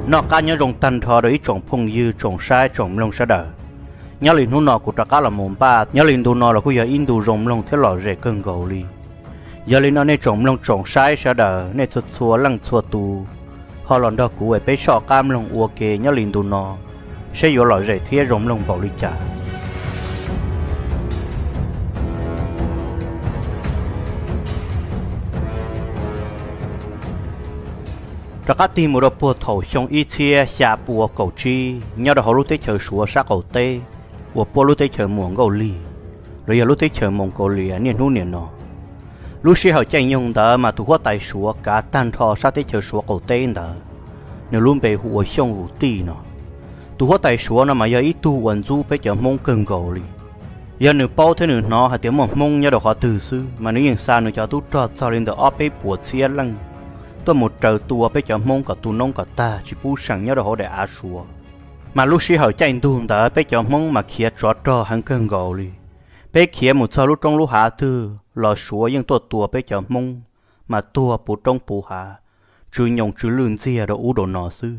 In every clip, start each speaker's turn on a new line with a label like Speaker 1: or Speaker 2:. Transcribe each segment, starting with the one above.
Speaker 1: nó cá nhớ rồng tan thọ rồi trồng phong dư trồng sai trồng lông sa đờ nhớ liền nó nọ của trà cá là mồm ba nhớ liền đồ nọ là của giờ in đồ rồng lông thế lò rễ cơn gầu li giờ liền nó nên trồng lông trồng sai sa đờ nên chua chua lăng chua tu họ lòn đó của bé sọ cam lông uo kê nhớ liền đồ nọ sẽ vô lò rễ thế rồng lông bảo li chả ra các team một đội bùa thầu xong ít chia xa bùa cầu chi nhau đó họ lúc tới chờ sủa sát cầu tê của bùa lúc tới chờ muỗng cầu lì rồi giờ lúc tới chờ muỗng cầu lì niên hú niên nọ lúc xưa họ chạy nhung đó mà tụ hoa tài sủa cả tan thọ sát tới chờ sủa cầu tê đó nếu luôn bị hụi xong hụi tì nọ tụ hoa tài sủa nó mà giờ ít tu vận du phải chờ mông cưng cầu lì giờ nếu bao thế nữa nó hay tiếng mông nhau đó họ từ xưa mà nếu như sao nữa cho tu trò cho lên đó ốp bê bùa chia lăng tôi một trời tua bây giờ mong cả tu nông cả ta chỉ bu sẵn nhớ đó để á xua mà lúc xí họ chạy tu đã bây giờ mong mà kia trò hắn cơn gầu đi bây kia một sau lúc trong lúc hạ thư lò xua nhưng tua bây giờ mong mà tua bù trong bù hạ chú nhung chú lươn gì đó u đồ nọ sư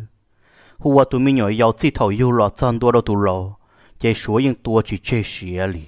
Speaker 1: hùa tụi mình nhảy giàu chỉ thầu yêu lò chân tua đâu tụ lò chạy xua nhưng tua chỉ chơi xía li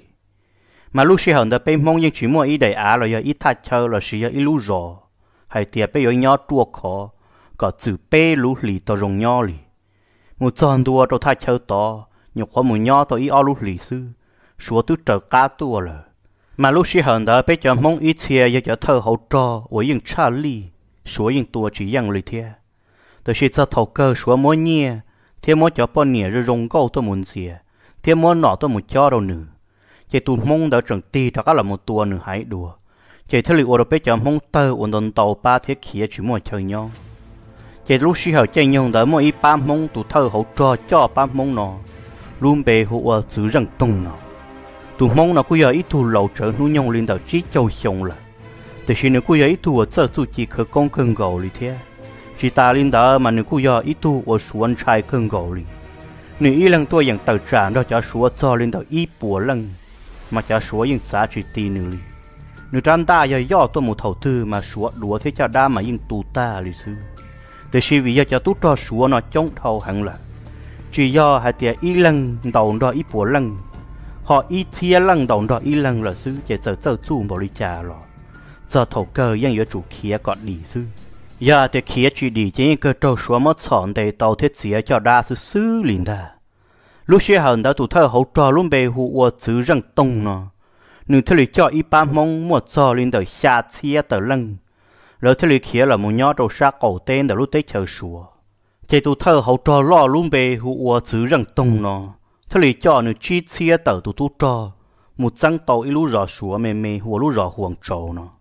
Speaker 1: mà lúc xí họ đã bây mong nhưng chỉ mua ý đại á rồi giờ ít thắt chơi là xía ít lú rò hay tiệt bây giờ nhỏ tua khó có chữ bê lú lì tao rong nhỏ lì một chân tua tao thay chơi to nhiều khó một nhỏ tao ít ao lú lì sư số tu trở cá tua rồi mà lúc xí hận đó bây giờ mong ít chia giờ thơ hậu trò ở những cha lì số những tua chỉ yang lì thế tôi sẽ cho thầu cơ số mỗi nhẹ thế mỗi cho bao nhẹ rồi rong câu tôi muốn gì thế mỗi nọ tôi muốn cho đâu nữa chỉ tu mong đã chẳng ti đó là một tua nữa hãy đùa chỉ thấy liệu ở bây giờ mong tơ ổn định tàu ba thế kia chỉ muốn chơi nhau chỉ lúc xí họ chơi nhau đó mỗi ba mong tụ thơ hậu cho ba mong nó luôn bề hộ giữ răng tung nó tụ mong nó cứ giờ ít tụ lẩu trở nuôi nhau lên đầu trí châu xong là từ khi nó cứ giờ ít tụ ở chỗ tụ chỉ khởi công cơn gầu đi thế chỉ ta lên đó mà nó cứ giờ ít tụ ở xuống trai cơn gầu đi nếu ít lần tôi อย่าง tự trả đó cho số cho lên đầu ít bùa lần mà cho số อย่าง giá trị tiền nữa nếu trang ta giờ do tôi một thầu tư mà sủa đùa thế cho đa mà yên tù ta lịch sử từ khi vì giờ cho tú cho sủa nó chống thầu hẳn là chỉ do hai tiệt ít lần đầu đó ít bùa lần họ ít chia lần đầu đó ít lần là sư chỉ giờ tu bảo lý trà rồi giờ thầu cơ ยัง 有主 kia ก่อน đi sư giờ thì kia chỉ đi chỉ cơ trâu sủa mất chọn để tàu thiết xía cho đa sư liền ta lúc xưa hận đã tụ thơ hậu trò luôn bề hụa chữ răng tông nó nếu thế cho ít ba mong một cho lên đời xa chia tờ lưng rồi thế kia là một nhỏ đầu xa cổ tên để lúc tới chờ sủa chỉ tụ thơ hậu trò lo luôn bề hụa chữ răng tông nó thế cho nếu chi chia tờ tụ trò một trăng tàu ít lú rò sủa mê hụa lú rò huồng trầu nó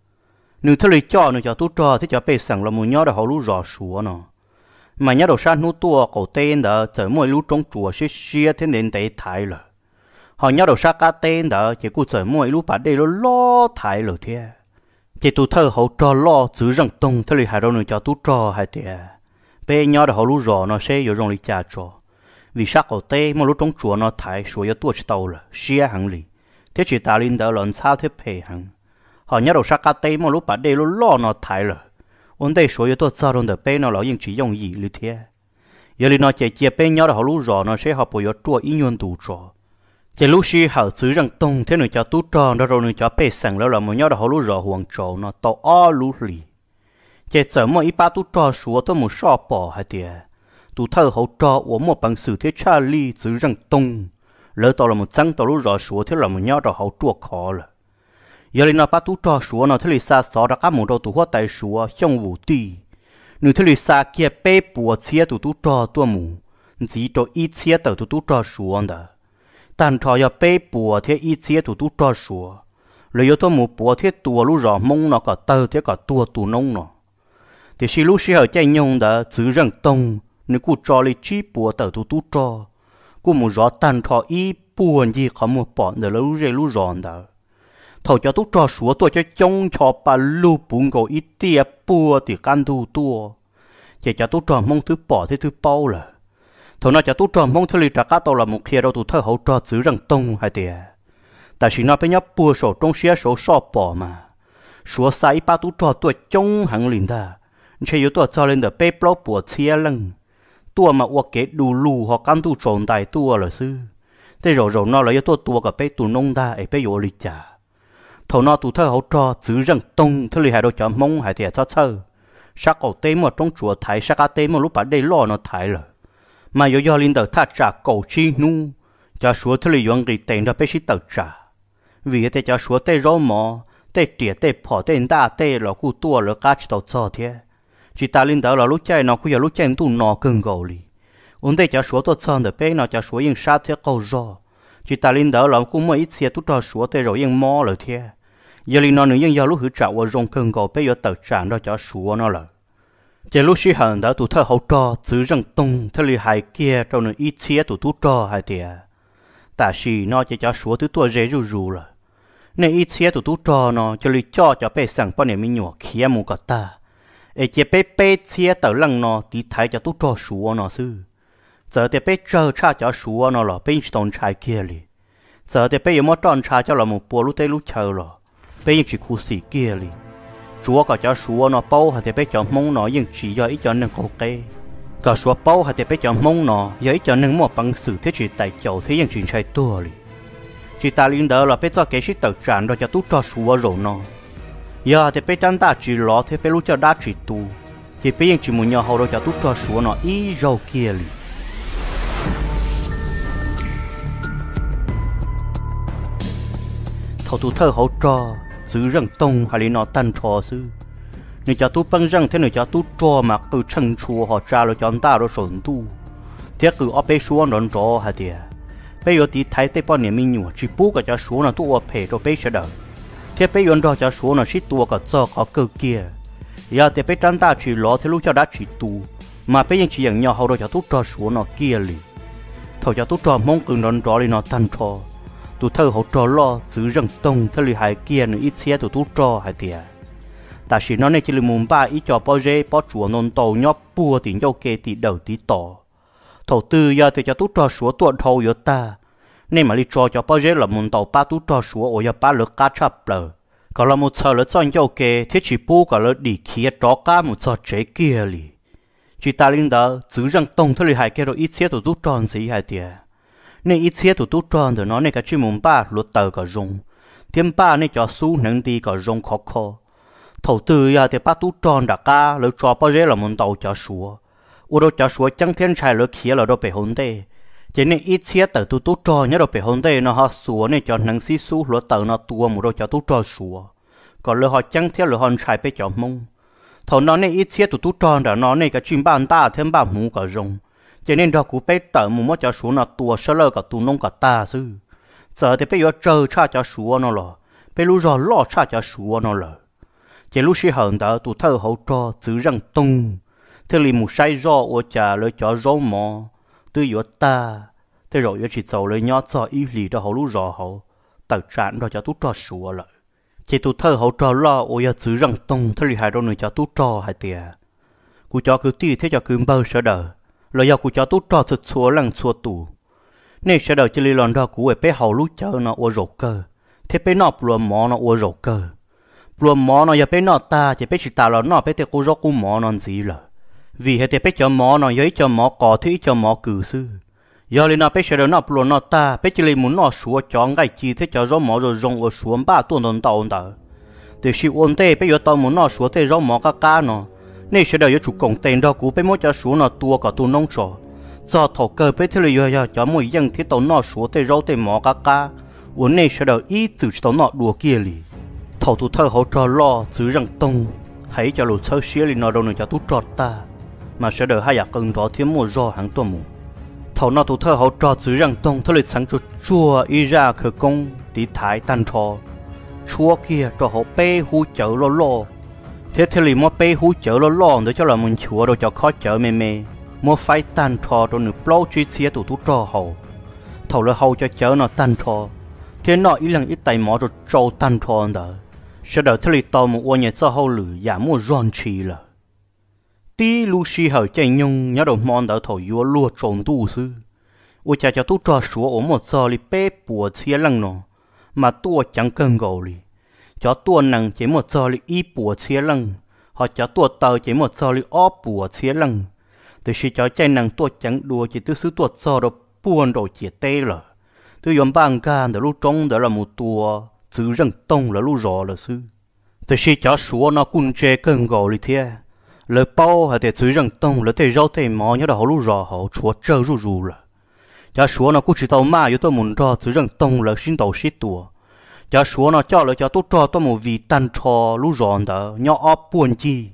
Speaker 1: nếu thế cho nếu cho tụ trò thế cho bề sẵn là một nhỏ đầu hậu lú rò sủa nó mà nhỏ đầu xa nút tua cổ tên đó chờ mỗi lú trong chùa xia thế nên để thái rồi họ nhớ đầu xa cá tên đó chỉ cụ trời mỗi lúc bà đây nó lo thái rồi thế chỉ tụ thơ hậu trò lo giữ răng tung thế hai đâu nữa cho tụ trò hai thế bây nhớ đầu hậu lú rò nó sẽ có rong lý cha trò vì sắc cổ tê mà lúc trong chùa nó thái số yếu tuổi tàu là xia hàng lì thế chỉ ta linh đó lần sao thế phê hàng họ nhớ đầu xa cá tên mà lúc bà đây nó lo nó thái rồi ổn đây số yếu tuổi sao rồi được bây nó là những chỉ dùng gì lý thế giờ li nó chỉ bây nhớ đầu hậu lú rò nó sẽ học bồi chùa ý nhuận đủ trò chỉ lúc xí họ giữ răng tung thế nữa cho tú tròn đó rồi nữa cho bê sẵnแล้วlà một nhớ đó họ lúc rõ huồng trầu nó tàu o lú lì chỉ chờ một ít ba tú trò xuống tôi một so bỏ hay tiệt tú thơ họ trò của một bằng sự thế cha li giữ răng tung lỡ tàu là một trăng tàu lúc rõ xuống thế là một nhớ đó họ chua khó là giờ lên nó ba tú trò xuống nó thế là xa xó đã các một đầu tú hoa tài xuống trong vũ tì nếu thế là xa kia bê bùa chia tú trò tua mù chỉ cho ít chia tàu tú trò xuống đó但朝要被剥贴一切都照说，rồi tôi muốn bỏ thiết tua lúc rõ mông nó cả tơ thế cả tua tù nông nó, thì khi lúc xưa chạy nhung đã giữ răng tông, nếu cụ cho lấy chi bỏ tờ tu cho, cụ muốn rõ tan thọ ý buồn gì không muốn bỏ để lúc rõ đó, thầu cho tu cho số tôi cho trông cho bà lu bún gạo ít tia bùa thì can tu tua, chỉ cho tu cho mông thứ bỏ thế thứ bao là. Thôi nó cho tu tròn mong thứ lý trả cá tàu là một kia đâu tu thơ hậu trò giữ răng tông hay tiệt, tại vì nó bây giờ bùa sổ trong xe sổ sọ bỏ mà, số sai ba tu trò tuổi trông hàng liền ta, chỉ có tuổi cho lên được bê bao bùa chia lưng, tua mà qua kế đủ lù họ căn tu tròn tài tua là sư thế rồi rồi nó lấy tua cả bé tu nông ta ấy bé vô lịch trả thầu nó tu thơ hậu trò giữ răng tung thứ lì hai đôi chọn mông hai tiệt sát sơ sắc cầu tê một trong chùa thái sắc cá tê một lúc bắt đây lo nó thái rồi mà do linh tờ thắt trả cầu chi nu cho số thứ lì yuan cái tiền đó bé sĩ tờ trả vì thế cho số tê rau mò tê tiệt tê bỏ tê đa tê là cu tua là cá chỉ tàu cho thế chỉ ta linh tờ là lúc chơi nó cũng giờ lúc chơi tu nó cưng gầu li ổn đây cho số tôi chọn được bé nó cho số yên sát thế cầu rò chỉ ta linh tờ là cũng mấy ít xe tu cho số tê rồi yên mò rồi thế giờ linh nó nữa yên giờ lúc hữu trả vào rong cưng gầu bé giờ tờ trả đó cho số nó là chỉ lúc xí hận đã tụ thơ hậu trò giữ răng tung thơ lì hài kia trong nửa ít xe tụ tú trò hài tiệt ta xí nó chỉ cho số thứ tua dễ rù rồi nên ít xe tụ tú trò nó cho lì cho béสั่งbao nhiêu mình nhỏ kia mua cả ta ấy chỉ bé xe tờ lăng nó tí thái cho tú trò số nó sư giờ thì bé chờ cha cho số nó là bé chỉ tồn trái kia lì giờ thì bé有冇tròn cha cho là một bộ lúc tây lúc chờ rồi bé chỉ khu xì kia lì chúa có cho số nó bao hay thì bé cho mông nó nhưng chỉ do ít cho nên cầu kê có số bao hay thì bé cho mông nó do ít cho nên một bằng sự thế chỉ tại chỗ thế nhưng chuyện sai tua li chỉ ta liên đó là bé cho cái sĩ tự tràn rồi cho tú cho số rồi nó giờ thì bé chân ta chỉ lo thế bé lúc cho đá chỉ tu chỉ bé nhưng chỉ muốn nhau hậu rồi cho tú cho số nó ý rồi kia li thầu tu thơ hậu trò giữ răng tông hay là nó tan trò sư người cho tu băng răng thế người cho tu trò mà cứ chân chùa họ trả rồi cho ta rồi sổn tu thế cứ ở bên xuống đón trò hay thế bây giờ thì thấy tới bao nhiêu mình nhủ chỉ bố cả cho xuống là tu ở phe rồi bây giờ đó thế bây giờ đó cho xuống là chỉ tu cả cho có cơ kia giờ thì bây giờ ta chỉ lo thế lúc cho đã chỉ tu mà bây giờ chỉอย่างnhau họ rồi cho tu trò xuống nó kia liền thầu cho tu trò mong cứ đón trò thì nó tan trò tụ thơ hậu trò lo giữ răng tông thơ lì hài kia nữa ít xe tụ trò hài tiệt ta chỉ nói này chỉ là muốn ba ít cho bao dễ bao chuột nôn tàu nhóc bùa tiền dâu kê thì đầu tí tỏ thầu tư giờ thì cho trò số tuột thầu giờ ta nên mà đi cho bao dễ là muốn tàu ba trò số ở giờ ba lượt cá chập lờ còn là một giờ lượt chọn dâu kê thế chỉ bù cả lượt đi kia trò cá một giờ chế kia lì chỉ ta linh đó giữ răng tông thơ lì hài kia rồi ít xe tụ tròn gì hài tiệt nên ít xe tụ tròn rồi nó nên cái chuyên môn ba luật tờ cả rong thêm ba nên cho su nâng đi cả rong khó khó thầu tư giờ thì ba tú tròn đã ca lỡ cho bao giờ là muốn tàu cho số u đâu cho số chẳng thiên trai lỡ kia là đâu bị hôn tê chỉ nên ít xe tờ tú tròn nhớ đâu bị hôn tê nó họ số nên cho nâng xí su luật tờ nó tua một đâu cho tú tròn số còn lỡ họ chẳng theo lỡ hòn trai bị cho mông thầu nó nên ít xe tụ tròn đã nó nên cái chuyên ban ta thêm ba mũ cả rong cho nên đó cũng bé tờ một cho số nó tua sơ lơ cả tu nông cả ta sư giờ thì bây giờ chờ cha cho số nó là bây lúc rồi lo cha cho số nó là chỉ lúc xí hận đó tu thơ hậu trò giữ răng tung thế li một sai do ở nhà lấy cho rau mò từ giờ ta thế rồi giờ chỉ giàu lấy nhót cho ý lý đó hậu lúc rồi hậu tự trạng đó cho tu trò số lại chỉ tu thơ hậu trò lo ở giờ giữ răng tung thế li hai đôi người cho tu trò hai tiệt cú cho cứ ti thế cho cứ bao sợ đời rồi giờ cú cho tu trò thật xua lăng xua tù nên sẽ đợi chỉ li lon đó cú ở bé hậu lúc chờ nó ở rổ cơ thế bé nọ plum mỏ nó ở rổ cơ plum mỏ nó giờ bé nọ ta chỉ bé chỉ ta là nọ bé te cú rổ cú mỏ nó gì là vì hệ te bé cho mỏ nó giấy cho mỏ cỏ thì cho mỏ cử sư giờ li nọ bé sẽ đợi nọ plum nọ ta bé chỉ li muốn nọ xua chọn cái chi thế cho rổ mỏ rồi rong ở xuống ba tuần tuần tàu tàu để si ôn te bé giờ tao muốn nọ xua te rổ mỏ cá nó nên sẽ đợi chủ công tiền đó cú bé mỗi cho số nó tua cả tu nông trò do thổ cơ bé thế là giờ cho mỗi dân thiết tàu nó số tê rau tê mỏ cá uốn nên sẽ đợi ý từ tàu nó đùa kia lì thầu tu thơ hỗ trợ lo giữ răng tông hãy cho lụt sơ xía lì nó đâu nữa cho tu trọt ta mà sẽ đợi hai giặc cần đó thêm một do hàng tuần mù thầu nó tu thơ hỗ trợ giữ răng tông thơ lịch sáng chua ý ra khởi công tí thái tan trò chua kia cho họ bé hu chở lo thế thì lì mua bé hú chở lo lo để cho là mình chúa rồi cho khó chở mê mua phải tan trò rồi nửa bao chi xía tụ trò hậu thầu là hậu cho chở nó tan trò thế nó ít lần ít tay mỏ rồi trâu tan trò đó sẽ đợi thế lì tàu một ô nhẹ cho hậu lử giả mua giòn chi là tí Lucy hở chạy nhung nhớ đầu mòn đỡ thầu vua lúa trộn tu sư ô cha cho tu trò số ở một giờ lì bé bùa xía lăng nó mà tua chẳng cần gầu lì cho tua nằng chỉ một giờ li y bùa chia lăng họ cho tua tờ chỉ một giờ li ó bùa chia lăng từ khi cho chạy năng tua chẳng đùa chỉ từ sự tua cho đó buồn đồ chia tê rồi từ yếm bang gan để lúc trống đó là một tua chữ răng tông là lúc rõ là sư từ khi cho số nó cũng chơi cơn gò đi thế lời bao hay để chữ răng tông là để rau để mò nhớ là họ lúc rõ họ chúa chơi ru ru là cho số nó cũng chỉ tao mà yếu tôi muốn cho chữ răng tông là xin đầu xí tua cho số nó cho là cho tôi cho tôi một vị tan cho lúc rõ đó nhỏ ấp buồn chi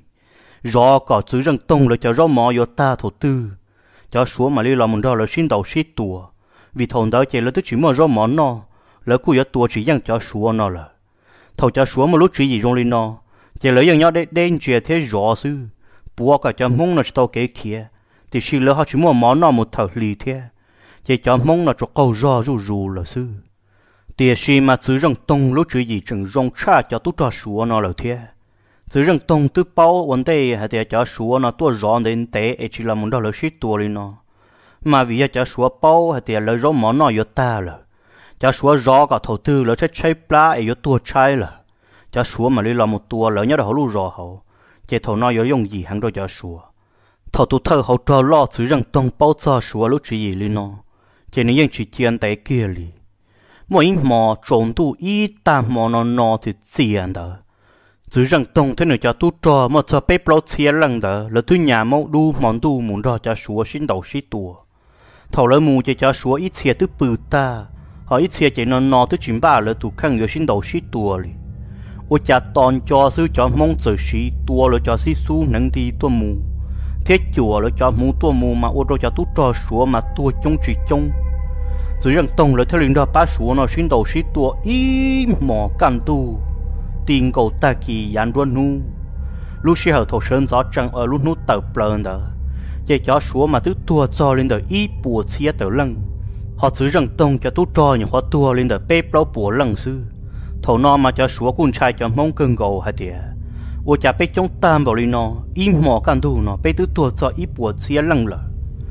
Speaker 1: rõ cả chữ răng tông là cho rau mò yếu ta thổ tư cho số mà đi làm muốn cho là xin đầu xí tua vì thằng đó chỉ là tôi chỉ mua rau món nó lỡ cùi ở tua chỉ dang cho số nó là thầu cho số mà lúc chỉ gì trong lên nó chỉ lấy những nhau để đen chuyện thế rõ sư bùa cả cho mông nó tao kế kia thì chỉ lỡ họ chỉ mua món nó một thầu lì thế chỉ cho mông nó cho câu rõ ru ru là sư tiền si mà chữ răng tông lúc chỉ gì chừng rong cha cho tôi cho số nó là thế chữ răng tông tôi bao vấn đề hay để cho số nó tôi rõ đến tế chỉ là muốn đó là shit tua lên nó mà vì cho số bao hay để lấy rau món nó yếu ta là cho số rõ cả thầu tư là chơi plá yếu tua chơi là cho số mà đi làm một tua lỡ nhớ là họ lu rõ họ chỉ thầu nó yếu dùng gì hàng đôi cho số thầu tu thơ họ cho lo chữ răng tông bao cho số lúc chỉ gì lên nó chỉ nên chỉ tiền tại kia li mỗi mò trộn tu ít tam mò nó thì tiền đó chữ răng tông thế này cho tu cho mà cho bếp lâu tiền lần đó là tu nhà mẫu đu món tu muốn cho số xin đầu xin tua thầu lỡ mù cho số ít tiền tu bự ta họ ít xe chỉ nó tới chuyện ba là tụ khăn người xin đầu xí tua li, ô cha toàn cho sư cho mong giờ xí tua là cho xí su nâng đi tua mù, thế chùa là cho mù tua mù mà ô đôi cho tú trò sủa mà tua chung chỉ chung, chỉ rằng tông là theo linh đó ba sủa nó xin đầu xí tua ý mò can tu, tiền cầu ta kỳ dàn luôn nu, lúc xí hậu thổ sơn gió trăng ở lúc nút tàu plơn đó, chỉ cho sủa mà tú tua cho lên đời ý bùa xía tàu lăng họ chỉ rằng tông cho tú trò những họ tua lên đời bếp lâu bùa lần sư thầu nó mà cho số con trai cho mong cơn gầu hay tiệt ô cha bếp trong tam bảo lên nó im mò can tu nó bếp tứ tua cho ít bùa xía lần là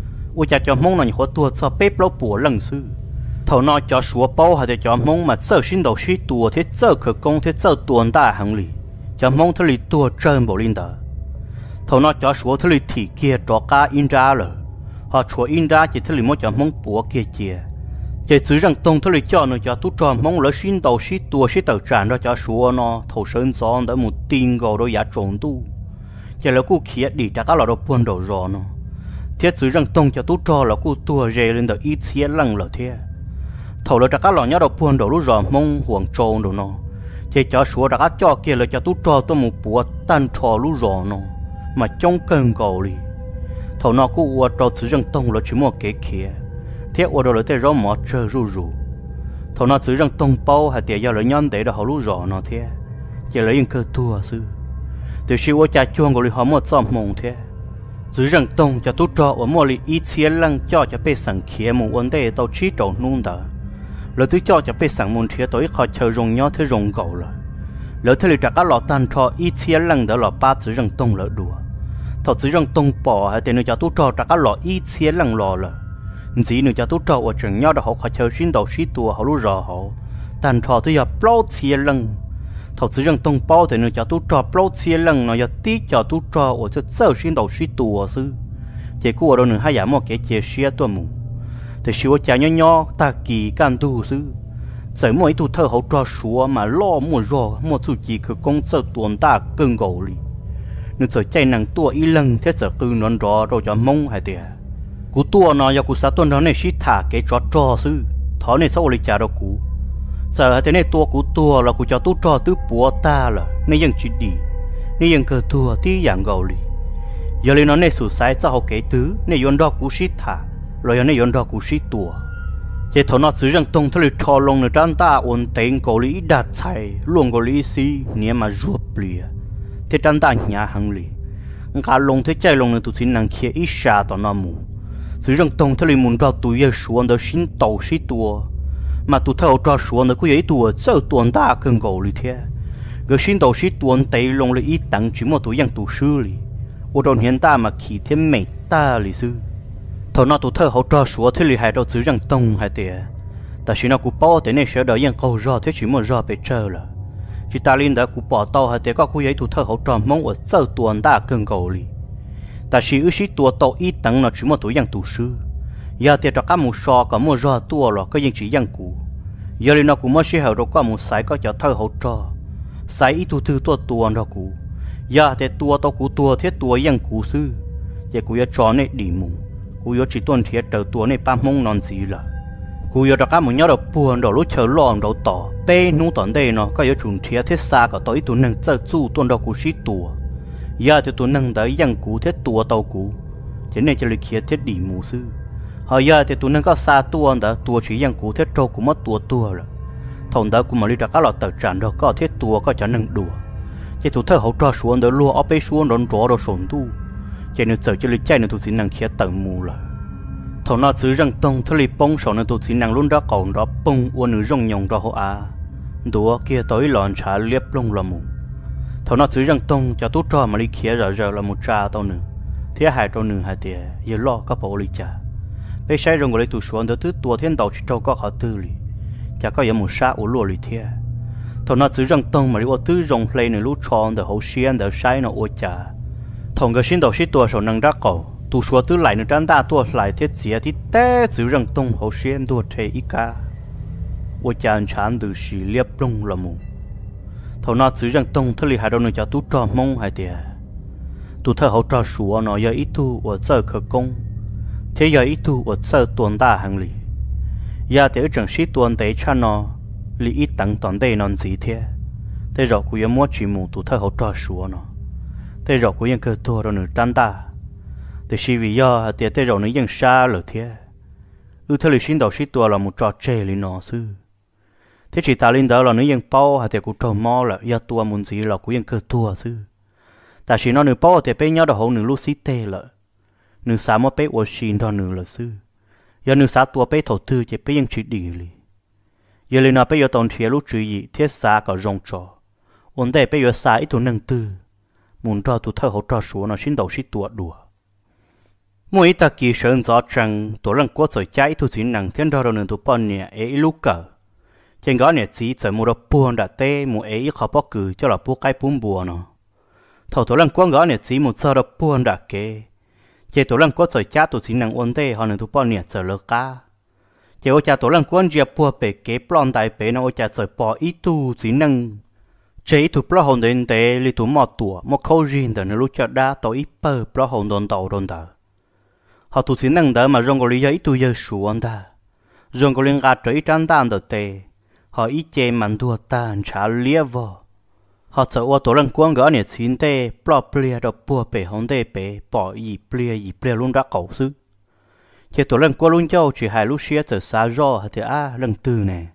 Speaker 1: ô cha cho mong là những họ tua cho bếp lâu bùa lần sư thầu nó cho số bao hay cho mong mà sợ xin đầu xí tua thế sợ khởi công thế sợ tuần ta hàng lì cho mong thế lì tua trơn bảo lên đó thầu nó cho số thế lì thị kia cho cá in ra rồi họ chúa in ra chỉ thấy một chọn mong bùa kia chia chỉ chỉ rằng tông thấy cho nó cho tu trò mong lỡ xin đầu xí tua xí tàu tràn ra cho số nó thầu sơn gió đã một tin gầu đôi giá trộn tu chỉ là cô kia đi ra các lò đồ buôn đầu gió nó thiết chỉ rằng tông cho tu trò là cô tua rề lên đầu ít xía lăng lỡ thế thầu là các lò nhớ đồ buôn đầu lúc gió mong huồng trộn đồ nó chỉ cho số ra các cho kia là cho tu trò tôi một bùa tan trò lúc gió nó mà trong cơn gầu đi thầu nó cũng uất trâu chỉ rằng tông là chỉ một cái kia, thế uất rồi thế rõ mỏ chơi ru ru, thầu nó chỉ rằng tông bao hay tiệt giờ là nhon để họ lú rõ nó thế, chỉ là những cơ tua sư, từ khi uất cha chuông của họ một xóm mông thế, chỉ rằng tông cho tu trọ ở mua li ít xía lăng cho bé sẵn kia một vấn đề tao chỉ trộn nung đó, lỡ tôi cho bé sẵn một thế tôi khó chơi rong nhó thế rong gầu rồi, lỡ thế là các lọ tan trọ ít xía lăng đó là ba chỉ rằng tông lỡ đùa thọ chỉ rằng tông bỏ hay để người cho tú trò trả các lọ ít xía lằng lò là gì người cho tú trò ở trường nhau đó họ khó chơi xin đầu xí tua họ lú rò họ tàn trò tôi giờ bao xía lằng thọ chỉ rằng tông bao để người cho tú trò bao xía lằng nó giờ tí cho tú trò ở cho sơ xin đầu xí tua sư chỉ cô ở đâu nữa hay giả một cái chia xía tua mù thì xíu cha nhỏ nhỏ ta kỳ can tu sư sớm mỗi tu thơ họ trò xúa mà lo mua rò mua chủ chỉคือcông sơ tuần ta cưng gầu li nên sợ chạy năng tua ý lần thế sợ cứ non rõ rồi cho mông hay tiệt cú tua nó giờ cú sát tuần đó này xí thả cái trò sư thọ này sao lại trả đâu cú sợ thế này cú tua là cú cho tu trò tứ bùa ta là nênยังchỉ đi nênยังcơ tua tí dạng gầu li giờ lên nó này sụt sai cho họ kể tứ nên yon đó cú xí thả rồi này yon đó cú xí tua chỉ thọ nó sử dụng tông thay trò lôngในด้านตาอุ่นเต็งกอลีดัดใช้ลวงกอลีซีเนี่ยมารูปเปลี่ยที่ด้านตาหยาหังลีการลงที่ใจลงในตุสินนังเขียอิชาต่อน้ามูsử dụng tông thayมุนเราตัวยักษ์ชวนเดชินโตชิตัวมาตัวเท่าเราชวนเดก็ยัยตัวเจ้าตัวตาเกินกอลีเทียก็ชินโตชิตัวเตยลงเลยอีตังจิมตัวยังตัวซื้อลีอุดรเห็นตามาขี่เทียมเมตตาลีซื้อthọ nó tụt thơ hậu trò sủa thế lì hai đâu chỉ rằng tông hai tiệt, ta chỉ nó cú bỏ thế này sẽ đợi yên câu rõ thế chỉ muốn rõ bị chơi là, chỉ ta linh đã cú bỏ tàu hai tiệt có cú ấy tụt thơ hậu trò mong ở sâu tuần ta cơn cầu lì, ta chỉ ước sĩ tua tàu ít tầng nó chỉ một tuổi yang tu sư giờ thì cho các mù sò có mua rò tua rồi có những chỉ yang cũ giờ thì nó cũng mới sẽ hiểu được qua một sải có cho thơ hậu trò sải ít tu thư tua nó cũ giờ thì tua tàu cũ tua thiết tua yang cũ sư giờ cũ giờ trò này đi mù cũ giờ chỉ tuần thiết trở tua này ba mông non gì là cú yo các món nhớ được buồn đồ lúc chờ lon đồ tỏ bê nu tận đây nó có yo chuẩn thiết thiết xa có tới tụi nâng chơi chu tuần đồ cú sĩ tua giờ thì tụi nâng tới yang cú thiết tua tàu cú thế này cho lịch thiết đi mù sư họ giờ thì tụi nâng có xa tua đó tua chỉ yang cú thiết trâu cũng mất tua rồi thằng đó cũng mà đi ra các lọt tờ tràn đó có thiết tua có cho nâng đùa chỉ tụi thợ hậu trò xuống đó lúa ở bên xuống đón gió đồ sồn tu chỉ nếu chờ cho lịch chạy nếu tụi xin nâng thiết tờ mù rồi thằng nó giữ răng tông thưa li bông sầu nên tụi xin nâng luôn đó còn đó bông uốn nữ rong nhồng đó họ đùa kia tới lòn trả liếp lông là mù thằng nó giữ răng tông cho tụi trò mà đi kia giờ là một trà tao nữa thế hai tao nữa hai tiệt giờ lo các bộ đi chả bây giờ rong gọi tụi xuống đó thứ tua thiên đầu chỉ trâu có họ tư li chả có giờ một sa u lúa li thế thằng nó giữ răng tông mà đi ô tư rong play nữa lú tròn đó hậu xiên đó sai nó ô chả thằng cái xin đầu xin tua sầu nâng đá cầu tu sửa tư lại nữa trang đa tua lại thiết chia thì té giữ răng tông hậu xuyên tua thế ít cả, tôi chán chán từ xí liệp lông là mù, thầu nó giữ răng tông thưa li hai đâu nữa cho tu trò mông hai tiệt, tu thợ hậu trò sửa nó giờ ít tu ở chơi khởi công, thế giờ ít tu ở chơi tuần đa hàng lì, giờ thì ở trường sĩ tuần tế cha nó li ít tăng toàn đây non gì thế, thế rồi cũng muốn chỉ mù tu thợ hậu trò sửa nó, thế rồi cũng cơ tua rồi nữa trang đa thì chỉ vì do tiệt tê rồi nóยังxa lỡ thế, thưa lịch sinh đầu sĩ tua là một trò chơi lên nó sư, thế chỉ ta lên đó là nóยังbao hạt tiệt cũng trò mò là do tua muốn gì là cũngยังcơ tua sư, ta chỉ nó nửa bao tiệt bé nhau đầu hậu nửa lúc xí tê là, nửa sáng mà bé uất xin đó nửa là sư, giờ nửa sáng tua bé thầu tư chỉ béยังchỉ đi li, giờ lên nó bé giờ tòn thiệt lúc chửi gì thiết xa có rong trò, ổn đây bé giờ xa ít tụ nâng tư, muốn trò tụ thơ hậu trò số nó sinh đầu sĩ tua đùa. Mỗi ta kỳ sơn gió trăng tổ lần qua rồi cháy thu chính năng thiên đo rồi nương tụ bọn nhẹ ấy lúc cờ trên gõ nhẹ chỉ rồi mua được buồn đã tê mua ấy khó bóc cử cho là buộc cái bún bùa nó thầu tổ lần qua gõ nhẹ chỉ một giờ được buồn đã kê trên tổ lần qua rồi cháy tụ chính năng ôn tê họ nương tụ bọn nhẹ giờ lơ cá trên ô cha tổ lần qua dẹp bùa bể kế plon đại bể nó ô cha rồi bỏ ít tu chính năng chế tụ plon hồn đến tê li tụ mọt tủa một khâu riêng để nó lúc cho đa tổ ít bờ plon hồn đồn tàu họ tụi xin năng đỡ mà rong có lý do ít tụi giờ xuống ta rong có liên gạt trở ít trăn tan được tệ họ ít chê mặn đua ta trả lia vò họ sợ ô tổ lần quăng gỡ nhiệt xin tê bỏ bia đập bùa bể hông tê bể bỏ ý bia luôn đã cầu xứ chế tổ lần quăng luôn châu chỉ hai lúc xía giờ xa rõ thì lần tư nè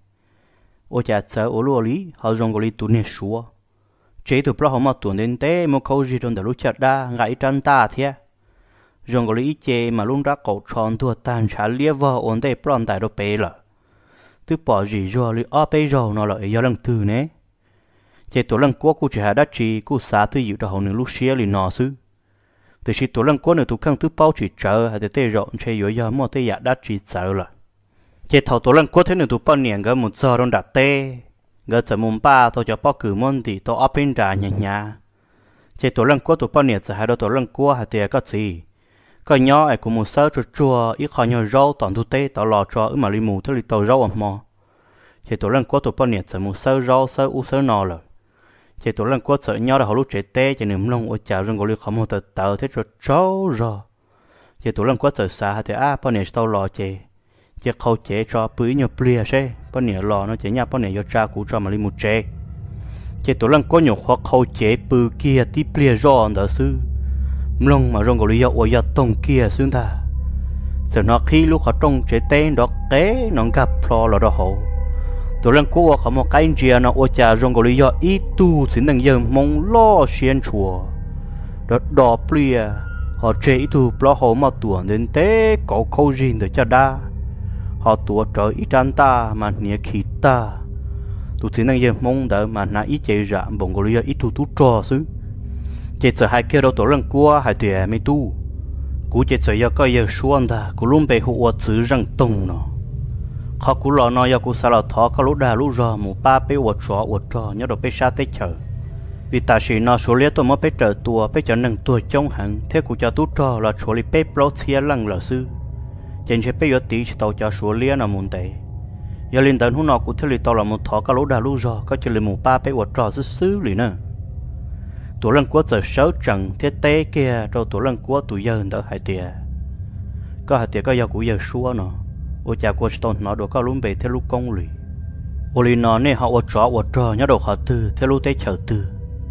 Speaker 1: ô chả sợ ô lúa lý họ rong có lý tụi nè xúa chế tụi bỏ họ mà tụi nên tê một câu gì trong đời lúc chặt đa ngại trăn ta thế rong có lý chê mà luôn đã cầu tròn thua tan trả lia vò ổn đây plon tại đó bể là thứ bỏ gì rồi lý ở bể rồi nó lại do lần từ nè chê tổ lần qua cô chỉ hà đất chỉ cô xả thứ dịu đầu nửa lúc xía lý nọ xứ từ khi tổ lần qua nửa tụ khăn thứ bao chỉ chờ hay để tê rộng chê yếu do mua tê dạ đất chỉ sợ là chê thầu tổ lần qua thế nửa tụ bao niệm gỡ một giờ đông đặt tê gỡ giờ mùng ba tôi cho bao cử môn thì tôi ở bên trà nhà chê tổ lần qua tụ bao niệm giờ hai đôi tổ lần qua hay tê có gì cái nhỏ ấy cũng một sớ chua ít khó nhau rau toàn thu tê tao lò cho mà li mù thế li tàu rau mò thì tổ lần qua tụi bao nhiêu giờ một sớ rau sớ u sớ nò rồi thì tổ lần qua sợ nhau là họ lúc trẻ tê cho nên mông ôi chào rừng gọi li không một tờ tờ thế rồi rau rồi thì tổ lần qua sợ xa thì bao nhiêu tao lò chè chỉ khâu chè cho bưởi nhiều bia xe bao nhiêu lò nó chè nhau bao nhiêu cho cha cũ cho mà li một chè thì tổ lần qua nhiều khoa khâu chè bưởi kia tí bia rau đó sư mông mà rong gọi lý do ở tông kia xuống ta giờ nó khi lúc họ trông chế tên đó kế nó gặp pro là đó hậu tôi lần cố có một cái gì nó ở nhà rong gọi lý do ít tu xin đừng giờ mong lo xuyên chùa đó đỏ bia họ chế ít tu pro hậu mà tuổi đến thế có câu riêng để cho đa họ tuổi trời ít ăn ta mà nhẹ khí ta tôi xin đừng giờ mong đợi mà na ít chế ra bông gọi lý do ít tu trò xứ chế giờ hai kia đâu tổ lần qua hai tuổi mới tu, cú chế giờ giờ có giờ xuân ta, cú luôn bị hụt chữ răng tung nó, họ cú lo giờ cú sao thọ có lúc đà lúc rò một ba bé uất trò nhớ đồ bé sát tết chờ, vì ta chỉ nó số liệt tôi mới biết trở tua biết trở nâng tua trong hàng thế của cha tút cho là số liệt biết bao chia lăng là sư trên sẽ biết tí chỉ tàu cho số liệt là muốn tệ giờ liên tận hôm nọ cũng thấy tàu là một thọ cá lỗ đà lú rồi có chỉ là một ba biết vật trò xứ lì nè tụi lăng của giờ sáu trần thiết tế kia rồi tụi lăng của tụi giờ đỡ hai tiệt có hai tiệt có giờ của giờ xua nó ô cha của tao nó đồ có luôn về theo lúc công lì ô lì nó này họ vật trò nhớ đồ họ từ theo lúc tế chờ từ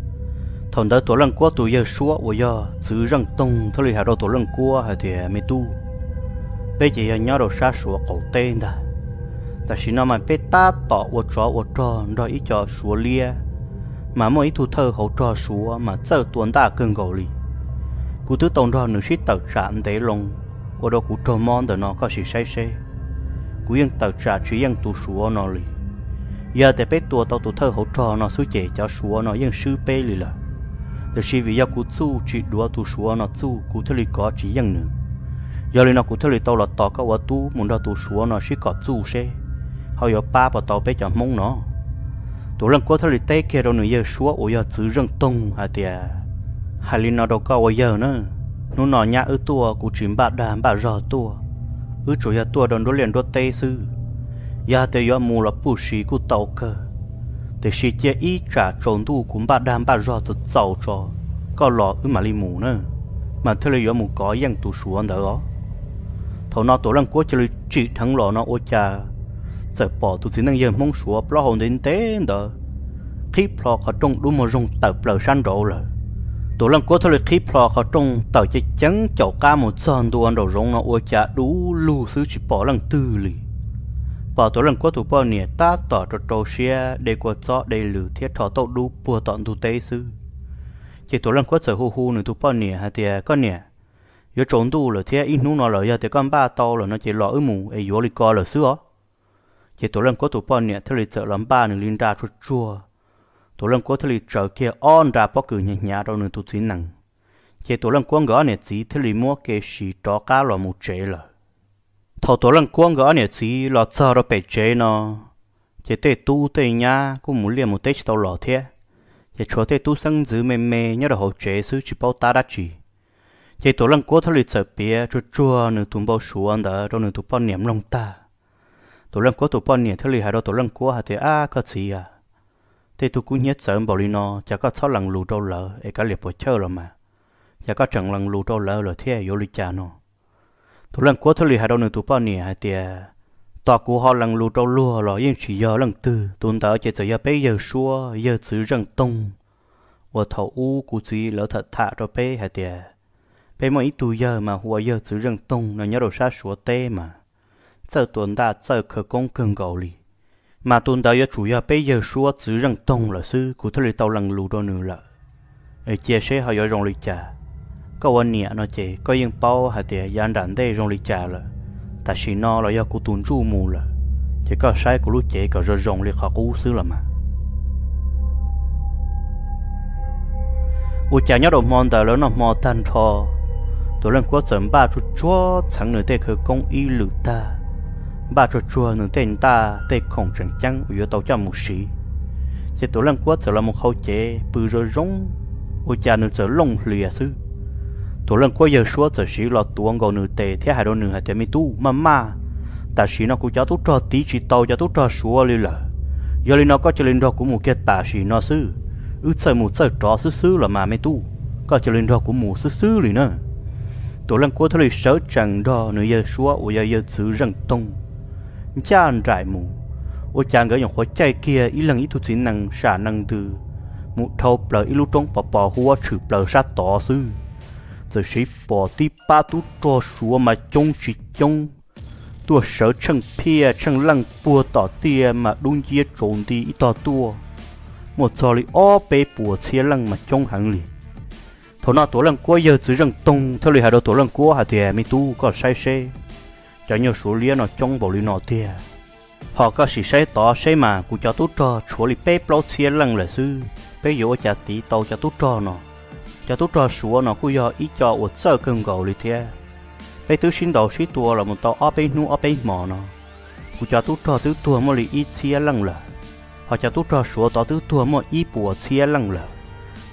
Speaker 1: thằng đó tụi lăng của tụi giờ xua ô giờ giữ răng tung theo lì hà đồ tụi lăng của hai tiệt mày tu bây giờ nhớ đồ sát sủa cổ tên ta ta chỉ nói mà biết ta tỏ vật trò rồi ít cho sủa lia mà mỗi thu thơ hậu trò sủa mà giờ tuần ta cơn gầu lì cú tứ tông đó nửa xít tàu trạm để lông ở đó cú trò mòn để nó có sự say xe cú yên tàu trạm chỉ yên tu sủa nó lì giờ để biết tua tàu tu thơ hậu trò nó suy chế cho sủa nó yên sư bê lì là để chỉ vì giờ cú chu chỉ đua tu sủa nó chu cú thơ lì có chỉ yên nữa giờ lì nó cú thơ lì tàu là tàu có ở tu muốn ra tu sủa nó chỉ có chu xe họ giờ ba bảo tàu bé chọn mông nó tụi lần qua thằng lì tây kia đâu nữa giờ xóa ôi giờ giữ răng tung hả tiệt hai lì nó đâu có ôi giờ nữa nó nọ nhã ở tua cụ chìm bạc đàm bạc rò tua ở chỗ giờ tua đòn đối liền đối tây sư giờ thì giờ mù là bù xì cụ tàu cơ thì xì chia ý trả trốn tu cũng bạc đàm bạc rò từ giàu cho có lọ ở mà lì mù nữa mà thằng lì giờ mù có yang tu xuống đó thầu nó tụi lần qua chơi chỉ thằng lọ nó ôi cha giờ bỏ tụi xin năng giờ mong sủa lo hồn đến thế đó khi lo họ trong đúng một rong tập lời san độ rồi tụi lần cuối thôi khi lo họ trong tàu chỉ trắng chậu cá một son tụi ăn đồ rong nó ôi chả đủ lu xứ chỉ bỏ lần tư lì bỏ tụi lần cuối tụi bao nhiêu ta tỏ cho trâu xe để qua gió để lử thiết thọ tàu đủ bùa tọn tụi tây xứ chỉ tụi lần cuối giờ hu nữa tụi bao nhiêu hay thì con nhỉ giờ trốn tu là thiết ít nó là giờ thì con ba tàu là nó chỉ lọ ở mù ấy vô li co là xứ ó chỉ tụi lần có tụi bọn nè thưa chợ làm ba nè liên ra chút chua tụi lần có thưa chợ kia on ra bóc cử nhẹ đâu nè tụi xin nặng chỉ tụi lần có ngõ nè chỉ thưa mua cái xì trò cá là một chế là thầu tụi lần có ngõ nè chỉ là sao đó bể chế nó chỉ tê tu tê nhá cũng muốn liền một tết tàu lò thế chỉ cho tê tu sang giữ mê nhớ là hậu chế xứ chỉ bao ta đã chỉ tụi lần có thưa chợ bia chút chua nè tụi bao xuống đó đâu nè tụi bọn niệm lòng ta tụi lần của tụi bọn nhỉ thưa lì hai đôi tụi lần của hai thì có gì à thì tụi cũng nhớ sớm bảo đi nó chả có sáu lần lù đâu lỡ ấy cả liệp bộ chơi rồi mà chả có chẳng lần lù đâu lỡ rồi thế vô lì cha nó tụi lần của thưa lì hai đôi nữa tụi bọn nhỉ hai thì tọa của họ lần lù đâu lùa rồi nhưng chỉ giờ lần tư tuần tới chỉ giờ bây giờ xua giờ chữ răng tung và thầu u của gì lỡ thật thà rồi bây hai thì bây mỗi tụi giờ mà hoa giờ chữ răng tung nó nhớ đồ sát xua tê mà giờ tuần ta giờ khởi công cơn gạo lì mà tuần ta chủ yếu bây giờ xua chữ răng tông là sư của thằng tàu lần lù đó nữa là ở chia sẻ họ giờ rong lì trà có anh nhẹ nó chỉ có yên bao hay thì gian đàn đây rong lì trà là ta chỉ nó là do của tuần chu mù là chỉ có sai của lúc chế có rồi rong lì họ cũ xứ là mà u cha nhớ đồ mòn ta lớn nó mò tan thò tụi lần qua sớm ba chút chúa chẳng nửa tê khởi công y lử ta ba trò chua nương tên ta tê không chẳng chăng ở tàu cho một sĩ chỉ tổ lần quất giờ là một khâu chế bự rồi rong ôi cha nương giờ lông lìa sư tổ lần quất giờ suốt giờ sĩ là tuồng gạo nương tê thế hai đôi nương hai tê mi tu mà ta sĩ nó cũng cho tu trò tí chỉ tàu cho tu trò xua li là giờ li nó có cho lên đó của một cái ta sĩ nó sư ước một sợi trò sư là mà mi tu có cho lên đó của một sư li nữa tổ lần quất thôi sợ chẳng đó nương giờ xua ôi giờ chữ răng tông cha anh trải mù, ôi chàng cái những khói chay kia ý lần ý thu xin năng xả năng từ mụ thâu bờ ý lúc trong bỏ hoa trừ bờ sát tỏ sư, rồi sĩ bỏ tí ba tú trò xua mà trông chỉ trông, tua sợ chân pia chân lăng bùa tỏ tia mà đun chia trộn đi ít tỏ tua, một giờ li ó bê bùa chia lăng mà trông hàng li, thằng nào tổ lăng qua giờ chỉ rằng tông theo li hai đầu tổ lăng qua hai thì mi tu có sai xe cho nhiều số liên nó trong bộ liên nó tiền họ có sự sai tỏ sai mà cũng cho tốt trò số li bếp lâu chia lần là sư bây giờ trả tí tàu cho tốt trò nó cho tốt trò số nó cũng do ít cho ở sơ cơn gạo li thế bây thứ xin đầu xí tua là một tàu ở bên nu ở bên mỏ nó cũng cho tốt trò thứ tua mà li ít chia lần là họ cho tốt trò số tàu thứ tua mà ít bùa chia lần là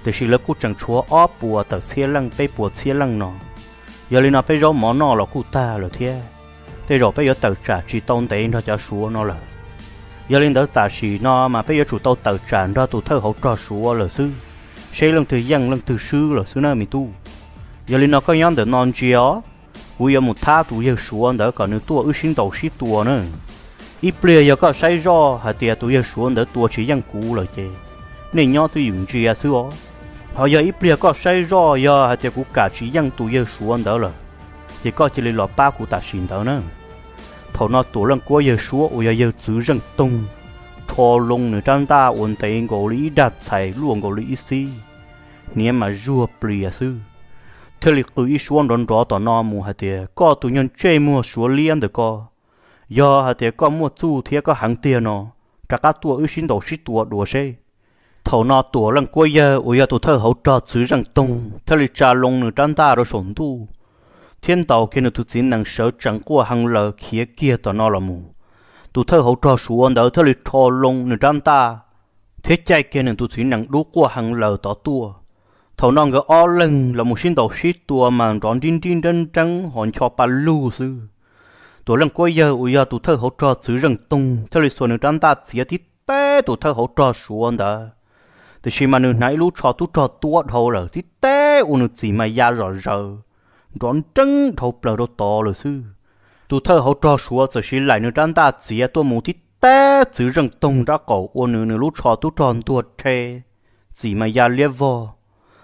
Speaker 1: từ khi lớp cú chẳng chúa ó bùa tờ xe lăng bê bùa xe lăng nó giờ lên nó bê rõ món nó là cú ta rồi thế thế rồi bây giờ tờ trả chỉ tôn tế nó cho số nó là giờ lên đó ta chỉ nó mà bây giờ chủ tàu tờ trả ra tụ thơ hậu cho số là sư xây lần từ dân lần từ sư là sư nào mình tu giờ lên nó có nhóm được non chió bây giờ một thá tụ giờ số đó còn nữa tua ước sinh đầu xí tua nữa ít bia giờ có xây ra hạt tiền tụ giờ số đó tua chỉ dân cũ rồi chứ nên nhau tụ dùng chia sư ó họ giờ ít bia có xây ra giờ hạt tiền cũ cả chỉ dân tụ giờ số đó là chỉ có chỉ là ba của ta xin đó nữa thầu nó tụ lần qua giờ số ở giờ chữ rừng tung thò lông nữa trang ta ổn định gỗ lý đặt chạy luôn gỗ lý xí nếu mà rùa bia sư thế là cứ ít xuống đón rõ tao nó mua hạt tiền có tụi nhân chơi mua số liên được có giờ hạt tiền có mua chú thì có hàng tiền nó trả các tua ước xin đầu xí tua đùa xe thầu nó tụ lần qua giờ ở giờ tụi thơ hậu trợ chữ rừng tung thế là trả lông nữa trang ta rồi sổn tu thiên tàu kia nó tụi chính năng sợ chẳng qua hàng lờ khía kia tao nó là mù tụi thơ hậu trợ xuống đó thế là thò lông nữa trang ta thế chạy kia nó tụi chính năng đu qua hàng lờ tao tua thầu non cái o lưng là một xin đầu xí tua mà tròn tin tin trắng trắng hòn cho ba lu sư tụi lần qua giờ ui giờ tụi thơ hỗ trợ chữ rừng tung theo lịch sử nước trắng ta chỉ tí té tụi thơ hỗ trợ xuống đó từ khi mà nước nãy lú cho tụi cho tuột hậu rồi tí té u nước gì mà ya rõ rõ tròn trắng thầu bờ đâu to rồi sư tụi thơ hỗ trợ xuống từ khi lại nước trắng ta chỉ tôi muốn tí té chữ rừng tung ra cổ u nước lú cho tụi tròn tuột thế gì mà ya liếc vào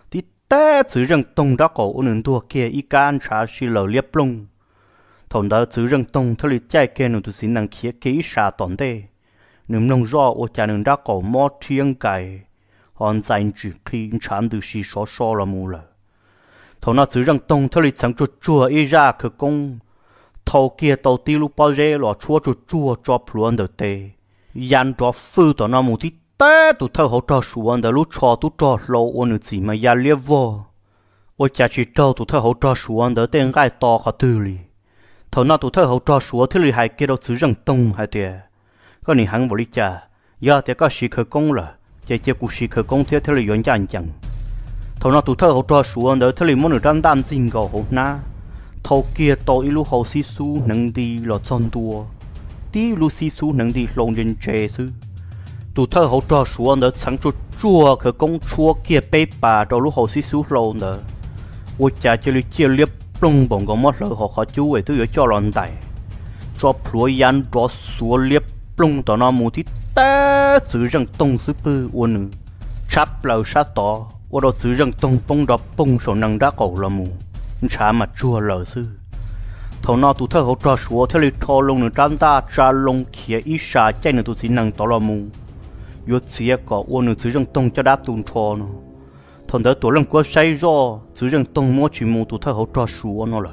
Speaker 1: té chữ rừng tung đã cổ nương tua kia ý can trả xí lờ liếp lung thằng đó chữ rừng tung thôi lịch chạy kia nương tu xin năng khía kỹ xả tòn tê nương nông do ô cha nương đã cổ mót thiên cài hòn dành chỉ khi chán từ xí xó là mù lờ thằng đó chữ rừng tung thôi lịch sáng chuột chua ý ra khờ công thầu kia tàu ti lu bao rê lọ chua cho pluôn đợt tê yan cho phư tao nó mù tít té tụi thơ hỗ trợ xuống đó lúc cho tụi trò lâu ôn gì mà ya liếc vô ôi cha chỉ trâu tụi thơ hỗ trợ xuống đó tên gai to khó tư lì thầu nào tụi thơ hỗ trợ xuống thì lì hai kia đâu chữ rừng tung hai tiề có nị hắn bảo lý cha giờ thì có sĩ khởi công là chạy cụ sĩ khởi công theo lì yon cha chẳng thầu nào tụi thơ hỗ trợ xuống đó thì lì muốn được đan đan tinh gạo hổ na thầu kia to ít lúc hậu xí su nâng đi lọ tròn tua tí lúc xí su nâng đi lông trên chế sư tụi thơ hỗ trợ xuống đó sáng chuột chua khởi công chua kia bê bà đâu lúc hậu xí su lâu nữa ôi cha cho lui chia liếp plung bồng có mất lời họ khó chú về thứ cho lòn tài cho plua yan cho xuống liếp plung tao nó mù thì té chữ răng tông sư bư ôn nữ chắp lầu sát tỏ ôi đó chữ răng tông bông đó bông sổ năng đá cổ là mù chả mà chua lờ sư thầu nó tụi thơ hỗ trợ xuống theo lịch thò lông nữa trăn ta trả lông kia ít xa chạy nữa tụi xin năng tao là mù yuột xía có ôn nữ chữ răng tông cho đá tuôn cho nó thằng đó tổ lần qua say do chữ răng tông mua chỉ mua tụi thơ hỗ trợ xuống nó là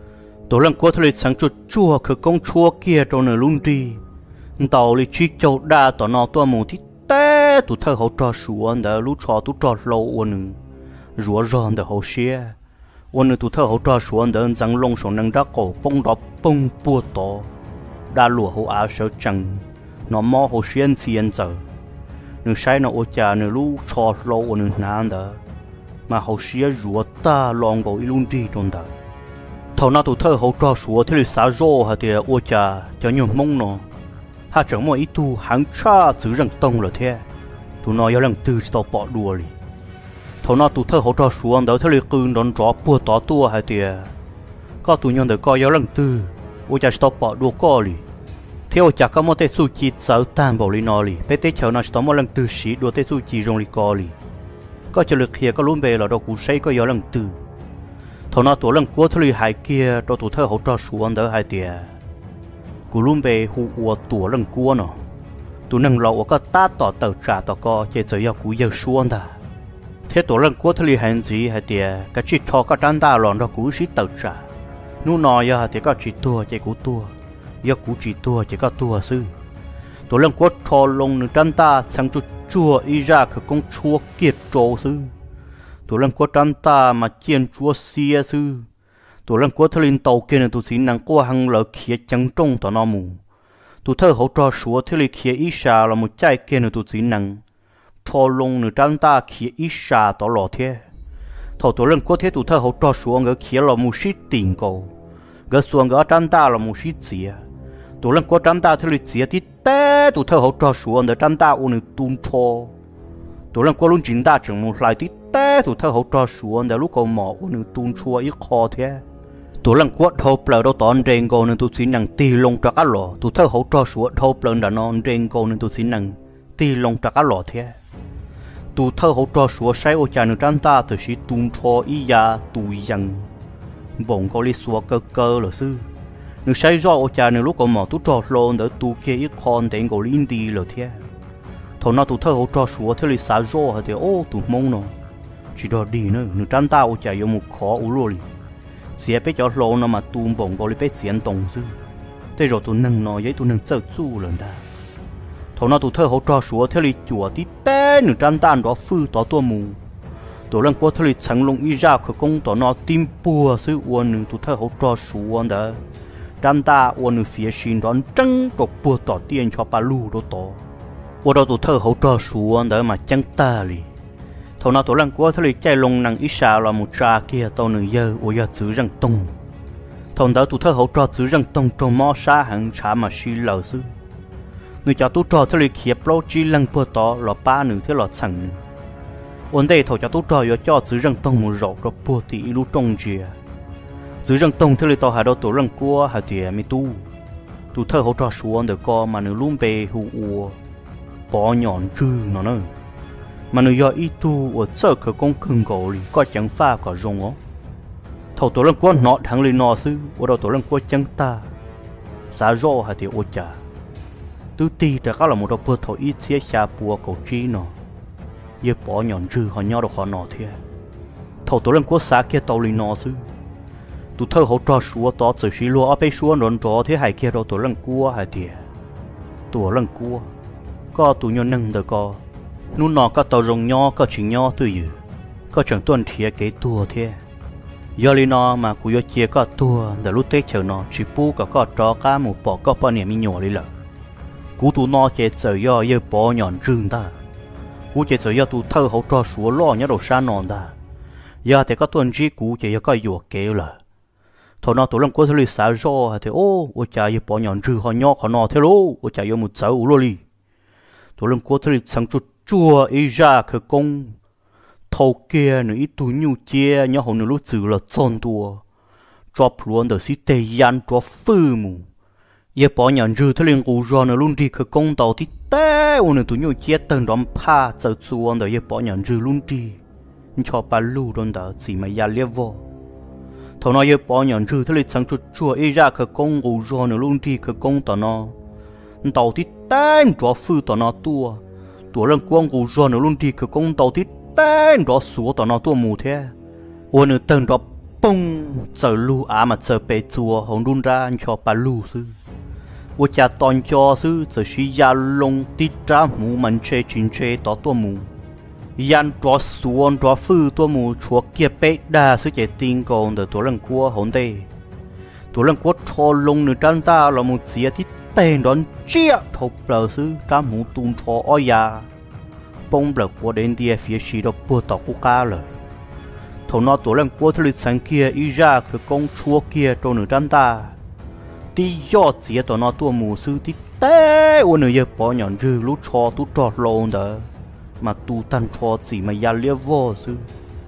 Speaker 1: tổ lần qua thời sáng chuột chua khởi công chua kia trong nửa lung đi tàu lịch chi châu đa tao nó tua mua thì té tụi thơ hỗ trợ xuống đó lúc cho tụi trò lâu ôn nữ rùa ròn để hỗ xía ôn nữ tụi thơ hỗ trợ xuống đó răng lông sòng năng đá cổ bông đó bông bùa to đa lụa hỗ áo sợ chẳng nó mò hỗ xuyên xiên giờ nửa sai nó ô cha nửa lú cho lâu nửa nán đó mà hậu xía rùa ta lòng gấu luôn đi trong đó thầu nào tụi thơ hậu cho sủa thì xả rô hả thì ô cha cho nhiều mông nó ha chẳng mọi ít tu hàng cha chữ răng tông là thế tụi nó yêu lần từ tao bỏ đùa đi thầu nào tụi thơ hậu cho sủa đó thì cứ đón gió bùa tỏ tua hả thì có tụi nhân được coi yêu lần từ ô cha tao bỏ đùa co đi theo chắc có một tên su chi sáu tam bảo lý nó li, bé tết cháu nó chỉ một lần từ sĩ đua tên su chi rong li co li, có cho lực kia có luôn về là đâu cũng say có gió lần từ, thằng nó tuổi lần cuối thôi hai kia đâu tuổi thơ hỗ trợ xuống đỡ hai tiề, cũng luôn về hù ua tuổi lần cuối nó, tụi nâng lẩu có ta tỏ tờ trả tỏ co chỉ giờ cũng giờ xuống ta, thế tuổi lần cuối thôi hành gì hai tiề, cái chỉ cho cái đàn ta lòn đó cũng chỉ tờ trả, nu nói ya thì có chỉ tua chỉ cũng tua giờ cú chỉ tua chỉ có tua sư tổ lần quất thò lông nửa trăn ta sang chút chua y ra khởi công chua kiệt trổ sư tổ lần quất trăn ta mà chiên chua xia sư tổ lần quất thlinh tàu kia nửa tụ xí nàng qua hàng lỡ khía trắng trông tao nó mù tụ thơ hỗ trợ số thế lịch khía y xa là một chai kia nửa tụ xí nàng cho lông nửa trăm ta kia ít xa tỏ lọ thế thầu tổ lần qua thế tụ thơ hậu cho xuống cái kia là một sĩ tiền cầu cái xuống cái trăm ta là một sĩ chia tổ lần qua trăm ta thì lịch chia thì té tụ thơ hậu cho xuống để trăm ta uốn tung cho tổ lần qua luôn chính ta chẳng một lại thì té tụ thơ hậu cho xuống để lúc cầu mỏ uốn tung cho ít khó thế tụ lần qua thâu bờ đâu tòn trên cầu nên tụ xin năng tì lông cho cá lọ tụ thơ hậu cho xuống thâu bờ đã non trên cầu nên tụ xin năng tì lông cho cá lọ thế tụ thơ hậu cho xuống sai ô cha nên trăm ta từ sĩ tung cho ý ya tụ yang bổng có lý xuống cơ cơ là sư nếu sai do ô cha nên lúc cầu mỏ tụ trò lon để tụ kia ít con đến cầu linh đi là thế thầu nào tụ thơ hậu cho xuống thế là sao do hay thì ô tụ mông nó chỉ đó đi nữa nếu trăm ta ô cha yêu một khó u lôi sẽ biết cho lon nó mà tụ bổng có lý biết chiến đồng sư thế rồi tụ nâng nó vậy tụ nâng chơi chu lần ta thầu nào tụ thơ hậu cho xuống thế là chùa tí té nếu trăm ta đó phư đó tua mù tổ lần qua thời chẳng lông ý ra khởi công tổ nó tim bùa sư uốn nương tụ thơ hậu cho xuống đó trăm ta uốn nương phía xin đón trăng đột bùa tỏ tiền cho bà lù đó tỏ uốn đó tụ thơ hậu cho xuống đó mà chẳng ta li thầu nào tổ lần qua thời chạy lông năng ý xa là một trà kia tao nương giờ uốn giờ chữ răng tung thầu đó tụ thơ hậu cho chữ răng tung trong mỏ xa hàng trả mà xí lờ sư người cho tụ cho thời khiếp lâu chỉ lần bùa tỏ là ba nương thế là chẳng ổn đây thầu cho tôi trò cho chữ răng tông một rổ rồi bùa thì lúc trong chia chữ răng tông thế là tao hà đâu tổ răng cua hà thì mi tu thơ hỗ trợ xuống được co mà nếu luôn về hù ua bỏ nhọn trừ nó nữa mà nếu do ít tu ở sở khởi công cường gỗ thì có chẳng pha có rong ó thầu tổ răng cua nọ thằng lên nọ sư ở đâu tổ răng cua chẳng ta giá rõ hà thì ô chả tu ti đã có là một đầu bùa thầu ít xía xa bùa cầu chi nó ye bỏ nhọn trừ họ nhau được họ nọ thế thầu tổ lần quốc xã kia tàu lì nọ sư tụ thơ hỗ trợ xuống tỏ sự xí lúa ở bên xuống rộn rò thế hải kia đâu tổ lần cua hải tiề tổ lần cua có tụ nhau nâng được có nút nọ có tàu rồng nho có chỉ nho tôi dự có chẳng tuần thiệt cái tua thế do lì nọ mà cụ yo chia có tua để lúc tết chờ nọ chỉ bu có trò cá một bỏ có bao nhiêu mi nhỏ đi lợ cụ tụ nọ chế chờ do ye bỏ nhọn trừ ta cú chỉ sợ tụ thơ hậu cho xuống lo nhớ đồ sa non ta giờ thì có tuần chỉ cú chỉ có dùa kéo là thôi nó tụ làm cố thử xả rõ thì ô cha yêu bỏ nhọn trừ họ nhỏ họ nọ thế lô cha yêu một cháu lô li tụ làm cố thử sang chút chua ý ra khởi công thâu kia nữa ít tụ nhu chia nhớ họ nữa lúc chữ là tròn tua drop luôn được xí tây yan drop phư mù yêu bỏ nhọn trừ thử liền cú rồi nữa luôn đi khởi công tàu thì té ôn tụi nhau chia từng đám pa chờ chuông đời bỏ nhận rư luôn đi cho bà lưu đón đó chỉ mà ya liếc vô thầu nói bỏ nhận rư thế là sáng chút chua ấy ra khởi công ngủ rồi nữa luôn đi khởi công tao nó tàu thì tên cho phư tao nó tua lần quăng ngủ rồi nữa luôn đi khởi công tàu thì tên cho số tao nó tua mù thế ôn từng đó bông chờ lưu mà chờ bể chùa hồng đun ra cho bà lưu sư我家当家是就是亚龙的扎木门车进车到多木，yan抓酸抓腐多木戳结背大是些定工的多人过红的，多人过戳龙的长大了木直接的电动接头不是扎木动戳哎呀，崩不过点点phía西都不到国家了，头那多人过他的产kia一下去工戳kia做的长大。tí do chỉ tao nó tua mù sư tí té ôn người bỏ nhọn rư lúc cho tu trọt lồn đó mà tu tan cho chỉ mà ya liếc vô sư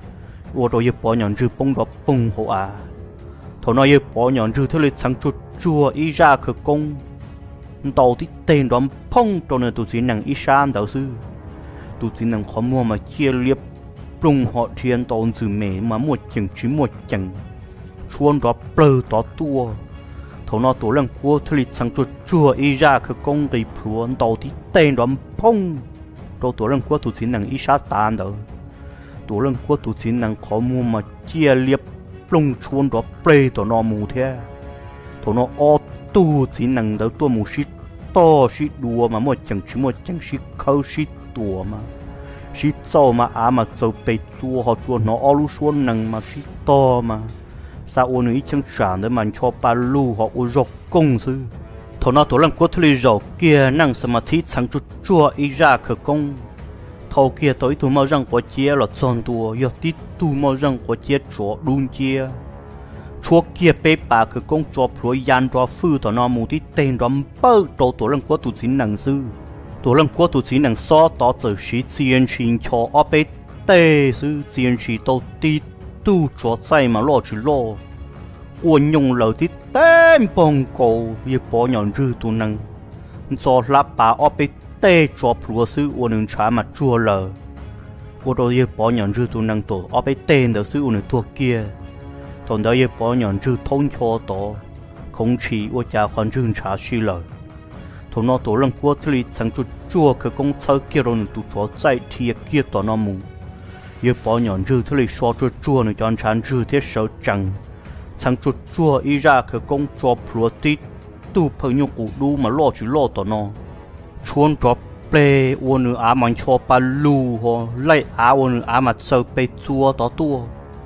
Speaker 1: ôn rồi bỏ nhọn rư bông đó bông hộ thằng nó bỏ nhọn rư thế lịch sáng chuột chua ý ra khởi công tàu tí tên đó phong cho nên tu chỉ năng ý san đạo sư tu chỉ năng khó mua mà chia liếc bông họ thiên tàu từ mẹ mà một chừng chỉ một chừng chuôn đó bờ đó tua thầu nó tổ lần qua thử lịch sang chuột chua ý ra khởi công gây pruon tàu thì tên đó phong cho tổ lần qua tụi chính năng ý sát tàn đó tổ lần qua tụi chính năng khó mua mà chia liệp lông chuôn đó play tổ nó mù thế thầu nó ô tu chính năng đó tua mù shit to shit đùa mà một chẳng shit khâu shit đùa mà shit sau mà mà sau被做họ chuôn nó ô lu xuân năng mà shit to mà sao ôn ấy chẳng sản để mình cho ba lu họ u rọc công sư thằng nào tổ làm quốc thủy rọc kia năng samathi sáng chút chua ý ra khởi công thầu kia tối tụ mau răng của chia là tròn tua giờ tít tụ mau răng của chia chỗ đun chia chúa kia bê bà cứ công cho pro yan cho phư tao nó mù tí tên đom bơ đồ tổ lăng của tụ chính năng sư tổ lăng của tụ chính năng so tao giờ sĩ chiến chiến cho ở bê tê sư chiến sĩ tao tí tụ cho chạy mà lo chỉ lo quân nhung lời tí tên bông cầu việc bỏ nhọn rư tụ năng cho lắp bà ở bê tê cho pro sư quân nương trả mà chua lờ quân đồ việc bỏ nhọn rư tụ năng tổ ở bê tên đó sư quân thuộc kia thằng đó yêu bỏ nhận chữ thông cho tổ không chỉ ở nhà hoàn chừng trả suy lời thằng nó tổ lần qua thì chẳng chút chua cái công chơi kia rồi tụt chó chạy thì kia tổ nó mù yêu bỏ nhận chữ thì so chút chua nữa chọn chán chữ thế sợ chẳng chẳng chút chua ý ra cái công cho pro tít tu phải nhục cụ đu mà lo chỉ lo tổ nó chuồn cho play uốn nữa à mình cho ba lu ho lấy à uốn nữa à mà chơi bay chua tổ tua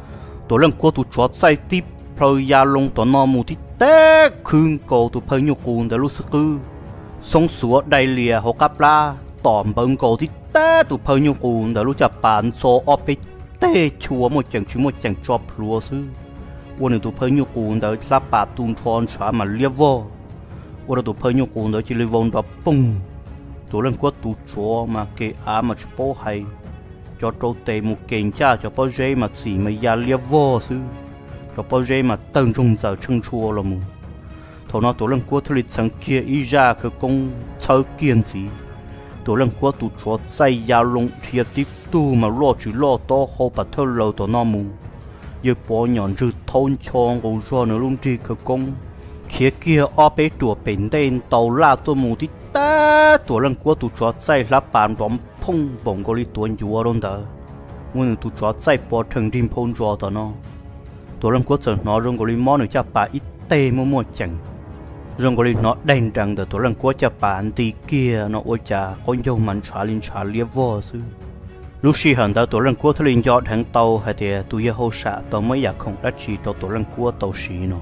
Speaker 1: tổ lần qua tụi chó say tiếp phơi ya lông tổ nọ mù thì té khương cầu tụi phơi nhục cùn để lúc cứ sống sủa đầy lìa hồ cáp la tỏm bận cầu thì té tụi phơi nhục cùn để lúc chập bàn so ở bên té chua một chẳng cho plua sưวันนึงต tụi phơi nhục cùn để lắp bát tuôn tròn xóa mà liệp vôวันนึงtụi phơi nhục cùn để chỉ liệp vốn đó bung tụi lần qua tụi chó mà kê á mà chụp hay cho trâu tê một kiện cha cho bao dây mà xỉ mà ya liệp vô sư cho bao dây mà tận trung giờ chân chua là mù thầu nó tổ lần qua thứ lịch sáng kia ý ra cái công chơi kiên gì tổ lần qua tụt chó say ya lông thiệt tiếp tu mà lo chỉ lo to hậu bát thơ lâu tổ nó mù giờ bỏ nhọn rư thôn chong của do nó luôn đi cái công kia kia ở bên chùa bên tên tàu la tôi mù thì ta tổ lần qua tụt chó say lắp bàn đóng phong bồng có lý tuần chúa luôn đó nguyên tụi chó chạy bỏ thằng đinh phong cho tao nó tụi lần qua giờ nó rong có lý món nữa cho bà ít tê mua chẳng rong có lý nó đành rằng tụi lần qua cho bà anh tí kia nó ôi cha con dâu mình trả liệp vô sư lúc xí hẳn tụi lần qua thứ linh cho thằng tàu hay thì tụi yêu hậu xạ tao mớiอยากkhông đắt chỉ tụi lần qua tàu xí nó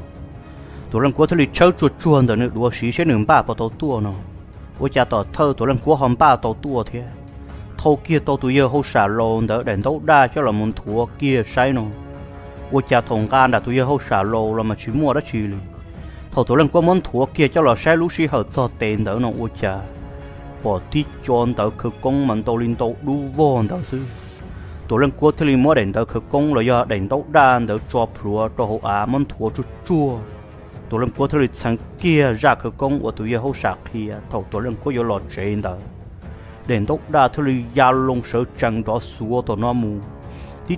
Speaker 1: tụi lần qua thứ linh chơi chuột chuồn tụi nữa đùa xí sẽ nướng ba bao tàu tua nó ôi cha tao thơ tụi lần qua hòm ba tàu tua thế thâu kia tao tụi yêu hậu xả lô đỡ đèn đấu đa cho là muốn thua kia sai nó, ôi cha thùng can đã tụi yêu hậu xả lô là mà chỉ mua đó chỉ li, thâu tụi lần qua muốn thua kia cho là sai lúc xí hợp cho tiền đỡ nó ôi cha, bỏ tít chọn đỡ khử công mình tao linh tao đu vô đỡ sư, tụi lần qua thì mua đèn đỡ khử công là do đèn đấu đa đỡ cho plua cho hậu á muốn thua chút chua, tụi lần qua thì sáng kia ra khử công của tụi yêu hậu xả kia, thâu tụi lần qua vô lọt trên đỡ đèn tóc đa thôi ya lông sợ chẳng đó xua tao nó mù thì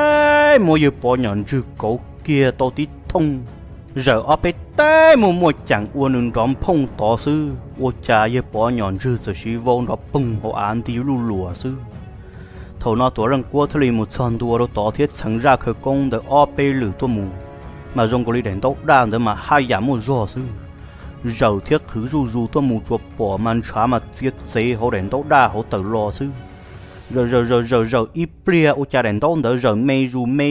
Speaker 1: té mỗi giờ bỏ nhận chữ cổ kia tao tí thông giờ ở bên té mỗi chẳng uốn đường đóm phong tỏ sư uốn cha giờ bỏ nhận chữ giờ chỉ vô đó bung họ ăn tí lu lùa sư thầu nó tuổi lần qua thôi một chân đua đó tỏ thiết chẳng ra khởi công để ở bên lửa tôi mù mà dùng cái đèn tóc đa để mà hai giảm một giò sư giờ thiết khứ ru tôi mù chuột bỏ màn trả mà giết chế họ đèn tóc đa họ tự lo sư giờ ít bia ô cha đèn tóc đỡ giờ mê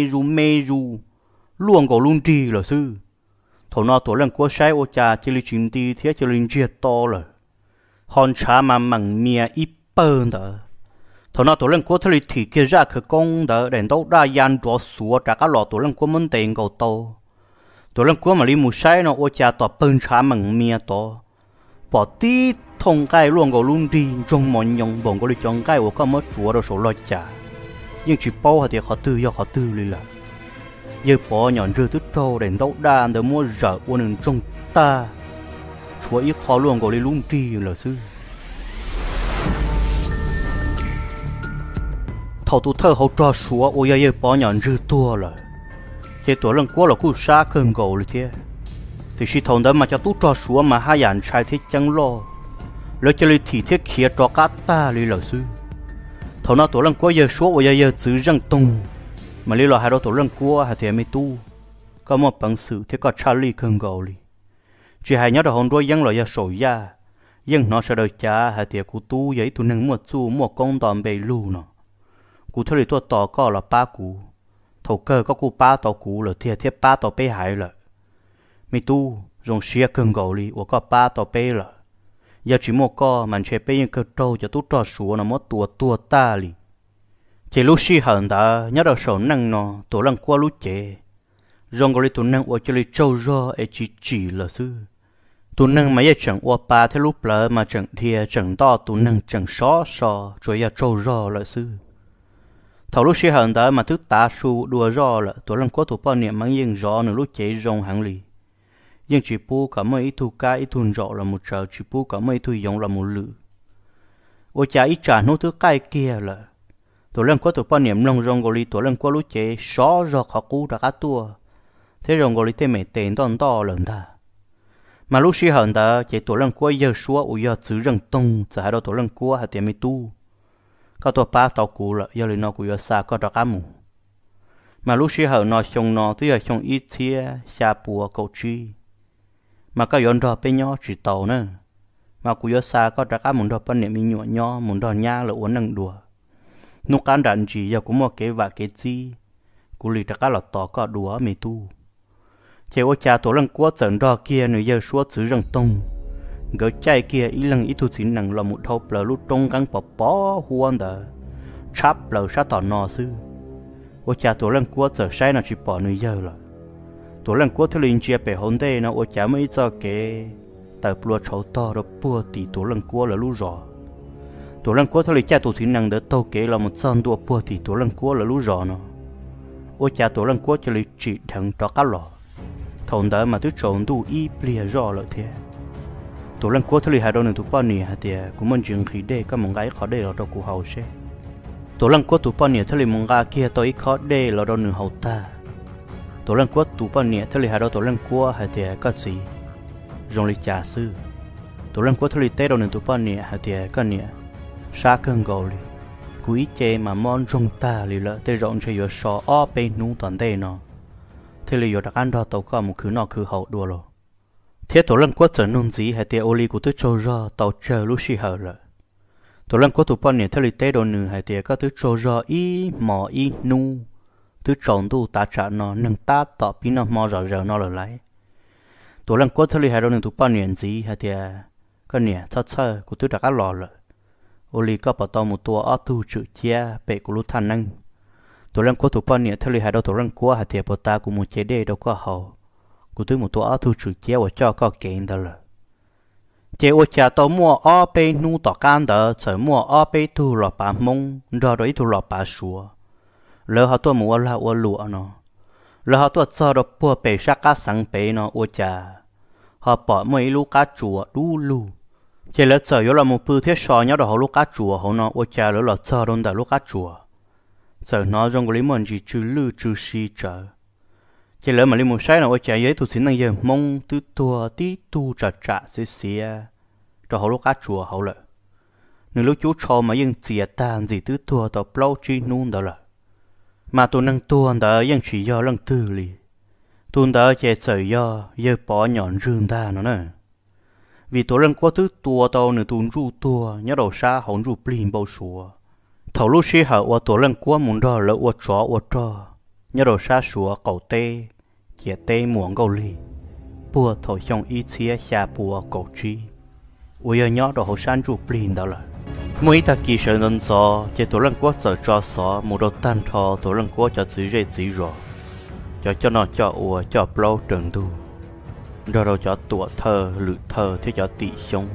Speaker 1: ru luôn có luôn đi là sư thầu nó tuổi lần qua sai ô cha chỉ li chính đi thiết chỉ linh chia to rồi hòn trả mà mằng mía ít bơn đỡ thầu nó tuổi lần qua thôi thì kia ra khởi công đỡ đèn tóc đa yan cho sủa trả các lọ tuổi lần qua muốn tiền cầu to tụi lần cuối mà đi mua sai nó ô cha tọt bưng trả mặn mía to bỏ tí thông cái luôn có luôn đi trong mọi nhung bọn có đi chọn cái của có mất chúa đâu số lo trả nhưng chỉ bao hạt thì họ tư đi là giờ bỏ nhọn rư tức trâu đèn tóc đa để mua rợ của nên trong ta chúa ít khó luôn có đi luôn đi là sư thầu tụi thơ hậu cho súa ô giờ bỏ nhọn rư tua rồi thế tuổi lần qua là cú sa cơn gầu rồi thế thì khi thằng đó mà cho tú cho xuống mà hai dàn trai thế chẳng lo rồi cho lấy thì thế kia cho cá ta lấy lời sư thằng nó tuổi lần qua giờ số và giờ giữ răng tung mà lấy lời hai đó tuổi lần qua hai thì mới tu có một bằng sự thế có Charlie cơn gầu đi chỉ hai nhớ được hồn đôi dân lời giờ sổ ya dân nó sẽ đợi cha hai thì cú tu vậy tụi nâng một chu một con đòn bể lù nó cú thôi tôi tỏ có là ba cú thầu cơ có cú ba tàu cú là thiệt ba tàu bê hải là mi tu dùng xia cơn gầu li và có ba tàu bê là giờ chỉ một co mình chơi bê những cơ trâu cho tú trò sủa nó mất tua ta li chỉ lúc xí hận đã nhớ đầu sầu năng nó tổ lăng qua lúc chế rong gọi tụi năng ở chơi trâu rô ấy chỉ là sư tụi năng mấy chẳng qua ba thế lúc lỡ mà chẳng thìa chẳng to tụi năng chẳng xó xò rồi ya trâu rô là sư thầu lúc xí hận đã mà thức tá su đùa rô là tụi lăng qua tụi bao niệm mang yên rõ nửa lúc chế rong hàng lì nhưng chỉ bu cả mấy thu cá ít thun rõ là một trò chỉ bu cả mấy thu giống là một lự ôi cha ít trả nốt thứ cái kia là tụi lần có tụi bao niệm long rong gọi tụi lần có lũ chế xó rõ khó cú đã cá tua thế rong gọi tên mẹ tên to lần ta mà lúc xí hận ta chỉ tụi lần có giờ xóa ôi giờ chữ rừng tung giờ hai đôi tụi lần có hai tiền mi tu các tụi ba tàu cũ là giờ lên nó cũng giờ xa có đã cá mù mà lúc xí hận nó xong nó tới giờ xong ít chia xa bùa cầu chi mà các yon đó bên nhau chỉ tàu nữa mà cũng giờ xa có đã cá muốn đó bên này mình nhọ nhọ muốn đó nhá là uốn nâng đùa nút cán đạn chỉ giờ cũng một cái vạ cái gì cũng lì đã cá là tỏ có đùa mày tu chỉ ở cha tổ lần qua trận đó kia nữa giờ xóa chữ răng tông gỡ chạy kia ý lần ý thu xin năng là một thâu bờ lúc trong cắn bó huân đó chắp bờ sát tỏ nọ sư ở cha tổ lần qua giờ sai nó chỉ bỏ nữa giờ là tổ lần qua thứ linh chia bể hồn đây nó ở cha mấy cho cái tại bùa cháu to đó bùa tỷ tổ lần qua là lú rò tổ lần qua thứ linh cha tổ xin năng đỡ tàu kế là một son đua bùa tỷ tổ lần qua là lú rò nó ở cha tổ lần qua cho linh chỉ thằng đó cá lò thằng đó mà thứ trộn đủ y bìa rò lợi thế tổ lần qua thứ linh hai đôi nửa tụ bao nhiêu hạt tiền cũng muốn chuyện khí đề có một cái khó đề là đâu cũng hậu sẽ tổ lần qua tụ bao nhiêu thứ linh một cái kia tôi khó đề là đâu nửa hậu ta tổ lần qua tụ bao nhiêu thứ linh hai đôi tổ lần qua hạt tiền có gì rong lịch trà sư tổ lần qua thứ linh tết đâu nửa tụ bao nhiêu hạt tiền có nhiêu xa cơn gầu li cúi chê mà món rong ta li lợ tê rộng cho yo sò o bên nung toàn đây nó thế li yo đặc ăn đó tàu có một khứ nọ khứ hậu đua rồi thế tổ lần qua trở nung gì hay tiệt oli của tứ châu ra tàu chờ lúc xí hở rồi tổ lần qua tụ bao nhiêu thế li tết đâu nửa hay tiệt có tứ châu ra y mò y nu tứ tròn tu ta trả nó nâng ta tọ pin nó mò rõ nó là lấy tổ lần qua thế li hay đâu nửa tụ bao nhiêu gì hay tiệt có nè thơ của tứ đặc ăn lò rồi oli có bảo tao một tua ở tu chữ chia bể của lút thanh năng tổ lần qua tụ bao nhiêu thế li hai đầu tổ lần qua hạt tiệp bảo ta của một chế đề đâu có hậu của tôi một tua ở tu chữ chia và cho có kiện đó là chế ô cha tao mua ở bên nu tỏ can đó sợ mua ở bên tu lọ bà mông rồi đó tu lọ bà sủa lỡ họ tôi mua là ô lụa nó lỡ họ tôi cho đó bùa bể sắc cá sáng bể nó ô cha họ bỏ mấy lú cá chùa đu lù chỉ là sợ yếu là một bữa thiết sò nhớ đó họ lúc cá chùa họ nó ở cha lỡ là sợ đồn đã lúc cá chùa sợ nó trong cái lý mình chỉ chữ lư chữ si chờ chỉ lỡ mà lý một sai nào ở cha ấy tụi xin năng giờ mong tứ tua tí tu trả xí cho họ lúc cá chùa họ lợi nếu lúc chú cho mà yên chia tan gì tứ tua tao bao chi nôn đó là mà tụi năng tua đó yên chỉ do lăng tư lì tụi đó chỉ sợ do giờ bỏ nhọn rương ta nó nè vì tổ lần qua thứ tua tàu nửa tuần ru tua nhớ đầu xa hỏng ru plin bao sủa thầu lúc xí hở qua tổ lần qua muốn đo lỡ qua trò nhớ đầu xa sủa cầu tê chia tê muỗng cầu lì bùa thầu xong ít xía xa bùa cầu chi ui nhớ đầu hậu san ru plin đó là mỗi ta kỳ sơn đơn gió chỉ tổ lần qua giờ cho gió một đầu tan thò tổ lần qua cho chỉ rễ chỉ rõ cho nó cho ua cho bao trường tu rồi cho tuổi thơ lự thơ thế cho tỷ sống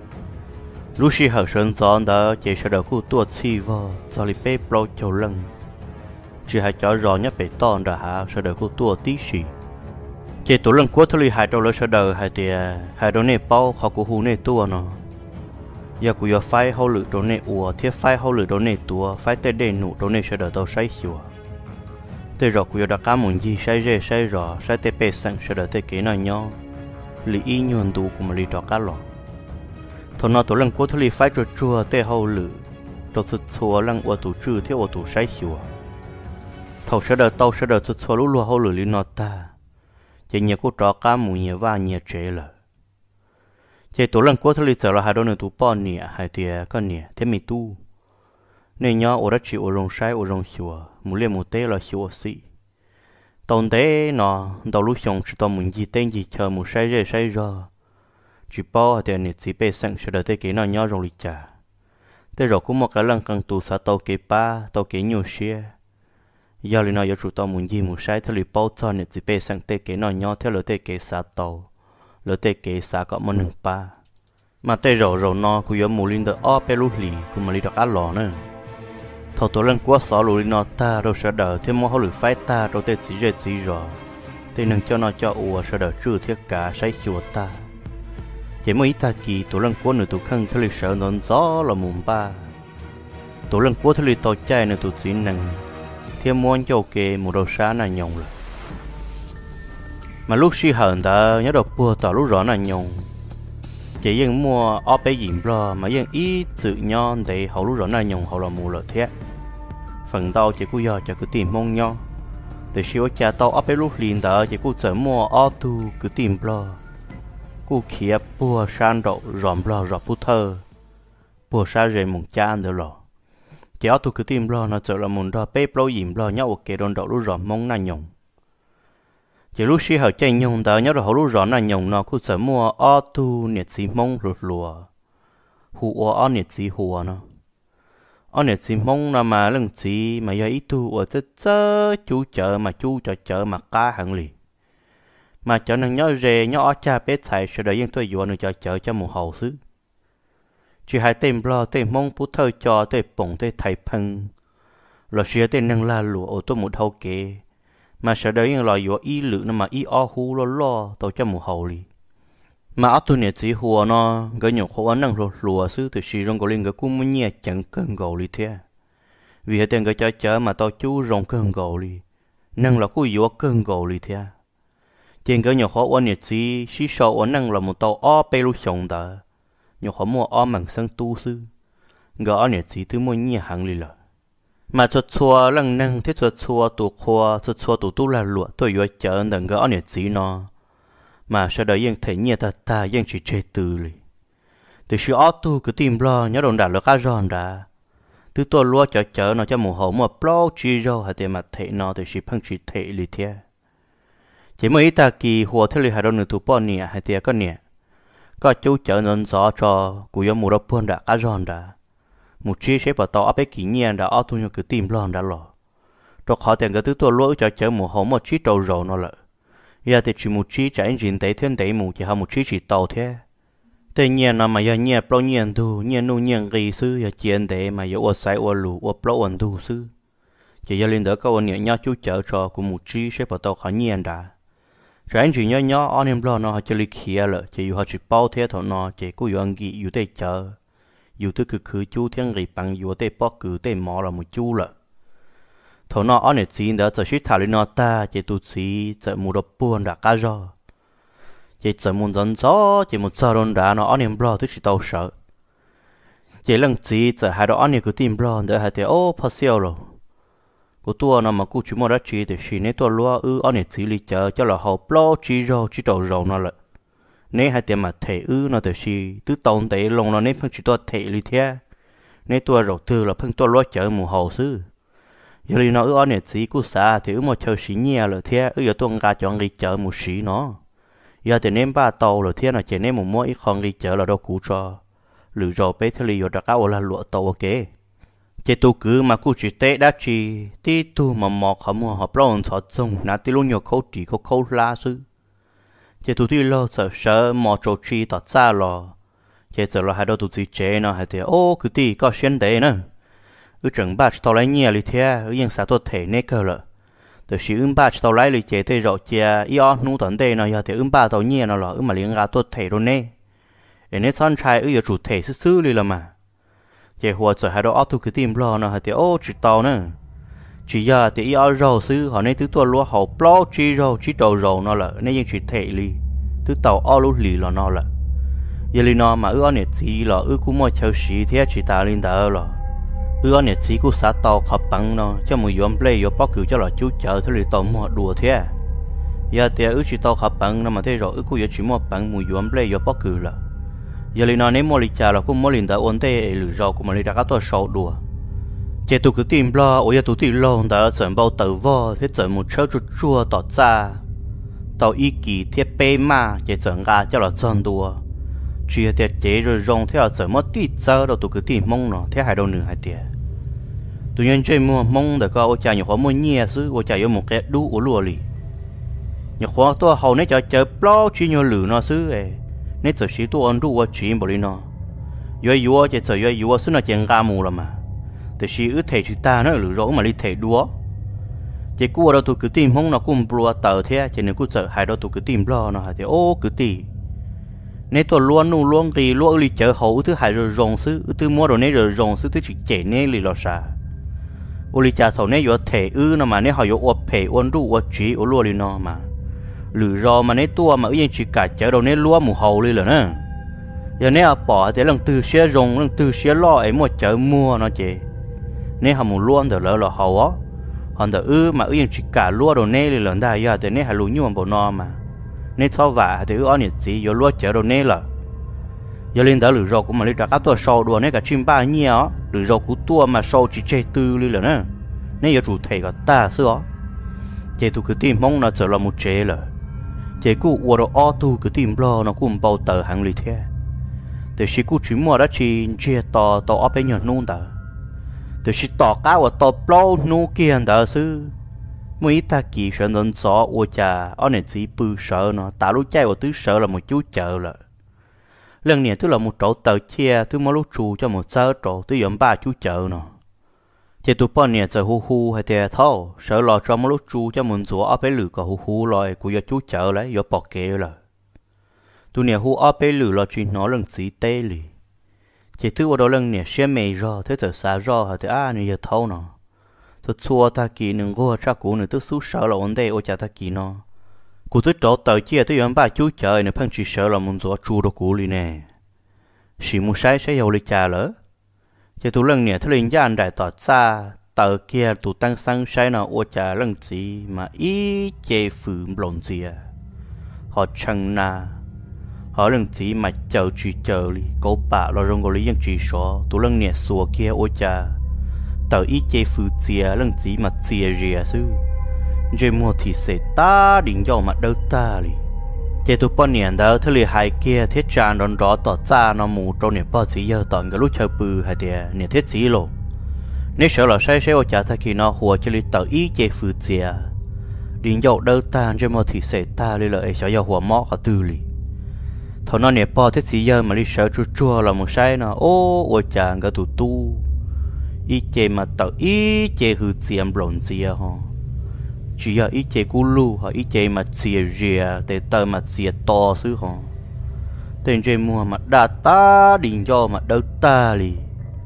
Speaker 1: lúc xí hở sơn gió đó chỉ sẽ được khu tuổi chi vào cho li bê bao châu lăng chỉ hay cho rõ nhất bể to đã hạ sẽ được khu tuổi tí xì chỉ tuổi lăng cuối thôi hai đầu là sẽ được hai đầu này bao họ cũng hú này tua nó giờ cũng giờ phái hậu lự đầu này ua thiết phái hậu lự đầu này tua phái tê đê nụ đầu này sẽ được tao say xùa tê rõ cũng giờ đã cá muốn gì say rê say rõ say tê bê sang sẽ được tê kế nào nhau lì y nhuận đủ của một lì đỏ cá lò thằng nào tổ lần cuối thôi lì phải cho chua tê hậu lử đồ sụt xua lăng ở tủ trừ theo ở tủ say xua thầu sẽ đợi tàu sẽ đợi sụt xua lú lúa hậu lử lì nọ ta chỉ nhiều cô trò cá mù nhiều và nhiều chế là chỉ tổ lần cuối thôi lì giờ là hai đôi nửa tủ bò nhẹ hai tia con nhẹ thế mi tu nên nhỏ ở đó chịu ở rồng say ở rồng xua muốn lên một tê là xua xị tồn thế nó đầu lúc xong chỉ tao muốn gì tên gì chờ một say ra chỉ bao thì anh chỉ bê sang sẽ đợi tới cái nào nhỏ rồi lịch trả thế rồi cũng một cái lần cần tụ xã tàu kế ba tàu kế nhiều xe giờ li nó giờ chủ tàu muốn gì muốn sai theo li bao cho nên chỉ bé sang tê kế nó nhỏ theo lối tê kế xã tàu lối tê kế xã có một nâng ba mà tê rồi nó cũng giờ muốn linh được ở bé lú lì cũng mà li được ăn lò nữa thầu tổ lần qua xó lú li nó ta rồi sẽ đợi thêm một họ lử phái ta rồi tê chỉ rồi tê nâng cho nó cho ủa sẽ đợi trừ thiết cả sai chùa ta chỉ mới ta kỳ tổ lần qua nửa tổ khăn theo li sợ nón gió là mùng ba tổ lần qua theo li tàu chạy nửa tổ chỉ nâng thêm muốn cho kê một đầu sáng là nhung rồi mà lúc xí hận ta nhớ đọc bùa tỏ lúc rõ là nhung chỉ riêng mua ở bé dìm lo mà riêng ý tự nhon để hậu lúc rõ là nhung hậu là mù lợi thế phần tao chỉ cứ giờ cứ tìm mong nhau để xíu cha tao ở bé lúc liền ta chỉ cứ chở mua ở tu cứ tìm lo cứ kia bùa san độ rộm lo rộp bút thơ bùa sa rề mùng cha ăn được rồi chỉ ở tu cứ tìm lo nó trở là mùng đó bé bao dìm lo nhau ok đòn đậu lúc rộm mong là nhung chỉ lúc xí hở chạy nhung ta nhớ rồi hậu lúc rõ là nhung nó cứ chở mua ở tu nhiệt gì mong lụt lùa hùa ở nhiệt gì hùa nó ở nhiệt gì mong là mà lần gì mà giờ ít tu ở chớ chú chợ mà chú chợ mà cá hẳn lì mà chợ năng nhớ rề nhớ ở cha bé xài sẽ đợi yên tôi vừa nữa chợ cho một hậu xứ chỉ hai tên lo tên mong bút thơ cho tên bổng tên thầy phăng rồi xí tên năng la lùa ở tôi một hậu kế mà sợ đấy là do ý lự nó mà ý o hu lo tao cho một hậu li mà ở tôi này chỉ hùa nó cái nhục hùa năng lùa xứ từ xí rong có lên cái cũng muốn nhẹ chẳng cơn gầu li thế vì hệ tiền cái chợ mà tao chú rong cơn gầu li năng là cứ yếu cơn gầu li thế trên cái nhục hùa này chỉ xí sầu năng là một tàu o pe lu sống ta nhục hùa mua o mảng sang tu xứ cái này chỉ thứ mua nhẹ hàng li là mà cho chua lăng năng thế cho chua tụ khoa cho chua tụ tu là lụa tôi vừa chờ đừng có nhẹ gì nó mà sau đó yên thấy nhẹ ta yên chỉ chơi từ li từ khi ở tu cứ tìm lo nhớ đồn đạt là cá giòn đã từ tôi lúa chờ nó cho mù hậu mà plau chi rồi hay để mà thấy nó từ khi phăng chỉ thấy li thế chỉ mới ta kỳ hồ thế li hai đôi nửa tụ bao nhẹ hay để có nhẹ có chú chờ nó gió cho cú yêu mù đó buồn đã cá giòn đã một chiếc xe bảo tàu áp kỷ niệm đã ở thu nhập cứ tìm lon đã lò, rồi họ tiền cái thứ tôi lỗi cho chở một hộp một chiếc tàu rầu nó lại, giờ thì chỉ một chiếc chạy engine để thêm để một chỉ họ một chiếc chỉ tàu thế, tuy nhiên là mà giờ nhiên bao nhiên thu nhiên nu nhiên ghi sư giờ chuyện để mà giờ ở sai ở lù ở bao ẩn thu sư, chỉ giờ lên đó câu nhẹ nhau chú chở cho của một chiếc xe bảo tàu khó nhiên đã, chạy engine nhỏ anh em lo nó họ chỉ lấy kia lại, chỉ họ chỉ bao thế thôi nó chỉ có yêu anh ghi yêu để chở dù tôi cứ chú thiên người bằng dù tôi bỏ cứ tôi mò là một chú了，头那安尼钱的就是他里那大，这都是这木头半的家着，这这木人做，这木做人家那安尼不老都是到手，这人子这还到安尼个点不老，的还得哦怕笑了，个多那么古去莫得吃的是那多罗安尼子里就了好不老吃肉吃到肉那了。nếu hai tiệm mà thể nó từ gì từ tồn tại lòng nó nên phân chỉ toa thể lý thế nếu toa đầu tư là phân toa lót chợ mù hồ sư giờ đi nó ở này chỉ cú xa thì mà chờ xí nhẹ rồi thế giờ tuần cả chọn đi chợ mù xí nó giờ thì nên ba tàu rồi thế là chỉ nên một mỗi con đi chợ là đâu cú cho lựa rồi bé thế li rồi đã cáo là lụa tàu ok chỉ tu cứ mà cú chỉ tết đã chỉ tí tu mà mọc họ mua họ bao nhiêu trồng nãy tí luôn nhiều khâu chỉ khâu lá sư chỉ tụi đi lo sợ mò trâu chi tọt xa lo chỉ giờ là hai đứa tụi chị chế nó hay thì ô cứ đi có xuyên đấy nữa chừng ba tàu lái nhẹ li thế yên sao tôi thể nét cơ了từ khi ba tàu lái li chế thì rồi chia yêu nụ tận đây nó giờ thì ba tàu nhẹ nó mà liền ra tôi thể rồi nè nên sáng trai giờ chủ thể xứ li là mà chỉ hoa giờ hai đứa tụi cứ tìm lo nó hay thì ô chỉ tàu nữa chỉ giờ thì yêu rau xứ họ nên thứ tôi lúa hậu plau chi rau chỉ tàu rau nó là nên những chỉ thể li thứ tàu ao lúa lì là nó là giờ li nó mà ưa này chỉ là cũng mua châu xí thế chỉ ta lên đó là ưa này chỉ cũng sát tàu khập bằng nó cho mùi yếm play yếm bắc cửu cho là chú chợ thứ li tàu mua đùa thế giờ thì chỉ tàu khập bằng nó mà thế rồi cũng giờ chỉ mua bằng mùi yếm play yếm bắc cửu là giờ li nó nếu mua li chả là cũng mua lên đó ổn tê lử rau cũng mà li đã có tôi sầu đùa chỉ tụi cứ tìm lo, ôi tụi tìm lo, đã dẫn bao tàu vò, thế dẫn một车 chua tỏ ra, tàu ý kỳ thiết bê mà, chỉ dẫn ra cho là chân đùa, chia tiệt chế rồi rong theo giờ mất tí giờ đâu tụi cứ tìm mong nó theo hai đầu nửa hai tiệt tụi nhân chơi mua mong để có cha nhiều khó mua nhẹ xứ ô cha có một cái đu ở lùa lì nhiều khó tôi hầu nấy cho chơi plo chỉ nhiều lử nó xứ ấy nấy giờ chỉ tôi ăn đu ở chỉ bảo đi nó yêu yêu chỉ giờ yêu xứ nó chẳng ga mù màแต่ชีอึดเทชิตาเนอะหรือร้องมาลิเทดัวเจ้ากูเราตัวคือตีมห้องเรากูปลัวเต๋อเท่เจ้าเนี่ยกูเจอหายเราตัวคือตีมปลอเนาะฮะเจ้าโอ้คือตีในตัวล้วนนู่ล้วนตีล้วนลิเจอเขาถือหายเรารองซื้อถือมัวเราเนี่ยเรารองซื้อถือจิเจเนี่ยลิเราซาอุลิจ่าเขาเนี่ยอยู่เทเนาะมาเนี่ยเขาอยู่อวบเพอวนรูอวบจีอล้วนลิเนาะมาหรือรอมาในตัวมายังจิกาเจอเราเนี่ยล้วนหมู่เขาเลยเหรอเนาะอย่างนี้เอาป่อแต่เรื่องตื้อเสียรองเรื่องตื้อเสียล่อไอ้มัวเจอมัวเนาะเจ้nên họ muốn luôn từ lỡ là hậu á họ từ mà yên chỉ cả lúa đồ nê thì lần đại giờ thì nên họ lúa nhuộm bộ no mà nên thao vả thì ở nhiệt gì giờ lúa chở đồ nê là giờ lên đó lửa rau của mà lên đặt các tua sâu đồ nê cả chim ba nhiều lửa rau của tua mà sâu chỉ chơi tư lên là nè nên giờ chủ thể cả ta xưa chế tu cứ tìm mong nó trở là một chế là chế cụ uo đồ o tu cứ tìm lo nó cũng bao tờ hàng lì thế để chỉ cụ chỉ mua đó chỉ chia to ở bên nhật nôn tờ từ khi tỏ cá và tỏ plau nô kiên đó sư mấy ta kỳ sợ nên gió ô trà ở này chỉ bự sợ nó tạo lúc chạy và tứ sợ là một chú chợ là lần này tức là một chỗ tờ chia thứ mà lúc trù cho một sơ chỗ tới giống ba chú chợ nó chỉ tụ bọn này giờ hu hu hay thế thôi sợ lo cho một lúc trù cho một chỗ ở bên lử có hu hu rồi của chú chợ lấy do bỏ kê là tụ này hu ở bên lử là chuyện nó lần chỉ tê lì chỉ thứ vào đó lần này xem mày rồi thế giờ xa rồi hả thế này giờ thâu nó tôi xua ta kỳ đừng go cha cũ nữa tôi xú sợ là vấn đề ô cha ta kỳ nó cũ tôi chỗ tới chia tôi yếm ba chú trời nữa phăng chỉ sợ là muốn gió chu đó cũ đi nè chỉ muốn sai sẽ giàu lịch trà lỡ chỉ tôi lần này thế linh gian đại tọt xa tờ kia tôi tăng sang sai nó ô cha lần gì mà ý chế phử lộn gì à họ chẳng na họ lần gì mà chờ đi cố bà lo rong goli yang chỉ số tụ lần nè xua kia ô cha tờ ít chế phụ chia lần gì mà chia rìa sư chơi mua thì sẽ ta định dầu mà đâu ta đi chế tụ bao nhiêu đó thứ lì hai kia thiết tràn đòn rõ tỏ ra nó mù trong nè bao chỉ giờ tận cái lúc chơi bự hay thế nè thiết gì lộ nếu sợ là sai ô cha ta khi nó hùa chơi tờ ít chế phụ chia định dầu đâu ta chơi mua thì sẽ ta đi lợi sợ dầu hùa mó cả tư lì thằng nó nè bỏ thế gì giờ mà đi sợ chua là một sai nó ô chàng cái tụ tu ít chế mà tao ít chế hư chiếm lộn gì à ho chỉ là ít chế cú lu hoặc ít chế mà chia rìa để tao mà chia to xứ ho tên chế mua mà đã ta định cho mà đâu ta li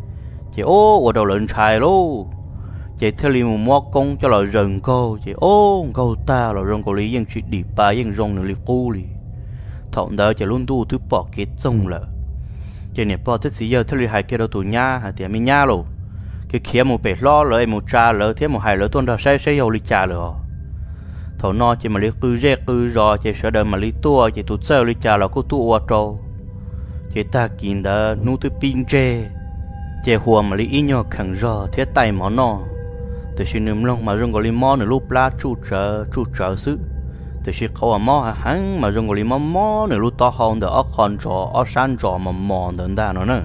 Speaker 1: chế ở đầu lợn trái lô chế theo li mua công cho là rừng câu chế câu ta là rừng câu lý dân chuyện đi ba dân rong nữa li cu li thằng đó chỉ luôn tu thứ bỏ kết xong là chỉ này bỏ thứ gì giờ thứ hai kia đâu tụi nha hay thì mình nha luôn cái kia một bể lo rồi một trà rồi thêm một hai rồi tuần đó sẽ giàu lịch trà rồi thằng nó chỉ mà lấy cứ rò chỉ sợ đời mà lấy tua chỉ tụt sơ lịch trà là có tua ở trâu chỉ ta kín đó nu thứ pin tre chỉ hùa mà lấy ít nhau khẳng rò thế tay món nó từ khi nếm lông mà rong có lấy món nữa lúc lá chu trở xứ từ khiเขาmò hắn mà rong goli mò nữa lúc to hơn đó con trò ở san trò mà mò đến đó nữa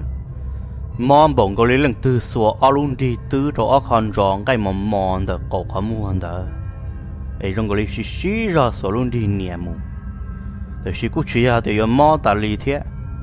Speaker 1: mò bông goli lần từ xua ở luôn đi từ đó con trò cái mà mò đó cậu có mua đó ấy rong goli xí ra xua luôn đi nhẹ mu từ khi cú chia thì mò ta li thế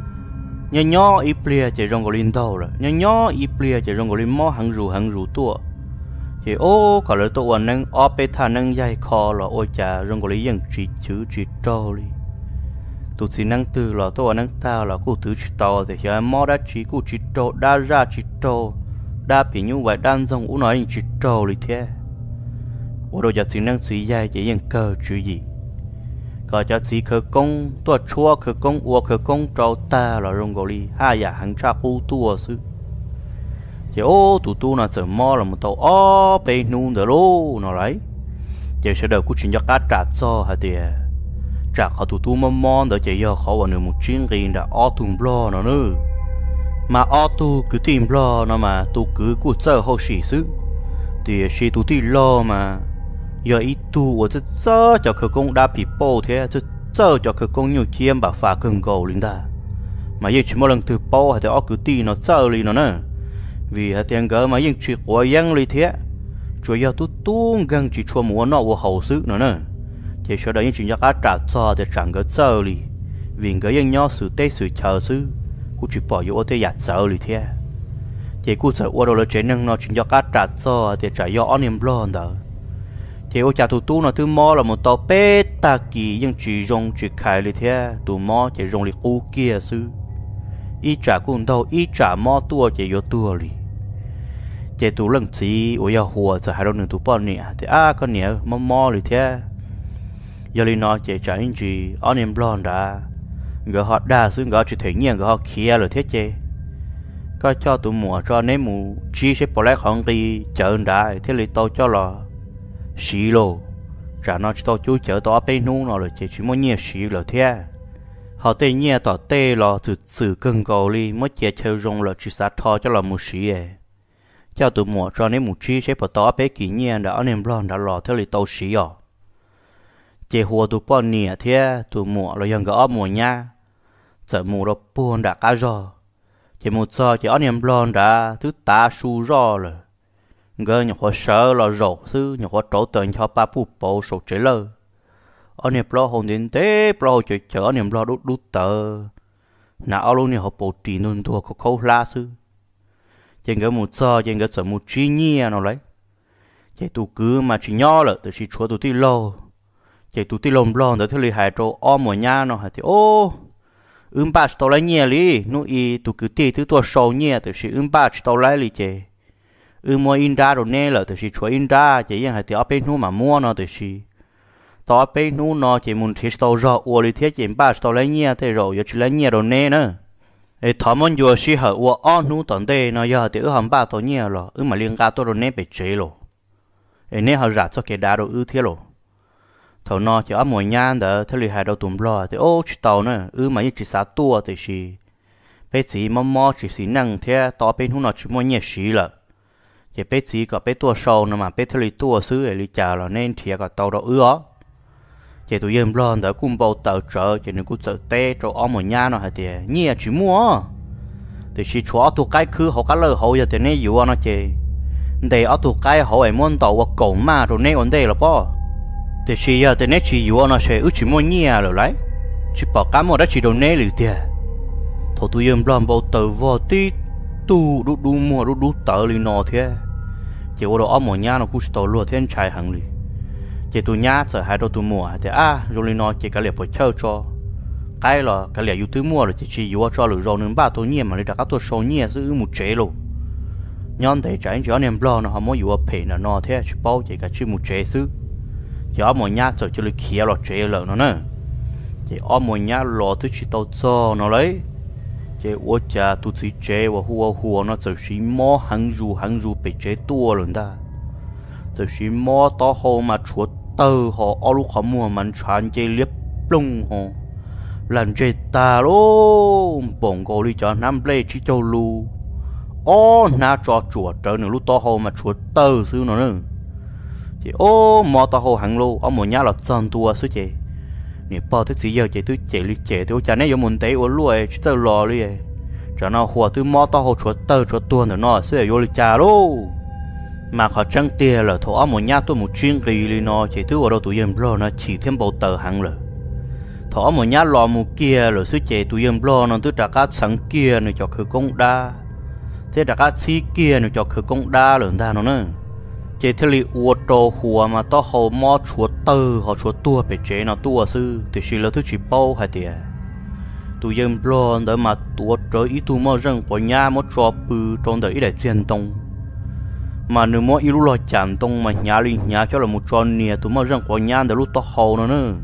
Speaker 1: nhỏ ít bia chỉ rong goli đâu rồi nhỏ ít bia chỉ rong goli mò hàng rù tua thì có lẽ tôi vẫn đang ở bên thang đang dây kho là ôi cha rong có lý dân chỉ trâu đi tôi chỉ năng từ là tôi vẫn đang tao là cô từ chỉ trâu thì hiện mò đã chỉ cô chỉ trâu đã ra chỉ trâu đã bị như vậy đang dùng u nói chỉ trâu đi thế ở đâu giờ chỉ năng suy dây chỉ dân cơ chữ gì có cho chỉ khởi công tôi chua khởi công uo khởi công trâu ta là rong có lý hai nhà hàng cha cô tua sư chỉ tụi tu nó chờ mò là một tàu bên nung đó lô nó lấy chỉ sẽ đợi cú chuyện cho cá trả cho hả tiề trả họ tụi tu mò đó chỉ giờ họ vào nửa một chuyến riêng đã tụm lo nó nữa mà tu cứ tìm lo nó mà tu cứ cú chờ họ xỉ xứ thì xỉ tu ti lo mà giờ ít tu ở这cho khởi công đã bị bỏ thế cho khởi công nhiều chiêm bảo phá cơn cầu lên ta mà giờ chỉ một lần từ bao hay thì ở cứ ti nó chơi li nó nè vì hay tiền gỡ mà những chuyện của dân li thế chủ yếu tu tung gần chỉ cho muốn nó của hậu sự nữa nè thì sau đó những chuyện giá trả cho thì chẳng có chơi li vì cái dân nhỏ sự tết sự chờ sự cũng chỉ bỏ vô thế giả chơi li thế thì cũng sợ qua đâu là chuyện năng nó chuyện giá trả cho thì trả do anh em blond đó thì ô cha tu nó thứ mò là một tàu bé ta kỳ nhưng chỉ dùng chỉ khai li thế tu mò chỉ dùng li u kia sự ít trả cũng đâu ít trả mò tua chỉ vô tua li chỉ tu lần gì ôi ya hùa giờ hai đứa nương tu bao nè thì con nè mò li thế giờ li nó chỉ trả những gì anh em blond đã người họ đa số người chỉ thấy nhiên người họ kia rồi thế chứ có cho tụi mùa cho nên mù chi sẽ bỏ lại không đi chợ đã thế li tao cho là xí lô trả nó cho chú chở tao bên nung nó rồi chỉ muốn nhẹ xí là thế họ tên nhẹ tao tê là từ từ cưng cầu li mới chỉ chơi rong là chỉ sát thò cho là một xí ấy cho tụi mùa cho nên một chi sẽ bỏ tao bên kỹ nhẹ đã anh em lo đã lò thế li tao xí à chỉ hùa tụi bọn nhẹ thế tụi mùa là dân cái mùa nha giờ mùa đó buồn đã cá rò chỉ một giờ chỉ anh em lo đã thứ ta su rò rồi người nhà họ sợ là rổ sư nhà họ trổ tiền cho ba phụ bộ sổ chế lơ anh em lo hồn đến thế lo chơi chở anh em lo đút đút tờ nào luôn nhà họ bộ trì nôn thua có khâu la sư chỉ người một giờ chỉ người sợ một chi nhia nào lấy chỉ tụ cứ mà chỉ nhỏ là từ chỉ chúa tụ ti lâu chỉ tụ ti lồng lon từ thứ hai trâu om mùa nha nó thì ô ba tàu lấy nhia li nu y tụ cứ ti thứ tua sầu nhia từ chỉ ba tàu lấy li chỉ mua in ra rồi nè là từ khi chuối in ra chỉ yang hay thì ở bênนู้mà mua nó từ khi tao bênนู้nó chỉ muốn thiết tao rõ uo li thiết chỉ ba tao lấy nhia thế rồi giờ chỉ lấy nhia rồi nè nữa ấy thằng mình vừa xí hở uo onนู้tận đây nó giờ thì ở hầm ba tao nhia rồi mà liên ca tao rồi nè bị chế rồi ấy nè họ rã cho cái đá rồi thế rồi thằng nó chỉ ở mùa nhan đó thế li hai đầu tụm lo thì ô chỉ tao nữa mà chỉ sát tua từ khi bây giờ mò chỉ xí năng thế tao bênนู้nó chỉ mua nhia xí là chỉ biết gì có biết tua sâu nữa mà biết thứ tua xứ ấy chả là nên thiệt có tàu đó ứa chỉ tụi em lo đã cùng bao tàu chợ chỉ nên cũng chợ tê cho ông một nhà nó hay thì nhẹ chỉ mua thì chỉ cho tụi cái cứ họ cái lơ họ giờ thì nên dụ nó chỉ để ở tụi cái họ ấy muốn tàu và cổ mà rồi nên vấn đề là bao thì chỉ giờ thì nên chỉ dụ nó sẽ chỉ mua nhẹ rồi đấy chỉ bảo cái một đó chỉ đồ nên liền tiền thôi tụi em lo bao tàu vào tí tu đu mua đu tờ li nọ thế chỉ vào đó ở một nhà nó cũng tàu lúa thiên trái hàng li chỉ tụi nhà sợ hai đôi tụi mua thì rồi li nọ chỉ cái liệp phải chơi cho cái là cái liệp yêu mua rồi chỉ yêu cho lửa rồi nên ba tụi nhẹ mà đi đặt các tụi sâu nhẹ giữ một chế luôn nhon để trái cho anh em lo nó họ muốn yêu phe nó nọ thế chỉ bao chỉ cái chỉ một chế xứ chỉ ở một nhà sợ cho li kia là chế lợn nó nè chỉ ở một nhà lò thứ chỉ tàu cho nó lấy chế ô cha tu chỉ chế và hùa nó chỉ xí mò hàng ru bị chế tua rồi ta chỉ xí mò to hồ mà chuột tơ họ ở lúc họ mua mình chán chế liếp lung họ lần chế ta luôn bổng cô đi cho năm lê chỉ châu lu ô na cho chuột trở nữa lúc to hồ mà chuột tơ xứ nó nữa chỉ ô mò to hồ hàng lu ở một nhà là chân tua xứ chế nè bao thứ gì giờ chạy tôi chạy đi chạy tôi chả nên giống muốn thấy ở lúa chỉ tao lò đi cho nó hoa tôi mò tao hồ chuột tơ chuột tuôn rồi nó sẽ vô đi trà luôn mà họ trăng tiền là thổ một nhà tôi một chuyên gì đi nó chạy tôi ở đâu tụi em lo nó chỉ thêm bao tờ hàng rồi thổ một nhà lò một kia rồi sẽ chạy tụi em lo nó tôi trả các sáng kia này cho khử công đa thế trả các xí kia này cho khử công đa rồi ta nó nữa chế thế li uo trâu hùa mà to hồ mò chuột tơ họ chuột tua bị chế nó tua sư thì chỉ là thứ chỉ bao hay tiệt tụi em lo đỡ mà tua trời ít tụi mò răng của nhà mò cho bự trong đời để truyền tông mà nếu mò ít lúc lo chạm tông mà nhà cho là một tròn nè tụi mò răng của nhà để lúc to hồ nó nữa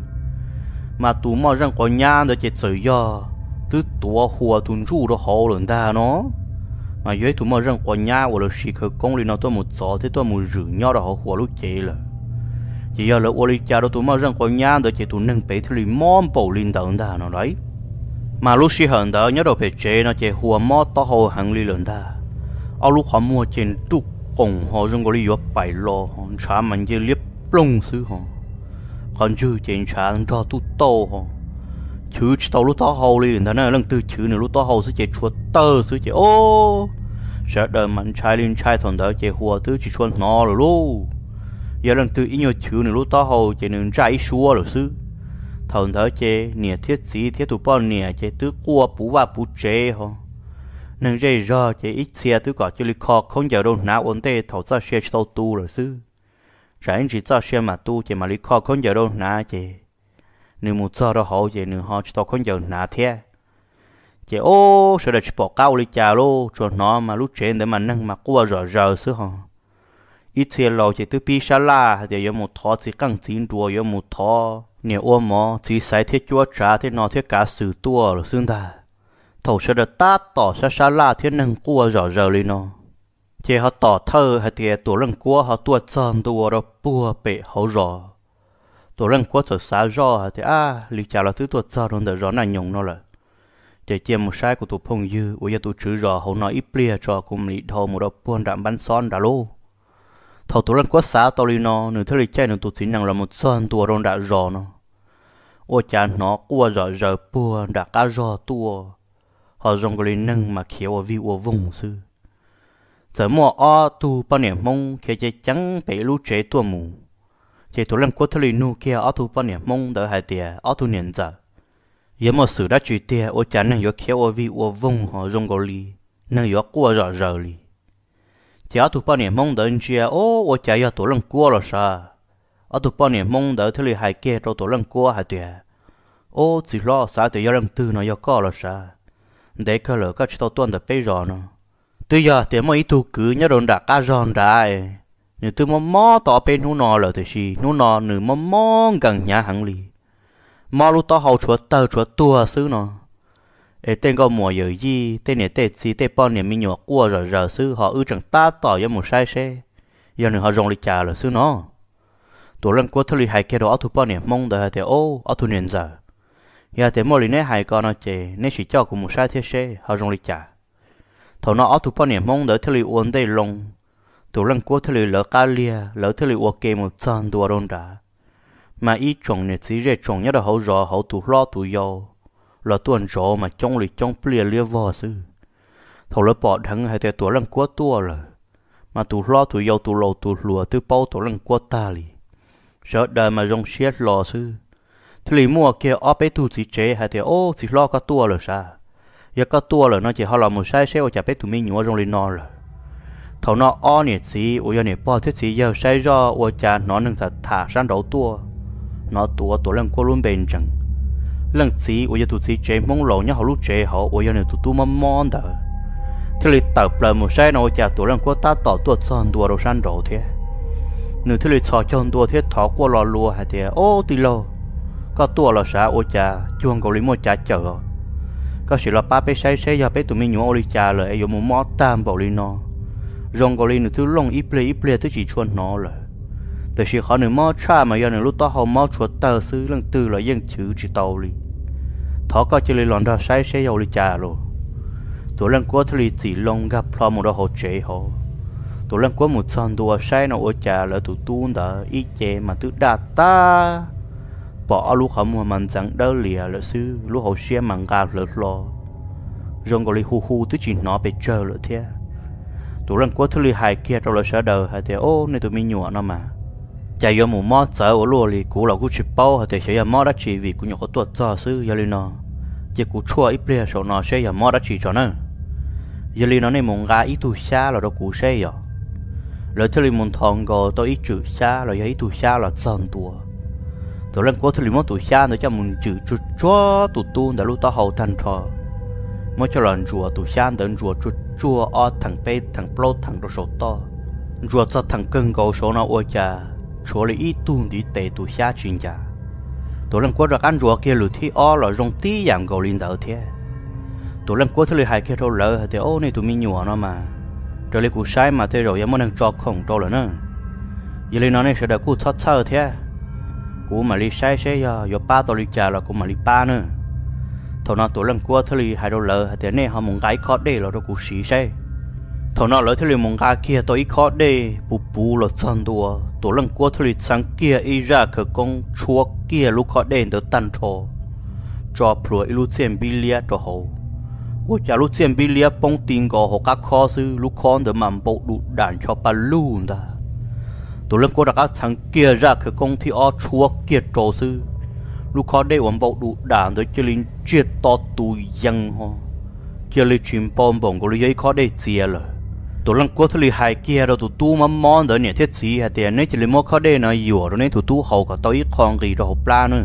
Speaker 1: mà tụi mò răng của nhà để chế sợi do tụi tua hùa tụi ru đó hồ lớn ta nó mà dưới tụi mò răng của nhà hoặc là xì khởi công thì nó tôi một gió thế tôi một rửa nhau đó họ hùa lúc chế là chỉ giờ là ôi cha đó tụi mò răng của nhà để chế tụi nâng bé thì mò bầu linh tận ta nó đấy mà lúc xí hận đó nhớ đầu bé chế nó chế hùa mò to hồ hàng li lớn ta ở lúc họ mua trên trục cùng họ răng có lý do bài lo họ trả mình chế liếp lông xứ họ còn chưa trên trả cho tụi tô họ chứ tàu lúc tao hầu liền thế này lần từ chứ nữa lúc tao hầu sẽ chạy chuột tơ sẽ chạy ô sẽ đợi mạnh trai lên trai thằng đó chạy hùa thứ chỉ chuột nó rồi luôn giờ lần từ ít nhiều chứ nữa lúc tao hầu chạy nên trái xua rồi sư thằng đó chạy nè thiết gì thiết tụ bao nè chạy tứ qua bù ba bù chế ho nên dây ra chạy ít xe tứ cả cho lịch khó không giờ đâu nào ổn tê thầu ra xe tàu tu rồi sư trái chỉ ra xe mà tu chạy mà lịch khó không giờ đâu nào chạy nếu muốn cho đó họ chạy nếu họ chỉ tao không giờ nào thế chạy ô sẽ được bỏ cao đi chào lô cho nó mà lúc trên để mà nâng mà qua giờ sư họ ít xe lâu chạy từ pi sa la thì có một thọ chỉ căng chín đùa có một thọ nhiều ôm mò chỉ sai thiết chúa trả thế nó thiết cả sự tua rồi xương ta thầu sẽ được ta tỏ sa la thiết nâng qua giờ đi nó chỉ họ tỏ thơ hay thì tổ lăng qua họ tua tròn tua rồi bùa bể hậu rõ tổ lăng qua trở xa rõ thì lý chào là thứ tua tròn rồi rõ này nhung nó là chỉ chiếm một sai của tụ phong dư ôi giờ tụ chữ rõ hậu nói ít bia cho cùng lý thầu một đợt buôn đạm bắn son đã lô thầu tổ lăng quá xá tao đi nó nửa thứ lịch chơi nửa tụ chỉ năng là một son tua rồi đã rõ nó ôi cha nó qua giờ buôn đã cá rõ tua họ dùng cái nâng mà khéo ở view ở vùng sư giờ mua o tu bao nhiêu mông khi chơi trắng bị lú chế tua mù chỉ tổ lăng quá thứ nu kia o tu bao nhiêu mông đỡ hai tia o tu niệm giờ giờ một sự đã chửi tia ôi cha nâng yo khéo ở view ở vùng họ dùng cái nâng yo qua giờ li chỉ ở tụ bao nhiêu mong đợi chia ô cha ya tổ lăng cua rồi sao ở tụ bao nhiêu mong đợi thứ hai kia cho tổ lăng cua hai tuyệt ô chỉ lo sao thì ya lăng tư nó ya có rồi sao để cơ lỡ các cháu tuân tập bây giờ nó từ giờ thì mấy tụ cứ nhớ đồn đã cá giòn đại nếu từ mò tỏ bên nó nọ là thì gì nó nọ nửa mò gần nhà hàng lì mò lúc tao hậu chuột tua xứ nó tên có mùa giờ gì tên này tên gì tên bao nhiêu mình nhỏ qua rồi sư họ chẳng ta tỏ cho một sai xe giờ nữa họ dùng lịch trả là sư nó tổ lăng qua thưa hai cái đó thu bao nhiêu mong đợi thì ô thu niên giờ giờ thì mỗi lần hai con nó chè nên chỉ cho cùng một sai thế xe họ dùng lịch trả thầu nó thu bao nhiêu mong đợi thưa uốn đây lông tổ lăng qua thưa lỡ cá lia lỡ thưa ok một trăm đô đôn đã mà ít trồng này chỉ để trồng nhớ là hậu rõ hậu thu lo thu dầu là tuần rõ mà trong lịch trong bìa lia vò sư thầu lỡ bỏ thằng hay thì tổ lăng quá tua rồi mà tụ lo tụ dầu tụ lầu tụ lùa tụ bao tổ lăng quá ta li sợ đời mà rong xiết lò sư thì lì mua kia ở bên tụ chỉ chế hay thì ô chỉ lo cả tua rồi sao giờ cả tua rồi nó chỉ họ làm một sai xe ở chả bên tụ mình nhúa rong lên nó rồi thầu nó o nhiệt xí ở giờ nhiệt bao thiết xí giờ sai do ở chả nó nâng thật thả sang đầu tua nó tua tổ lăng quá luôn bền chẳng lần xí ở giờ tụ chỉ chế mong lầu nhá họ lúc chế họ ở giờ này tụ mắm món đó thì lịch tập là một sai nó chả tổ lăng quá ta tỏ tuột son đùa đầu san đầu thế nửa thì lịch sò chọn đùa thế thọ qua lò lùa hay thế ô tì lô có tua là sao ô chả chuông cầu lý một chả chờ có sự là ba bé say giờ bé tụi mình nhổ ô lý chả rồi ấy một món tam bảo lý nó rong cầu lý nửa thứ lông ít ple thứ chỉ chuồn nó rồi từ khi họ nửa món cha mà giờ nửa lúc tao họ món chuột tờ xứ lần tư là dân chữ chỉ tàu lý thọ có chỉ lý lòn ra say giờ ô lý chả rồi tổ lăng quá thì chỉ long gặp lo một đôi hồ chế họ tổ lăng quá một trăm đua sai nó ở trà là tụi tuôn đã ít chế mà tự đạt ta bỏ lúc họ mua màn trắng đỡ lìa là sư lúc họ xe màn gà lợt lo rồi gọi là hu tức chỉ nó bị chờ lợt thế tổ lăng quá thì hai kia rồi là sợ đời hay thế ô nên tụi mình nhọ nó mà chạy vô một mỏ sợ ở lúa thì cũ là cũ chụp bao hay thế sẽ mỏ đã chỉ vì cũ nhỏ có tuột cho sư giờ lên nó chỉ cũ chua ít bia số nó sẽ mỏ đã chỉ cho nó giờ li nó này muốn gà ít tu xa là đâu cũ xe rồi lỡ thì muốn thòng gò tôi ít chữ xa là ít tu xa là tròn tua tôi lần qua thì muốn tu xa nữa cho muốn chữ chút chua tu tu đã lúc tao hậu thành thọ mới cho lần chùa tu xa đến chùa chút chua o thằng pe thằng plo thằng đồ số to chùa cho thằng cưng gò số nó ôi cha chùa là ít tu đi tệ tu xa chuyên gia tôi lần qua được ăn chùa kia lụt thì o là rong tí dạng gò linh đạo thế tụi lần cuối thứ hai kia đâu lỡ thì ô này tụi mình nhủ nó mà rồi lấy củ sai mà thế rồi em muốn cho khổng đâu rồi nữa giờ lấy nó này sẽ được củ thoát sơ thế củ mà lấy sai giờ ba tụi lấy trà là củ mà lấy ba nữa thằng nó tụi lần cuối thứ hai đâu lỡ thì này họ muốn gái khó đây là đâu củ xí sai thằng nó lỡ thứ muốn gái kia tôi khó đây bù là chân đùa tụi lần cuối thứ sáng kia ý ra khởi công chúa kia lúc khó đây được tan trò cho pro ilu chen bilia cho hồ ủa chả lúc chen bilia bông tin gò hồ các kho sư lúc con để mầm bộ đủ đạn cho ba luôn ta tụi lần cô đã các thằng kia ra cái công ty ở chùa kia trổ sư lúc khó đây ổn bộ đủ đạn tới cho linh chết to tụi dân ho cho linh chìm bom bổng của linh khó đây chia rồi tụi lần cô thấy hai kia rồi tụi tu mắm món đỡ nhẹ thiết gì hay tiền nên chỉ linh mua khó đây nó dùa rồi nên tụi tu hậu cả tới con gì rồi hộp la nữa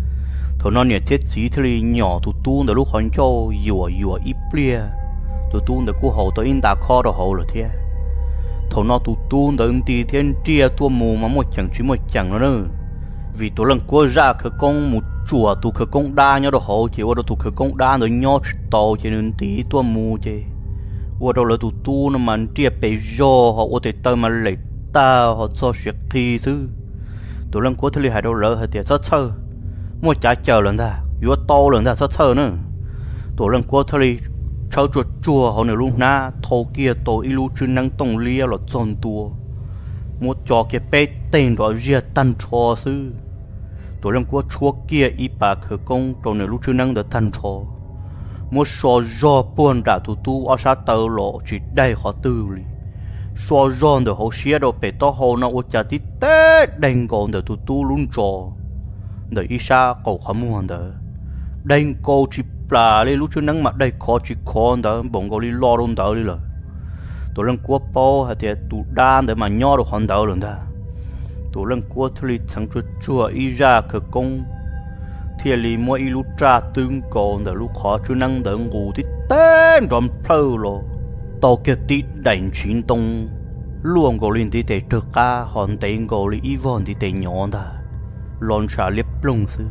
Speaker 1: tụi nó nhẹ thiết gì thì nhỏ tụi tu đỡ lúc còn cho dùa ít bia tụi tu đỡ cô hậu tới in đã khó rồi hậu rồi thế thầu nó tụt tuôn tới đi thiên chia tua mù mà một chẳng nữa vì tụi lần qua ra khởi công một chùa tụi khởi công đa nhau đồ hậu chỉ qua đồ tụi khởi công đa rồi nhau to chỉ nên tí tua mù chứ qua đồ là tụt tu nó mà chia bể do họ có thể tới mà lấy ta họ cho việc khi chứ tụi lần qua thì hai đồ lỡ hay tiệt rất sơ một trái chờ lần ta vừa to lần ta rất sơ nữa tụi lần qua thì cháu chùa họ nửa lúc na thâu kia tổ ilu chuyên năng tông lia là tròn tua một trò kia bé tên đó riêng tan trò sư tổ lâm của chúa kia y bà khởi công tổ nửa lúc chuyên năng được tan trò một số do buồn đã tụ tu ở sát tàu lộ chỉ đây họ tư li số do được họ xé đồ bể to họ nó ở chả tí tết đánh còn được tụ tu luôn trò để y sa cầu khó mua được đánh cầu chỉ là lấy lúc trước nắng mặt đây khó chỉ khó đó bọn cô đi lo luôn đó đi rồi tụi lần qua bao hay thì tụi đan để mà nhỏ được hoàn đó luôn ta tụi lần qua thì thằng chua ý ra khởi công thì li mua ý lúc tra tương còn để lúc khó chứ năng để ngủ thì tên đòn phơi rồi tàu kia tí đánh chiến tông luôn cô lên tí để trực ca hoàn tên cô đi ý vòn tí để nhỏ ta lon trả liếp lông sư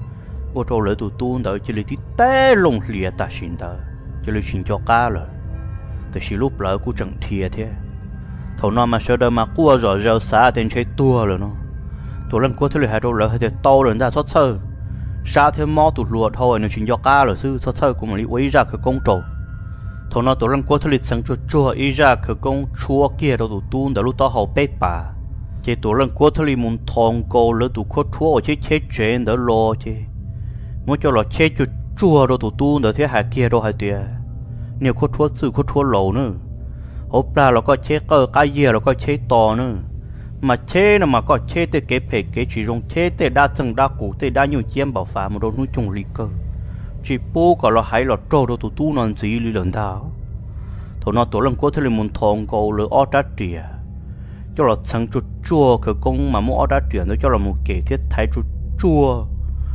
Speaker 1: ô tô lỡ tụi tu đỡ chỉ lấy tí té lông lìa ta xin ta chỉ lấy xin cho cá rồi từ khi lúc lỡ cũng chẳng thiệt thế thầu nó mà sợ đời mà cua rồi rau xả tên chơi tua rồi nó tụi lần cua thấy hai đôi lỡ thì to rồi ra thoát sơ xả thêm mò tụt luộc thôi nó xin cho cá rồi sư thoát sơ cũng mà đi quấy ra cái công trầu thầu nó tụi lần cua thấy sang chua ý ra cái công chua kia đâu tụi tu đỡ lúc to hậu bếp bà chỉ tụi lần cua thấy muốn thòng cô lỡ tụi cua chua ở chết chuyện đỡ lo chứ muốn cho là chế chua rồi tụi tu đỡ thế hai kia đâu hai tia nhiều cua chua lẩu nữa hộp ra là có chế cơ cái gì là có chế to nữa mà chế nó mà có chế tới cái chỉ dùng chế tới đa chân đa cụ tới đa nhiều chiếm bảo phá một đôi núi trùng lì cơ chỉ bố có là hay là trâu đâu tụi tu non gì lì lần tháo thôi nó tụi lần cố thấy muốn thòng cầu lỡ ót đá trìa cho là sang chua cái công mà mua ót đá trìa nó cho là một kẻ thiết thái chua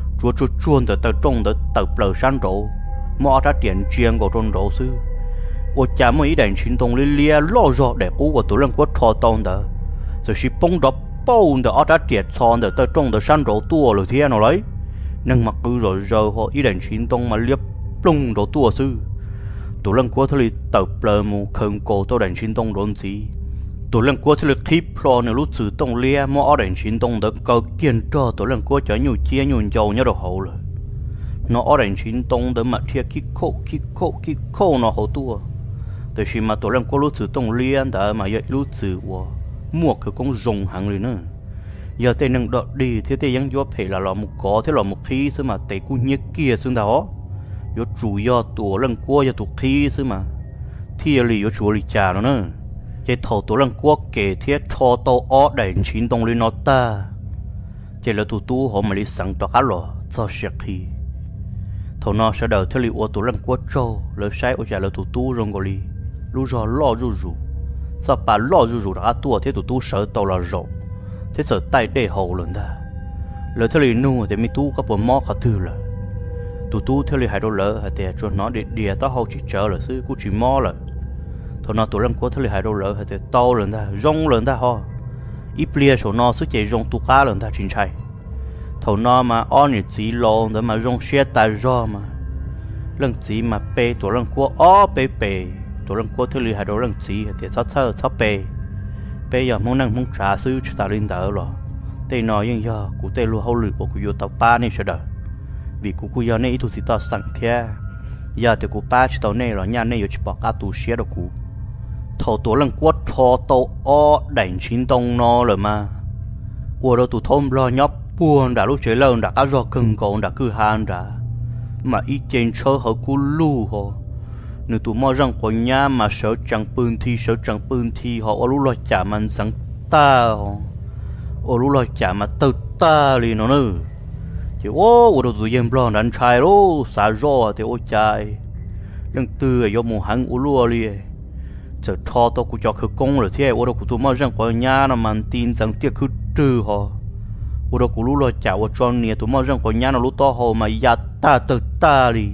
Speaker 1: từ từ trong từ bờ山肉mua ra tiền chiang của trong rau sư我家每一点行动里连老热的我都能够操动的就是蹦着包的ở ra tiền穿的trong的山肉多了天了嘞能mặc cứ rồi họ ý định hành động mà liệp plung đồ tua sư tôi lần qua thấy từ bờ mù khẩn cổ tôi định hành động rồi gì tôi lần qua thấy clip pro này lúc tự động lia mua ở định hành động được cơ kiên cho tôi lần qua cho nhiều chia nhiều dầu nhau đồ hậu rồi nó ở định hành động được mặt thiệt kí khô nó hậu tua từ khi mà tôi lần qua lúc tự động lia đã mà vậy lúc tự mua cái con rồng hàng rồi nữa giờ tên năng đợt đi thế tên vẫn phải là một có thế là một khí chứ mà tên cũng nhớ kia xương đó yo chủ yếu tổ lần qua yo tổ khí chứ mà thì là yo chủ lý trả nó nữa cái thầu tổ lần qua kể thiết cho tàu ở đại chiến đông lên nó ta chỉ là tu họ mà đi sang cho cá lò cho sạch khí thầu nó sẽ đợi thế liệu tổ lần qua châu lời sai ở trả là tu rong gọi đi lu rồi lo rù sao bà lo rù đã tua thế tu sợ tàu là rộng thế giờ tay để hậu lần ta lời thế liệu nu thì mi tu có bộ mò cả thứ là tu theo lời hai đô lỡ hay để cho nó để tao hậu chỉ chờ là sư cũng chỉ mò là thôi nó tụi lâm có theo lời hai đô lỡ hay để tao lần ta rong lần ta ho ít bia số nó sức chạy rong tu cá lần ta chính chạy thôi nó mà on như chỉ lo để mà rong xe tài do mà lần chỉ mà pe tụi lâm có pe tụi lâm có theo lời hai đô lần chỉ để sát pe giờ mong năng mong trả sư cho ta lên đỡ rồi tây nói nhưng giờ cụ tây luôn hậu lử của cụ yêu tàu ba này sẽ đỡ vì cụ giờ này tụi tao sẵn thế giờ thì cụ ba chỉ tao này rồi nhà này chỉ bỏ cả tụi xe đâu cụ thầu tổ lần quất thò tàu đánh chiến đông nó rồi mà qua đâu tụi thôm lo nhóc buồn đã lúc chơi lớn đã cá giò cưng còn đã cứ han đã mà ít trên chơi họ cú lu họ nếu tụi mò rằng của nhà mà sợ chẳng bưng thì họ ở lúc lo chả mà sáng ta họ ở lúc lo chả mà tự ta liền nó nữa chỉ ô đồ tụi em lo đánh trai đó xả gió thì ô trai nhưng từ ở mùa hàng u lúa liền giờ cho tôi cũng cho khởi công rồi thế ô đồ của tụi mò rằng của nhà nó mà tin rằng tiếc cứ trừ họ ô đồ của lúc lo chả ô cho nè tụi mò rằng của nhà nó lúc to họ mà ya ta tự ta đi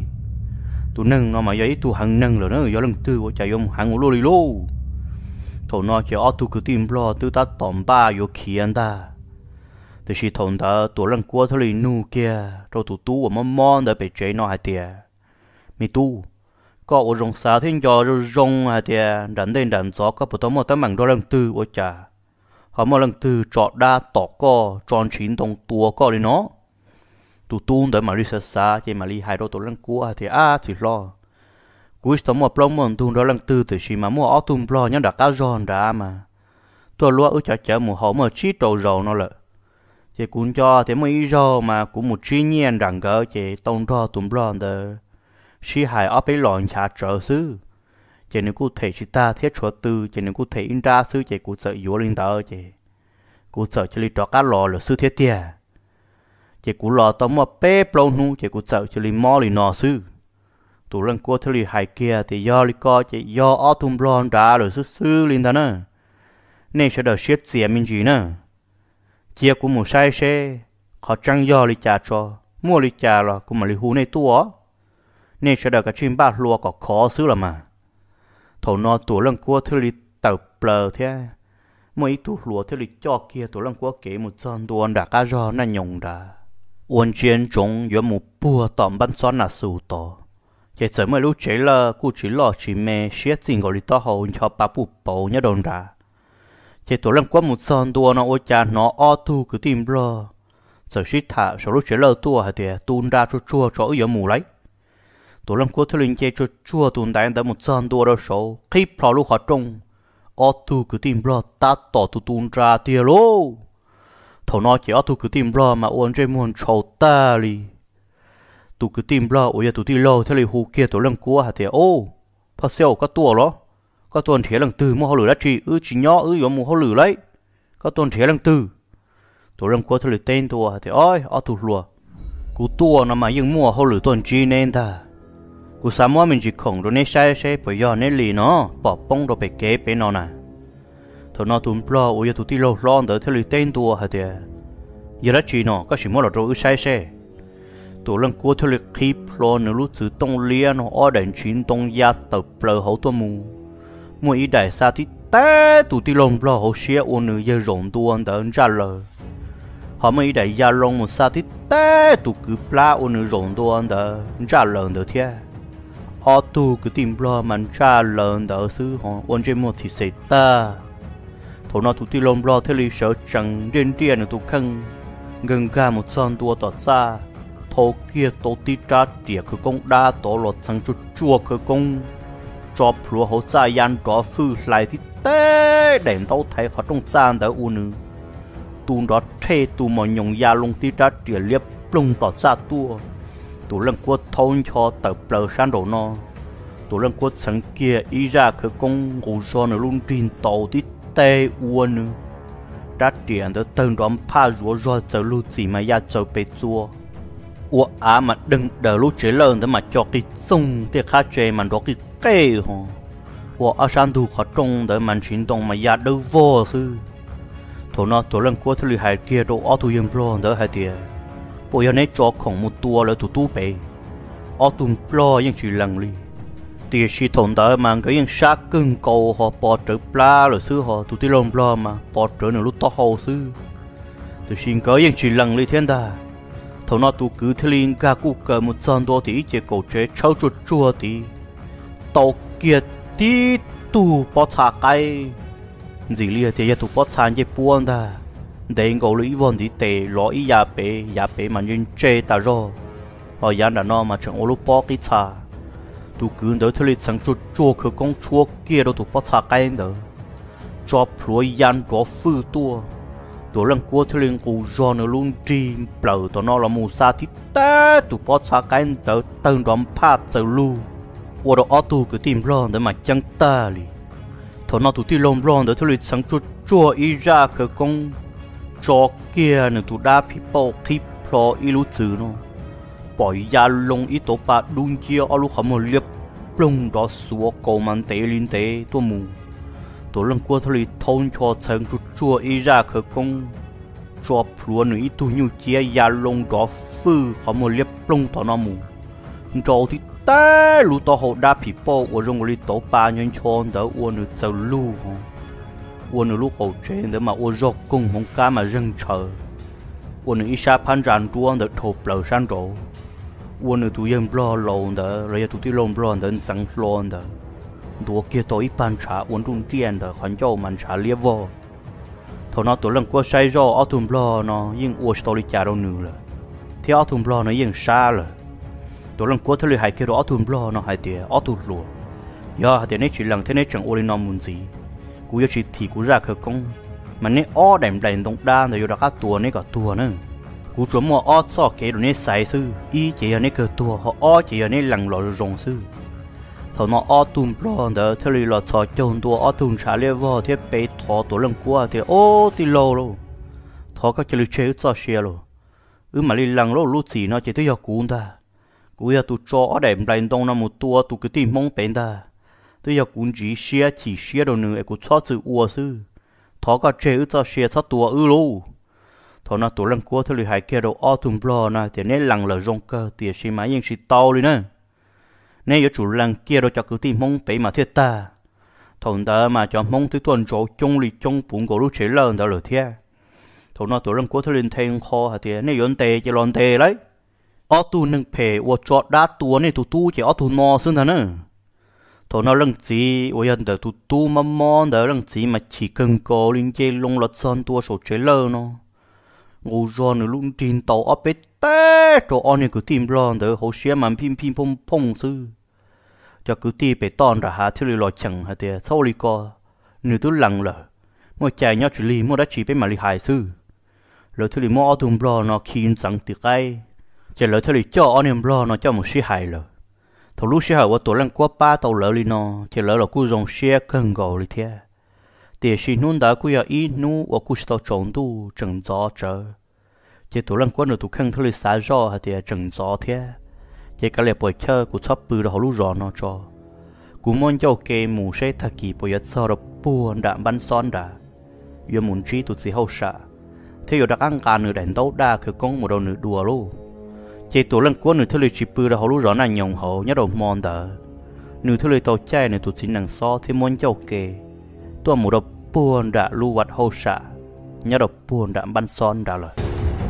Speaker 1: tụi nâng nó mà giấy tụi hàng nâng rồi nó do lần tư của chạy ông hàng lô đi lô thầu nó chỉ ở tụi cứ tìm lo tụi ta tóm ba vô khiên ta thì chỉ thầu ta tụi lần qua thôi nu kia rồi tụi tu mà mòn để bị chế nó hai tiệt mi tu có ở trong xã thiên do rồi trong hai tiệt đánh đến đánh gió có bộ tấm một tấm bằng đôi lần tư của cha họ một lần tư chọn đa tỏ co tròn chín đồng tua co đi nó tụi tuôn để mà đi xa chỉ mà đi hai đôi tụi lăng cua thì chỉ lo cuối tuần một plong mòn tuôn đó lăng tư từ khi mà mua áo tuôn lo nhớ đặt cá giòn ra mà tôi lo ở chợ một họ mà chít đầu dầu nó lại chỉ cũng cho thì mấy rau mà cũng một chi nhiên rằng cỡ chỉ tông cho tuôn lo để khi hai ở bên lòn chả trở xứ chỉ nếu cụ thể chỉ ta thiết chuột tư chỉ nếu cụ thể in ra xứ chỉ cụ sợ yếu lên đó chỉ cụ sợ chỉ đi cho cá lò là xứ thiết tiền chỉ cú lò tóm mà bé plong nu chỉ cú sợ chỉ li mò li nọ sư tụ lần qua thứ li hai kia thì do li co chỉ do ở tum blon đã rồi sư linh ta nè nên sẽ đợi siết tiền mình gì nè chia cú một sai xe họ trăng do li trả cho mua li trả là cú mà li hu này tua nên sẽ đợi cái chim ba lúa có khó xứ là mà thầu nọ tụ lần qua thứ li tập plờ thế mấy tụ lúa thứ li cho kia tụ lần qua kể một chân đuôn đã cá do nó nhồng đã uốn chiến trong有một bùa tóm bắn xoắn là sưu to chỉ sợ mấy lúc chế là cụ chỉ lo chỉ mê xét gì gọi to hậu cho bà bù bầu nhá đồn ra chỉ tổ lần qua một son tua nó ôi cha nó o tu cứ tìm lo sợ xít thả số lúc chế lơ tua hả thì tuôn ra chua chua cho ở mù lấy tổ lần qua thứ linh chế chua chua tuôn đại tới một son tua đó số khi phò lúc họ trông o tu cứ tìm lo ta tỏ tu tuôn ra tia lô thầu nó chỉ ở tụ cứ tìm lo mà uốn trên muôn trâu ta đi tụ cứ tìm lo ôi tụ đi lo thế là hú kia tụ lần cua hả thì ô phát xeo có tua đó có tuần thế lần từ mua hậu lửa đã chỉ chỉ nhỏ giống mua hậu lửa lấy có tuần thế lần từ tụ lần cua thế là tên tua hả thì ôi ở tụ lùa cú tua nó mà nhưng mua hậu lửa tuần chi nên ta cú sắm mua mình chỉ khổng rồi nên sai bởi do nên lì nó bỏ bông rồi bị kế bên nó nè thầu nó tụm lo ôi tụi ti lâu lo đỡ theo lời tên tua hả thì giờ đó chỉ nó có chỉ mua là rồi sai xe tụi lần cua theo lời keep lo nếu lúc từ tông lia nó ở đèn chín tông ya tập lờ hậu tua mua ý đại sa thì té tụi ti lâu lo hậu xe ôn nữ giờ rộng tua đỡ ra lờ họ mới ý đại ya long một sa thì té tụi cứ pla ôn nữ rộng tua đỡ ra lờ đỡ thế ở tụi cứ tìm lo mà ra lờ đỡ xứ họ ôn trên một thì sẽ ta thầu nó tụi ti lom lo theo lý sở chẳng đến tiền ở tụi khăng gần cả một son tua tọt xa thầu kia tổ ti trả tiền khởi công đa tổ lọt sang chút chua khởi công cho plua hậu xa yan đó phư lại thì té đèn tàu thấy họ trong gian đã u nữ tụi đó thê tụi mà nhung ya lông ti trả tiền liếp lông tọt xa tua tụi lần qua thôn cho tập lờ san đồ nó tụi lần qua sáng kia ý ra khởi công ngủ do nó luôn tin tàu tí tê uốn đã tiền đó tên đóm pha rùa rồi giờ lưu gì mà ya giờ bị chua ủa mà đừng đợi lúc chế lớn để mà cho cái sung thì khá chế mà đó cái cây hả ủa san thu khó trông để mà chuyển động mà ya đâu vô sư thổ nó tổ lần qua thứ hai kia đâu ở thu yếm lo đỡ hai tiền bây giờ này cho khổng một tua là tụ tu bể ở tụ lo những chuyện lần li thì khi thôn đó mà cái những sát cưng cầu họ bỏ trở pla rồi xứ họ tụi ti lom pla mà bỏ trở nửa lúc to hồ xứ thì xin có những chuyện lần li thiên ta thôn nó tụi cứ thế liên cả cụ cờ một son đô thì chỉ cầu chế cháu chuột chua thì tàu kiệt tí tụ bỏ xả cái gì li thì tụ bỏ xả như buồn ta để ngầu lý vốn thì tệ lo ý ya bể mà nhìn chê ta rồi họ yan đã nó mà chẳng ô lúc bỏ cái xả tụ cứ đỡ theo lịch sáng chua khởi công chua kia đâu tụ bắt xa cái đó cho plua yan đó phư tua tụ lần qua theo lịch cụ do nó luôn đi bờ tụi nó là mù sa thì ta tụ bỏ xa cái tớ tầng đóm phát tớ lu ủa đó ở tụ cứ tìm rong để mà chẳng ta li thằng nó tụ tìm lông rong để thôi lịch sáng chua ý ra cái công cho kia nữa tụ đa bị bao khi pro ý lú chữ nó bỏ ya lông ý tổ bạc đun chia ở lúc không một liệp lông đó xua cầu man tế linh tế tua mù tổ lần qua thôi lịch thôn cho sáng chua ý ra cái công cho plu nữa ý tụ nhiều chia ya lông đó phư không một liệp lông tao nó mù cho thì ta lú tao hậu đa bị bao ở trong cái tổ bạc nhân chọn đó uốn nữa châu lu uốn nữa lúc hậu trên đó mà uốn giọt cung không cá mà răng chờ uốn nữa ít sa pan tràn tuôn đó thộp lờ san trổ uốn nữa tụi em lo lồn đó rồi tụi lồn lồn đó chẳng lồn đó đùa kia tối pan trả uốn trung tiền đó khoản cho mình trả liệp vô thằng nó tụi lần qua say do ở tụm lo nó nhưng uốn story trả đâu nữa là thì ở tụm lo nó nhưng xa là tụi lần qua thôi hai kia đó ở tụm lo nó hai tiền ở tụm lùa giờ hai tiền này chỉ lần thế này chẳng uốn nó muốn gì cú yêu chỉ thì cú ra khởi công mà nè ó đệm đệm đông đa rồi đó các tua nè cả tua nữa cú chuẩn mua ó cho cái đồ nè sai sư y chỉ là nè cái tua họ ó chỉ là nè lằng lò rồng sư thằng nó ó tùm lo đó theo lý là cho chôn tua ó tùm trả lẽ vào thế bé thọ tổ lần qua thì ô thì lâu luôn thọ các chơi chơi cho xe luôn mà lý lằng lô lú gì nó chỉ tới giờ cú ya tụ cho ó đệm đệm đông năm một tua tụ cái tim mông bén ta tôi giờ cũng chỉ xia đồ nữa cũng cho chữ ua sư thọ cả chế cho xia cho tua luôn thọ nó tụi lần qua thôi hai kia đồ autumn blow na thì nên lằng là rong cơ thì xí máy nhưng xí tàu đi nè nên giờ chủ lần kia đồ cho cứ tìm mông bể mà thiết ta thằng ta mà cho mông tới tuần chỗ chung lì chung bún cổ lúc chế lớn đó là thiết thọ nó tụi lần qua thôi lên thêm kho thì nên yon tê chỉ lon tê đấy autumn nâng phe ua chọt đá tua này tụi tu chỉ autumn mò xương thằng nữa thằng nó lần gì, ôi anh đợi tụt tu mà mòn đợi lần gì mà chỉ cần có linh chơi lông lọt son tua sổ chế lơ nó, ngủ giòn ở lúc trên tàu ở bên té, rồi anh ấy cứ tìm lon đợi hồ xe mà pin pin pom pom sư, cho cứ tìm bị tòn ra hà thiếu lò chẳng hà tiệt sau lì co, nửa thứ lằng lờ, mỗi chạy nhau chỉ lì mỗi đã chỉ bên mà lì hài sư, rồi thiếu lì mỗi ở tùng lò nó khiến chẳng tiệt cái, chỉ rồi thiếu lì cho anh em lò nó cho một xí hài lờ. Thầu lúc xưa họ tổ lần qua ba tàu lỡ li nó chỉ lỡ là cú dòng xe cần gầu li thế tiền xin nôn đã cú ya ít nu và cú tàu trốn tu chẳng gió chờ chỉ tổ lần qua nữa tụ khăn thôi xả gió hay tiền chẳng gió thế chỉ cái lẽ bồi chơi cú sắp bự là họ lúc gió nó cho cú muốn cho kê mù xe thà kỳ bồi ya sau đó buồn đã bắn son đã yêu muốn trí tụt gì hậu sợ thế giờ đã ăn cả nửa đèn đấu đaคือcông một đầu nửa đùa luôn chỉ tổ lần qua nửa thứ lệ chỉ bự là họ lúc rõ là nhộng hậu nhớ đầu mòn đỡ nửa thứ lệ tàu chạy nửa tụt xin năng so thì muốn châu kề tôi một đầu buồn đã lưu vật hậu xạ nhớ đầu buồn đã bắn son đã rồi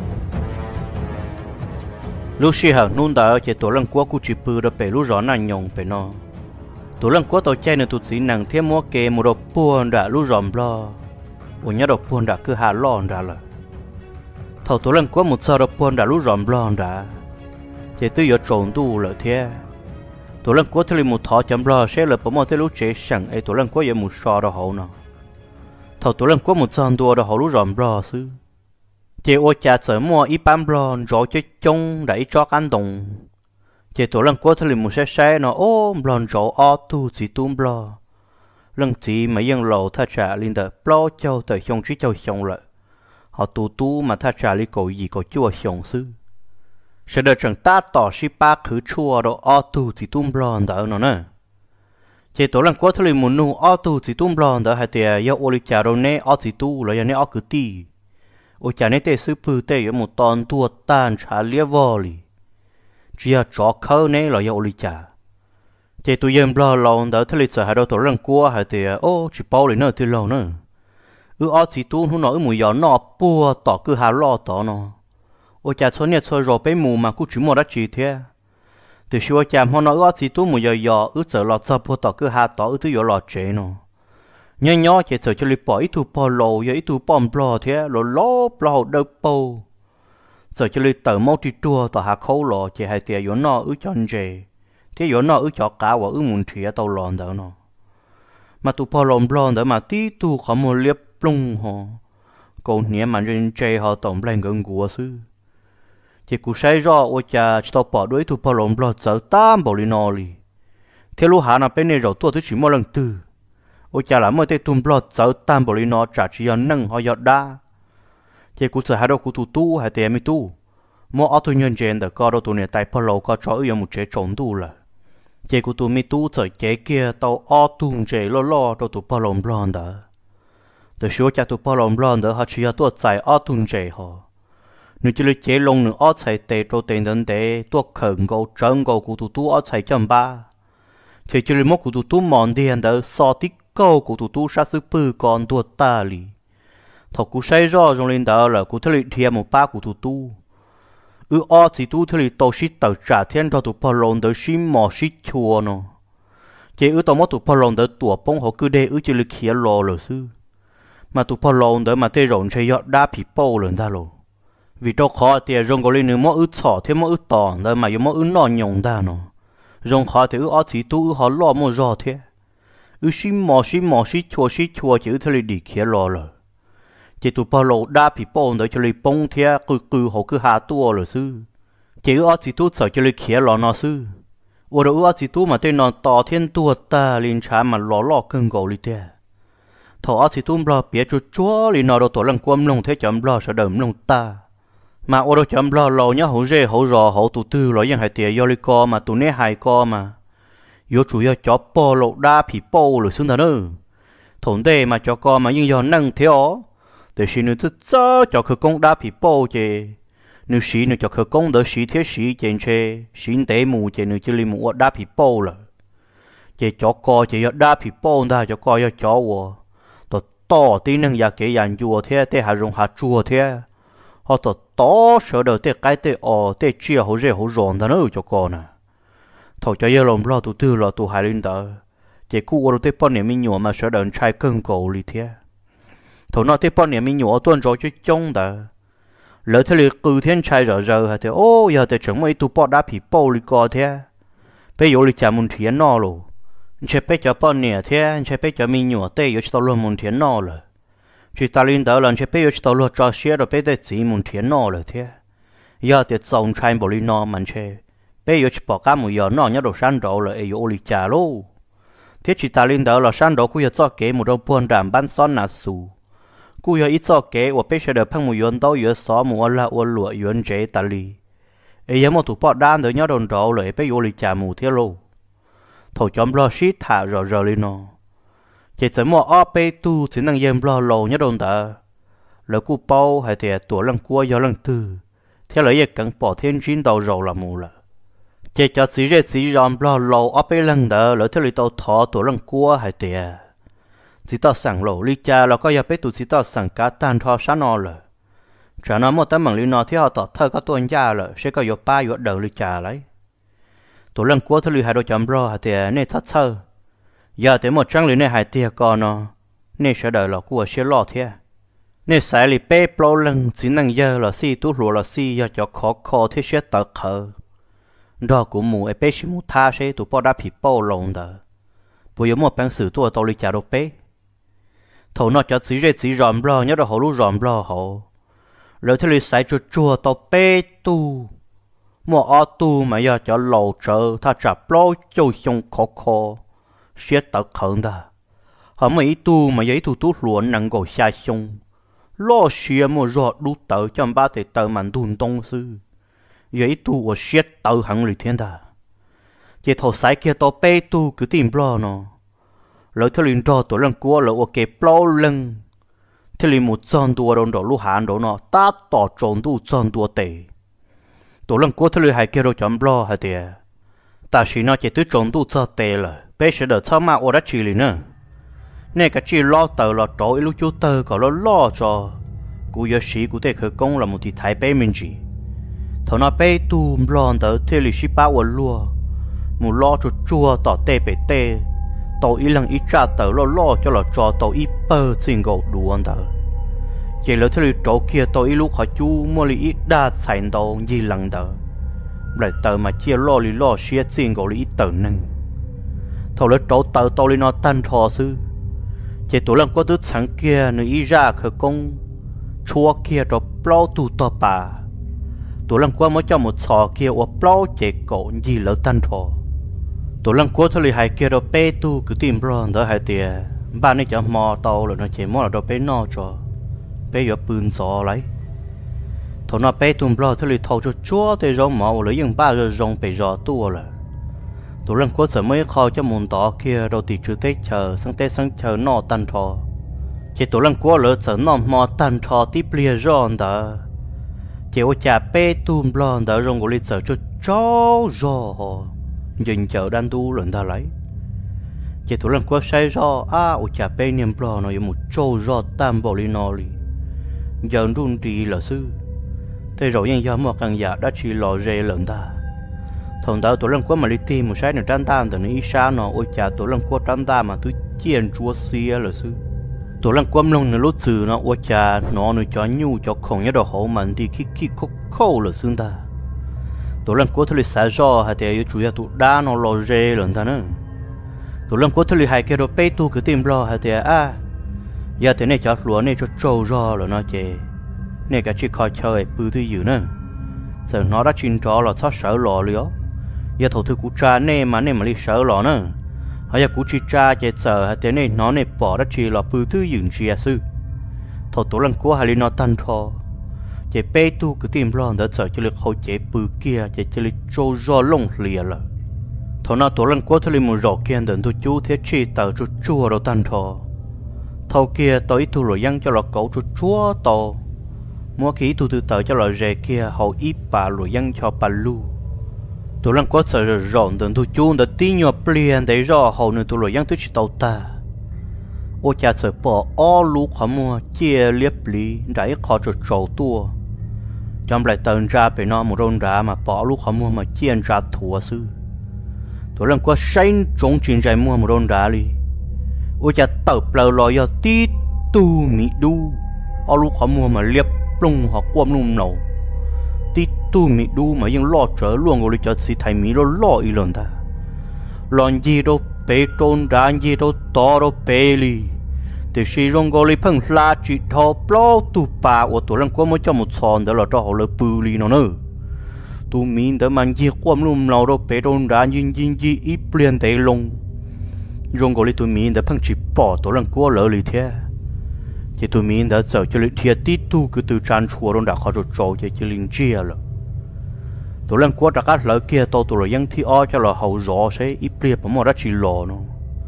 Speaker 1: lúc xưa hở nôn đỡ chỉ tổ lần qua cũng chỉ bự là bể lúc rõ là nhộng bể nó tổ lần qua tàu chạy nửa tụt xin năng thêm mua kề một đầu buồn đã lưu ròm lo và nhớ đầu buồn đã cứ hà lon đã rồi thầu tổ lần qua một giờ đầu buồn đã lưu ròm lo đã chỉ tôi giờ trộn tu lợi thế, tổ lần cuối thì một thọ chấm lo sẽ là bỏ một cái lúc chế sẵn, ấy tổ lần cuối giờ một sò đó hậu nào, thầu tổ lần cuối một trăm đua đó hậu lúc rầm lo xứ, chỉ ô cha sợ mua ít bán lo rồi chơi chung để cho ăn đồng, chỉ tổ lần cuối thì một xe nó ô lo rồi ô tu chỉ tu lo, lần chỉ mà yên lầu thà trả linh đờ lo châu tới xong chỉ châu xong rồi, họ tu mà thà trả linh cầu gì cầu chua xong xứ. Sẽ đợi chẳng ta tỏ si ba khứ chua đó ô tu chỉ tung blon đó nó nè chỉ tổ lần qua thôi muốn nu ô tu chỉ tung blon đó hay tiề yêu ô lịch chả đâu nè ô chỉ tu rồi nè ô cứ ti ô chả nè tê sư pư tê yêu một ton tua tan trả lia vò li chỉ là chó khâu nè rồi yêu ô lịch chả chỉ tụi em blon lon đó thôi lịch chả hay đâu tổ lần qua hay tiề ô chỉ bao lịch nữa thì lâu nữa ô chỉ tu nó nói mùi gió nọ bùa tỏ cứ hà lo tỏ nó ô cha số này số rồi bé mù mà cũng chỉ mua đã chỉ thế từ khi cha họ nói ở chỉ tu một giờ giờ lọt sập po tỏ cứ hà tỏ từ giờ lọt chế nó nhỏ chỉ sợ cho lịch bỏ ít tu po lồ giờ ít tu bom bò thế lồ lốp lồ đập po sợ cho lịch tờ mau đi tua tỏ hà khâu lò chỉ hai tiền giờ nó chân chế thế giờ nó cho cá và muốn thìa tàu lòn đó nó mà tu po lòn bò đó mà tí tu không một liệp lung họ còn nhẹ mà trên chế họ tổng lên gần của sư chỉ cú say rõ ôi cha chỉ tao bỏ đuổi tụ bỏ lồng bỏ dở tam bỏ đi nọ li theo lúc hà nó bên này rồi tôi chỉ mua lần tư ôi cha là mới tới tụm bỏ dở tam bỏ đi nọ trả chỉ nâng họ giọt đa chỉ cú sợ hai đôi cú tu hai tiền mi tu mua ở tụi nhân dân đã có đâu tụi này tại bỏ lồng có cho ở một chế trộn tu là chỉ cú tu mi tu sợ chế kia tao ở tụm chế lo đâu tụ bỏ lồng bỏ đó từ số cha tụ bỏ lồng bỏ đó họ chỉ tôi tại ở tụm chế họ nếu chỉ là chế lông nữa ở chạy tệ cho tiền đến tệ tôi khẩn cầu trấn cầu của tụi ở chạy chậm ba chỉ là một của tụi mòn tiền đó so tích câu của tụi sát sức bự còn tụi ta li thọ của say rõ trong lên đó là của thầy thiệp một ba của tụi ở chỉ tụi thầy tổ chức tàu trả tiền cho tụi bao lông đó xin mò xin chùa nó chỉ tàu mất tụi bao lông đó tụi bông họ cứ để chỉ là kia lò rồi sư mà tụi bao lông đó mà tê rộn chơi giọt đá bị bao lần ta rồi vì đó khó thì rong có lên nữa mỗi ướt sọ thêm mỗi ướt tòn rồi mà mỗi ướt nọ nhồng ta nó rong khó thì ở chỉ tu họ lo mỗi rõ thế xin mò xí chua chỉ thôi đi kia lo rồi chỉ tụ bao lâu đã bị bông đấy cho lấy bông thế họ cứ hạ tua rồi sư chỉ ở chỉ tu sợ cho lấy kia lo nó sư ở đó ở chỉ tu mà tên nó to thiên tua ta liên trả mà lo cưng gầu đi thế thọ ở chỉ tu lo bịa chúa liền nó đâu tổ lần quâm lông thế chấm lo sợ đầm lông ta mà ô đâu chấm lo lâu nhá hậu rê hậu rò hậu tụ tư loยัง hai tiệt do li co mà tụ nè hai co mà yo chủ yếu cho po lộ đa phỉ po rồi xưng ta nữa thốn đề mà cho co mà nhưng do năng theo để xin nữa tức cho khởi công đa phỉ po chê nếu xí nữa cho khởi công đỡ xí thế xí trên chê xí tế mù chê nữa chỉ li mù đa phỉ po là chê cho co chê do đa phỉ po ta cho co do cho wo to tí năng ya kể dàn chùa thế thế hà rong hà chùa thế họ to sợ đầu tê cái tê tê chia hổ rễ hổ ròn ta nữa cho con à thầu cho giờ lòng lo tụ tư lo tụ hai linh tờ chỉ cú ở tê bọn niệm mình nhổ mà sợ đầu trai cưng cầu li thế thầu nó tê bọn niệm mình nhổ tuần rồi chứ trông ta lỡ thế là cử thiên trai rồi hay thế giờ tê chẳng mấy tụ bọn đã bị bao li co thế bây giờ li chả muốn thiến nó rồi chế bây giờ bọn niệm thế chế bây giờ mình nhổ tê giờ tao luôn muốn thiến nó rồi chỉ ta linh đạo lần chế bây giờ tao luôn cho xe rồi bây giờ chỉ muốn thiến nó rồi thế giờ thì xong trai bỏ đi nó mình chế bây giờ chỉ bỏ cả một giờ nó nhớ đồ san đồ là ấy ô li chả luôn thế chỉ ta linh đạo là san đồ cũng giờ cho kế một đôi buồn đàm ban son nà sù cũng giờ ít cho kế và bây giờ được phăng một giờ đâu giờ xóa một là ô lụa giờ chế ta li ấy giờ một tụ bỏ đan được nhớ đồ đồ là bây giờ li chả một thế luôn thầu chấm lo shit thả rồi lên nó chỉ tới một ở bên tu chỉ năng yếm lo lầu nhớ đồn ta lỡ cú bao hay thì tuổi lần qua giờ lần tư theo lời cần bỏ thêm chín đầu rồi là mù là chỉ cho xí ròm lo lầu ở bên lần đó lỡ theo lời tàu thọ tuổi lần qua hay thì chỉ tao sẵn lầu lý cha là có giờ bên tu chỉ tao sẵn cá tan thọ sáng nọ là trả nó một tấm bằng lý nọ thì họ tỏ thơ có tuần gia là sẽ có giờ ba giờ đầu lý cha lấy tuổi lần qua theo lời hai đôi chấm lo hay thì nên thắt thơ giờ tới một trang lý này hai tia con nó nên sẽ đợi là của sẽ lo thế nên sai lý bê bao lần chỉ năng giờ là si tu lúa là si giờ cho khó thế sẽ tự khờ đó cũng mù bê chỉ mù tha sẽ tụ bao đã bị bao lồng đó bây giờ một bằng sự tu tao lý trả đồ bê thầu nó cho chỉ ròm lo nhớ đó họ lu ròm lo họ rồi thế lý sai chua tao bê tu một ở tu mà giờ cho lầu trợ ta trả bao châu xong khó sẽ tự khẩn ta họ mấy tu mà giấy tu luận nặng gò xa sông lo xia một giọt đu tự cho ba thể tự mạnh đun tông sư giấy tu ở sẽ tự hẳn lì thiên ta chỉ thầu sai kia to bê tu cứ tìm lo nó lỡ theo liền cho tổ lần cua lỡ ok bao lần theo liền một chân tua đồn đổ lu hàn đổ nó ta tỏ trộn tu chân tua tệ tổ lần cua theo liền hai kia đâu chấm lo hay tiệt ta chỉ nói chỉ tới trộn tu cho tệ là bây giờ đợt sau mà ở đó chỉ liền nữa nè cái chỉ lo tờ là trội lúc chú tờ có lo cho cú giờ sĩ cú tê khởi công là một thị thái bé mình chỉ thằng nó bé tu lo tờ thế là sĩ bao ở lúa một lo cho chua tỏ tê bể tê tàu ít lần ít trả tờ lo cho là cho tàu ít bơ xin gạo đuôn tờ chỉ là thế là chỗ kia tàu ít lúc họ chú mua li ít đa sản tàu gì lần tờ lại tờ mà chia lo xia xin gạo li ít tờ nâng thầu lấy chỗ tờ tàu li nó tan thò sư chỉ tổ lần có đứa sáng kia nữ ý ra khởi công chua kia cho bao tu to bà tụi lần qua mới cho một sò kia ở bao chạy cổ gì lỡ tan thọ tụi lần qua thôi hai kia đâu bé tu cứ tìm rồi đó hai tiền ba này cho mò tàu rồi nó chỉ mò là đâu bé no cho bé giờ bươn gió lấy thằng nó bé tụm rồi thôi thầu cho chúa thì rong mò rồi nhưng ba rồi rong bé gió tua rồi tụi lần qua giờ mới kho cho môn tỏ kia đâu thì chưa tết chờ sang chờ no tan thọ chỉ tụi lần qua lỡ giờ nó mò tan thọ tiếp lia rong đó chỉ ở nhà bé tụm rồi đó rong của lịch sử cho cháu rồi dừng chờ đan tu lần ta lấy chỉ tụi lần qua say ro ở nhà bé niệm bò nó một châu ro tam bảo li nó li giờ run đi là sư thế rồi nhưng giờ mà càng già đã chỉ lò rê lần ta thằng tao tụi lần qua mà đi tìm một sai nữa trăn tam từ nó xa nó ở nhà tụi lần qua trăn tam mà thứ chiên chúa xia là sư tụi lần qua lông nó lót từ nó ở nhà nó cho nhu cho không nhớ đồ hậu mạnh thì khi khô là xương ta tụi lần qua thôi xả gió hay thì chủ yếu tụi đá nó lò rê lần ta nữa tụi lần qua thôi hai cái đồ bé tu cứ tìm lo hay thì giờ thế này cho lúa này cho trâu gió là nó chè này cả chỉ coi chơi bự thứ gì nữa giờ nó đã chín trò là sao sợ lò lió giờ thầu thư cú cha này mà đi sợ lò nữa hay là cú chi cha chè sợ hay thế này nó này bỏ đã chỉ là bự thứ gì gì sư thầu tụi lần qua hay nó tan thò chế bé tu cứ tìm lo để sợ cho lực hậu chế bự kia chế cho lực trâu gió lông lìa là thọ nào tổ lần qua thôi một rõ kiên đến tu chú thế chi tàu chú chua đâu tan thọ thầu kia tới tu rồi dân cho lọ cậu chú chúa to mua khí tu từ tàu cho lọ rề kia hậu ít bà rồi dân cho bà lu tổ lần qua sợ rõ đến tu chú để tin nhọ liền để rõ hậu nữa tu rồi dân tới chỉ tàu ta ô cha sợ bỏ ó lu khó mua chia liếp lý đẩy khó cho trâu tua trong lại tần ra phải nó một rôn ra mà bỏ lu khó mua mà chia ra thua sư tụi lần qua sáng trống chuyện dài mua một đòn đá đi, ôi cha tập lờ lò giờ tí tu mì đu, ở lúc họ mua mà liệp lông họ quam lông nầu, tí tu mì đu màยังlo trở luôn rồi cho sĩ thầy mì lo ý lần ta, lon gì đâu bể trôn đá gì đâu to đâu bể li, thì sĩ rong gọi phăng la chỉ thò plo tu pa, ở tụi lần qua mới cho một sòn đó là cho họ lỡ bự li nó nữa. Tu mình đã mang gì quam lùm nào đâu bé đồn ra nhìn gì ít liền tệ lông rong gọi tụi mình đã phăng chỉ bỏ tổ lần qua lỡ lì thế thì tụi mình đã sợ cho lì thiệt tí tu cứ từ tràn chùa đồn đã khó rồi trâu cho linh chia rồi tổ lần qua đã cắt lỡ kia to tụi dân thi o cho là hậu rõ sẽ ít liền mà đã chỉ lò nó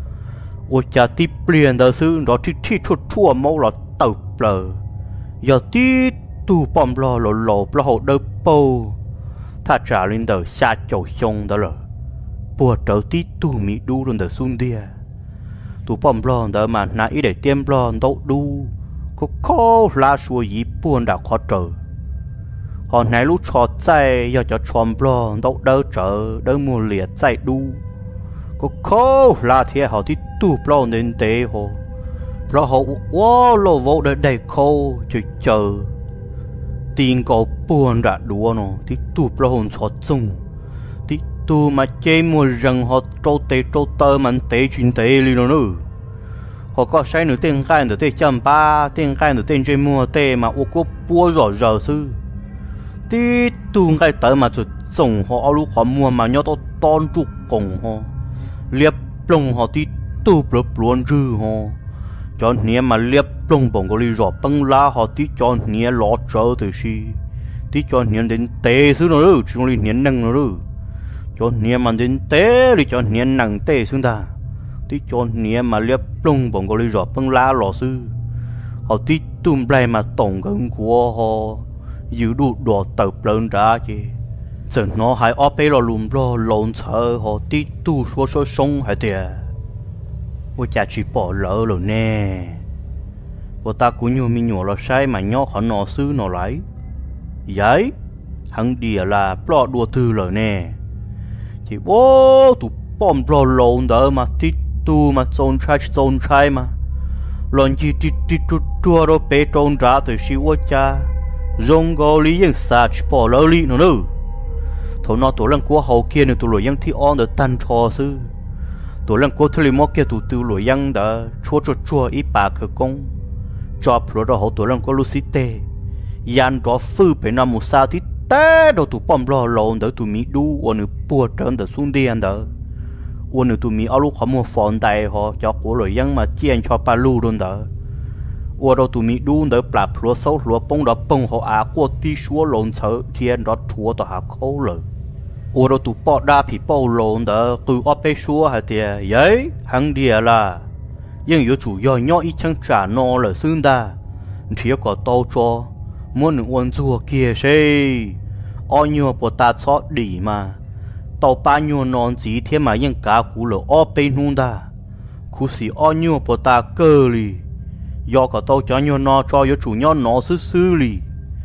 Speaker 1: ôi cha tí liền đã xứ đó thi chua máu là tàu lờ giờ tí tu bom lò hậu đỡ bầu ta trả lên đời xa chậu sông đó rồi bùa trở tí tu mỹ đu lên đời xuân đia tu bom lo đó mà nãy để tiêm lo đâu đu có khó là xua dĩ buồn đã khó trở họ nãy lúc cho chạy giờ cho chọn lo đâu đỡ trở đỡ mua liệt chạy đu có khó là thế họ tí tu lo nên tế họ lo họ quá lo vô để đầy khô chờ tiền có buồn đã đùa nó thì tu pro hồn sọt sung thì tu mà chơi mua rừng họ trâu tơ mà tế chuyện tế li nó nữa họ có sai nữa tiền khai nữa tiền chăm ba tiền khai nữa tiền chơi mua tế mà ô có bua rõ sư thì tu khai tơ mà chụp sung họ lúc họ mua mà nhớ to ton trục cùng họ liệp lông họ thì tu pro luôn rư họ cho niệm mà liệp lông bồng có lý rõ băng la họ tí cho niệm lọ trở từ si tí cho niệm đến tê xứ nó rồi chúng lý niệm năng nó rồi cho niệm mà đến tê thì cho niệm năng tê xứ ta tí cho niệm mà liệp lông bồng có lý rõ băng la lọ sư họ tí tùm plei mà tổng gần của họ giữ đủ đồ tập lớn ra chứ giờ nó hay ở bên là lùm lo lộn sợ họ tí tu số sống hay tiệt ôi cha chỉ bỏ lỡ rồi nè cô ta cũng như mình nhỏ là sai mà nhỏ họ nó sư nó lấy giấy hắn đi là bỏ đùa thư rồi nè chỉ bố tụ bom bỏ lộn đỡ mà tí tu mà trôn trai mà lần gì tí tua đó bé trôn ra từ siêu ôi cha rong gò lý dân xa chỉ bỏ lỡ lý nó nữa thôi nó tổ lần của hậu kia nữa tụ lội dân thi on được tan trò sư tụi lần cuối thời mốt kia tụi tiêu lội dân đã chua ít bà khởi công cho pro đó hậu tụi lần cuối Lucite yan đó phư phải nằm một sao tí té đồ tụ bom lo lộn đỡ tụ mi đu ôn nửa bùa trơn đỡ xuống điên đỡ ôn nửa tụ mi áo lúc họ mua phòn tay họ cho của rồi dân mà chiên cho ba lu luôn đỡ ôn đồ tụ mi đu đỡ bạp lúa sâu lúa bông đó bông họ à qua tí xúa lộn sợ thiên đó chúa tao hạ khâu rồi ôn đồ tụ bỏ đa bị bao lộn đỡ cứ ở bên xúa hả tiề giấy hàng địa là nhưng yếu chủ do nhỏ ít chẳng trả no là xương ta thì có tao cho muốn nửa ôn rùa kia xí ở nhiều bộ ta chót đi mà tàu ba nhiều non gì thế mà những cá cú lỡ ở bên hông ta cú xí ở nhiều bộ ta cơ li do cả tàu cho nhiều nó cho yếu chủ nhỏ nó xử lý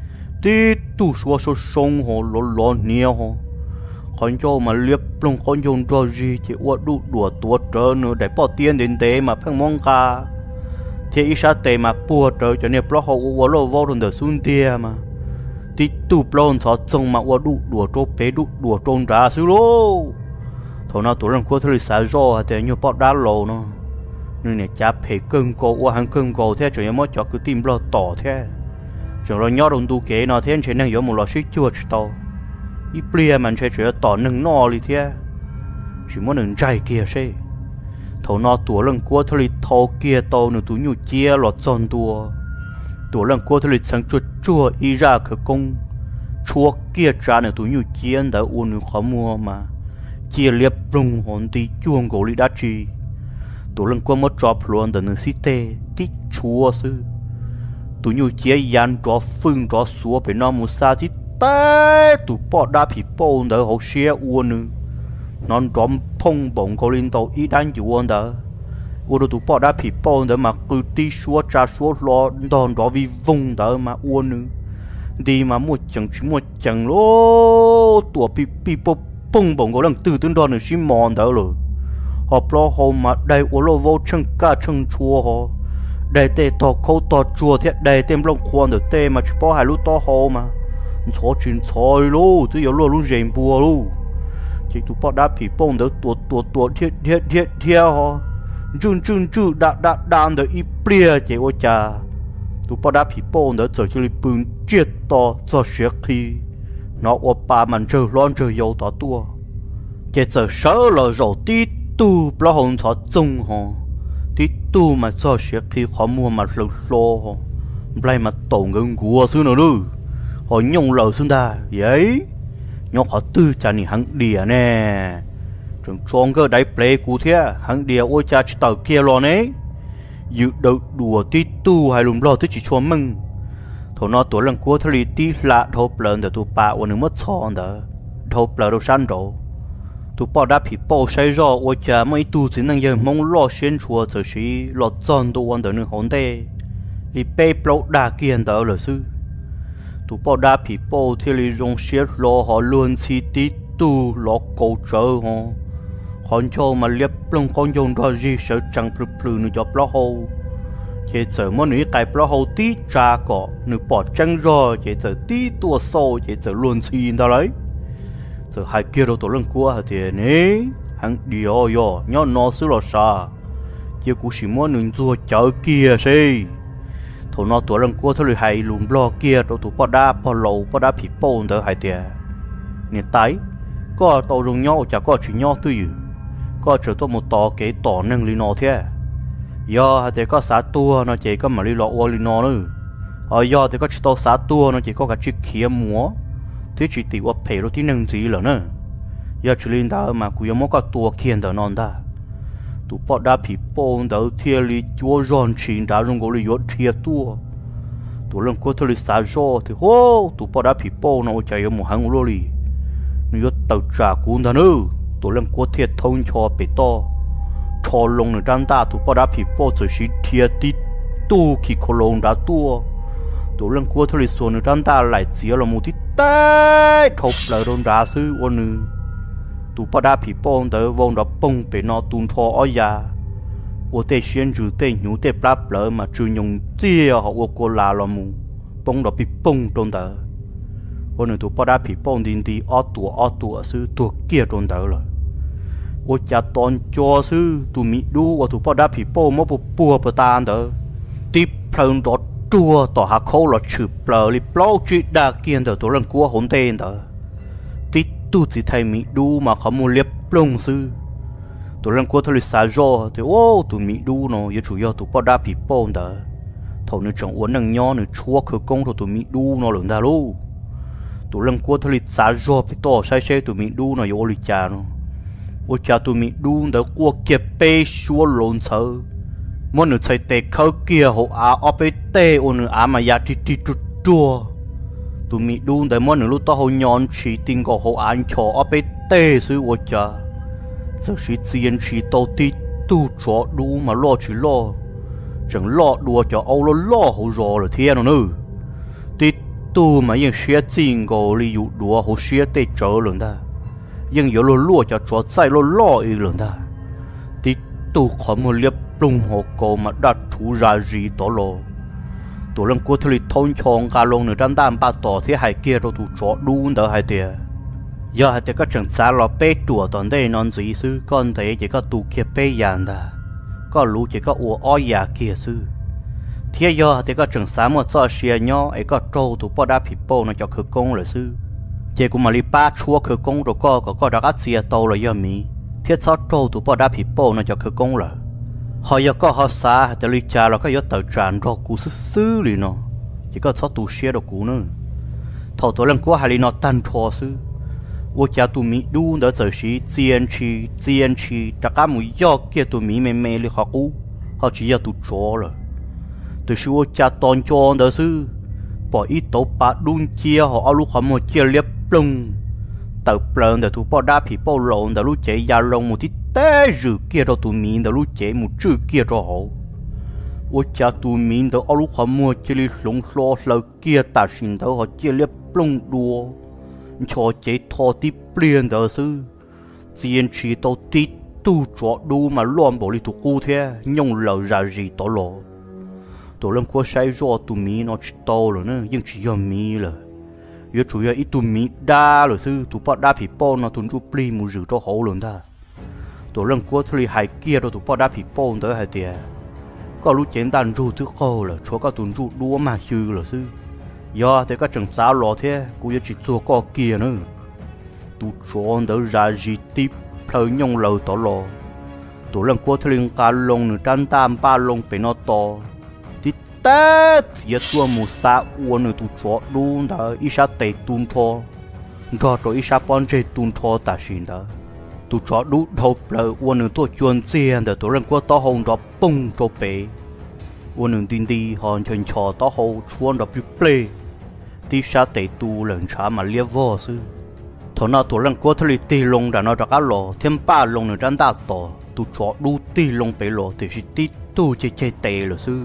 Speaker 1: tí tu số số sông hồ lò nhiều hồ con cho mà liệp lông con dùng cho gì chỉ uất đùa tua trơ nữa để bỏ tiền đến thế mà phải mong cả thì ít sao tệ mà bùa trời cho nên họ uất lo vô đồng được xuống tiền mà tí tu plon cho trông mà uất đùa trâu bé đùa trâu ra xíu lô thôi nào tụi lần qua thời sáng rồi thì nhiều bỏ đá lô nó nên này cha phải cưng cổ uất hàng cưng cổ thế cho nên mới cho cứ tìm lo tỏ thế rồi nó nhớ đồng tu kế nó thế nên năng có một lọ xí chua to ít bia mà chơi chơi tỏ nâng no đi thế chỉ muốn nâng trái kia xe thầu no tuổi lần qua thời thầu kia tàu nửa túi nhiều chia lọt giòn tuổi lần qua thời sáng chua ý ra khởi công chua kia trả nửa túi nhiều chia đã uốn nửa khó mua mà chia liệp rung hồn tí chuông gỗ lý đá chi tuổi lần qua mất drop luôn để nửa xí tê tí chua sư túi nhiều chia dàn cho phương cho xua phải nó một xa tí té tụ bỏ đá bị bông đỡ họ xe uốn nữa non trộm phong bổng có liên tàu ít đánh uốn đỡ uốn tụ bỏ đá bị bông đỡ mà cứ tí xua cha xua lo đòn đó vì vung đỡ mà uốn nữa đi mà một chẳng lố tụ bị bông bổng có lần từ từ đòn nữa xí mòn đỡ rồi họ lo họ mà đây uốn lo vô chân cá chân chua họ đây tê to câu to chua thế đây tem lông khoan được tê mà chỉ bỏ hai lú to họ mà cho chuyện thôi luôn, tôi yêu luôn rèn bùa luôn, chỉ tụi bọn đã bị bông đỡ tuột thiệt họ, chun đã đỡ ít bia chỉ ô cha, tụi bọn đã bị bông đỡ giờ chỉ bưng chết to cho sét khi, nó ô ba mình chơi lon chơi yêu to tua, chỉ giờ sợ là rồi tí tu bao hồn thọ chung họ, tí tu mà cho sét khi họ mua mà lột lo họ, bây mà tổ ngân của xưa nữa luôn họ nhung lờ xuống ta vậy nhóc họ tư cha này hắn đìa nè trường tròn cơ đáy play cú thế hắn đìa ôi cha chỉ tàu kia lo nấy dự đậu đùa tí tu hay lùm lo tới chỉ cho mừng thổ nó tuổi lần cuối thời tí lạ thâu plern để tụ bà ôn mất chọn đó thâu plern đâu san rồi tụ bà đã bị bao say rồi ôi cha mấy tu chỉ năng giờ mong lo xuyên chùa giờ chỉ lo chọn đồ ăn để nữa hồn tê đi bê bao đa kiên đó là sư tụ bao đa bị bao thì li dùng xe lo họ luôn chỉ tí tu lo cầu trợ họ họ cho mà liệp lông con dùng đó gì sợ chẳng plư nữa cho bao hồ chỉ giờ mà nữ cái bao hồ tí trà cọ nữ bỏ trăng rồi chỉ giờ tí tua sâu chỉ giờ luôn chỉ đó đấy giờ hai kia đâu tổ lưng cua thì nè hắn điều yo nhớ nó xứ lo sa chỉ cũng chỉ muốn nữ chùa chợ kia xí thổ nó tuổi lần qua thôi hay lùm lo kia đâu tụ bỏ đá bị bông đỡ hay tiệt nè tái có tàu dùng nhau chả có chuyện nhau tư có trở tôi một tàu kế tàu nâng li nó thế do thì có xã tua nó chỉ có mà li lọ ô li nó nữa do thì có chỉ tàu xã tua nó chỉ có cả chiếc kia múa thế chỉ tỷ qua pay rồi tí nâng gì là nữa do chỉ linh đỡ mà cũng có tua kia đỡ non ta tụ bỏ đá bị bông đỡ thiệt li chúa ròn chín đã dùng gọi li yết thiệt tua tụ lần qua thôi li xả gió thì hô tụ bỏ đá bị bông nó chạy ở một hàng lô li nó tàu trả cuốn ta nữa tụ lần qua thiệt thông cho bể to cho lông nó trang ta tụ bỏ đá bị bông rồi chỉ thiệt tí tu khi khổ lông đã tua tụ lần qua thôi li xuân nó trang ta lại chỉ là một tí té thộp lại đồn đá sư ôn nữa tụ bỏ đá bị bông đỡ vòng đó bông bể nó tuôn thò ở nhà ô tê xuyên rủ tê nhú tê pláp lỡ mà trừ nhung tia họ ô cô là mù bông đó bị bông trong đỡ ô nữa tụ bỏ đá bị bông đi ở tụ sư tụ kia trong đỡ rồi ô cha toàn cho sư tụ mỹ đu ô tụ bỏ đá bị bông mà bùa bùa tan đỡ tiếp phun đó chua tỏ hạ khâu là chụp bờ li plau chuyện đa kiên tờ tụi lần cua hỗn tên tờ tí tu chỉ thay mỹ đu mà không mua liệp plong sư tụi lần cua thôi xả rô thì ô tụi mỹ đu nó giờ chủ yếu tụi bao đa bị bông tờ thầu nữa chẳng uốn năng nho nữa chua khởi công rồi tụi mỹ đu nó lớn ta luôn tụi lần cua thôi xả rô bị to sai sai tụi mỹ đu nó vô li cha nó ô cha tụi mỹ đu đỡ cua kẹp bê xua lộn sờ mỗi người thấy tệ khâu kia hộ ở bên tê ô nửa mà ya ti chua tụi mỹ đun để mỗi người lúc tao hộ nhon chỉ tin có hộ anh cho ở bên tê xứ ô cha giờ chỉ tiền chỉ tao ti tu cho đu mà lo chỉ lo chẳng lo đùa cho âu lo hộ rồi là thiên nữa ti tu mà những xe tiền có lý dụ đùa hộ xe tê trở lần ta nhưng giờ lo cho sai lo ý lần ta ti tu khó một liệp lung hồ cổ mà đặt chủ ra gì đó lo tụi lần cuối thì thôn chọn cả lông nữa đang đam ba tỏ thế hai kia rồi tụi chó đun đỡ hai tiền giờ hai tiền các trường xã lo bê chùa toàn đây non gì sư con thấy chỉ có tụi kia bê giàn ta có lũ chỉ có ủa oi già kia sư thế giờ thì các trường xã mà cho xia nhau ấy có trâu tụi bao đa bị bao nó cho khởi công là sư chỉ cũng mà đi ba chúa khởi công rồi có đã các xia tàu là do mỹ thiết sao trâu tụi bao đa bị bao nó cho khởi công là họ giờ có họ xaแต่ลิจาเราก็ยศต่อจานรอกูซื้อเลยเนาะยังก็ชอบตูเชียดกูเนาะถอดตัวเรื่องกูหาลีนอตันทอซื้อว่าจะตูมีดูเดี๋ยวจะชีเจียนชีแต่ก็มุ่งยอกเกี่ยตูมีเมย์เลยเขากูเขาchỉ要ตูจอเลยแต่ชื่อว่าจะตอนจอเดี๋ยวซื้อปล่อยอีโตปะดุนเจียเขาเอาลูกเขาหมดเจียเรียบปรุงเติบเปลืองเดี๋ยวตูปอด้าผีปอหลงเดี๋ยวลูกเจียยาลงหมดที่แต่รูเกี่ยวกับตัวมีนเดี๋ยวรู้เจ๊มุจื้อเกี่ยวกับเขาว่าจะตัวมีนเดี๋ยวเอาลูกเขามัวเจลิหลงคลอเราเกี่ยวตัดสินเดี๋ยวเขาเจียเรียบปรุงดัวชอเจ๊ทอที่เปลี่ยนเดี๋ยวซื้อเจียนชีตัวติดตู้จอดดูมาล้อมบริถูกกูเท่ยงเหล่าราจีตลอดตัวเรื่องก็ใช้รอตัวมีนเอาชิโตเลยนะยังชียมีเลยยัง主要อีตัวมีด่าเลยซื้อตัวปอด่าผีป้อนนะตัวจูปลีมูจือตัวเขาเลยท่าตัวเรื่องกัวทะเลหายเกียร์เราถูกป้อด้าผีโป้งเต๋อหายเตียก็รู้เจนตันรู้ทุกข้อเลยชัวก็ตุนรู้รู้มาชื่อเลยซื้อย่าแต่ก็จังสาวหล่อเท่กูจะจิตตัวก็เกียร์นึตัวจอนเต๋อราจีติเพลยงเหล่าต่อหล่อตัวเรื่องกัวทะเลการลงหนึ่งด้านตามป้าลงไปนอต่อติดเต้เสียตัวหมูสาอ้วนหนึ่งตัวจอดดูเต๋ออิชาเตะตุนทอรอตัวอิชาปอนเจตุนทอตัดสินเต๋อtụi chó đút đầu bờ uốn nương tụi chuồn tiền để tụi lần qua tao hồng đập bung cho bé uốn nương tin đi hòn chân chó tao hồng chuồn đập play tí sa tệ tu lần trả mà liếc vô sư thằng nào tụi lần qua thằng tì lông đã nó đã cá lò thêm ba lông nữa đang đào tỏ tụi chó đút tì lông bé lò thì chỉ tí tu chơi tệ là sư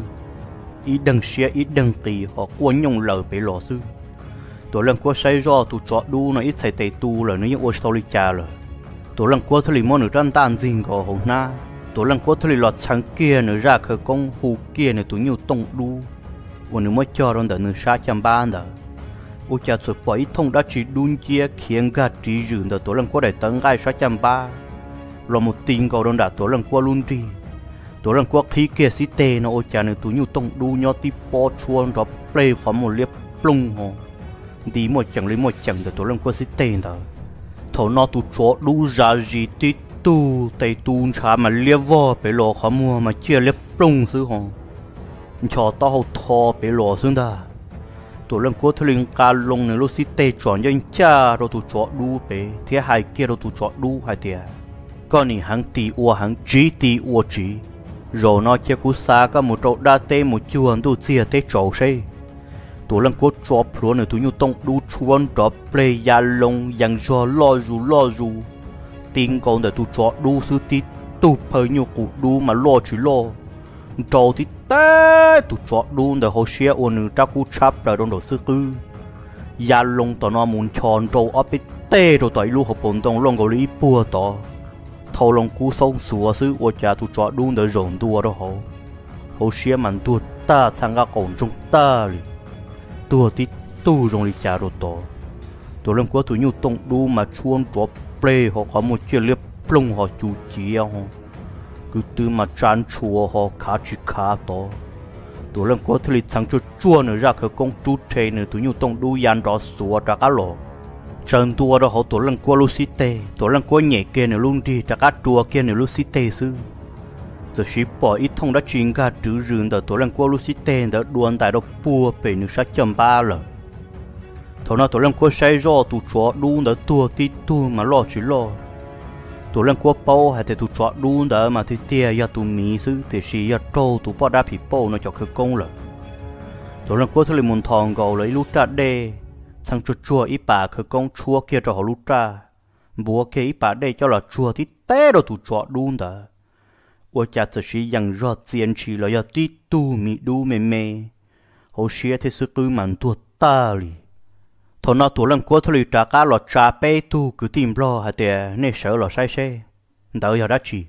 Speaker 1: ít đằng xe ít đằng kỳ họ cuốn nhung lờ bé lò sư tụi lần qua say do tụi chó đu nó ít say tệ tu là nó những ô story cha rồiตัวลังกัวทะเลมอนึรันตานจิงก็หงนาตัวลังกัวทะเลหลอดชังเกียนึราเคกงหูเกียในตัวนิ้วตงดูวันนึงไม่จอรอนเดินนึชาจำบ้านเด้ออุจจาระปล่อยทงดัชจีดุนเจียเขียงกัดจียืนเด้อตัวลังกัวได้ตั้งไก่ชาจำบ้าเราหมดติงก็โดนด่าตัวลังกัวลุนดีตัวลังกัวขี้เกียสิเตนอุจจาระในตัวนิ้วตงดูยอติปอชวนรบเปลยความหมดเรียบปรุงหอดีหมดจังเลยหมดจังเด้อตัวลังกัวสิเตนเด้อthầu nó tụt chó đủ ra gì tít tu tay tuôn chả mà liếc vò bị lò khó mua mà chia liếc plung xứ hòn cho tao hậu thò bị lò xương ta tụi lần cuối thuyền cá lông này lúc xí tê chọn cho anh cha rồi tụt chó đủ bị thế hai kia rồi tụt chó đủ hai tiền con này hàng tỷ ua hàng tỷ ua chỉ rồi nó chia cú xa cả một trâu đa tê một chuồn tụt chia tê trâu xâyตัวลังก็จอบพลวนตัวอยู่ต้องดูชวนจอบเปลยาลงยังรอรออยู่ติงก่อนแต่ตัวจอดูซื้อติดตัวเพยอยู่กูดูมารอชิรอจอติดแต่ตัวจอดูแต่เขาเชียอ้วนจากกูชับแต่โดนโดดซื้อคือยาลงต่อนอมุนชอนโจอปิเต้ตัวต่อยลูกเขาปนตรงลงเกาหลีปัวต่อเท่าลงกูส่งสัวซื้อว่าจะตัวจอดูแต่หลงตัวเราเขาเชียมันตัวตาช่างกะก่อนจงตาเลยตัวที่ตู้ลงลิจาโรโตตัวเรื่องก็ตัวยูตงดูมาชวนจบเปลย์เขาหมดเชี่ยเรียบปรุงเขาจูเจียเขาคือตื่นมาจานชัวเขาขาจิขาโต tụi lần qua thì chẳng cho chua nữa ra khởi công chú thế nữa tụi nhu tông đu yan đó xua ra cá lò chân tua đó họ tụi lần qua lucite tụi lần qua nhẹ kia nữa luôn đi ra cá chua kia nữa lucite sư giờ chỉ bỏ ít thông đã chuyên cả trứ rừng đó tụi lần qua lucite đã đuôn tại đó bùa về nữa sát chấm ba rồi thằng nào tụi lần qua say rõ tụi chó đun đã tua tí tu mà lo chỉ lo tụi lần qua bao hay tụi chó đun đã mà thì tia ya tụi mì sư thì chỉ ya trâu tụi bao đá bị bao nó cho khởi công rồi tụi lần qua thì muốn thòng gầu lấy lút ra đê sang chua ít bà khởi công chua kia cho họ lút ra bùa kia ít bà đê cho là chua thì té rồi tụi chó đun đã ôi cha chỉ chỉ yang rõ tiền chỉ là ya tí tu mì đu mê mê họ xia thì sự cứ mặn tuột ta li thằng nào tụi lần qua thì trả cá lọt trả bê tu cứ tìm lo hả tiề nên sợ là sai xe đỡ giờ đã chỉ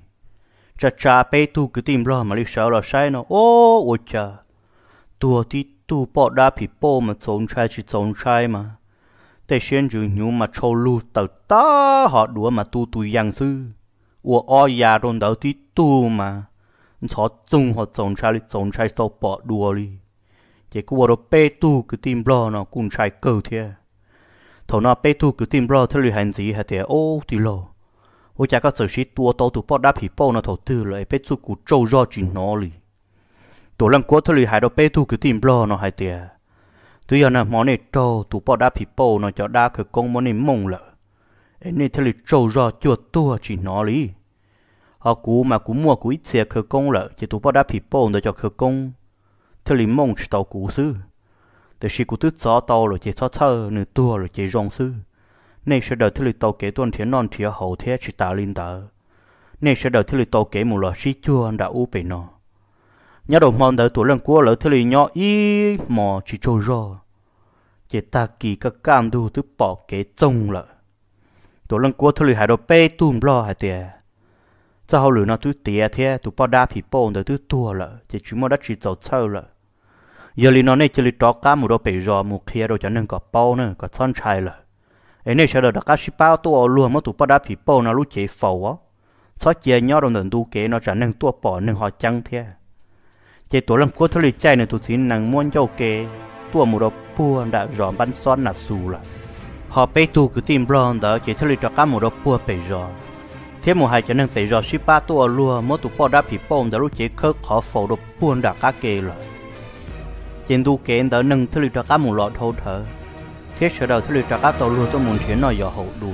Speaker 1: trả bê tu cứ tìm lo mà đi sợ là sai nó ô ôi cha tua tí tu bỏ đá bị bỏ mà trốn trai chỉ trốn trai mà để xem chừng nhú mà trâu lu tờ ta họ đùa mà tu yang sư ủa oi ya đồn đỡ tí tu mà họ chung họ trốn trai tao bỏ đùa đi chỉ có đồ bê tu cứ tìm lo nó cũng trai cơ thế thằng nào bê tu cứ tìm lo thế là hành gì hả thế ô thì lo ôi cha có sự sĩ tua tao tụ bỏ đá bị bỏ nó thầu tư lại bê tu cũng trâu do chuyện nó đi tụi lần cuối thôi hai đầu bê tu cứ tìm lo nó hai tiề tuy giờ nè món này trâu tụ bỏ đá bị bỏ nó cho đá khởi công món này mông lợ nên thế là trâu do chuột tua chỉ nó đi họ cú mà cú mua cú ít xe khởi công lợ chỉ tụ bỏ đá bị bỏ nó cho khởi công thế là mông chỉ tàu cú sư để khi cú tứt gió tàu rồi chỉ thoát thở nửa tua rồi chỉ rong sư nên sẽ đợi thế là tàu kế tuần thiên non thiên hậu thế chỉ tạo linh tờ nên sẽ đợi thế là tàu kế một loạt xí chua đã u bể nó nhớ đầu mòn đợi tuổi lần qua lỡ thế là nhỏ ý mò chỉ trôi rò chỉ ta kỳ các cam đu tức bỏ kế trông lợ tuổi lần qua thế là hai đầu bê tùm lo hai tiề cho họ lửa nó tụi tiề thế tụi bao đa bị bồn đợi tụi tua lợ chỉ chúng nó đã chỉ giàu sâu lợ giờ li nó này chỉ li trọ cá một đầu bể rò một kia rồi cho nên có bao nữa có son trai lợ ấy này sẽ được các ship bao tua luôn mà tụi bao đa bị bồn nó lúc chế phầu á xót chia nhỏ đồng đu kế nó trở nên tua bỏ nên họ chăng thế chỉ tuổi lần cuối thời chạy này tụi xin nàng muốn châu kế tua một đầu bùa đã rõ bắn xoắn nạt xù là họ bê tu cứ tìm blond đó chỉ thời cho cá một đầu bùa bể rõ thế một hai cho nên bể rõ ship ba tua luôn mỗi tụi bao đã bị bông đã lúc chỉ khớp khó phổ đầu bùa đã cá kê rồi trên du kế đó nâng thời cho cá một lọ thâu thở thế sau đó thời cho cá tàu luôn tôi muốn chuyện nói giờ hậu đùa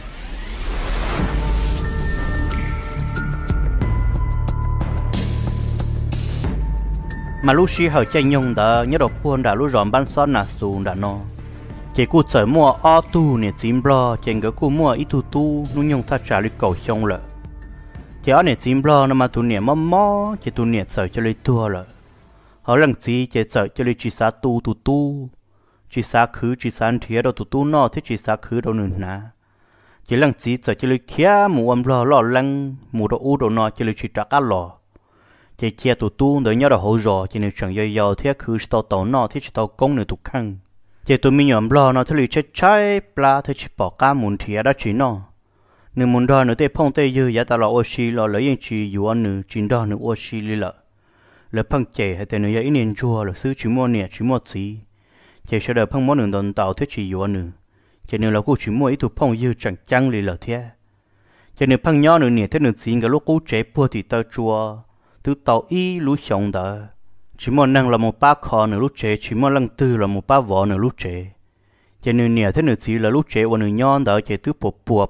Speaker 1: mà lúc xí hở chạy nhung đó nhớ đọc buồn đã lúc rõm ban xoắn nà xuống đã nó chỉ cụ chở mua o tu nè chim blo chỉ ngỡ cụ mua ít tu nu nhung ta trả lại cầu xong rồi chỉ ở nè chim blo nó mà tu nè mò chỉ tu nè chở cho lấy tua rồi họ lần gì chỉ chở cho lấy chỉ sa tu chỉ sa khứ chỉ sa thiệt đâu tu nó thế chỉ sa khứ đâu nữa nè chỉ lần gì chở cho lấy kia mù âm lo lăng mù đồ u đồ nó cho lấy chỉ trả cá lò chỉ chia tụi tu đợi nhau là hỗ trợ chỉ nên chẳng giàu thế cứ tàu nọ thế chỉ tàu công nữa tụi khăn chỉ tụi mình nhầm lo nó thế là chết cháy pla thế chỉ bỏ cá muốn thiệt đó chỉ nó nếu muốn đo nữa thế phong tê dư giá ta là oxy lo lấy những chỉ dụ anh nữa chỉ đo nữa oxy đi lợ lỡ phong chè hay thế nữa ít nên chua là xứ chỉ mua nè chỉ mua gì chỉ sẽ đợi phong món nữa đòn tàu thế chỉ dụ anh nữa chỉ nếu là cô chỉ mua ít tụi phong dư chẳng chăng đi lợ thế chỉ nếu phong nhỏ nữa nè thế nữa gì cái lúc cô chế bua thì tao chua từ tàu y lú xong đó chỉ muốn năng là một bác kho nửa lúc chế chỉ muốn năng tư là một bác vợ nửa lúc chế cho nên nè thế nửa chỉ là lúc chế và nửa nhon đó chế từ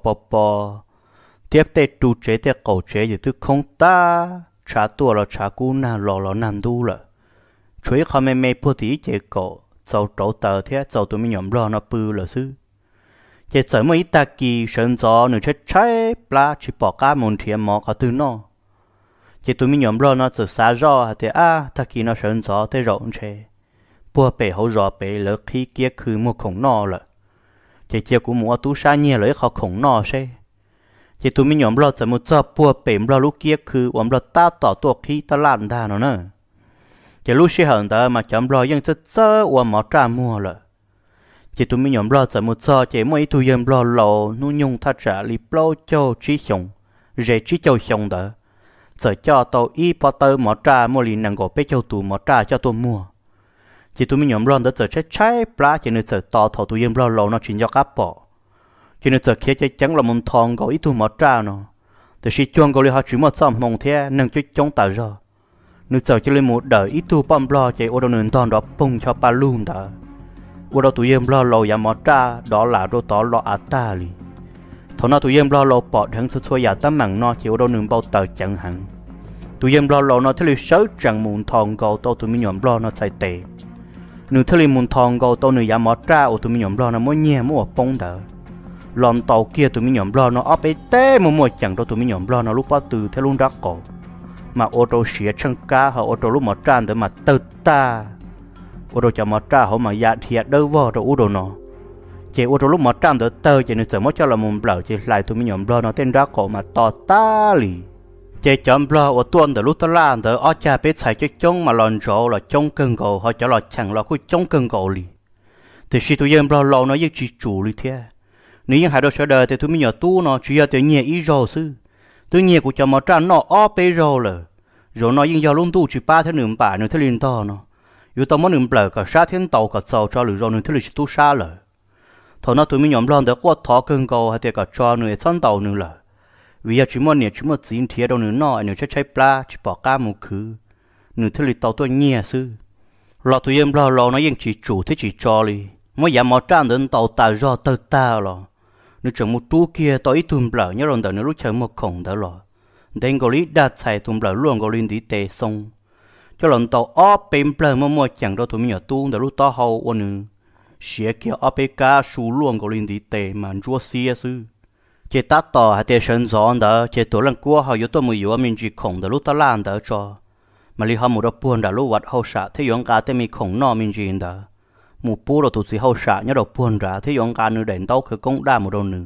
Speaker 1: bò tiếp tết trụ chế tết cầu chế thì từ không ta trả tua là trả cú na lò nàn đu là chuối không mê bùa tí chế cầu sau trâu tờ thế sau tụi mình nhom lo nó bự là sư chế sớm mấy ta kỳ sơn gió nửa chết cháy pla chỉ bỏ cá mồn thiệt mò cả từ nó chỉ tụi mình nhom lo nó từ xa rõ thì ta kỳ nó sơn gió thế rộng chế bùa bể hậu rõ bể lỡ khi kia cứ mua khổng nọ là chỉ chiều của mua tú sa nhiều lấy họ khổng nọ xe chỉ tụi mình nhom lo từ một giờ bùa bể lo lúc kia cứ lo ta tỏ tuột khi ta làm ta nó nữa chỉ lúc xí hận ta mà chấm loยังจะเจอว่าหมอจ่ามัวละchỉ tụi mình nhom lo từ một giờ chỉ mỗi tụi em lo nu nhung ta trả li plo cho trí xong dễ trí châu xong đó giờ cho tàu y bỏ tơ mỏ trà mua lì nàng gò bé châu tù mỏ trà cho tôi mua chỉ tụi mình nhóm ron đó giờ trái trái plá chỉ nên giờ to thầu tụi em lo lâu nó chuyện do cáp bỏ chỉ nên giờ kia trái trắng là môn thòng gò ít tụi mỏ trà nó từ khi chuông gò li họ chỉ một xóm mông thế nâng chút chống tờ ra nếu giờ chỉ lên một đời ít tụi bom lo chạy ô đâu nền toàn đó bung cho ba luôn ta ô đâu tụi em lo lâu ya mỏ trà đó là đôi tỏ lo à ta li thằng nào tụi em lo lâu bỏ thằng số xôi ya tấm mảng nó chỉ ô đâu nền bao tờ chẳng hẳn tụi em lo nó thấy lịch sớm chẳng muốn thòng gò tao tụi mình nhóm lo nó chạy tệ nếu thấy muốn thòng gò tao nếu dám mót ra tụi mình nhóm lo nó mới nhẹ mua bông đỡ lon tàu kia tụi mình nhóm lo nó ấp ấy té mua chẳng đâu tụi mình nhóm lo nó lúc bao từ theo luôn rắc cổ mà ô tô xía chân cá họ ô tô lúc mót ra để mà tự ta ô tô cho mót ra họ mà dạ thiệt đâu vào đâu ô tô nó chỉ ô tô lúc mót ra để tơ chỉ nên sợ mót cho là muốn bở chỉ lại tụi mình nhóm lo nó tên rắc cổ mà to ta lì chế chấm lo ở tuần để lúc ta làm để ở cha biết xài cái chống mà lòn rộ là chống cân gầu họ cho là chẳng là cái chống cân gầu li thì khi tụi em lo nó với chỉ chủ li thế nếu như hai đứa sẽ đời thì tụi mình nhớ tu nó chỉ là tự nhiên ý rồi sư tự nhiên của cho mà cha nó ở bên rồi nó nhưng giờ luôn tu chỉ ba thế nửa bà nửa thế liên to nó dù tao muốn nửa bờ cả sát thiên tàu cả sầu cho lửa rồi nửa thế tu xa rồi thằng nó tụi mình nhóm lo để qua thọ cân gầu hay thì cả cho nửa sân tàu nửa là vì giờ chỉ một xin thiệt đâu nữa nọ nữa chắc trái pla chỉ bỏ cá một khứ nữa thế thì tàu tôi nhẹ sư lọ tụi em lo nóยังchỉ chủ thế chỉ cho đi mới giảm một trang đến tàu ta do tơ ta lọ nữa chẳng một chú kia tàu ít tùm bờ nhớ rồi đợi nữa lúc chờ một khổng đó lọ đến gọi lý đặt xài tùm bờ luôn gọi linh tí tê xong cho lần tàu ở bên bờ mua chẳng đâu tụi mình ở tu đợi lúc to hậu ôn nữa xía kia ở bên cá su luôn gọi linh tí tê mà chúa xía sư chế tát tỏ hay tiền sinh giòn đó chế tổ lần qua họ yếu tố mùi yếu mình chỉ khổng đó lúc ta làm đó cho mà li họ một đợt buồn đã lúc vật hậu xạ thế giống cả tên mình khổng nó mình chỉ đó một bố rồi tụi gì hậu xạ nhớ đợt buồn ra thế giống cả nữa đến tao cứ công đa một đôi nữa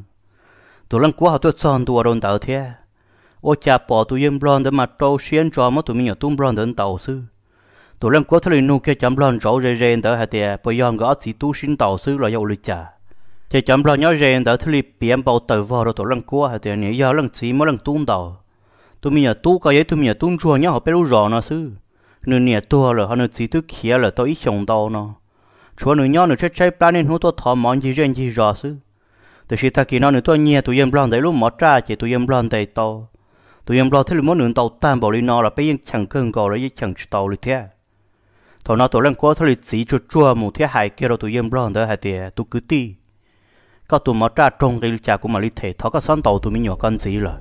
Speaker 1: tổ lần qua họ tôi chọn tụi đôi tao thế ô cha bỏ tụi em blond để mà trâu xiên cho mà tụi mình ở tung blond đến tàu sư tổ lần qua thế nu kia chấm blond rau rề đó hay tiền bây giờ gõ chỉ tu xin tàu sư là dầu lịch trả chỉ chấm lo nhớ rèn đỡ thili biển bao tử vào rồi tổ lăng cua hay tiền nhớ lăng chỉ mới lăng tung đầu tụi mình tu cái tụi mình tung chua nhớ họ biết lúc rõ nó xứ nửa nhẹ tua rồi họ nửa chỉ thứ kia là tôi ít trồng đầu nó chúa nửa nhớ nửa chết cháy plan nên hú tôi thò món gì rèn gì rõ xứ từ khi ta kỳ nó nửa tôi nhẹ tụi em blond đấy lúc mót ra chỉ tụi em blond đầy to tụi em blond thế lúc mót nửa tàu tan bảo đi nó là bây giờ chẳng cơn gò là chẳng tàu được thế thọ nó tổ lăng cua thili chỉ chua một thế hại kia rồi tụi em blond đấy hay tiền tụi cứ ti có tụi nó ra trong cái cha của mà lý thể thọ các sản tàu tụi mình nhỏ con gì rồi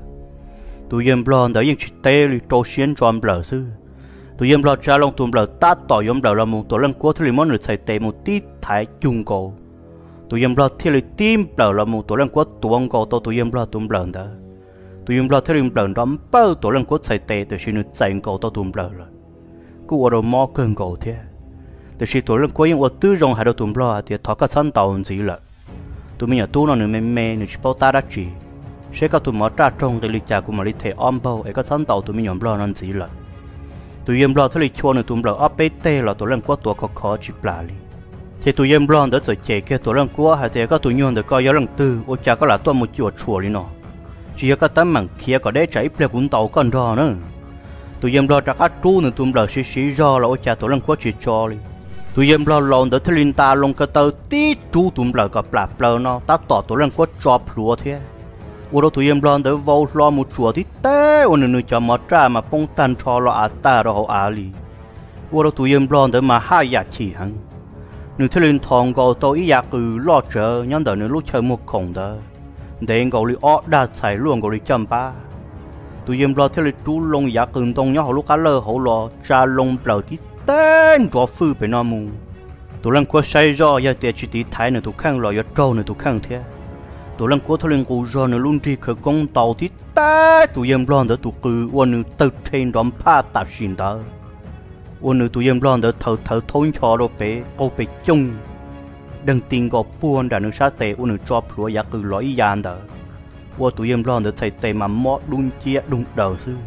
Speaker 1: tụi em blond đấy những chuyện tê li trâu xiên tròn bờ sư tụi em blond ra long tụi bờ tát tỏi em bờ là một tổ lăng cua thì món người xài tê một tí thái chung cổ tụi em blond thì tim bờ là một tổ lăng cua tuông cổ tụi em blond tụi bờ đó tụi em blond thì bờ đóng bao tổ lăng cua xài tê từ khi người xài cổ tụi bờ rồi cứ ở đâu mò cơn cổ thế từ khi tổ lăng cua những ở tư rong hai đầu tụi blond thì thọ các sản tàu gì rồi tụi mình ở tu nó nửa mê nửa chỉ bao ta đã chỉ sẽ có tụi nó trả trong cái lịch trả của mà lịch thể om bao ấy có sẵn tàu tụi mình nhóm lo non gì rồi tụi em lo thế lịch chua nửa tụi lo ấp bê tê là tụi lần qua tụi khó chỉ plà li thì tụi em lo đã rồi chạy kia tụi lần qua hay thì có tụi nhon được coi giá lần tư ô cha có là tụi một chuột chùa đi nó chỉ có tấm mảng kia có để chạy plea cuốn tàu con rò nữa tụi em lo trả cá tru nửa tụi lo xí rò là ô cha tụi lần qua chỉ cho đi tụi em lo lòn đỡ thlinh ta lông cái tàu tí chú tụm lờ gặp lạp lờ nó ta tỏ tụi lần quất cho plua thế, ô đâu tụi em lo đỡ vô lo một chùa tí té ô nửa cho mót ra mà phong tan cho lo à ta rồi họ à li, ô đâu tụi em lo đỡ mà hai giặc chỉ hăng, nửa thlinh thòng gò tàu ý giặc cứ lo chờ nhân đỡ nửa lúc chơi một khổng đỡ, để gò li ót đa chạy luôn gò li chăm ba, tụi em lo thlinh chú lông giặc cường tông nhớ họ lúc cá lơ họ lo cha lông lờ tí tên cho phư bên nó mù tụi lần qua say do giờ tiệt chỉ tí thái nữa tụi khang rồi giờ trâu nữa tụi khang thế tụi lần qua thôi lần cù do nữa luôn đi khởi công tàu tí té tụi em lo đỡ tụi cừ quân nữa từ trên đom pa tạt xin đỡ quân nữa tụi em lo đỡ thở thốn cho đồ bé cô bé chung đừng tin gọt buôn đã nữa sát tệ quân nữa cho plua giá cừ lõi giàn đỡ quân tụi em lo đỡ chạy tệ mà mót đun chia đun đầu sư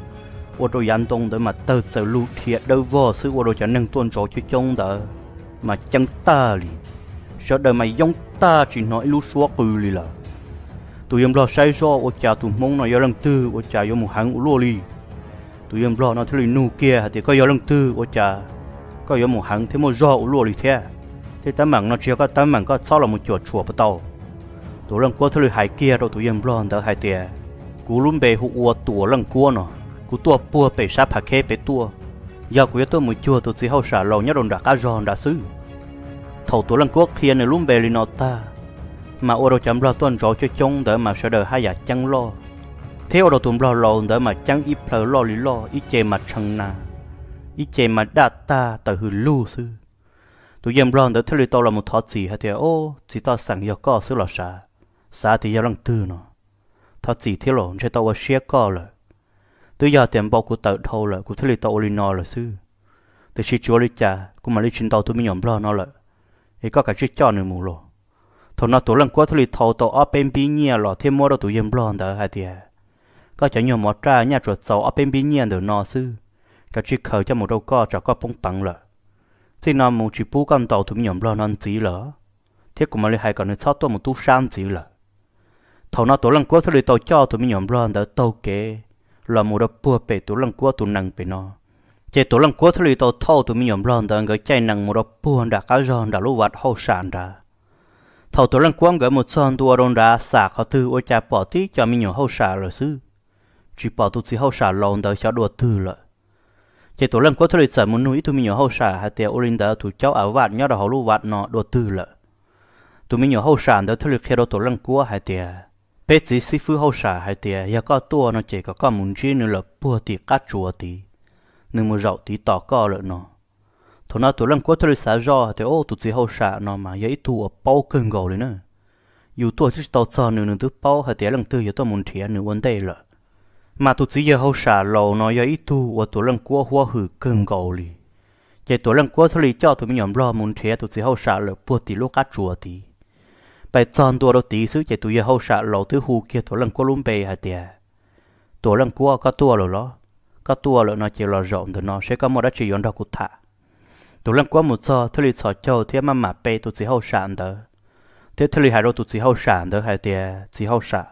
Speaker 1: ô tô dán tông để mà tơ giờ lụt thiệt đâu vô sự ô tô cho nên tuân chỗ cho trông đỡ mà chẳng ta li sợ đời mày giống ta chỉ nói lú xóa cừ li là tụi em lo say do ô cha tụi mông nói giờ lần tư ô cha vô một hàng lúa li tụi em lo nó thế là nụ kia thì có gió lăng tư ô cha có gió một hàng thế một gió lùa lì thế thế tấm mảng nó chỉ có tấm mảng có sau là một chuột chùa bắt đầu tụi lăng qua thế là hải kia rồi tụi em lo đỡ hải tiề cú luôn bề hụ ua tụi lăng qua nó cú tua bùa bề sáp hạ khe bề tua giờ cú tôi một chùa tụi chỉ hậu xả lâu nhất đồn đã cá giòn đã xứ thầu tụi lăng quốc kia này luôn bề lì nó ta mà ô đâu chấm lo tuần gió cho trông đỡ mà sẽ đỡ hai giả chăng lo theo đầu tụm lo lồn đỡ mà chăng ít phở lo lý lo ít chê mà chăng na ít chê mà đát ta từ hư lu sư tụi em lo đỡ theo lý tao là một thọ gì hay thì ô chỉ tao sẵn giờ có sư là xa thì giờ lăng tư nó thọ gì theo lồn cho tao share có rồi từ giờ tiền bao của tự thâu rồi của theo lý tao lý nó là sư từ khi chúa lý cha cũng mà lý chuyện tao tụi mình nhầm lo nó rồi thì có cả chiếc cho nữa mù rồi thằng nào tụi lần qua tụi thầu tàu ở bên bên nhẹ lọ thêm mua đâu tụi em lo đó hay thì có chẳng nhiều món ra nhà chuột sầu ở bên bên nhẹ được nọ sư cái chiếc khởi cho một đâu có cho có bông bằng rồi chỉ nằm một chỉ bú con tàu tụi em lo non gì lỡ thế cũng mà lấy hai con nữa sáu tôi một tu san gì lỡ thằng nào tụi lần qua tụi tàu cho tụi em lo đó tàu kế là một đâu bùa bể tụi lần qua tụi năng bể nọ chỉ tụi lần qua tụi tàu thâu tụi em lo đó cái chạy năng một đâu bùa đã cá giòn đã lúa vặt hậu sản ra thầu tụi lăng quăng gửi một son tua đồn đá xả khó tư ôi cha bỏ tí cho mình nhiều hậu xả rồi sư chỉ bỏ tụi chỉ hậu xả lồn tới cho đùa tư rồi chỉ tụi lăng quăng thôi sợ muốn nuôi tụi mình nhiều hậu xả hay tiệt orin đó tụi cháu ảo vặt nhớ đầu hậu lu vặt nọ đùa tư rồi tụi mình nhiều hậu xả đó thôi khi đó tụi lăng quăng hay tiệt bé chỉ sĩ phu hậu xả hay tiệt giờ có tua nó chỉ có muốn chi nữa là bùa tí cắt chùa tí nên một rau tí tỏ co rồi nọ thằng nào tụi lăng quất thôi xả ra thì ô tụi chỉ hậu xả nó mà giấy tụi bao cơn gầu đấy nữa dù tụi chỉ tao cho nửa tụi bao hay tiền lăng tư giờ tao muốn thiệt nửa vấn đề rồi mà tụi chỉ giờ hậu xả lâu nó giấy tụi lăng quất hoa hử cơn gầu đi vậy tụi lăng quất thôi cho tụi mình nhầm lo muốn thiệt tụi chỉ hậu xả là bùa tí lúc cắt chùa tí bài chọn tụi đâu tí xứ vậy tụi giờ hậu xả lâu thứ hù kia tụi lăng quất luôn bề hay tiền tụi lăng quất có tua rồi đó có tua rồi nó chỉ là rộng thì nó sẽ có một đất chỉ yon đâu cũng thả tụi lăng quá một giờ thôi sọ châu thế mà bê tụi chỉ hậu sản đó thế thôi hai đôi tụi chỉ hậu sản đó hai tiệt chỉ hậu sản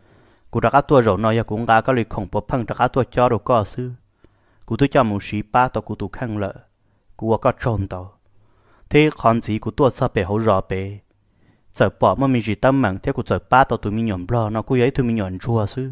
Speaker 1: cụ đã các tua rồi nói giờ cũng có lịch khổng bậc phăng đã các tua cho đồ có sư cụ tôi cho một sĩ ba tàu cụ tụ khăn lợ cụ có tròn tàu thế còn gì cụ tua sao bể hậu rõ bể sợ bỏ mà mình chỉ tâm mạng thế cụ sợ ba tàu tụi mình nhổm lo nó cụ ấy tụi mình nhổm chua sư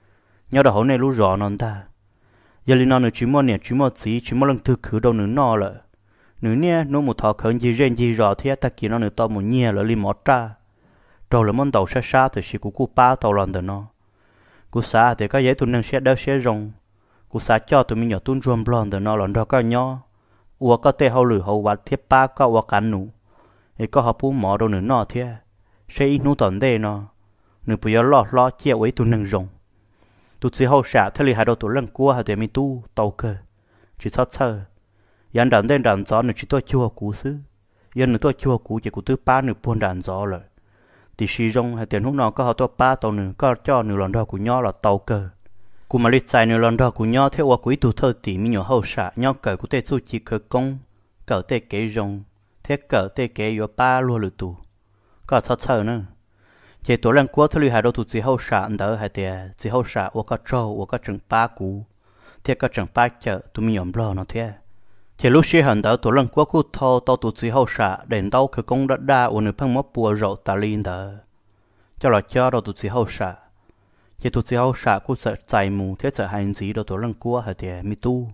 Speaker 1: nhớ đầu hậu này lú rõ non ta giờ li nó nữa chỉ mua gì chỉ mua lần thứ khử đâu nữa nọ lợ nữ nè nó một thọ khẩn gì rèn gì rõ thế ta kia nó nữa to một nhẹ là li mót ra rồi là món tàu xa xa thì chỉ của ba tàu lần đó nó của xa thì có giấy tụi năng xe đỡ xe rồng của xa cho tụi mình nhỏ tuôn rôm lần đó nó lần đó có nhỏ ua có tê hậu lử hậu vặt thiết ba có ua cán nụ thì có học bù mỏ đâu nữa nọ thế xe ít nụ tận đây nó nửa bây giờ lo chia với tụi năng rồng tụi chỉ hậu xả thế li hai đầu tụi lăng cua hay để mi tu tàu cơ chỉ sót sơ yan đàn tên đàn gió nữa chỉ tôi chua cú xứ yan nữa tôi chua cú chỉ của thứ ba nữa buôn đàn gió rồi thì xì rong hay tiền lúc nào có họ tôi ba tàu nữa có cho nữa lần đó của nhau là tàu cơ cú mà lịch sai nữa lần đó của nhau theo qua quý tụ thơ tỉ mi nhỏ hậu xả nhau cởi của tê su chỉ cởi công cởi tê kế rong thế cởi tê kế yo ba luôn lử tụ có sót sơ nữa chỉ tụi lăng cua thôi hai đầu tụi chỉ hậu xả đỡ hay tiền chỉ hậu xả qua có trâu qua có trứng ba cú thế có trứng ba chợ tụi mi nhỏ lo nó thế thì lúc xưa hẳn đó tụi lăng quá cút thô tao tụi chỉ hậu xả đến đâu khi công đã đa ở nơi phăng mất bùa rậu ta linh đó cho là cho đâu tụi chỉ hậu xả chỉ tụi chỉ hậu xả cũng sợ chạy mù thế sợ hành gì đâu tụi lăng quá hay thì mi tu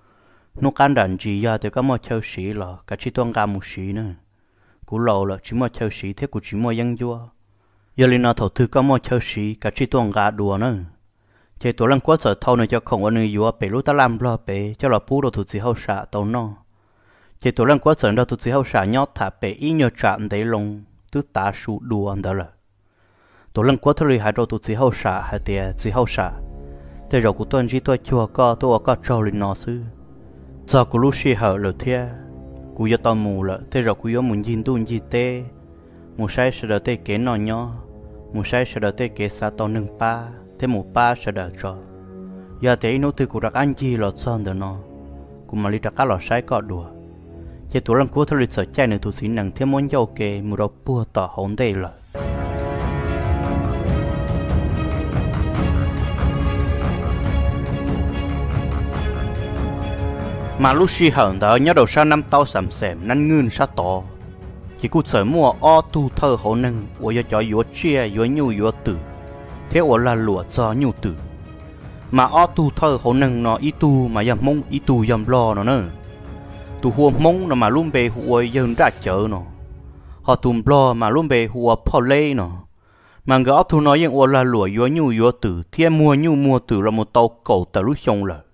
Speaker 1: nó can đàn gì giờ thì có mua chơi xí là cả chỉ toàn gà một xí nữa cú lâu là chỉ mua chơi xí thế cú chỉ mua dân vua giờ linh nào thầu thư có mua chơi xí cả chỉ toàn gà đùa nữa chỉ tụi lăng quá sợ thâu này cho không ở nơi vua bể lúa ta làm lo bể cho là bù đồ tụi chỉ hậu xả tàu no chỉ tụi lăng quá sợ đâu tụi chỉ hậu xả nhót thả bể ý nhờ chạm để lông tứ tá sụ đùa anh đó là tụi lăng quá thôi hai đồ tụi chỉ hậu xả hai tiệt chỉ hậu xả thế rồi của tôi chỉ tôi chùa tôi có trâu lên nó xứ giờ của lúc xí hở lỡ thế của giờ tao mù lỡ thế rồi của giờ muốn nhìn tuôn gì tê một sai sẽ đỡ tê kế nó nhó một sai sẽ đỡ tê kế xa tao nâng pa thế một ba sẽ đỡ cho giờ thế nó từ của đặc anh chi lọt son được nó cũng mà đi đặc cá lọt sai cọ đùa chỉ tụi lăng của thôi sợ chạy nữa tụi xin nặng thêm món dâu kê một đầu bùa tỏ hồn đây là mà lúc xí hận đó nhớ đầu sang năm tao sầm sẻm năn ngươn sát to chỉ cú sợi mua o tu thơ hậu nâng của cho yếu chia yếu nhu yếu tử thế ở là lụa cho nhu tử mà o tu thơ hậu nâng nó ý tu mà yam mông ý tu yam lo nó nữa tu huo mông nó mà luôn bề huo dân ra chợ nó họ tùm lo mà luôn bề huo phò lê nó mà người tu nói yang ở là lụa yếu nhu yếu tử thế mua nhu mua tử là một tàu cầu từ lúc xong rồi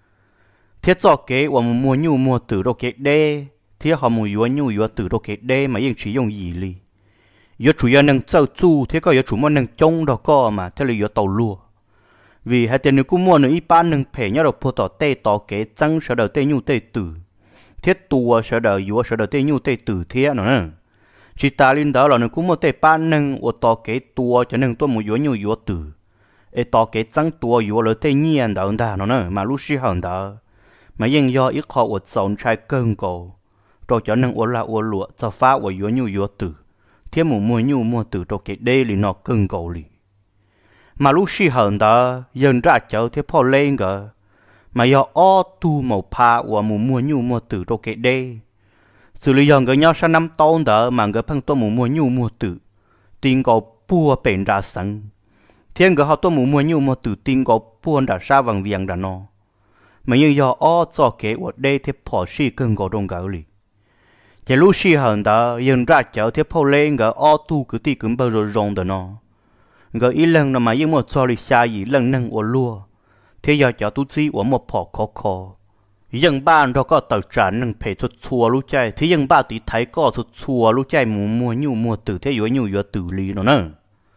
Speaker 1: thế cho kế và mua nhu mua tử đâu kế đê thế họ mua yếu nhu yếu tử đâu kế đê màยังchỉ dùng gì li yếu chủ yếu nâng châu chu thế có yếu chủ mua nâng trông đó có mà thế là yếu tàu lúa vì hai tiền nữa cũng mua nữa ít bán nâng phe nhớ đâu phụ tỏ tê tỏ kế trắng sợ đầu tê nhu tê tử thiết tua sợ đầu yếu sợ đầu tê nhu tê tử thế nữa chỉ ta linh đó là nữa cũng mua tê bán nâng ở tỏ kế tua cho nâng tôi mua yếu nhu yếu tử ở tỏ kế trắng tua yếu là tê nhiên đó nữa mà lúc xí hận đó màยังdo ít họ ở sống trai cơn cổ rồi cho nên ở là ở lụa cho phá ở yếu nhu yếu tử thế mua nhu mua tử rồi cái đây là nó cơn cổ li mà lúc xí hận đó dân ra chợ thế phò lên cơ mà do o tu màu pha ở mua nhu mua tử rồi cái đây xử lý dân cái nhau sang năm tôn đó mà cái phăng tôi mua nhu mua tử tiền cổ bùa bền ra sẵn thiên cái họ tôi mua nhu mua tử tiền cổ bùa đã sa vàng viền đã nó mà nhưng do o cho kế ở đây thì bỏ xí cơn cổ đông gạo li chỉ lúc xí hận đó dân ra chợ thì phò lên cái o tu cứ ti cứ bao rồi rong đó nó cái ý lần nó mà nhưng một cho li xa gì lần nâng ở lúa thế giờ chợ tu chi ở một phò khó dân ban đó có tờ trả nâng phải thuật chùa lúc chạy thế dân ba tí thấy có thuật chùa lúc chạy mua nhu mua tử thế yếu nhu tử lý nó nè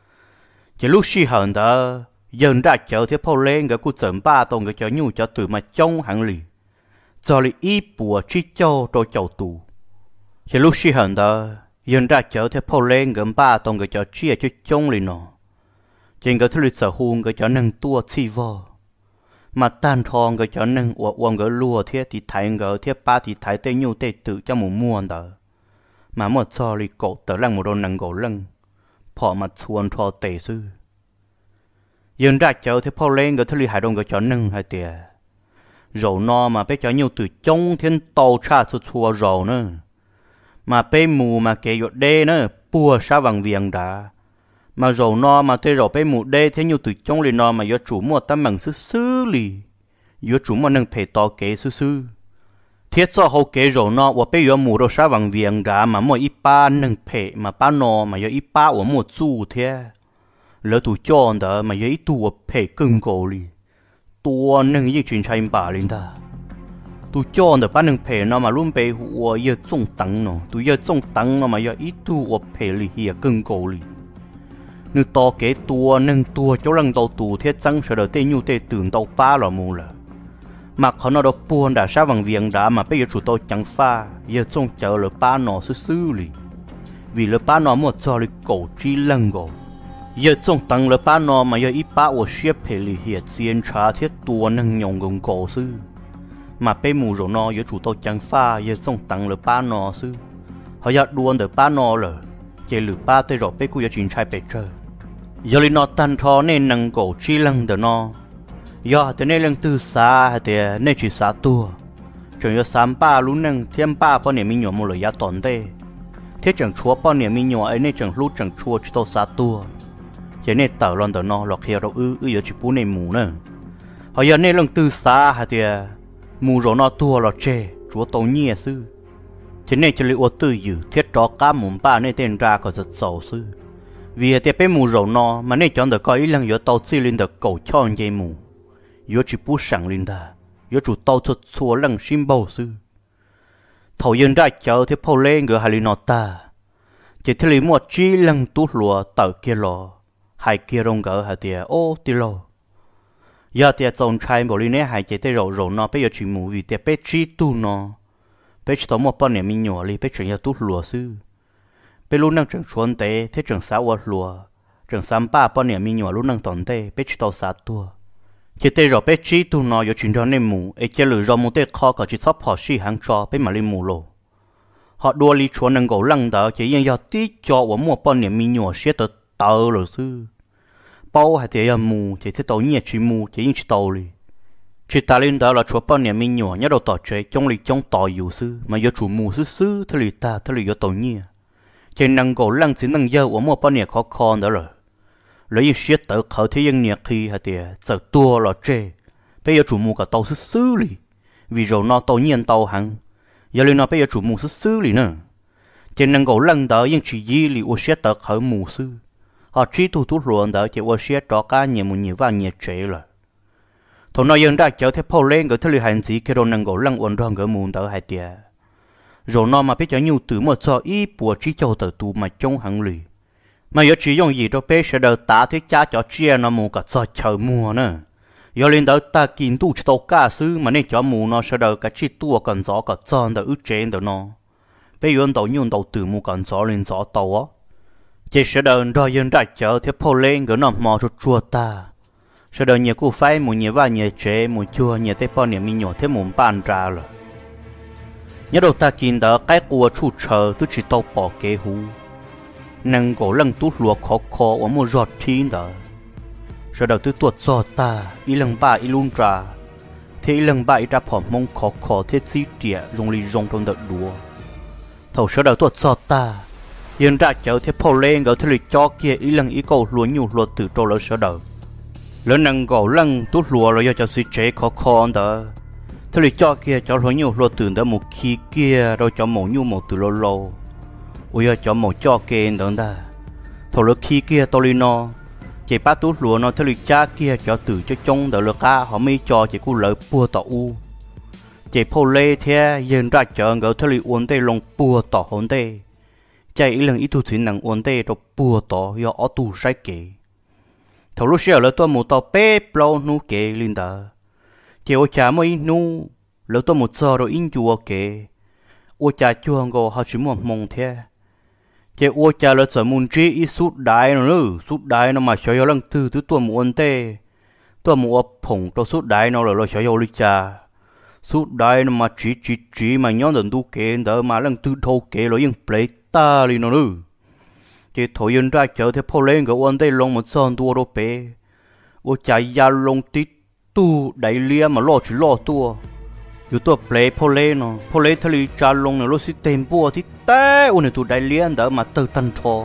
Speaker 1: chỉ lúc xí hận đó dân ra chợ thế phô lên cái cú chấm ba tông cái chợ nhu chợ tử mà trong hàng lì cho li ít bùa chi châu rồi chậu tù chỉ lúc xí hận đó dân ra chợ thế phô lên cái ba tông cái chợ chia cho trong lì nó trên cái thứ lịch sử hùng cái chợ nâng tua chi vò mà tan thong cái chợ nâng uổng cái lúa thế thì thấy cái thế ba thì thấy tây nhu tây tử cho một mua đó mà một cho li cổ tờ lăng một đôi nâng cổ lăng phò mà chuồn thò tề sư dân ra chợ thì phô lên cái thứ li hải đông cái chợ nâng hai tiề rồi no mà bé chợ nhiều từ trong thiên tàu cha xuất chùa rồi nữa mà bé mù mà kể giọt đê nữa bùa sa vàng viền đã mà rồi no mà tôi rồi bé mù đê thế nhiều từ trong li no mà do chủ mua tấm bằng xứ lì do chủ mua nâng phải to kế xứ thiết cho hậu kế rồi no và bé do mù đâu sa vàng viền đã mà mua ít ba nâng phải mà ba no mà do ít ba ở mua chu thế lỡ tụ chọn đó mà giấy tụ phải cưng cổ li tụ nâng những chuyện sai bà lên ta tụ chọn đó bắt nâng phải nó mà luôn bị hùa giờ trông tặng nó tụ giờ trông tặng nó mà giờ ít tụ phải li hiệp cưng cổ li nếu to kế tụ nâng tụ cho lần đầu tụ thiết trắng sợ đời tây nhu tây tưởng tàu pha là mù là mà họ nó đó buồn đã sao bằng viền đã mà bây giờ chủ tôi chẳng pha giờ trông chờ là ba nó xứ li vì là ba nó một cho li cổ chi lần cổ giờ trong tăng là ba nó mà giờ ít ba ở xếp phải lì hiệt chiến trả thiết tua nâng nhộng gồng cổ sư mà bé mù rồi nó giờ chủ tôi chẳng pha giờ trong tăng là ba nó sư họ giờ đuôn được ba nó rồi chỉ lử ba tới rồi bé cũng giờ chuyện trai bé chơi giờ li nó tan thò nên nâng cổ chi lăng được nó giờ thế nên lăng từ xa thì nên chỉ xa tua chẳng giờ sám ba lú nâng thêm ba bao nhiêu mình nhổ một lời giá tòn tê thế chẳng chúa bao nhiêu mình nhổ ấy nên chẳng lú chẳng chúa chỉ tao xa tua cho nên tàu lon tàu nó lọt heo đâu giờ chỉ bún này mù nữa họ giờ nên lần từ xa hả thì mù rồi nó tua lọt chê chúa tàu nhẹ sư cho nên cho liệu tư dự thiết đó cá mồm ba nên tên ra có giật sầu sư vì thì bé mù rồi nó mà nên chọn được coi lần giờ tàu xí lên được cầu chọn dây mù giờ chỉ bút sẵn lên ta giờ chủ tàu xuất xua lần sim bầu sư thầu dân ra chợ thì phô lên người hai nó ta chỉ thấy lý một chi lần tú lúa tàu kia lò hai kia rong gỡ hả tiệt ô tì lô giờ tiệt trồng trai bảo linh này hai chế tê rầu nó bây giờ chỉ mù vì tiệt bé chi tu nó bé chỉ tao một bao niệm mình nhỏ li bé chỉ nhà tu lúa sư bé lúc năng trường xuân tê thế trường sáu vật lúa trường sáu ba bao niệm mình nhỏ lúc năng tòn tê bé chỉ tao sát tua chế tê rầu bé chi tu nó giờ chuyển cho nên mù ấy chế lử rầu một tê kho cả chỉ sắp họ xí hàng cho bé mà lên mù lô họ đua li chuột năng gấu lăng đó chỉ yên giờ tí cho ở một bao niệm mình nhỏ xé tờ rồi sư bao hay thì mù chỉ thấy tàu nhẹ chỉ mù chỉ những tàu li chỉ ta lên đó là chúa bao nhiêu mình nhỏ nhớ đầu tỏ chơi trong lịch trong tỏ yếu sư mà giờ chủ mù sư thế lì ta thế lì giờ tổ nhia chỉ năng cổ lăng chỉ năng giờ của một bao nhiêu khó khăn đó rồi lấy những chuyện tự khởi thế dân nhiệt khi hả tiệt giờ tua là chơi bây giờ chủ mù cả tàu sư lì vì rồi nó tàu nhiên tàu hăng giờ lên nó bây giờ chủ mù sư lì nữa chỉ năng cổ lăng đó những chuyện gì lì ở chuyện tự khởi mù sư họ chỉ tu luôn đó chỉ ở chuyện đó cả nhiều và nhiều chơi rồi thằng nói dân ra chở theo phô lên cái thứ hành gì cái đồ năng cổ lăng uốn rong cái mùn đó hai tiệt rồi nó mà biết cho nhiều từ một cho ít bùa chỉ cho từ tu mà trong hàng lì mà giờ chỉ dùng gì đó bé sẽ đỡ ta thế cha cho chia nó mù cả cho chờ mùa nữa giờ lên đó ta kín tu cho tao cá sư mà nên cho mù nó sẽ đỡ cả chỉ tua cần gió cả tròn đỡ ướt trên đỡ nó bây giờ tao nhung tao từ mù cần gió lên gió tao á chỉ sẽ đỡ rồi dân ra chở theo phô lên cái nó mò cho chua ta sẽ đợi nhiều cô phải một nhiều và nhiều chế một chua nhiều tế bao nhiêu mình nhỏ thêm một bàn ra rồi nhớ đầu ta kín đó cái cua chu chờ tôi chỉ tao bỏ kế hú năng cổ lăng tút lúa khó khó ở một giọt thiên đó sẽ đợi tôi tuột giọt ta ý lần ba ý luôn ra thế ý lần ba ý ra phỏng mông khó khó thế xí trịa dùng lì dùng trong đợt đùa thầu sẽ đợi tuột giọt ta yên ra chở thế phô lên gỡ thế lịch cho kia ý lần ý cầu lúa nhiều lúa từ trâu lỡ sẽ đợi lớn năng gạo lăng tút lúa rồi cho suy chế khó khăn đó thế thì cho kia cho lúa nhiều lúa từ đó một khi kia rồi cho màu nhiều màu từ lâu lâu ôi cho màu cho kia đó ta thầu lúa khi kia tôi đi nó chỉ bắt tút lúa nó thế thì cha kia cho từ cho trong đỡ lúa cá họ mới cho chỉ cú lợi bùa tỏ u chỉ phô lê thế dân ra chợ gạo thế thì uốn tê lông bùa tỏ hồn tê chạy lần ít tu chuyện năng uốn tê rồi bùa tỏ do ở tu sai kệ thầu lúc xưa là tôi một tàu bé plau nu kề linh đó chiều cha mới nu là tôi một giờ rồi in chùa kề ô cha chuông go họ chỉ một mông thế chiều ô cha là sợ muốn trí ít sút đái nó mà sợ yo lần từ tôi muốn tê tôi muốn phồng tôi sút đái nó là sợ yo lịch cha sút đái nó mà chỉ mà nhón đến tu kề đó mà lần từ thâu kề rồi yên plei ta li nó nữa chỉ thôi dân ra chợ theo phô lên cái quan đây long một son tua đâu bé, ô chạy ra long tít tu đại lia mà lo chỉ lo tua, dù tua plei phô lên thay cha long này lo xí tem bùa thì té, ô này tu đại lia đó mà từ tân cho,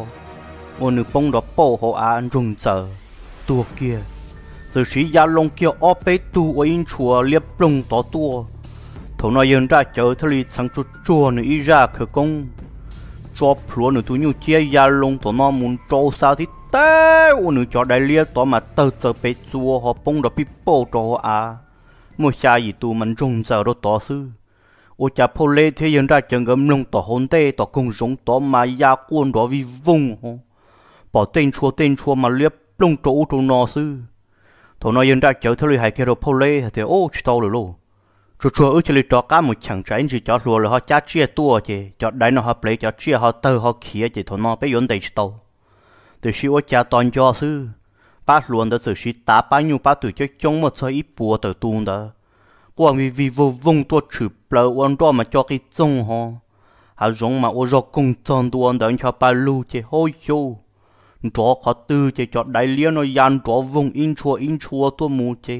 Speaker 1: ô này bông đó bò họ ăn rung giờ, tua kia, giờ xí ra long kia ở bé tu ở in chùa liệp lông tỏ tua, thôi nói dân ra chợ thay sang chùa này đi ra khởi công cho plu nữa tụi nhau chia gia long tụi nó muốn trâu sao thì té ô nữa cho đại lia tụi mà tơ giờ bé chùa họ bông đó bị bổ cho họ à mua xa gì tụi mình rung giờ đó tỏ sư ô cha phô lê thế dân ra chừng gấm lông tỏ hôn tê tỏ cùng giống tỏ mà gia quân đó vì vùng họ bỏ tên chùa mà liếp lông trâu trâu nó sư tụi nó dân ra chở theo lời hai kia rồi phô lê thì ô chỉ tao được luôn chùa ước cho lịch cho cá một chẳng trái chỉ cho lúa là họ chát chia tua chứ cho đấy nó hợp lấy cho chia họ tơ họ khía chỉ thôi nó bé yến đầy tàu từ khi ở cha toàn cho sư bác luôn đã xử sĩ tá bao nhiêu bác từ cho trong một số ít bùa từ tuôn đó qua vì vô vùng tua chụp lỡ quan đó mà cho cái trông họ họ giống mà ở trong công tròn tuôn đó cho ba lu chứ hôi châu cho họ tư chứ cho đại liên nó dàn cho vùng in chua tua mù chứ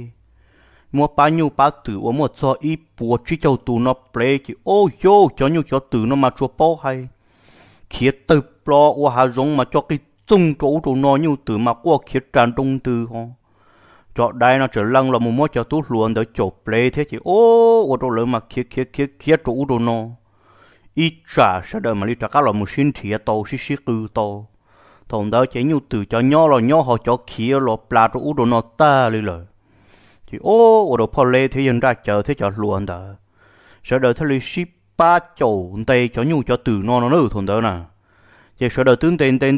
Speaker 1: mua bao nhiêu bác tử ở một số ít bùa chỉ cho tụi nó play chứ ô yo cho nhiều cho tụi nó mà cho bao hay khi từ lo ở hà giống mà cho cái tung chỗ tụi nó nhiều từ mà qua khi tràn tung từ họ cho đây nó trở lăng là một món cho tốt luôn để cho play thế chứ ô ở chỗ lớn mà khi chỗ tụi nó ít trả sẽ đợi mà đi trả các loại một xin thiệt tàu xí cừ tàu thằng đó chỉ nhiều từ cho nhỏ họ cho khi là plá chỗ tụi nó ta đi rồi thì ô ở đâu phô lê thế dân ra chợ thế cho luôn đó sợ đợi thế ship ba chậu tây cho nhu cho từ nó nữa thôn đó nè chỉ sợ đợi tướng tên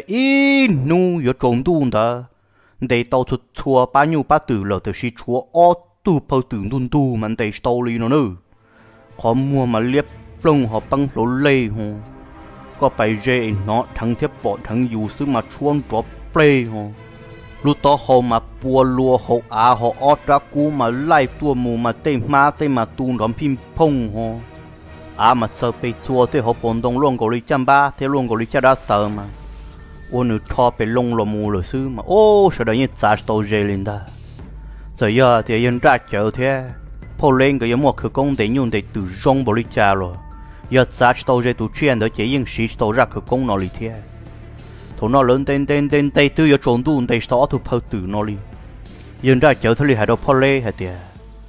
Speaker 1: in nu giờ trộn tu đó để tàu xuất chua ba nhu ba từ lờ từ ship chua ô tu phơi từ tu mà để story nó nữa khó mua mà liếp lông họ băng lỗ lê hồ có bài dễ nó thằng thiếp bỏ thằng dù sư mà chuông drop play hồ lúc đó họ mà bùa lùa họ họ ra cú mà lại tua mù mà tên mà tuôn đón phim phong họ mà sợ bị chua thì họ bồn đông luôn gọi chăm ba thế luôn gọi cha đã tờ mà ô nữ thọ bị lông lò mù rồi sư mà ô sợ đấy như trả tàu dễ lên đó giờ giờ thì dân ra chợ thế phô lên cái mua khởi công để nhung để từ rong bỏ đi cha rồi giờ giá tàu dây tụ chuyên đó chỉ những sĩ tàu ra khởi công nó đi thế thổ nó lớn tên từ giờ trốn đun để tàu thu phơi từ nó đi dân ra chợ thế hai đầu phô lên hai tiền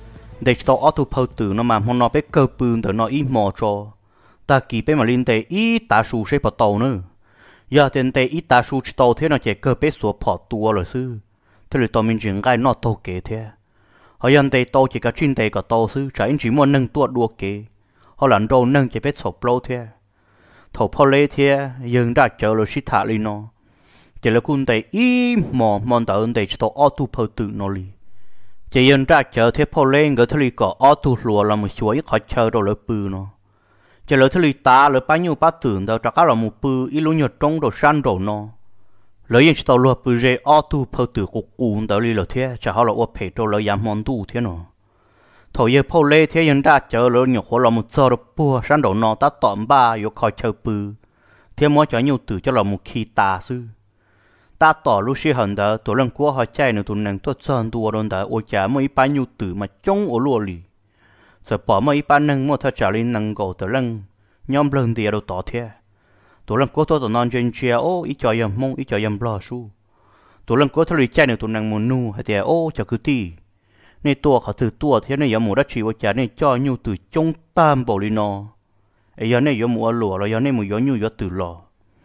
Speaker 1: để tàu thu phơi từ nó mà nó biết cơ bự để nó ít mò cho ta kỳ bé mà linh để ít ta su sẽ bắt tàu nữa giờ tiền để ít ta su tàu thế nó chỉ cơ bé số bỏ tua rồi sư thế là tao mình chuyện cái nó tàu kế thế họ dân đây tàu chỉ cả chuyên đây cả tàu sư trả anh chỉ muốn nâng tua đua kế họ làm đâu nâng chỉ biết sụp lâu thế thầu phô lê thế dân đã chờ rồi xịt thả đi nó chỉ là quân đây ý mò mòn tàu đây chỉ tàu auto phơi tự nó đi chỉ dân đã chờ thế phô lê người thế là có auto lùa là một chuỗi khỏi chờ đâu là bự nó chỉ là thế là ta là bao nhiêu bát tưởng đâu chắc là một bự ít lúc nhật trong đồ san đồ nó lấy những tàu lúa bự rễ auto phơi từ cục cuốn tới đi là thế chả họ là ô phê trâu lấy giảm món tu thế nào thổi giờ phơi lê thế dân đã chờ rồi nhiều khó là một giờ rồi bùa sáng đầu nó ta tóm ba yếu khỏi chờ bự thế mỗi cho nhiều từ cho là một khi ta sư ta tỏ lúc xí hận đó tụi lần qua họ chạy nữa tụi nàng tốt sơn đua đồn đó ôi chả mấy bao nhiêu từ mà chống ở lúa lì giờ bỏ mấy bao nâng mua thợ trả lên nâng gỗ tụi lần nhóm lần thì đâu tỏ thế tụi lần cố tôi non trên chia ô ít cho yếm mông ít cho yếm lo su tụi lần cố tôi chạy nữa tụi nàng muốn nu hay thì ô cho cứ ti nên tua họ từ tua thế này yếm mua đất chịu trả nên cho nhu từ trong tam bộ đi nó ấy giờ này yếm mua lúa rồi giờ này mua nhu yếm từ lò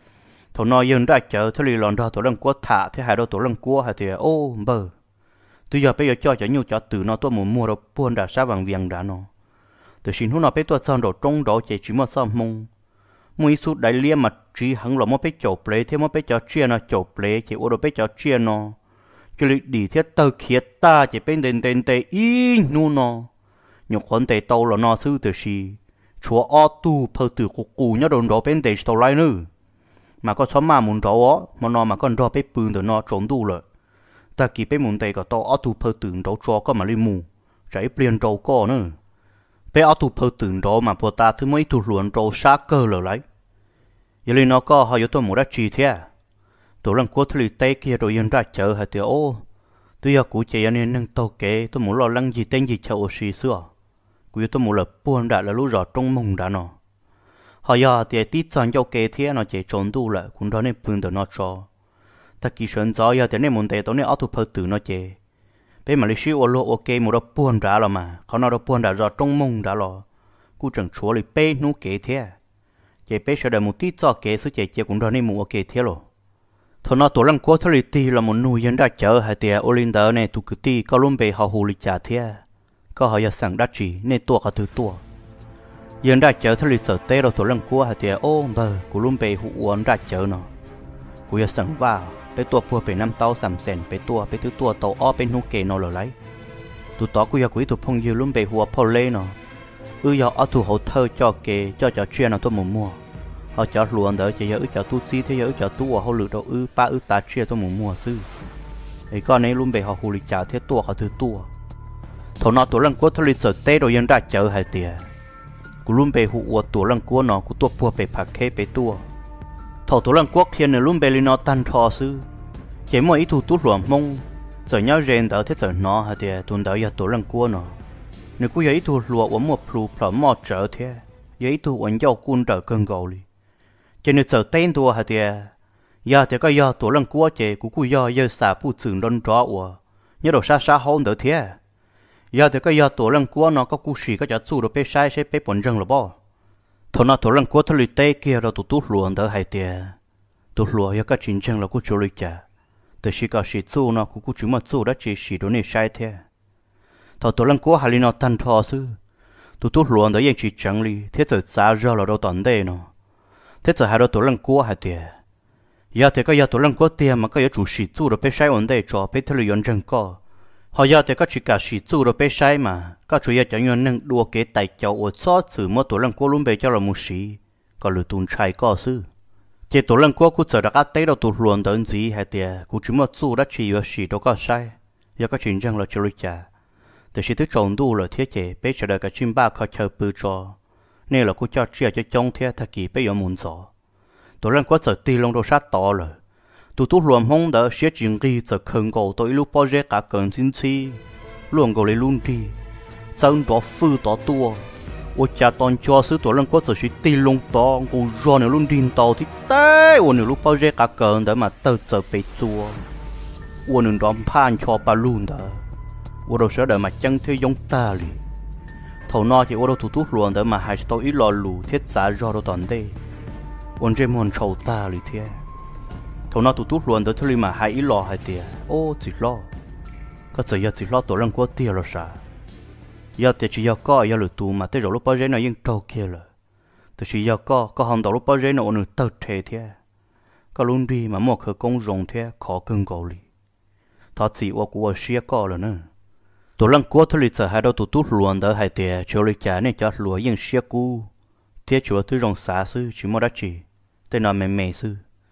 Speaker 1: tụi nó yếm đã chờ thế lòn đó tụi lần cố thả thế hai đôi tụi lần cố hay thì ô bờ tôi giờ bây giờ cho nhu cho từ nó tôi muốn mua rồi buôn đã sát vàng viền đã nó từ xin hôm nào bây tôi xong rồi trong đó chỉ mua xong mông mỗi số đại liên mà chỉ hẳn là một cái chỗ plei thế một cái chỗ chia nó chỗ plei chỉ ở đó cái chỗ chia nó cái lịch đi thế tờ khiết ta chỉ bên tên ý nu nó nhục khoản tệ tàu là nó sư từ gì chúa ở tu phơi từ cụ nhớ đồn đó bên tệ tàu lại nữa mà có xóm mà muốn đó mà nó mà còn đó bên bự từ nó trốn tu rồi ta kỳ bên muốn tệ có tàu ở tu phơi từ đó cho có mà đi mù chạy liền trâu có nữa bé ở tụ phơiตื่น đó mà bọn ta thứ mấy tụ luồn trâu sát cơ rồi lấy, giờ lên nó có họ yếu tôi muốn ra chi thế, tụ lần cuối thứ tây kia rồi yên ra chợ hay thì ô, tôi giờ cụ chị anh nâng tàu kế tôi muốn lo lắng gì tên gì chợ xì xưa, cụ tôi muốn là buồn đã là lúc rõ trong mông đã nó, họ giờ thì tít chọn cho kế thế nó chỉ trốn tu lại cũng đó nên bưng được nó cho, ta kỳ sơn gió giờ thì nên muốn để tôi nên ở tụ phơi từ nó chỉ bé mà lịch sử ở lô ok một đó buồn ra rồi màเขาnói đó buồn ra rồi trong mông ra rồi cú chẳng chúa lịch bé nú kế thế chị bé sẽ đợi một tí cho kế số chị cũng đó nên mua ok thế rồi thôi nó tổ lăng quốc thôi thì là một nuôi dân đã chờ hay tiệt Olinda này tụ cứ ti có luôn bé họ hù lịch trả thế có họ giờ sẵn đắt chỉ nên tua cả thứ tua dân đã chờ thôi lịch sợ tê rồi tổ lăng quốc hay tiệt ô bờ cú luôn bé hù uốn đã chờ nó cú giờ sẵn vào bé tua pua bé năm tàu sầm sèn bé tua tàu o bé nô kề nó lấy tụi tao cú giờ cú tụi phong dư luôn bé hùa phô lê nó giờ ở tụi hậu thơ cho kề cho chuyên nào tôi muốn mua họ cho luôn đó chỉ giờ cho tu chi thế giờ cho tu họ lựa đâu ba ta chuyên tôi muốn mua sư ấy con này luôn bé họ hù lịch trả thế tua họ thứ tua thằng nó tụi lần cuối thôi lịch sợ tê rồi dân đã chờ hai tiền cú luôn bé hùa tụi lần cuối nó cú tua pua bé phạt khé bé tua thầu tụi lần quốc hiện là luôn bề nó tan thọ sư chỉ mỗi ít tụi tụi luồng mông giờ nhau rèn đỡ thế giờ nó hay thì tuần đỡ giờ tụi lần cua nó nếu cứ ít tụi luồng ở một plu plu mò trở thế ít tụi uốn dâu cún trở cơn gầu đi chỉ nếu giờ tên tụi hay thì giờ thì có giờ tụi lần cua chỉ cũng giờ xả phụ sừng đón rõ ủa nhớ đồ xa hôn đỡ thế giờ thì có giờ tụi lần cua nó có cú xì có chả su đồ bé sai sẽ bé bẩn răng là bao thằng nó thằng lần cuối thằng lì tê kia rồi tụt luồn đỡ hai tiền tụt luồn giờ các chiến tranh là cũng chịu lì trả từ khi có sĩ su nó cũng chịu mà su đã chỉ sĩ đồ này sai thế thằng lần cuối hai lì nó tan thọ sư tụt luồn đỡยังchỉ chẳng lì thế giờ giá ra là đâu tận đây nó thế giờ hai đứa tụt lần cuối hai tiền giờ thì có giờ tụt lần cuối tiền mà có giờ chủ sĩ su rồi bé sai ổn đây cho bé thằng lì yon chẳng có họ giờ thì có chỉ cả sĩ su rồi bé sai mà có chủ yếu chẳng như nâng đua kế tài cháu ở xót xử mỗi tổ lần qua luôn về cho là một sĩ có lựa tuần trai có sư chỉ tổ lần qua cũng sợ đã cái đâu tụt luồn tới gì hay tiệt cũng chỉ một số đã chỉ ở sĩ đâu có sai giờ có chuyện rằng là chưa được trả từ khi tới trồng đu là thiết chế bé chờ đợi cả chim ba khó chờ bự cho nên là cũng cho chia cho trong thiết thật kỳ bé ở muốn gió tổ lần qua sợ tì lông đồ sát to rồi tụt luồn không đỡ sẽ chuyện gì sợ khẩn cầu tôi lúc bao giờ cả cần xin chi luôn gọi luôn đi chân đó phư đó tua ô cha toàn cho sứ tổ lần có giờ chỉ ti lông to cô do nữa luôn điên to thì té ô nữa lúc bao giờ cả cơn để mà tự giờ bị tua ô nữa đom phan cho ba luôn đó ô đâu sẽ đợi mà chân thuê giống ta li thầu no thì ô đâu thủ thuốc luôn để mà hai tôi ít lo lù thiết giá do đâu toàn đây ôn trên mòn trầu ta li thế thầu no thủ thuốc luôn để thôi mà hai ít lo hai tiền ô chỉ lo có giờ chỉ lo tổ lần có tiền rồi sao giờ thì chỉ có giờ lụt tù mà tới rồi lúc bao giờ nó yên trâu kia rồi thì chỉ có hàng đầu lúc bao giờ nó ổn được tao thế thế có luôn đi mà một khởi công rộng thế khó cưng cầu li thọ chỉ qua của xia có rồi nữa tổ lăng của thôi giờ hai đầu tụt tút luôn đó hai tiền cho lịch trả nên cho lúa yên xia cũ thế chúa thứ rộng xả sư chỉ mua đắt chỉ tên nó mềm sư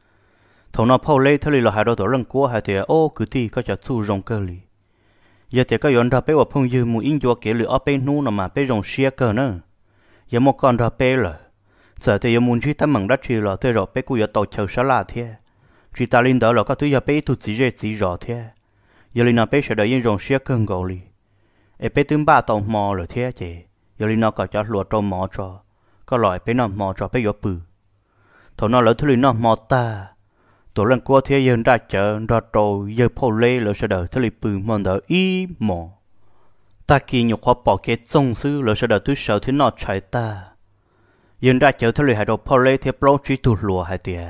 Speaker 1: thầu nó phao lấy thôi là hai đầu tổ lăng của hai tiền ô cứ thì có cho thu rộng cơ li giờ thì có yon ra bé vào phong dư muốn in cho kể lửa bên nu mà bé rong xia cơ nữa giờ một con ra bé rồi giờ thì giờ muốn chỉ tắm bằng đất chỉ là tới rồi bé cũng giờ tàu chờ xả thế chỉ ta linh đó là có thứ giờ bé tụt chỉ rõ thế giờ linh nào bé sẽ đợi in rong xia cơn gạo li em bé tương ba tàu mò rồi thế chị giờ linh nào có cho lúa trâu mò cho có loại bé nào mò cho bé giờ bự thằng nào lỡ thứ linh nào mò ta tổ lần qua thế dân ra chợ ra trâu giờ phô lê lỡ sẽ đợi thế li bự mòn đỡ y mò ta kỳ nhục hoa bỏ cái trông sư lỡ sẽ đợi thứ sáu thế nọ chạy ta dân ra chợ thế li hai đồ phô lê thế plau chỉ tụt lúa hai tiền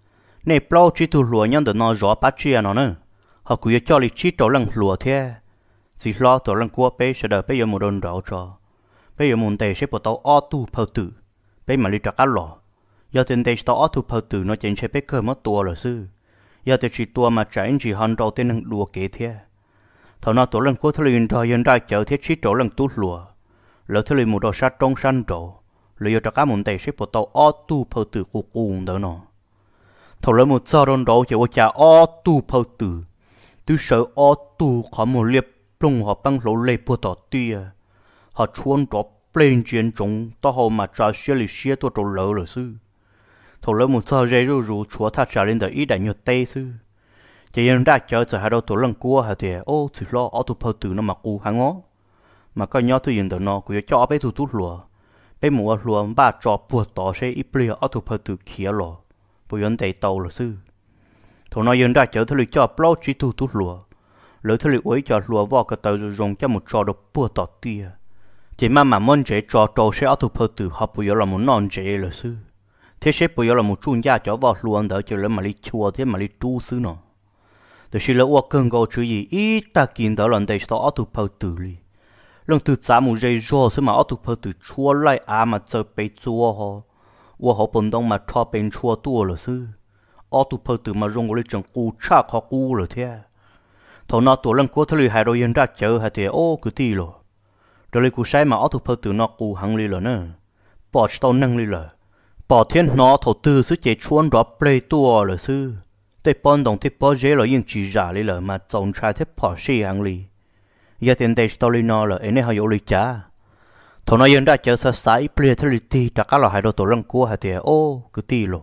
Speaker 1: này plau chỉ tụt lúa nhân đỡ nó rõ bắt chia nó nữa họ cứ cho li chỉ tổ lần lúa thế chỉ lo tổ lần qua bé sẽ đợi bé giờ một đồn đảo cho bé giờ một tề sẽ bỏ tàu ô tu phơi tử bé mà li trả cá lò giờ tiền đây tao thu phật tử nó chẳng chế bé cơ mất tua rồi sư giờ thì chỉ tua mà trái chỉ hơn đầu tiên đùa kế thế thằng nào tổ lần cuối thằng liền rồi dân ra chợ thiết chỉ chỗ lần tu lùa lỡ thằng liền một đồ sát trong sân chỗ lỡ giờ cả một tay xếp vào tàu ô tu phật tử của cùng đó nó thằng lỡ một giờ đón đầu chỉ có cha ô tu phật tử tôi sợ ô tu có một liệp plung họ băng lỗ lê bùa tỏ tia họ chuồn đó lên chiến chúng tao họ mà trả xe lịch xe tôi trộn lỡ rồi sư thầu lỡ một giờ rơi rủ chúa ta trả lên đời ý đại nhiều tây sư chỉ yên ra chờ giờ hai đầu tổ lần cua hả thì ô chỉ lo ở tụ phật tử nó mặc u hàng ngó mà coi nhớ tôi yên đời nó cũng cho bé tụ tút lùa bé mùa lùa ba trò buộc tỏ sẽ ít bia ở tụ phật tử kia lò bây giờ đầy tàu rồi sư thầu nói yên ra chờ tôi cho bao chỉ tụ tút lùa lỡ tôi ấy cho lùa vào cái tàu rồi dùng cho một trò đồ buộc tỏ tia chỉ mà môn chế trò trò sẽ ở tụ phật tử họ bây giờ là một non chế rồi sư thế sẽ bây giờ là một chuyên gia cho vào luôn đỡ cho lên mà đi chùa thế mà đi tu sư nó để xin lỗi cơn gạo chữ gì ít ta kiến đó lần đây sao ở tụ phật tử li lần từ giá một giây rồi sẽ mà ở tụ phật tử chùa lại mà giờ bị chùa họ bận đông mà cho bên chùa tu rồi sư ở tụ phật tử mà dùng cái chẳng cú chắc họ cú rồi thế thằng nào tuổi lần cuối thời hai đôi yên ra chợ hay thế cứ tí rồi rồi lấy cú sai mà ở tụ phật tử nó cú hàng li rồi nữa bỏ tao năng li rồi bỏ thiên nó thổ tư sư chế chuôn đó play tua rồi sư để bọn đồng tiếp bỏ dễ là yên chỉ giả lý là mà tổng trai tiếp bỏ xì hàng lý giờ tiền đây story nó là anh ấy họ yếu lý trả thổ nó yên đã chờ xa xa ít play thế lý ti đã các là hai đồ tổ răng cua hay thì cứ ti rồi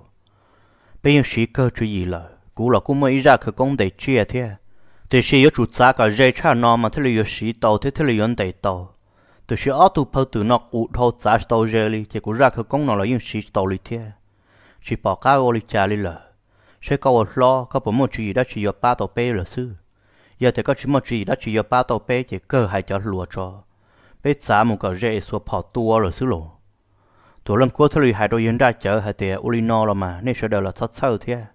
Speaker 1: bây giờ sĩ cơ chú gì là cú là cú mới ra khởi công để chia thế thì sĩ yếu chủ giá cả dây cha nó mà thế lý yếu sĩ tàu thế lý yếu đầy tàu từ khi ở tụ phật tử nó ủ thâu giá tàu rơi li chỉ có ra khởi công nó là những sĩ tàu li thế chỉ bỏ cá ô li trà li lờ sẽ có một lo có một chuyện đã chỉ có ba tàu bé là sư giờ thì có chỉ một chuyện đã chỉ có ba tàu bé chỉ cơ hai cho lúa cho bé giá một cái rễ số跑tua là sư lộ tuổi lần cuối thời hai đôi yên ra chợ hai tiệt ô li no là mà nên sẽ đều là thất sâu thế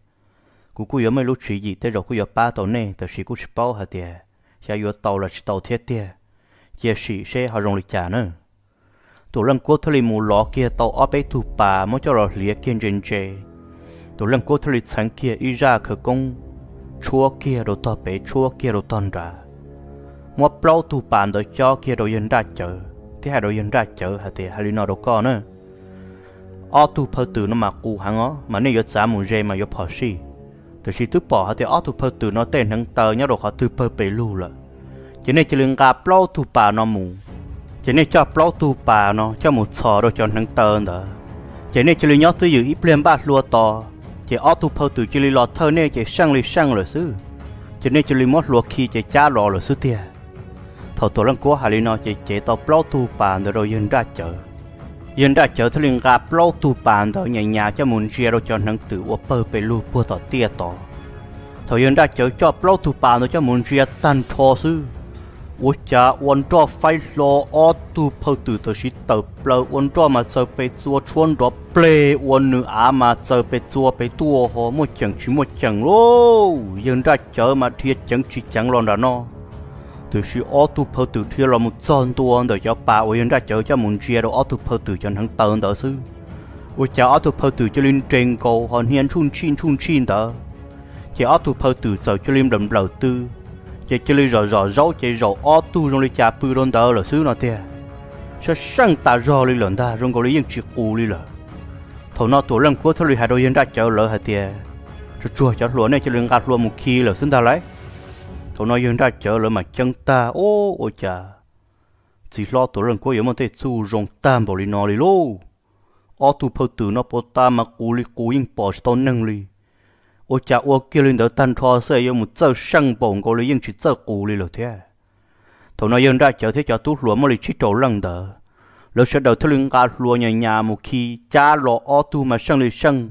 Speaker 1: cú giờ mấy lúc chuyện gì tới rồi cú giờ ba tàu này từ khi cú chỉ bao hai tiệt sẽ có tàu là chỉ tàu thiết tiệt giờ sĩ sẽ họ dùng lịch trả nữa tụi lần cuối thời mù lọ kia tàu ở bên thủ bà mới cho rồi liệt kiên trên chế tụi lần cuối thời sáng kia ý ra khởi công chúa kia đồ to bé chúa kia đồ toàn ra một bao thủ bà đồ cho kia đồ yên ra chợ thế hai đồ yên ra chợ hay thì hai nó đồ con nữa ở thủ phật tử nó mặc cù hàng ó mà nếu giá mù dê mà bỏ xì từ khi tức bỏ hay thì ở thủ phật tử nó tên thằng tờ nhớ đồ họ từ phật bể lu rồi cho nên chỉ liên gặp bao thủ bà nó mù cho nên cho bao thủ bà nó cho một sò rồi cho thằng tờ nữa cho nên chỉ liên nhớ tới dự ít liên bát lúa to chỉ ở thủ phật tử chỉ liên lọt thơ nên chỉ sang rồi sư cho nên chỉ liên mót lúa khi chỉ cha lò rồi sư tia thầu tổ lần của hà li nó chế tàu plau tu bàn rồi yên ra chợ thì liền gặp plau tu bàn rồi nhà cho muốn chia rồi cho năng tự ở bờ bể lu bùa tỏ tia tỏ thầu yên ra chợ cho plau tu bàn rồi cho muốn chia tan cho sư ủa cha uốn cho phải lo ở tu phơi từ từ sĩ tập plau uốn cho mà chờ bị chua chuồn đó ple uốn nữ á mà chờ bị chua bị tua họ một chẳng lô yên ra chợ mà thiệt chẳng chỉ chẳng lo đó nó từ khi ở tu phơi từ thiệt là một tròn tua để cho bà uốn ra chợ cho muốn chia rồi ở tu phơi từ cho thằng tờn đó sư ủa cha ở tu phơi từ cho lên trên cầu họ hiền chun chin đó chỉ ở tu phơi từ giờ cho lên đầm lầu tư chỉ lấy rõ rau chỉ rau ở tu trong lấy chả bự luôn đó là xứ nào thế, sao sang ta rau lấy lần ta trong có lấy những chiếc u lấy là, thầu nó tổ lần cuối thầu lấy hai đôi yên ra chợ lỡ hạt tiền, chua chợ lúa này chỉ lấy gạt lúa một khi là xin ta lấy, thầu nó yên ra chợ lỡ mà chân ta ôi chà, chỉ lo tổ lần cuối giống một cái chu rong tam bảo lấy nó lấy lô, ở tu phơi từ nó bỏ ta mà cú yên bỏ tao nâng lấy. ôi cha ôi kia lên đó tan thọ xây một giờ sang bổng có lấy những chuyện giờ cũ đi rồi thế, thầu nói dân ra chợ thế cho tú lúa mà lấy chỉ trâu lăng đó, rồi sau đầu thưa gạt lúa nhà một khi cha lọ ô tu mà sang lấy sang,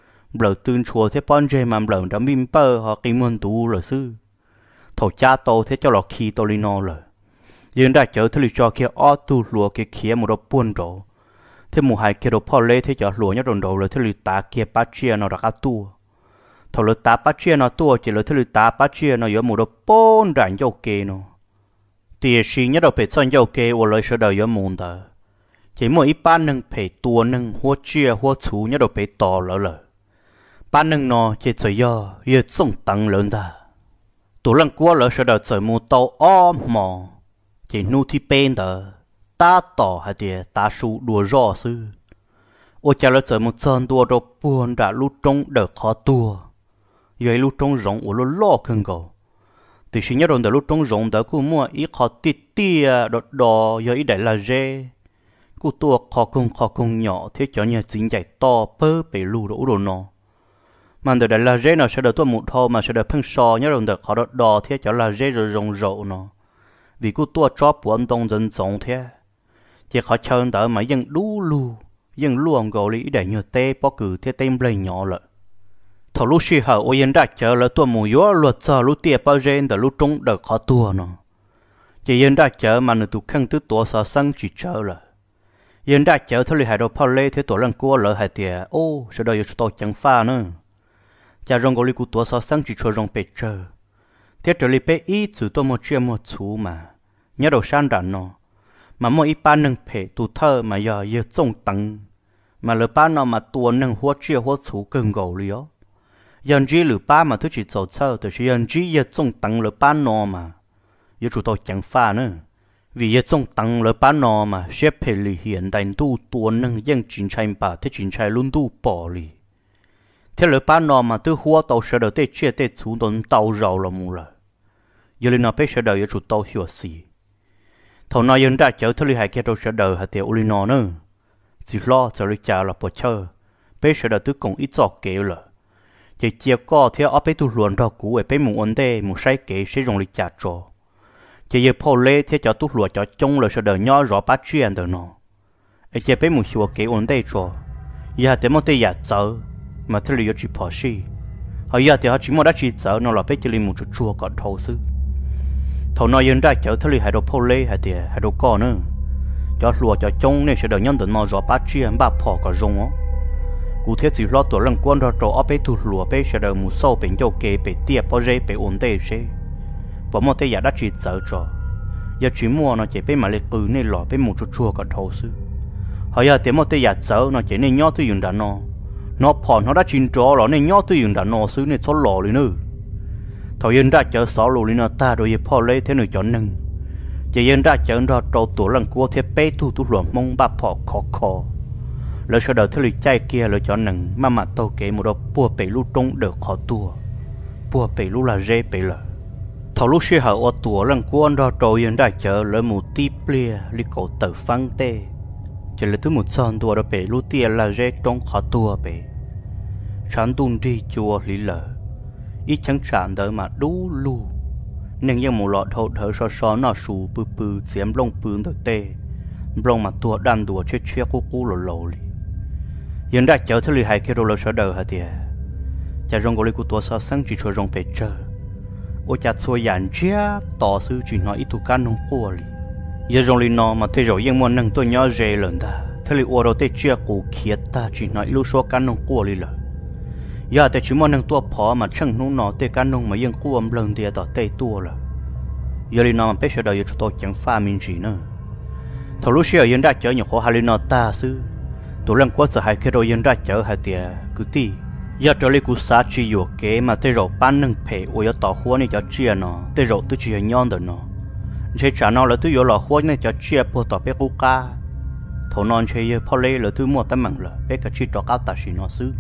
Speaker 1: bờ tương chùa thế bọn trẻ mà bờ đã mìm bơ họ kinh môn tu rồi sư, thầu cha tô thế cho lọ khi tô li no rồi, dân ra chợ thưa cho kia ô tu lúa kia kia một đôi buôn rồi, thế một hai kia đồ phò lê thế cho lúa nhát đồn đầu rồi thế lì ta kia bát chia nó đã cá tu thầu lợt tá bát chia nó tua chỉ lợt lợt tá bát chia nó có một độ bốn rạn dầu kê nó tiền xí nhất đầu phải chọn dầu kê ở lại sau đó có mồn đó chỉ mỗi ít ban nâng phải tua nâng hoa chia hoa chú nhất đầu phải to lỡ ban nâng nó chỉ chơi do yêu sông tăng lớn ta tổ lần qua lỡ sau đó chơi một tàu mò chỉ nu thi bên đó ta tỏ hay thì ta su đùa rõ sư ôi cha lỡ chơi một chân đùa đồ buồn đã lút trong đợt khó tua vậy lúc trong rộng của nó lo khăn cầu, từ khi nhớ đến đó lúc trong rộng đó cô mua ít khó tít đỏ giờ ít đại là dê, cô tua khó công nhỏ thế cho nhà chính chạy to bơ bể lù đồ nó, mà từ đại là dê nó sẽ được tua một thô mà sẽ được phăng so nhớ đến đó khó đỏ thế cho là dê rồi rộng nó, vì cô tua cho buồn đông dân rộng thế, chỉ khó chơi đó mà dân luôn gọi lý đại nhiều tê bỏ cử thế tem lên nhỏ lại. thầu lúc xí hở ôi yên đã chờ là tua mù gió luật giờ lúc tiệp bao gen từ lúc trung đợt khó tua nó chỉ yên đã chờ mà nửa tụ khăn tứ tua sợ sang chỉ chờ là yên đã chờ thôi hai đồ phao lê thế tua lần cua lỡ hai tiề sau đó yêu tôi chẳng pha nữa cha rong gọi cụ tua sợ sang chỉ cho rong bể chờ thế trở lại bể ít từ tua một chuyện một chú mà nhớ đầu san đàn nó mà mỗi ít ban nâng bể tụ thơ mà giờ yêu trông tăng mà lỡ ban nó mà tua nâng hoa chia hoa chú cần gầu lió dân trí lửa ba mà thứ chỉ走车的是dân trí也中等了ba nó mà也主到讲法呢vì也中等了ba nó mà sẽ phải lì hiện đại tu tua nâng dân chính trai bà thế chính trai luôn tu bỏ lì thế lửa ba nó mà từ hoa tàu sẽ đầu tê chia tê chủ động tàu rau là mù rồi giờ lên nó phải sẽ đầu也主到hiểu gì thầu nói dân đã chở thứ lì hai kia đâu sẽ đầu hạt tiêu lì nó nữa chỉ lo cho lì chả là bỏ chơi phải sẽ đầu từ cùng ít giọt kẹo rồi chỉ chia co theo ở bên tu luận đó cũ ở bên một vấn đề một sai kế sẽ dùng lịch trả trò chỉ giờ phô lê theo cho tu luận cho chung là sẽ đỡ nhỏ rõ bắt chuyện đó nó ở chỉ bên một số kế vấn đề trò giờ thì một tay giả dở mà theo lý chỉ bỏ xí họ giờ thì họ chỉ một đã chỉ dở nó là bên chỉ một chút chua còn thâu sư thâu nói dân ra chở theo lý hai đồ phô lê hai đồ co nữa cho luận cho chung này sẽ đỡ nhân tình nó rõ bắt chuyện ba phò có dùng á cụ thể chỉ lo tổ lần quan ra trò ở bên thủ lúa bên sẽ đợi một số bên châu kề bên tiệp bao giờ bên ổn định sẽ, và một thế giả đã chỉ sợ trò, giờ chỉ mua nó chỉ bên mà lấy nên lọ bên một chút chua cả thâu sư, họ giờ thì một thế giả sợ nó chỉ nên nhớ tôi dùng đàn nó phòn nó đã chín trò rồi nên nhớ tôi dùng đàn nó sư nên thoát lọ lên nữa, thời gian ra chợ sáu lù lên nó ta rồi phò lấy thế nữa chọn nâng, chỉ dân ra chợ ra trò tổ lần qua thế bên thủ lúa mong ba phò khó lỡ sau đó thứ lịch trai kia lỡ chọn nằng mà tàu kể một đợt bùa bể lú trống được khó tua bùa bể lú là dễ bể lỡ thầu lúc xưa họ ở tua lần quan ra trâu yên đại chợ lỡ một tí plia li cổ tử phăng tê chỉ là thứ một son tua đó bể lú tia là dễ trống khó tua bể sáng tuần đi chùa lý lỡ ít chẳng chạm đỡ mà đú lu nênยังmột lọ thâu thở so nó sù bự xiêm lông bự tới tê lông mà tua đan đùa chết cú lồ li hiện đã chở thứ hai kia rồi sợ đời hả tiệt cha rong gọi của tua sao sáng chỉ cho rong bể chờ ô cha xua dàn chia tỏ sư chỉ nói ít tu can nông cua li giờ rong li nó mà thế rồiยังmuốn nâng tôi nhớ dễ lần ta thế li ô đâu tê chia cú kia ta chỉ nói lưu số can nông cua li là giờ tê chỉ muốn nâng tua phò mà chẳng nông nó tê can nông màยังcua lần tiệt tỏ tê tua là giờ li nó mà bé sợ đời giờ chúng tôi chẳng pha mình gì nữa thầu lúc xưa hiện đã chở nhiều khó hai li nó ta sư tụi lần qua giờ hai cái rồi hiện đã chở hai tiệt cứ ti giờ trở lại cú sa chỉ有kế mà tới rồi ban nâng phê ôi tao hoa này cho chia nó tới rồi tôi chỉ nhon được nó chơi trả nó là tôi有了花này cho chia bữa tao bé cú cá thầu non chơi giờ phơi lấy là tôi mua tấm măng là bé cái chỉ cho cá ta chỉ nó xứ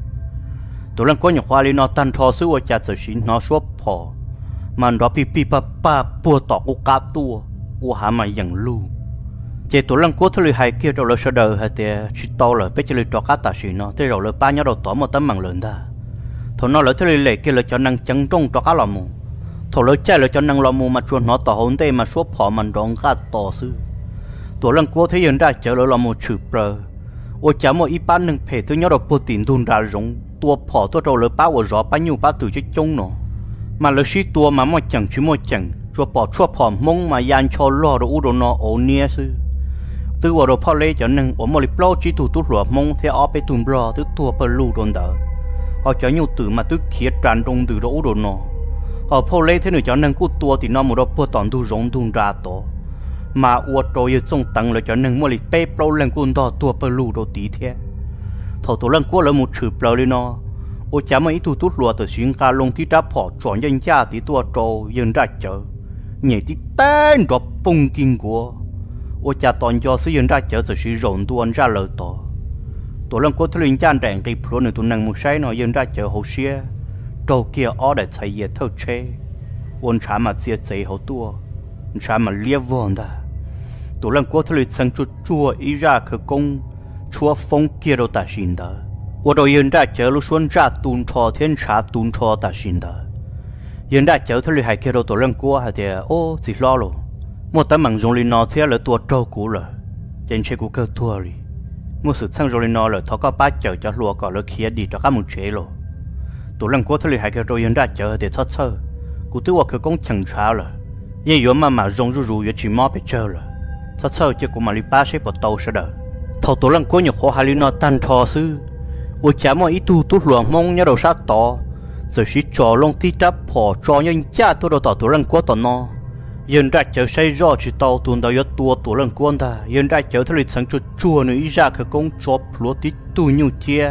Speaker 1: tụi lần qua nhiều hoa lên nó tan thò xứ ôi chả giờ chỉ nó số phò mà nó pi pa bữa tao cú cá tua ôi hả mà dần lu chỉ tụi lần qua thôi hai kia rồi sau đó hai tiệt chỉ tao là bé chỉ lấy cho cá ta chỉ nó tới rồi là ba nhớ đầu tao một tấm măng lớn ta thằng nó lấy thế này kia là cho năng chẳng trông cho cá lò mù thằng lấy chơi là cho năng lò mù mà chuột nó tỏ hồn tê mà số phò mình đón cá tỏ sư tuổi lần cuối thấy hiện ra chợ lò mù chụp bờ ôi chả một ít bán nâng phê tôi nhớ được protein đun ra rống tua phò tôi rồi lấy bao ở gió bao nhiêu bao từ cho trông nó mà lấy xí tua mà một chẳng chứ một chẳng cho bỏ chua phò mông mà yan cho lò đồ đồ nó ổn nia sư từ vào đồ phò lấy cho năng ở một lịch lâu chỉ tụ tụ lúa mông theo ở bên tụm bò từ tua bờ lù đồn đỡ họ cho nhiều từ mà tôi khiết tràn đông từ đó đồ nó họ phô lấy thế này cho nên cút tua thì nó một đó bữa toàn tu rong tung ra tổ mà uất rồi yêu trong tăng là cho nên mua lịch bê bao lần cún đó tua bờ lù đồ tí thế thầu tổ lần qua là một chữ bờ lên nó ô chả mấy tu tút lùa từ xuyên ca lông tí đáp họ chọn nhân gia tí tua trâu dân ra chợ nhảy tí tên đó bung kinh của ô chả toàn cho sử dân ra chợ từ xuyên rộn tuôn ra lời tổ tụi lần qua thuyền chan đèn đi pro nữa tụi năng một say nó dân ra chợ hồ xia trâu kia ở để chạy về thâu chế ôn trả mà chia chạy hậu tua trả mà lia vòn ta tụi lần qua thuyền sang chua ý ra khởi công chua phong kia đâu ta xin đó ở đâu dân ra chợ lúc xuân ra tuôn cho thiên trả tuôn cho ta xin đó dân ra chợ thuyền hai kia đâu tụi lần qua hay thì ô chỉ lo rồi một tấm bằng dùng linh nó thế là tua trâu cũ rồi trên xe của cơ tua rồi một sự sang rồi nó là thọ có bát chở cho lúa có lúa kia đi cho các mùng chế rồi tụi lần qua thưa hai cái rồi hiện ra chở để thoát sơ cụ tư hoặc công chẳng cháo rồi nhưng yếu mà rong ru chỉ mót bị chơi rồi thoát sơ chỉ của mà li ba sẽ bắt đầu sẽ đỡ thầu tụi lần qua nhiều khó hai nó tan thò sư ôi chả mà ít tu lúa mong nhớ đầu sát tỏ rồi chỉ trò lông tí trap bỏ trò nhân cha tôi đầu tụi lần qua tỏ nó hiện ra chợ say rõ chỉ tàu tuần đầu yếu tua lần quan ta hiện ra chợ thay lịch sáng chua nữa ý ra khởi công chop lúa tí tu nhiều chia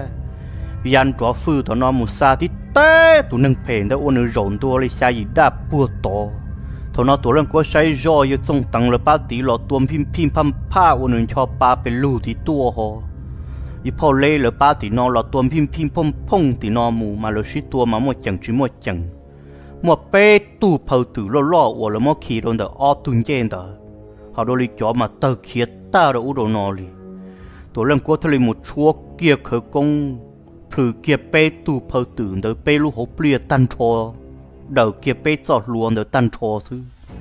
Speaker 1: yan chó phư tao nó một xa tí té tụi nâng phèn đã ôn nữa rộn tua lấy xa gì đã bùa to thằng nó lần qua say rõ yếu trong tăng là ba tí lọ tuôn phim pam pa ôn nữa cho ba bên lù tí tua ho ý phao lê là ba tí nó là tuôn phim phong tí nó mù mà là xí tua mà một chẳng một bé tu phơi từ lo hoặc là một khi đó là ở tuần trên đó họ đôi cho mà tờ kia ta đã u đồ nọ li tôi làm qua thay một chúa kia khởi công thử kia bé tu phơi từ đó bé lu hộp lia tan trò đầu kia bé chọt luôn đó tan trò chứ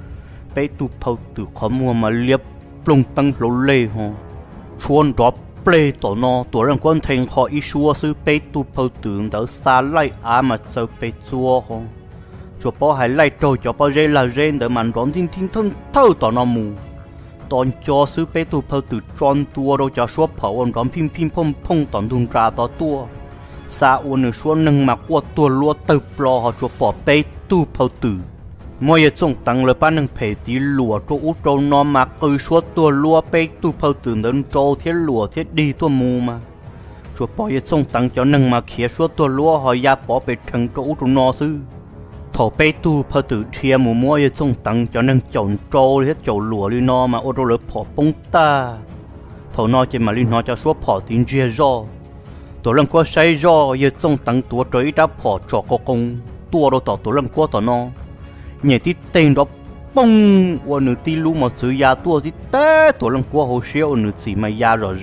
Speaker 1: bé tu phơi từ khó mua mà liệp plong tăng lỗ lê ho chuồn đó bé tổ nọ tôi làm quan thành họ ít xua chứ bé tu phơi từ đó xa lại mà sợ bé xua ho cho bao hải lại trôi cho bao dây là dây để màn đón tin thân thâu tỏ nó mù toàn cho sư bé tu phơi từ tròn tua đâu cho số phở ôn đón phim phong toàn đun ra tỏ tua xa ôn được số nâng mà qua tua lúa từ bò họ cho bỏ bé tu phơi từ mỗi trong tăng là ban nâng phê tí lúa cho út trâu nó mà cứ số tua lúa bé tu phơi từ đến trâu thiết lúa thiết đi tua mù mà cho bao trong tăng cho nâng mà khía số tua lúa họ ya bỏ bé thằng trâu út nó sư thổ bé tu phơi từ thia mùa mua ở trong tăng cho nên chọn trâu hết chậu lúa đi nó mà ô tô lỡ bỏ bông ta thổ nó chỉ mà đi nó cho số bỏ tiền chia do tổ lần qua say do ở trong tăng tua trời đã bỏ cho có công tua đâu tổ lần qua tổ nó nhảy tí tên đó bông và nửa tí lú mà xử giá tua tí té tổ lần qua hồ siêu nửa chỉ mà giá rồi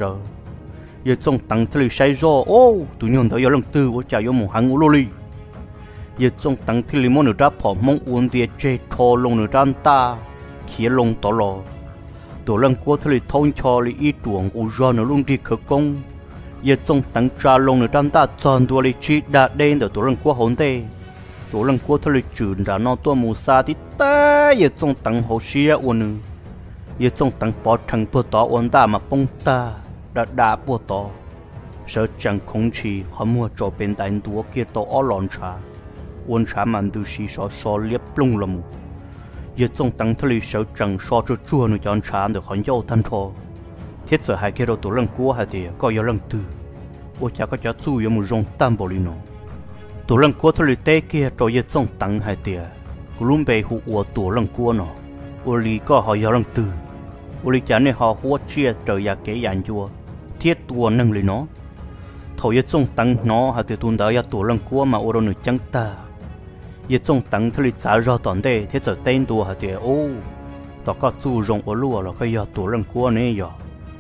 Speaker 1: ở trong tăng thì say do ô tụi nhon thấy lần tư của chạy vô một hàng lô li giờ trong tăng thì li món nửa đã phò mong uốn địa chế thò lông nửa đan ta khía lông tỏ lò tổ lần qua thì li thông cho li ít tuồng u do nửa lông đi khởi công giờ trong tăng trà lông nửa đan ta chọn đua li chi đã đen được tổ lần qua hồn tê tổ lần qua thì li chuyển ra nó tua mù sa thì ta giờ trong tăng hồ xia uốn giờ trong tăng bỏ thằng bữa tỏ uốn ta mà bông ta đã bữa tỏ sợ chẳng không chỉ họ mua cho bên đại đua kia tỏ ở lòn trà uốn trà man du xí so liệp lông lầm giờ trong tăng thề lý sợ chẳng so cho chua nó chọn trà được họ nhau thanh thọ thiết giờ hai kia đâu tổ lần cua hai thì có giờ lần tư ôi cha có cha chú giờ một rong tam bảo lý nó tổ lần cua thề lý tê kia rồi giờ trong tăng hai thì luôn bị hụt của tổ lần cua nó ôi lý có họ giờ lần tư ôi lý cha này họ hùa chia trời ya kế dàn chua thiết tua nâng lý nó thôi giờ trong tăng nó hai thì tuần đó giờ tổ lần cua mà ôi đâu nữa chẳng ta giờ trong tăng thề lý trả ra toàn đây thiết giờ tên tua hai thì ô tao có chú rong ở lúa là cái giờ tổ lần cua này giờ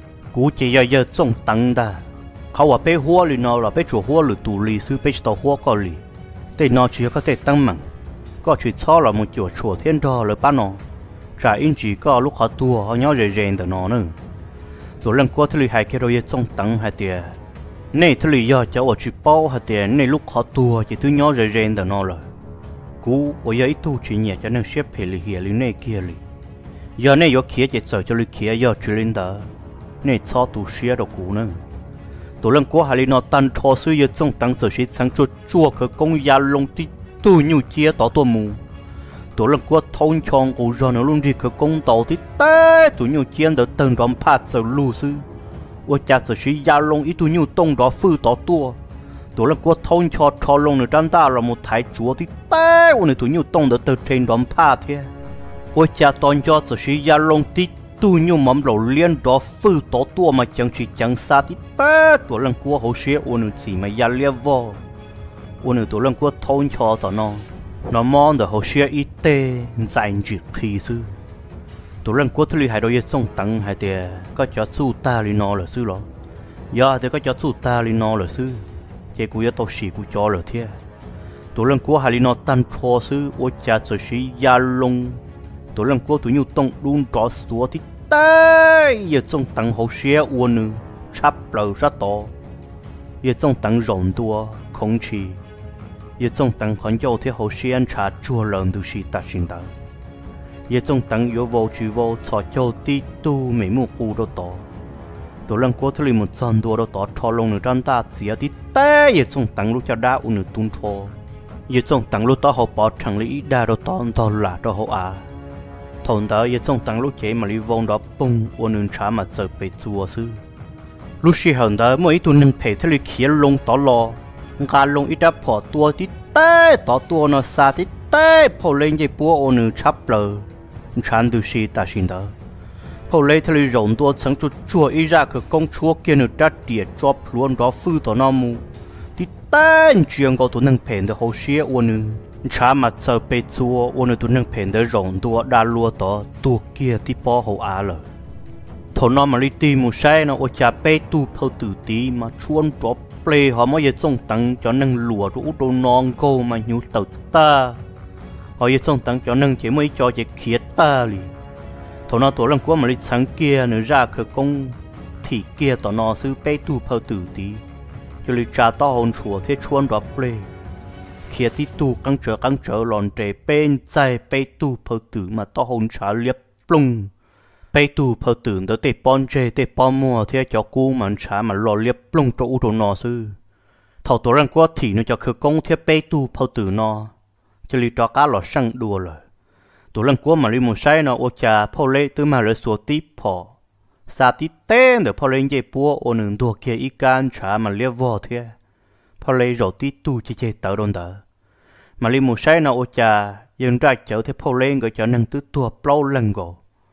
Speaker 1: cú chỉ giờ trong tăng taเขาว่าไปหัวหรือเนาะเราไปจั่วหัวหรือตูรีซื้อไปต่อหัวก็ลีแต่นอเชียก็แต่ตั้งมั่งก็ช่วยซ้อเรามาจั่วชัวเทียนดอเลยป้านอจ่ายอินจีก็ลูกขอตัวเขาเนาะเร่งแต่นอนึงตัวเรื่องกัวทะเลหายแค่เราจะต้องตั้งหายเตียในทะเลย่อจะว่าช่วยเป้าหายเตียในลูกขอตัวจะถึงเนาะเร่งแต่นอเลยกูว่าอย่าไอ้ตู้ช่วยเนี่ยจะนั่งเชฟเพลิเฮียหรือในเกียร์เลยย่อในย่อเขียจะเจอจะเลยเขียย่อช่วยลินดาในซ้อตูเชียดอกกูนึงตัวเรื่องกัวหาลีนอตันทอซื้อเยอะจงตั้งเจอชีสังจั่วคือกงยาลงที่ตู้ยูเจียต่อตัวมูตัวเรื่องกัวทงชองกูรอนลุงดีคือกงต่อที่เต้ตัวยูเจียนเดินเติมรำพาดเจอลูซื้อว่าจากเจอชียาลงอีตัวยูตงรอฟื้นต่อตัวเรื่องกัวทงชอทอลงในด้านตาเราหมดถ่ายจั่วที่เต้วันนี้ตัวยูตงเดินเติมเทรนรำพาดเท่ว่าจากตอนยอดเจอชียาลงที่ตู้ยูมั่มเราเลี้ยนรอฟื้นต่อตัวมาจังชีจังซาที่ตัวเรื่องกัวเขาเสียวันนึงสิมายาเลียววันนึงตัวเรื่องกัวทนชอต่อนอมองเดี๋ยวเขาเสียอีเต้ใจจิตพีซื้อตัวเรื่องกัวทะเลหายโดยส่งตังหายเดียก็จะสู้ตาลีนอหรือซื้อหรอยาเดี๋ยวก็จะสู้ตาลีนอหรือซื้อเจ้ากูจะต้องสีกูจอหรือเทียตัวเรื่องกัวหายลีนอตันทอซื้อว่าจะจะสียาลงตัวเรื่องกัวตัวยูต้องรุนต่อตัวที่เต้ยังส่งตังเขาเสียวันนึงชับเราชัดต่อยังต้องตั้งรอนตัวคงชียังต้องตั้งคนเจ้าที่เขาเชียนชาจัวเลินดูชีตัดสินตายังต้องตั้งโยวจีวชอเจ้าตีตู้ไม่มุ่งกูเราต่อตัวเรื่องกัวทะเลมันซันตัวเราต่อทอลงในด้านตาเสียที่เต้ยังต้องตั้งลูกจะได้อุ่นตุนทอยังต้องตั้งลูกต่อเขาปอดทางลีได้เราตอนหลาเราเขาทนเตอยังต้องตั้งลูกเจมาลีวงดอกปุ่งอุ่นชามาเจอไปจัวซื้อลูกชีหันเดอเมื่อตัวหนึ่งเพทะเลเขียนลงต่อรอการลงอีดับพอตัวที่เต้ต่อตัวนอซาที่เต้พอเล่นใจปัวโอนึงชับเลยฉันดูชีตัดสินเดอพอเล่นทะเลหลงตัวสังจุดจั่วอีรักคือกงชัวเกียนดัดเดียจอบล้วนรอฟื้นต่อนอมูที่เต้เจียงก็ตัวหนึ่งเพนเดอเขาเชียโอนึงช้ามาเจอไปจัวโอนึงตัวหนึ่งเพนเดอหลงตัวดาลัวต่อตัวเกียที่ปอเขาเลยทนมาลิตีมูใช่นะโอจะไปตู้เพลตื่ตีมาชวนจบเปลหอมยังส่งตังจอนังหลัวรู้ตัวนองโกมาหิวตึกตาหอยังส่งตังจอนังเจไม่จอจะเขียดตาลีทนตัวเรื่องกัวมาลิสังเกียเนื้อราคือกงที่เกียต่อนอซื้อไปตู้เพลตื่ตีจะลิจ่าต่อหนชัวเทชวนจบเปลเขียที่ตู้กังเจอหลอนเจเป็นใจไปตู้เพลตื่มาต่อหนชาเลียบปรุงไปตู้พอตื่นเดี๋ยวเตะปอนเจเตะปอนมัวเที่ยวจอกูมันช้ามันรอเลียบปลุงตัวอุดนอซื้อเท่าตัวร่างกว่าถี่นึกจะคือกงเที่ยวไปตู้พอตื่นนอจะรีจอก้าหลอดช่างดัวเลยตัวร่างกว่ามาลิมุใช้นอโอจาพอเล่ตื้อมาเลยสัวตีพอซาติเต้เดี๋ยวพอเล่นเจ็บปัวโอหนึ่งตัวเกียอีการช้ามันเลียบวอเที่ยพอเล่รอตีตู้เจเต่าโดนเตอมาลิมุใช้นอโอจายังได้เจ้าเที่ยวพอเล่นก็จะนั่งตื้อตัวเปล่าหลังก่อ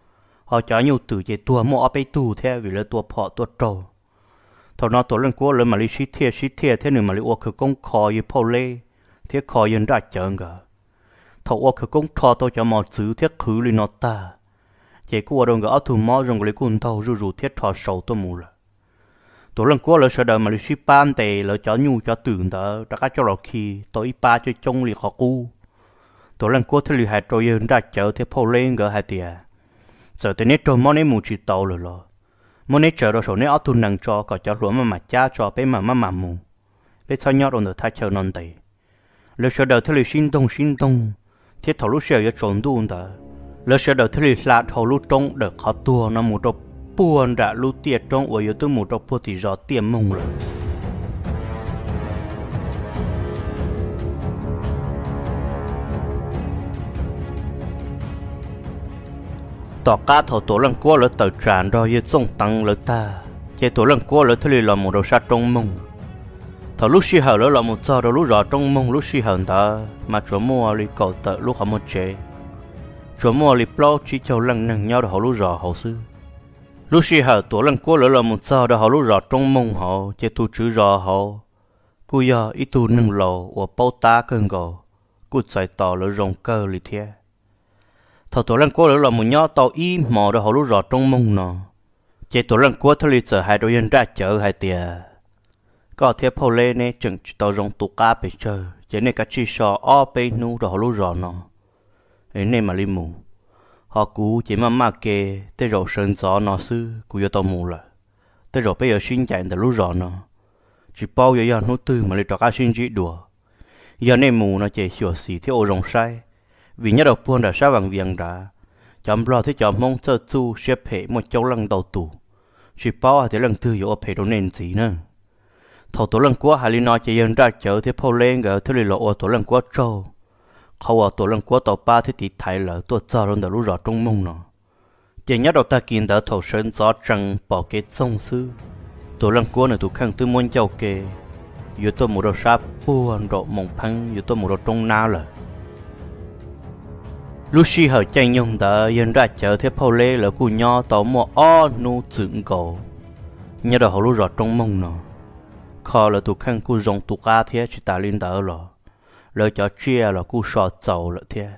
Speaker 1: họ cho nhiều từ về tua mua ở bên tu theo vì là tua phọ tua trâu thằng nóตัวเรื่องกัวเลยมาลิชิเทียเท่าหนึ่งมาลิอวคือกงคออยู่พอเล่เทียคอยันได้เจิงกะถอวคือกงทอตัวจะมาซื้อเทียคือลินอตาเจ้ากัวโดนก็เอาถุงมอลงเลยกุนเท่ารูเทียทอเสาตัวมูละ tổ lần qua lỡ sợ đời mà lỡ ship ban tề lỡ cho nhu cho tưởng đó đã cá cho lọ khi tôi ba cho trông liệt họ cu tổ lần qua thì lỡ hai trôi yên ra chợ thì phô lên gỡ hai tiề giờ tới nét trôi món nét mù chỉ tàu rồi lo món nét chợ đó số nét áo thun nằng cho cả cho lúa mà cha cho bé mà mù bé sao nhót rồi thay chợ non tề lỡ sợ đời thì lỡ xin đông thiết thầu lúc xưa giờ trốn đun đó lỡ sợ đời thì lỡ lạt thầu lúc trông được khó tua nó một độc buồn đã lúc tiệt trong ở tôi một độc buồn thì rõ tiềm mông rồi tỏ cá thầu tổ lần qua lỡ tờ tràn rồi giờ trông tăng lỡ ta chế tổ lần qua lỡ thì là một đầu sát trong mông thầu lúc xí hở lỡ là một giờ rồi lúc rõ trong mông lúc xí hở ta mà chỗ mua li cầu tờ lúc không một chế chỗ mua li plo chỉ cho lần nằng nhau rồi lúc rõ hậu sư lúc xí hở tổ lần qua lỡ là một giờ rồi lúc rõ trong mông họ chế tu chữ rõ họ cú giờ ít tu nâng lầu ở bao ta cơn gò cú chạy tỏ lỡ rong cơ li thế thầu tổ lần qua lỡ là một nhỏ tàu im mò rồi lúc rõ trong mông nọ chế tổ lần qua thôi li chờ hai đôi nhân ra chợ hai tiề có thể phô lên nè chừng tàu rong tụ cá bị chơi chế này cả chi sò o pe nu rồi lúc rõ nọ nên mà li mù họ cú chỉ mà kê tới rồi sơn gió nó sư cú yo tàu mù là tới rồi bây giờ xin chạy từ lúc rõ nọ chỉ bao giờ nó tư mà li cho cá xin chỉ đùa giờ này mù nó chỉ sửa xì theo ô rong sai vì nhớ đầu buôn đã sao bằng viền đã chấm lo thế chấm mong sơ chu xếp hệ một châu lăng đầu tủ chỉ bao thì lần tư yo hệ đồ nền gì nữa thầu tổ lần qua hà li nói chỉ dân ra chợ thế phô lên gỡ thế lộ tổ lần qua trâu khâu tổ lần qua tàu ba thế thì thái lỡ tổ cho rồi đã lú rõ trong mông nó chỉ nhớ đầu ta kiến đã thầu sơn gió trăng bỏ cái sông sư tổ lần qua này tụ khang tư môn châu kê yếu tôi một đầu sáp buồn độ mông phăng yếu tôi một đầu trong na lờ Lucy hở chạy nhung đã dân ra chợ thế phô lên là cụ nho tàu mua o nu dựng cổ nhớ đầu họ lú rõ trong mông nó khó là tụ khăn cu rong tụ cá thế chỉ ta lên đỡ rồi lời cho chia là cu sò dầu là thế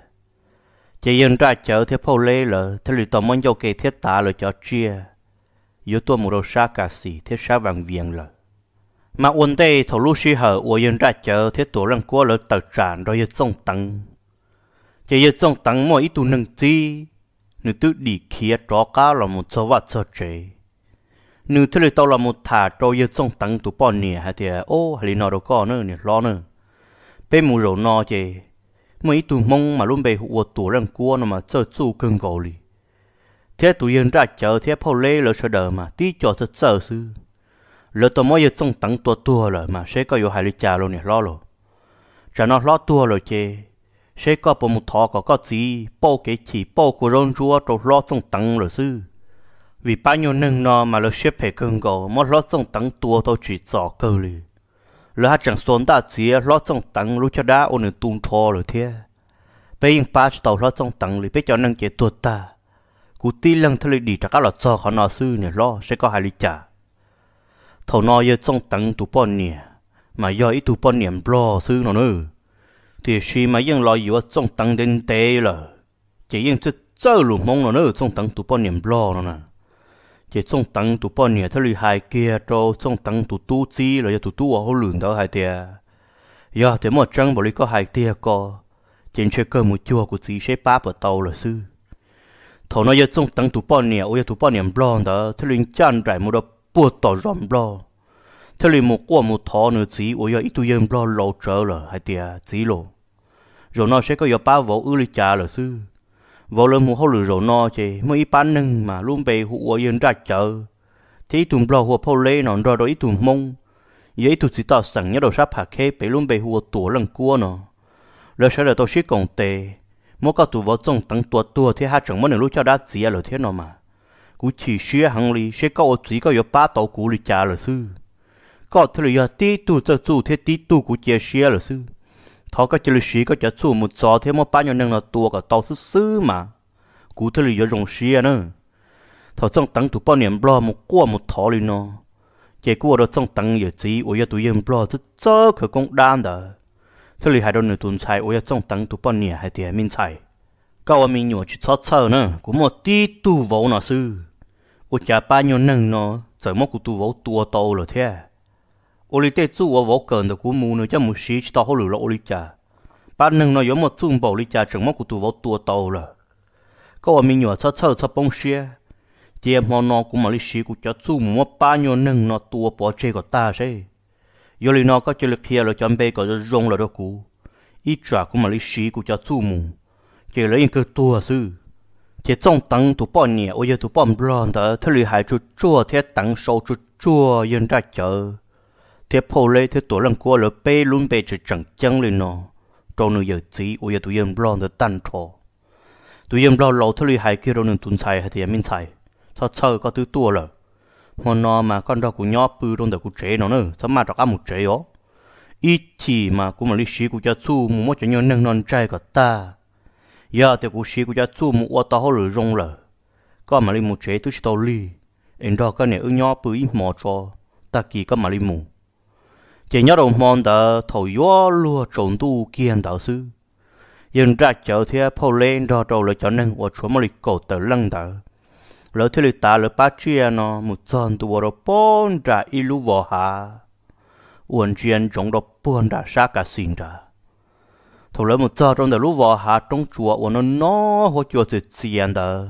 Speaker 1: chỉ dân ra chợ thế phô lê là thế lì tao muốn cho cái thiết ta lời cho chia yếu tôi một đầu sa cà xì thế sa vàng viền là mà ổn đây thầu lúc xí hở của dân ra chợ thế tổ lần qua là tờ tràn rồi dân sông tăng chỉ dân sông tăng mỗi ít tụ nâng chi nếu tự đi kia cho cá là một số vật cho chế nếu thế là tao là một thả trôi yên sông tăng tụ bọn nè hay thì ô hay nó đâu có nữa nè lo nữa bên mù rầu no chứ mấy tụ mông mà luôn bề hụt tụ răng cua nó mà chơi chu cưng gầu li thế tụ yên ra chợ thế phô lê lỡ sợ đờ mà tí cho thật sợ sư lỡ tao mới yên sông tăng tua rồi mà sẽ có yêu hai lý trà luôn nè lo rồi chả nó lo tua rồi chứ sẽ có một thọ có gì bao cái chỉ bao của rong chúa rồi lo sông tăng rồi sư vì bao nhiêu nâng nó mà nó xếp hệ cơn gầu mà lót trong tăng tua tôi chỉ rõ cơ li lỡ hát chẳng xuân đã chia lót trong tăng lúc cho đã ôn được tung thò rồi thế bây giờ ba tàu lót trong tăng li bây giờ nâng chế tuột ta cú ti lần thay đi chắc là cho họ nó sư nè lo sẽ có hai lý trả thầu nó giờ trong tăng tụ bọn nè mà giờ ít tụ bọn niệm lo sư nó nữa thì khi màยังloอยู่trong tăng đến tê là chỉยังจะเจอหลุมมงnó nữa trong tăng tụ bọn niệm lo nó nè chỉ trong tăng tụ bọn nè thay hai kia cho trong tăng tụ tu chi rồi tụ tu ở hồ lươn đó hai tia giờ thì một trăng bảo lý có hai tia co trên chơi cơ một chùa của chị sẽ bá ở tàu là sư thầu nói giờ trong tăng tụ bọn nè ôi tụ bọn nè blon đó thay liền chăn trải một đợt buộc tỏ rầm blon thay liền một quả một thọ nữa chị ôi giờ ít tụ yên blon lâu trở là hai tia chị lộ rồi nó sẽ có giờ bá vỗ ư lý trà là sư vô lên một hồ lửa rồi no chứ mới bán nâng mà luôn về hụt yên ra chợ thì tụm bò hụt phô lê nó rồi đó tụm mông vậy tụi chỉ tao sẵn nhớ đầu sắp hạt khế bị luôn về hụt tuổi lần cua nó rồi sau đó tôi sẽ còn tệ mỗi cái tụi vợ trong tăng tua thì hai chẳng mấy người lúc cho đã gì rồi thế nào mà cú chỉ xía hàng li sẽ có chỉ có 有 8 tàu cú li trả rồi sư có thứ là tí tu cho tu thế tí tu cú chia xía rồi sư thọ có chơi xí có chơi chu một gió thế mà bao nhiêu năng là tua cả tàu sư mà cú thứ là dùng xí nữa thọ trong tăng tụ bao niệm blo một qua một thọ đi nó chỉ qua đó trong tăng giờ chỉ ôi tụi em blo rất chớ khởi công đan đó thứ là hai đôi nửa tuần chạy ôi trong tăng tụ bao niệm hai tiền minh chạy cao mình nhổ chỉ chót nữa cú một tí tu vô nó sư ôi chả bao nhiêu năng nó giờ mất của tu vỗ tua tàu rồi thế ô li tê chú vỗ cờn được của mù nữa cho một xí chỉ tao hỗ lửa ô li cha bạn nâng nói giống một chung bảo li cha chẳng mất của tu vỗ tua tàu rồi có ở mình nhỏ sao sao sao bông xia chị mà nó cũng mà li xí của cho chú mù mất bao nhiêu nâng nó tua bỏ chơi của ta thế giờ li nó có chơi lực kia rồi cho bé có rong là đó cũ ít trả cũng mà li xí của cho chú mù chỉ lấy những cái tua sư chỉ trong tăng tụ bao nhiêu ôi giờ tụ bao bron đó thế lì hải chút chua thế tăng sâu chút chua yên ra chợ thế phô lê thế tổ lần qua là bê luôn bê chỉ chẳng chăng lên nó trong nửa giờ chỉ ôi giờ tụ yên bron đó tan thọ tụ yên bron lâu thế lì hải kia đâu nên tuần xài hay thì mình xài sao chơi có thứ tua rồi mà nó mà con đó cũng nhóp bự trong đó cũng chế nó nữa sao mà cho một chế ó ít chỉ mà cũng mà lịch sử của cha chú muốn cho nhau nâng non trai của ta giờ thì cuộc sống của cha chú một ô tô hơi rong rồi, có mà đi một chế tôi chỉ tao li, anh đó cái này ở nhỏ bự mỏ cho, ta kỳ có mà đi mù, chỉ nhớ đồng mòn đã thổi gió lúa trộn tu kiên đạo sư, giờ ra chợ thì phô lên đó đâu là cho nên ở chỗ mà đi cầu tờ lăng đó, lỡ thì ta lỡ bắt chia nó một trận tu vào bốn ra ilu vào hà, uốn chuyện trong đó bốn ra sát cả xin ra. Thôi lấy một giờ trong đời lúc vào hạ trong chùa và nó hỗ trợ sự tiền đó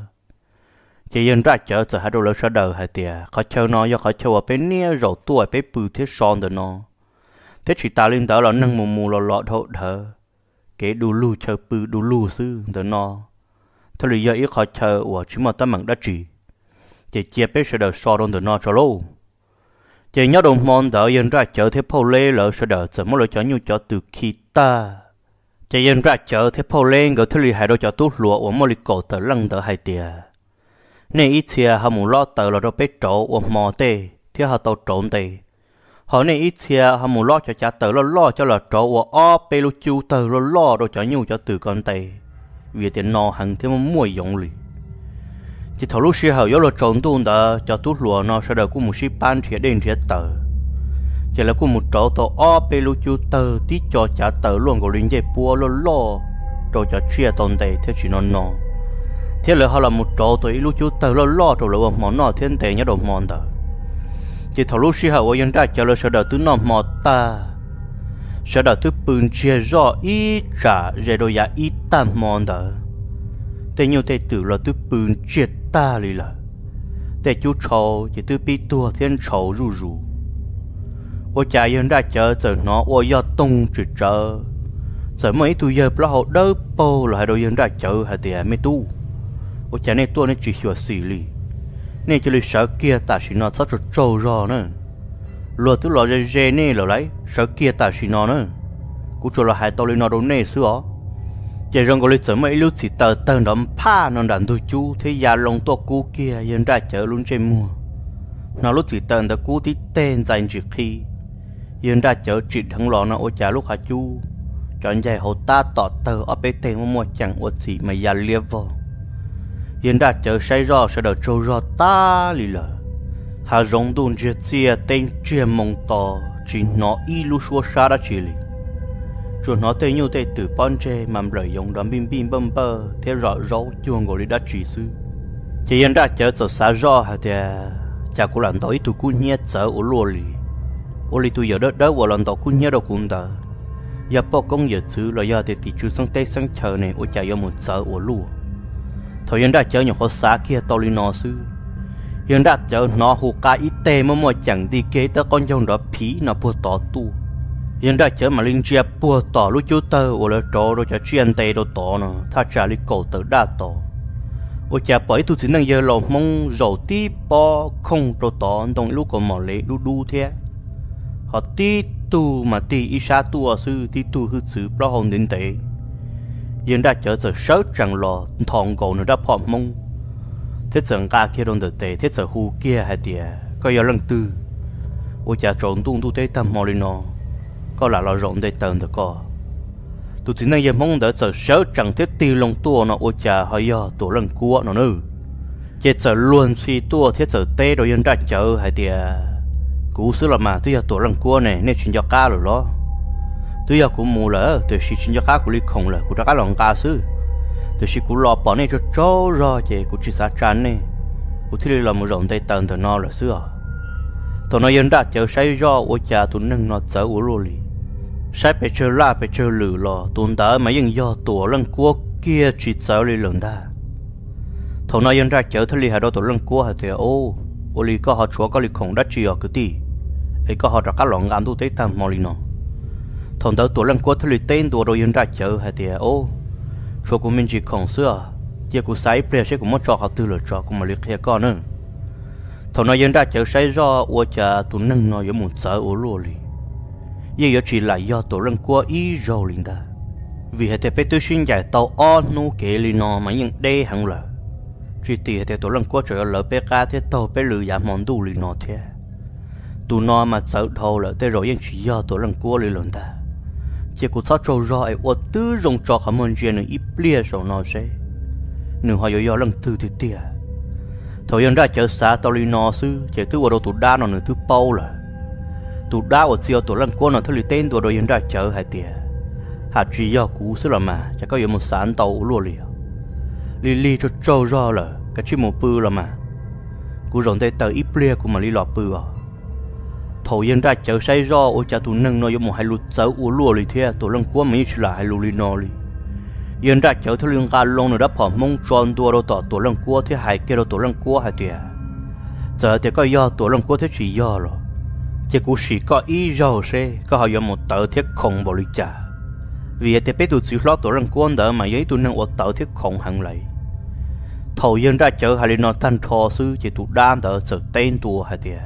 Speaker 1: chỉ dân ra chợ giờ hai đô la sau đời hai tiền họ chơi nó do họ chơi ở bên nia rồi tuổi bên bự thế son đó nó thế chỉ ta lên đó là nâng mù mù là lọt hộ thở cái đủ lu chơi bự đủ lu sư đó nó thế là giờ ít họ chơi và chỉ mà tấm bằng đã chỉ chia bên sau đời so trong đó nó cho lâu chỉ nhớ đồng mòn đó dân ra chợ thế phô lê lỡ sau đời giờ mới lựa chọn nhu cho từ khi ta chỉ dân ra chợ thế phô lên gỡ thứ lì hai đôi cho tốt lụa và mua lì cổ tờ lăng tờ hai tia nên ít thia họ muốn lo tờ là đồ bê trộn và mò tê thì họ tàu trộn tê họ nên ít thia họ muốn lo cho cha tờ lo cho là trộn và o bê lu chu tờ lo đồ cho nhu cho từ con tê vì tiền nọ hàng thế mà mua dụng lì chỉ thầu lúc xưa họ yếu là trộn tuôn tờ cho tốt lụa nó sẽ được của một ship ban thiệt đến thiệt tờ chỉ là của một chỗ tàu o bê lu chu tờ tí cho trả tờ luôn của linh dây bùa lo rồi cho chia tồn tại theo chỉ nó thế là họ là một chỗ tàu lu chu tờ lo rồi là món nọ thiên tệ nhớ đồ món tờ chỉ thầu lúc xưa họ yên ra cho là sẽ đợi từ nó mò ta sẽ đợi từ bưng chia rõ ít trả rồi đôi giá ít tan món tờ thế nhiều thế tử là từ bưng chia ta đi là thế chú cháu chỉ từ bị tua thiên cháu rù我家人在这这那我要动之这，怎么一度也不好得包了，还都人在这还得没度。我家那多那只需要xử理，那这里少kia ta chỉ nó rất là trâu rò nữa, lúa từ lúa dễ nè lúa lấy,少kia ta chỉ nó nữa, cú cho là hai tàu lên nó đâu nè xưa, chỉ rằng có lý怎么一路只tờ tờ nó pa nó đàn tôi chú, thế giờ lòng to cú kia人在这luôn trên mua, nó lúc chỉ tờ nó cú tí tên dành chỉ khi yên ra chợ trị thằng lò nó ô trả lúc hả chú chọn dài hồ ta tọt tờ ở bên tên mua chẳng ô gì mà già liệp vào yên ra chợ say rò sẽ đợi trâu rò ta lì lờ hà rong đun chia chia tên chia mông to chỉ nó y lu xua xa đã chỉ lì rồi nó tên như tên từ bon chê mà lợi dụng đám bim bim bơm bơ thế rõ râu chuông gọi đã chỉ sư chỉ yên ra chợ giờ xa rò hả thì chả có lần tối tụi cô nhét chợ ở lùa lì ô li tôi giờ đó vào lần đầu cũng nhớ đâu cũng đã giờ bao công giờ xứ là giờ thì chú sang tây sang chờ này ô chạy vô một giờ ở lúa thời gian đã chờ nhiều khó xa kia tao li nó xứ hiện đã chờ nó hồ cá ít tê mà mọi chẳng đi kế tới con dòng đó phí nó bùa tỏ tu hiện đã chờ mà linh chia bùa tỏ lúc chú tơ ô là trò rồi cho chuyên tê đâu tỏ nó tha trả li cổ tớ đa tỏ ô chạy bởi tôi chỉ năng giờ lòng mong rầu tí bò không đâu tỏ đồng lúc còn mỏ lệ đu thế họ tí tu mà tí ít xa tu ở sư tí tu hư sư bao hồn đến tế yên đã chở giờ sớt chẳng lò thòng cổ nó đã phỏng mông thế chẳng ca kia đông tế thế giờ hù kia hay tìa có giờ lần tư ôi chả trộn tung tu tế tâm mò lên nó có là rộn tế tần được có tụi chỉ này giờ mong đỡ giờ sớt chẳng thế tì lòng tua nó ôi chả hỏi giờ tổ lần cua nó nữa chết giờ luôn suy tua thế giờ tế rồi yên đã chở hay tìa cú xưa là mà tôi giờ tổ lần cua này nên chuyện cho cá rồi đó tôi giờ cũng mù lỡ từ khi chuyện cho cá của lý không là của cá lòng cá xứ từ khi cú lò bỏ này cho trâu rồi chứ cú chỉ xả chán này cú thấy là một rộng tay tần từ nó là xưa thằng nó yên đã chờ say do ô cha tụi nâng nó chở ô lô lì sai bị chơi la bị chơi lử lò tụi ta mà yên do tổ lăng cua kia chỉ chở lì lần ta thằng nó yên đã chờ thằng lì hai đôi tổ lăng cua hai thì ô lì có họ chúa có lì khổng đất chỉ ở cái gì ấy có họ ra các lỏng ăn tu tế tam mò lì nó thằng đó tổ lăng cua thằng lì tên tổ đôi yên đã chờ hai thì ô chúa của mình chỉ khổng xưa giờ của sai bia sẽ cũng mất cho họ tư lựa cho cũng mà liệt kia con nữa thằng nó yên đã chờ say do ô cha tụi nâng nó giống một chở ô lô lì giờ chỉ là do tổ lăng cua ý rồi linh ta vì hệ tế tôi xin giải tàu o nu kể lì nó mà những đây hẳn là chỉ tì hệ tổ lăng cua trời lỡ bé cá thế tàu bé lừa giảm món đủ lì nó thế tụi nó mà chở thầu là thế rồi chỉ do tổ lăng cua lì lần ta chỉ cũng sao trâu rồi ô tư rong cho họ mình chuyện nữa ít bia rồi nó sẽ nửa họ do lần tư thì tiệt thôi yên đã chờ xa tàu lì nó sư chỉ thứ ở đâu tụi đa nó nửa thứ bao là tụi đa ở chiều tụi lần qua nó thôi lì tên tụi rồi yên đã chờ hai tiệt hạt chỉ do cú xứ là mà chỉ có yêu một sản tàu luôn liền lì cho trâu rồi là cái chuyện một bự là mà cú rồng tay tờ ít bia của mà lì lọt bự à thôi yên đã chờ say do ôi cha tụi nâng nó yêu một hai lụt cháu u luôn lì thế tụi lần qua mấy chỉ là hai lụt lì nó lì yên đã chờ thôi liên gan long nó đã bỏ mông tròn tua đâu tỏ tụi lần qua thế hai kia đâu tụi lần qua hai tiệt giờ thì có do tụi lần qua thế chỉ do rồi chỉ cú chỉ có ý rồi sẽ có họ dùng một tờ thiết khổng bảo lý trả vì thế bé tụi chỉ lo tụi lần quan đó mà giấy tụi nâng một tờ thiết khổng hẳn lại thầu yên đã chờ hai nó tan thò sư chỉ tụi đan đó chờ tên tụi hai tiệt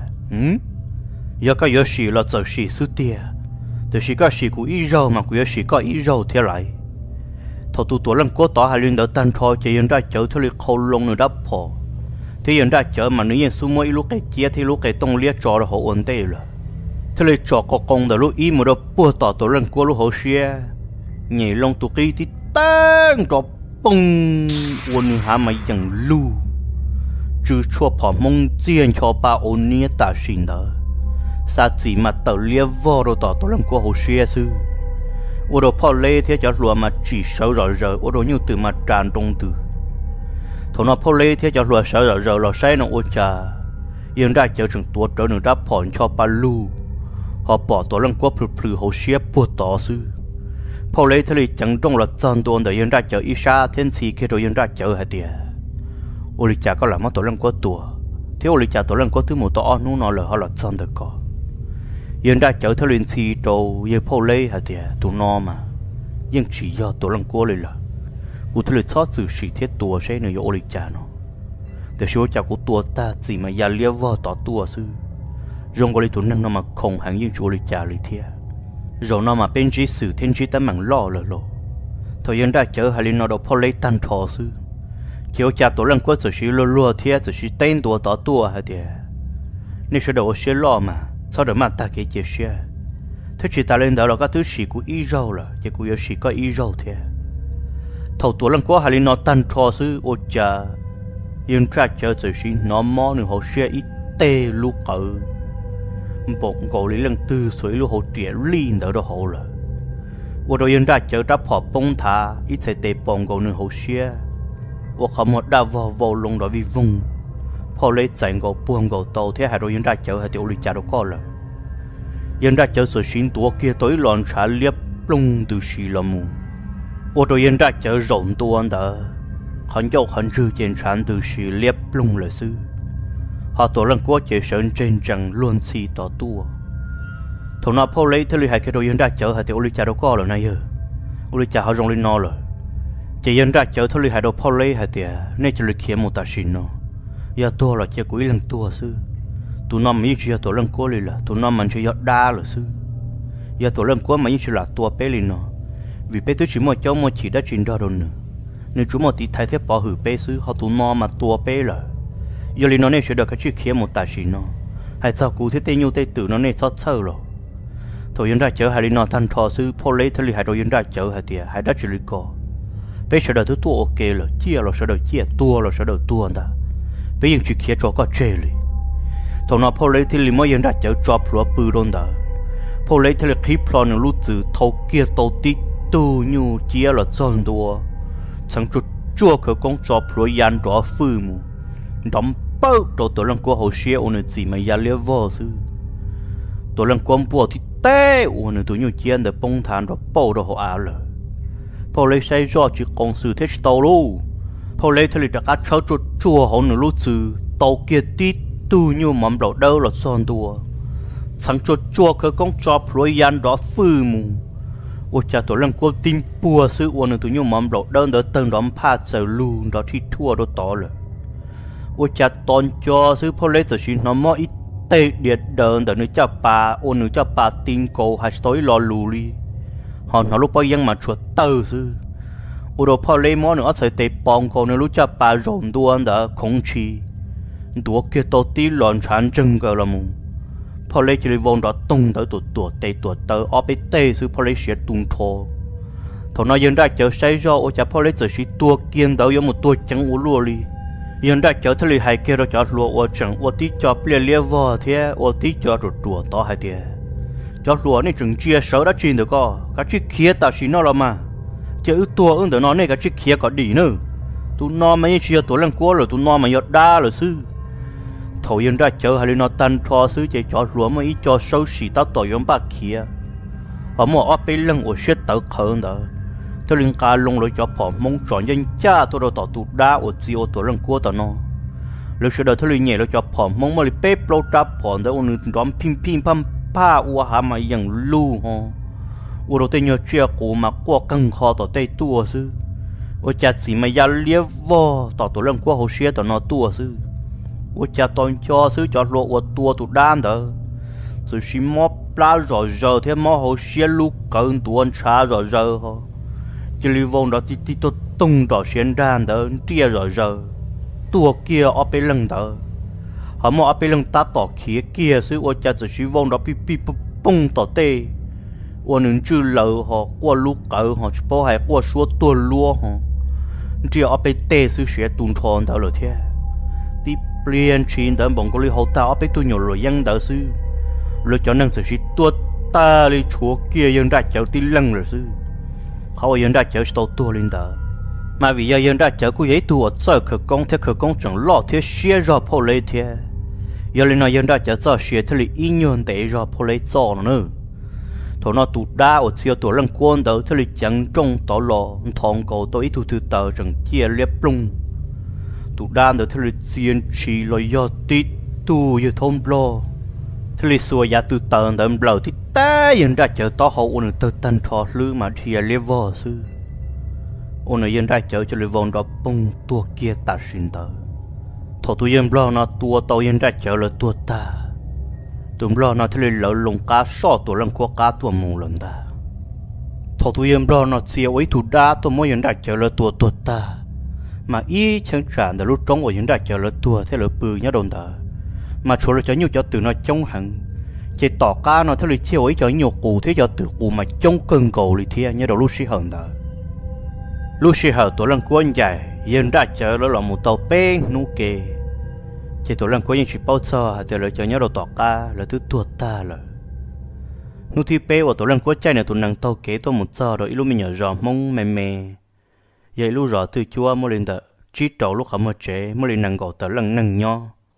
Speaker 1: giờ có giờ chỉ là chờ chỉ sư tiệt thì chỉ có chỉ cú ý rồi mà cú giờ chỉ có ý rồi thế lại thầu tụi lần quan đó hai liên đó tan thò chỉ yên đã chờ thôi khâu lông nữa đắp phò thì yên đã chờ mà nếu như số mỗi lúc cái kia thì lúc cái tông liệt trò là họ ổn định rồi thế là cho có công đó lúc ý mà đó bùa tỏ tổ lần qua lúc họ xe nhảy lông tụ kia thì tăng cho bông uốn hạ mà dần lưu chứ cho bỏ mông chiên cho ba ôn nia ta xin đó sa chỉ mà tàu lia vò đồ tỏ tổ lần qua họ xe sư ô đồ phò lê thế cho lùa mà chỉ sợ rồi ô đồ như từ mà tràn trong từ thằng nó phô lê thế cho lùa sợ rồi lò say nó ô cha yên đã chờ chừng tuột trở nữa đã phòn cho ba lu họ bỏ tổ lăng quốc phừ hồ xía buộc tỏ sư phô lê thế này chẳng trong là chân tuôn để yên đã chờ ít xa thiên sĩ kia rồi yên đã chờ hai tiệt ô lịch cha có làm mất tổ lăng quốc tua thế ô lịch cha tổ lăng quốc thứ một tỏ nó nói là họ là chân được có yên đã chờ thế liền sĩ đâu yên phô lê hai tiệt tụi nó mà yên chỉ do tổ lăng quốcเลยlàกูทะเลทอดสื่อสีเทียตัวใช่เนยโอลิจาโนแต่ชัวจากกูตัวตาจีมายาเลี้ยวว่าต่อตัวซื้อรงกอลิตัวนั่งนำมาคงหางยิ่งโอลิจาเลยเทียเรานำมาเป็นจีสื่อเทียนจีตั้งมังล่อเลยโลเธอยังได้เจอฮารินอดพอเลยตันทอซื้อเกี่ยวจากตัวเรื่องก็สื่อสีรัวเทียสื่อสีเต้นตัวต่อตัวฮะเดียนี่เสด็จเชื่อล่อมาsau đó mà ta kể chia sẻ thế chỉ ta lên đó là các thứ sĩ của ý rau là chỉ của sĩ có ý rau thế thầu tuổi lần qua hai nó tan trò sư ô cha yên tra chờ sự xin nó mò nửa hồ xe ít tê lúc cỡ bụng cổ lý lần tư suối lúc hồ trẻ liên đỡ đó hồ là ô đồ yên tra chờ đáp họ bông thả ít sẽ tê bông cổ nửa hồ xe ô không một đa vào lông đó vì vùng họ lấy chạy cổ buông cổ tàu thế hai đồ yên tra chờ hai tiểu lý cha đó có là yên tra chờ sự xin tuổi kia tối loạn trả liếp lông từ xì là mù ô tô yên đã chờ rộn tuôn đó hắn dâu hắn rư trên trán từ sự liếp lung là sư họ tổ lần qua chế sơn trên chẳng luôn xì tỏ tua thằng nào phô lấy thế hai cái đồ yên đã chờ hai tiểu lý cha đâu có rồi này ô lý cha họ rong lên nó rồi chỉ yên đã chờ thế hai đồ phô lấy hai tiệt nên chỉ lý kiếm một ta xin nó giờ tua là chế quý lần tua sư tụi nó mấy chuyện tổ lần qua là tụi nó mình chỉ đa là sư giờ tổ lần qua mấy chuyện là tua bé lên nó vì bé tôi chỉ một cháu một chỉ đã chuyển ra rồi nữa nếu chúng một tí thay thế bỏ hử bé xứ họ tụi nó mà tua bé là giờ li nó nên sẽ được cái chuyện kia một tài xí nó hay sao cụ thế tây nhiêu tây tử nó nên sót sơ rồi thôi yên ra chở hai li nó thành thọ sư phô lấy thế li hai rồi yên ra chở hai tiệt hai đã chỉ li co bé sẽ được thứ tua ok rồi chia rồi sẽ được chia tua rồi sẽ được tua ta bé yên chuyện kia cho có chơi li thôi nó phô lấy thế li mới yên ra chở cho pro bự đôn ta phô lấy thế li khí plon nó lút từ thâu kia tàu tít tu nhu chia là chân đua chẳng chút chua khởi công cho pro yan đó phư mu đóng bao đồ tổ lần của hồ xe ôn gì mà ya liêu vô sư ตัวเรื่องความปวดที่เต้วันนึงตัวอยู่เจียนเดปงทานเราเป่าเราหัวอาเลยพอเลยใช้จอจีกองสื่อเทสโตลูพอเลยทะเลจากการเช่าจุดจั่วเขาหนึ่งรู้จือโตเกียรติตู้อยู่หม่อมเราเดาเราซ่อนตัวสังจุดจั่วคือกองจอบรวยยันรอฟื้นมูว่าจะตัวเรื่องความติงปัวซื้อวันนึงตัวอยู่หม่อมเราเดินเดินเติมร้อมผ้าเสือลูเราที่ทั่วเราต่อเลยว่าจะตอนจอซื้อพอเลยแต่ชิ้นน้ำมออีเตะเดียดเดินแต่เนื้อเจ้าปลาโอเนื้อเจ้าปลาติงโกหายสตอยรอลูลีหอนเขาลูกไปยังมาชวดเตอร์ซื้ออุดมพอเลยมอเนื้อใส่เตะปองโกเนื้อลูกเจ้าปลาโรมตัวอันเดอคงชีตัวเกตตีหลอนฉันจึงเกละมูพอเลยจะเลยวนรอตุ้งเตอตัวเตะตัวเตออไปเตะซื้อพอเลยเสียตุ้งโทถอนยังได้เจอใช้จอโอจะพอเลยจะสีตัวเกียนเตอยังหมดตัวจังอุลัวลียังได้เจอทะเลหายเกเราจะรัวว่าจังว่าที่จอบเปลี่ยนเลี้ยวเทียว่าที่จอรถตัวต่อให้เทียจอรัวนี่จึงเจียเสาได้จริงเด็กก็ชิเคียตาชินอละมาเจอตัวเดี๋ยวนอนนี่ก็ชิเคียก็ดีเนอะตัวนอนไม่เชียตัวเล่นกัวหรือตัวนอนไม่ยอดด่าหรือซื้อถอยยังได้เจอให้นอนตันทอซื้อเจจอรัวไม่จอเสาสีตาต่อยงปากเคียเอาหม้อเอาไปเล่นว่าเช็ดเตาเขินเด้อถ้าลิงกาลงเลยจะผอมมงจอนยังจ้าตัวเราต่อตูด้าอดซีโอตัวเรื่องกัวต่อนอแล้วเชื่อเดี๋ยวถ้าลิงเนี่ยเราจะผอมมงมาลิเป๊ะโปรจับผอมแต่วันนึงร้อมพิมพัมผ้าอัวหามาอย่างลู่ฮะว่าเราเตยเชื่อกูมากว่ากังคอต่อเตยตัวซื้อว่าจะสีมายาเลี้ยววอต่อตัวเรื่องกัวเขาเชียต่อนอตัวซื้อว่าจะตอนจอซื้อจอดรัวตัวตูด้านเด้อสุชิมอปลาจ่อเจอเทียมอเขาเชียลูกเกินตัวชาจ่อเจอฮะจะรีวงดอที่ตัวตุ้งต่อเชียนด้านเด้อเตี้ยจ่อเจอตัวเกียร์เอาไปลังเด้อหามเอาไปลังตาต่อเขียเกียร์ซื้อว่าจะชีวงดอปีปุ้งต่อเตะว่าหนึ่งชื่อเหล่าฮะกว่าลูกเก๋อฮะเฉพาะให้กว่าชัวตัวลัวฮะจะเอาไปเตะซื้อเสียตุนทอนเด้อเลยเท่าที่เปลี่ยนชีนเดิมบอกก็เลยเขาตาเอาไปตัวหยอดเลยยังเด้อซื้อเลยจะนั่งซื้อตัวตาเลยชัวเกียร์ยังได้เจ้าที่ลังเลยซื้อเขายังได้เจอตัวลินดามาวิญญาณได้เจอกูยัยตัวเจอคือกงเทคือกงจังล่อเทเชียรอพอเลยเทยังลินยังได้เจอเจอเชียทะเลอินยนเตะรอพอเลยจ่อเนอะถอนตูด้าอดเชียตัวเรื่องกวนเตอทะเลจังจงต่อหล่อทองเก่าตัวอีทูเตอจังเจียเลียบลุงตูด้านเตอทะเลเจียนชีลอยยอดติดตูยทอมบลอทะเลสัวยาตูเตอเดิมเปล่าที่แต่ยังได้เจอต่อเขาอุ่นเตอตันทอลือมาเทียเลียวอซื้ออุ่นยังได้เจอจะเลยวงดอปุ่งตัวเกียตัดสินเตอถอดตัวยังบล้อนะตัวโตยังได้เจอเลยตัวตาตัวบล้อนะทะเลเหลาลงกาซ่อตัวลังกัวกาตัวมูลันดาถอดตัวยังบล้อนะเสียไว้ถูดาตัวมยังได้เจอเลยตัวตามาอีช่างจานแต่รู้ตรงว่ายังได้เจอเลยตัวเท่าเลยปืนยัดโดนเตอมาชัวร์จะยุ่งจะตื่นนอนจงหังchỉ tỏ cá nó theo lịch chiều ấy cho nhiều cụ thế cho từ cụ mà trong cơn cầu lịch thiên như đầu Lucy Hận đó Lucy Hận tuổi lần quân dài hiện đã chờ nó là một tàu bé nú kề chỉ tuổi lần quân những chuyện bao giờ thì lại cho nhớ đầu tỏ cá là thứ tuột ta rồi nú thi bé và tuổi lần quân chạy này tuổi năng tàu kế tôi một giờ rồi lúc mình nhớ rõ mong mẹ vậy lúc rõ từ chúa mới lên đó chỉ trâu lúc không mất chế mới lên năng gạo tờ lần năng nho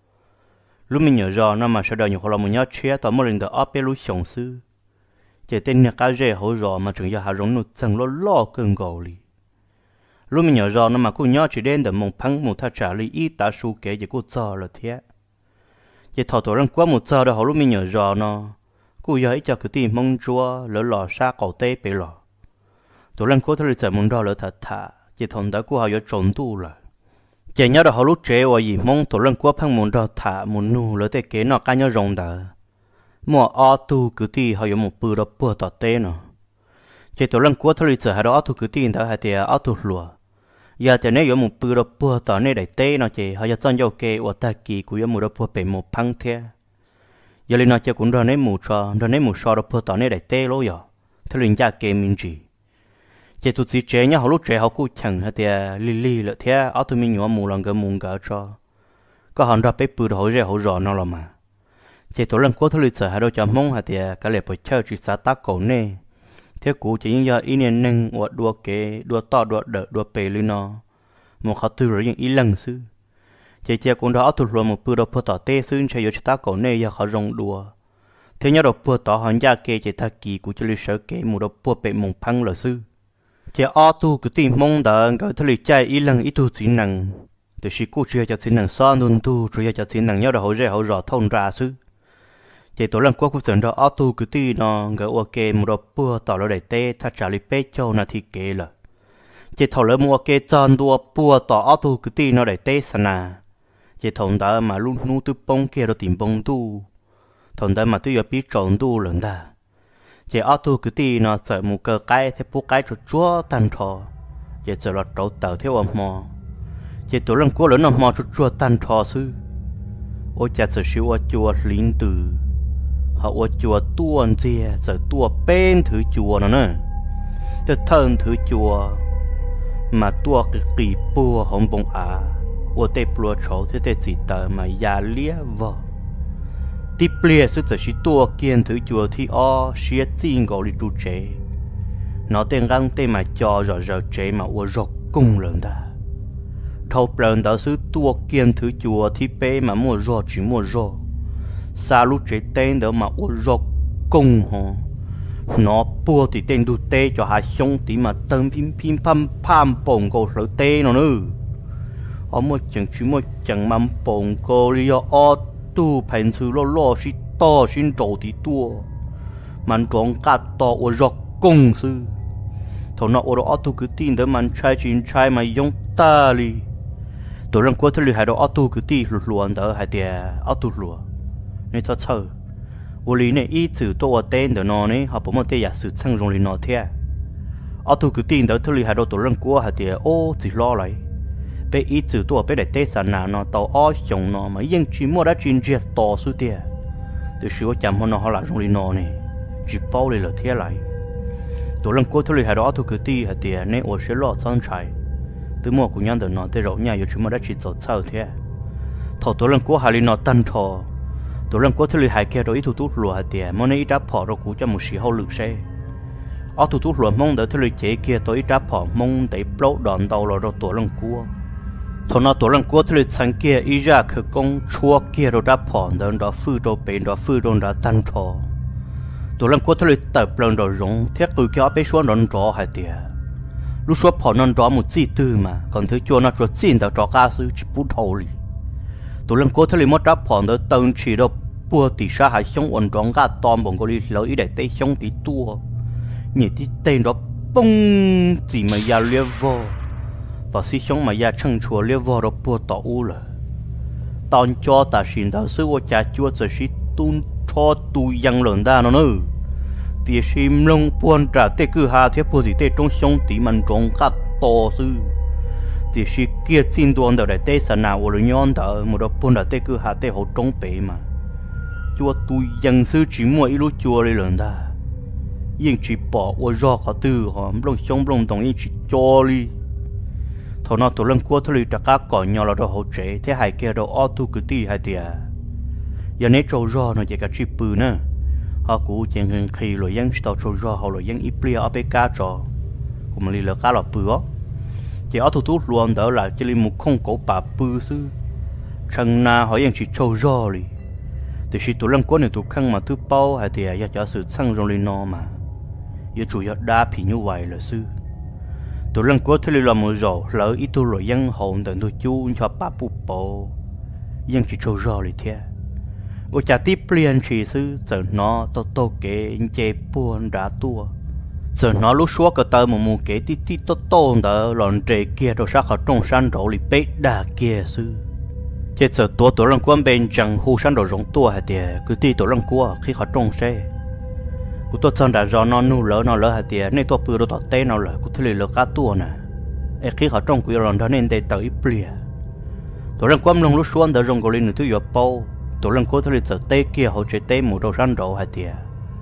Speaker 1: lúc mình nhớ rõ nó mà sau đó nhiều họ làm một nhát chia tao mới lên được áp lúc sống sư chỉ tên nhà cá rể hỗ rõ mà chừng giờ hà rong nụt chẳng lo cơn gầu li lúc mình nhớ rõ nó mà cô nhát chỉ đến được một phăng một thà trả li ít ta su kể chỉ cô cho là thế chỉ thọ tổ răng quá một giờ đó họ lúc mình nhớ rõ nó cô giờ ấy cho cái tiền mong chúa lỡ lò xa cầu tê bị lò tổ răng quá thôi chạy muốn đó lỡ thật thà chỉ thằng đó cô họ giờ trốn tu rồi chỉ nhớ đó họ lúc trẻ và gì mong tổ lần qua phăng muốn đào thả muốn nu lỡ tới kế nó cá nhau rồng đờ mua ô tu cứ ti họ có một bự đó bự tọt tê nó chỉ tổ lần qua thôi lịch sử họ đó ô tu cứ ti đó hay thì ô tu lùa giờ thì nếu có một bự đó bự tọt này đại tê nó chỉ họจะchọn giao kê và ta kỳ cũng có một đó bự bể một phăng thế giờ lên nó chỉ cũng đó này một so đó bự tọt này đại tê lối giờ thôi liền ra kê mình chỉ tụi chị trẻ nhá họ lúc trẻ họ cũng chẳng hay thì lì là thế ở tụi mình nhỏ mù lần cái mù cả cho có họ ra bếp bự họ rẻ họ rõ nó là mà chỉ tụi lần cuối thôi lịch sử họ đâu cho mong hay thì cái lệ bồi chơi chỉ xã tác cổ nè thế cũ chỉ những giờ ý nên nâng hoặc đua kế đua to đua đỡ đua bể lên nó một họ từ rồi những ý lần xứ chỉ cũng đó tụi luôn một bự đâu phô tỏ tê xứ chơi cho tác cổ nè giờ họ rong đua thế nhớ đồ bùa tỏ hòn gia kê chỉ ta kỳ của cho lịch sử kê một đồ bùa bệ mông phăng là sư chỉ ở tu cứ tìm mong đợi cái thứ lịch chạy ý lần ý tu chỉ năng từ khi cô chưa cho chỉ năng sao nôn tu rồi cho chỉ năng nhớ đồ hậu hậu rõ thông ra sư chỉ tổ lần qua cũng dần đó ở tu cứ tìm nó cái ok một đồ bùa tỏ là để tê ta trả lời bé châu là thì kê là chỉ thầu lỡ mua kê tròn đua bùa tỏ ở tu cứ tìm nó để tê sẵn à chỉ thằng đó mà luôn nu tu bông kia rồi tìm bông tu thằng đó mà tôi biết tròn tu lần ta chỉ ở tu cứ tìm nó sợ một cơ cái thế bố cái cho chúa tan thọ chỉ sợ là trâu tàu theo âm mò chỉ tổ lần qua lớn âm mò cho chúa tan thọ sư ôi cha sợ siêu ở chùa lính từ họ ở chùa tuôn chia sợ tua bên thử chùa nó nè thế thân thử chùa mà tua cái kỳ bùa hồng bông à ở đây bùa trâu thế thế gì tờ mà già lia vợ tiếp lia sự chỉ tua kiên thử chùa thì o xía chín gọi đi trụ chế nó tên găng tên mà cho rồi chế mà ở rọc cung lần ta thâu lần đó sự tua kiên thử chùa thì bé mà mua rọ chỉ mua rọ xa lúc chế tên đó mà ở rọc cung hả nó bùa thì tên đu tê cho hai兄弟mà tân pim pam bồng cô lỡ tê nó nữa ở một chẳng mắm bồng cô đi ở tu平時攞是多先做啲多，民眾家多我做公司，頭那我都tu cứ tin đó mình trai mà用ta li，ตัว人過頭嚟係到tu cứ tin luôn đó係啲tu luôn，你睇錯，我哋呢一直都我聽到呢呢，佢本冇啲嘢事情容易攞聽，tu cứ tin đó頭嚟係到ตัว人過係啲哦自攞嚟。bé ít chữ tua bé để tết sản nào nó tàu ó chồng nó mà yên chỉ mua đã chuyên giết to số tiền từ xưa chăm họ nó họ lại trong đi nó này chỉ bao lại là thế lại tổ lần cuối thôi hai đó tôi cứ ti hạt tiền nên ở sẽ lo trang trại từ mua của nhau từ nó tới rồi nhà chỉ mua đã chỉ做操thế thọ tổ lần cuối hai nó tan thọ tổ lần cuối thôi hai kia rồi ít thu tú lúa hạt tiền mà này đã bỏ rồi cũng cho một sĩ hậu lực xe ở thu tú lúa mong đỡ thôi chế kia tôi đã bỏ mong để blow đòn đầu rồi tổ lần cuối thằng nào tổ lần cuối thì sang kia ý ra khởi công chua kia rồi đã phòn đó phư đồ bền đó phư đồ đã tan thọ tổ lần cuối thì tập lần đó rong thiết cứ kéo bé xuống đòn rõ hay tiệt lúc xuống phòn đòn rõ một chi tư mà còn thứ chua nó cho xin đó rõ cá sư chỉ bút thầu li tổ lần cuối thì mất đã phòn đó tận chỉ đó bùa tỷ sa hay sống ổn rõ cá tôm bông có đi lấy để tay sống tí tua nhỉ tí tên đó bông chỉ mà già liêu vô và sĩ sống mà gia chân chùa liêu vô đó bùa tỏ u là tòn cho ta xin đạo sư của cha chúaจะsĩ tuôn cho tu yang lớn đa nó nữa thì sim lông buồn trả tê cứ hà thiết bùa thì tê trong sống tí mình trong các to sư thì sĩ kia xin tuôn đầu để tê sản nào ở nhon đỡ một đó buồn đã tê cứ hà tê hậu trong bể mà chúa tu yang sư chỉ mua ít lúc chúa đi lớn đa nhưng chỉ bỏ ở do họ tư họ lông sống lông đồng ý chỉ cho đi thằng nào tụi lần qua tụi lì các cỏ nhỏ là đồ hỗ trợ thế hai kia đồ auto cứ ti hai tiệt giờ này trâu rò nó chỉ cả chip bự nữa họ cũng chẳng hình khi rồi dân tàu trâu rò họ rồi dân ít bia ở bên cá trò cũng lì là cá là bự á chỉ auto tốt luôn đó là chỉ lì một không cổ bà bự sư chẳng na họ dân chỉ trâu rò lì thì khi tụi lần qua này tụi khăn mà tụi bao hai tiệt giờ cho sự sang rồi lì nó mà giờ chủ yếu đa phí như vậy là sư tụi lần cuối thì là một rổ lỡ ít tu rồi dân hồn tận tôi chu cho bà bù bộ dân chỉ trâu rò lại thế ô chả tiếp liền chỉ sư giờ nó tô kế chè buồn đã tua giờ nó lúc xóa cái tờ một mù kế tí tô đó lòn trề kia rồi sát họ trong san rổ li bế đà kia sư chứ giờ tụi lần cuối bên chẳng hú san rổ rộng tua hay tiệt cứ tí tụi lần cuối khi họ trong xe cú tôi chọn đã rõ nó nu lỡ hạt tiền nên tôi bự tôi tê nó lỡ cú thấy lỡ cá tua nè ấy khi họ trong quỷ lòn đó nên để tới bìa tôi lần quăm lông lúc xuống đỡ rong gọi lên thứ giờ bao tôi lần cuối thấy giờ tê kia họ chơi tê một đầu rắn đầu hạt tiền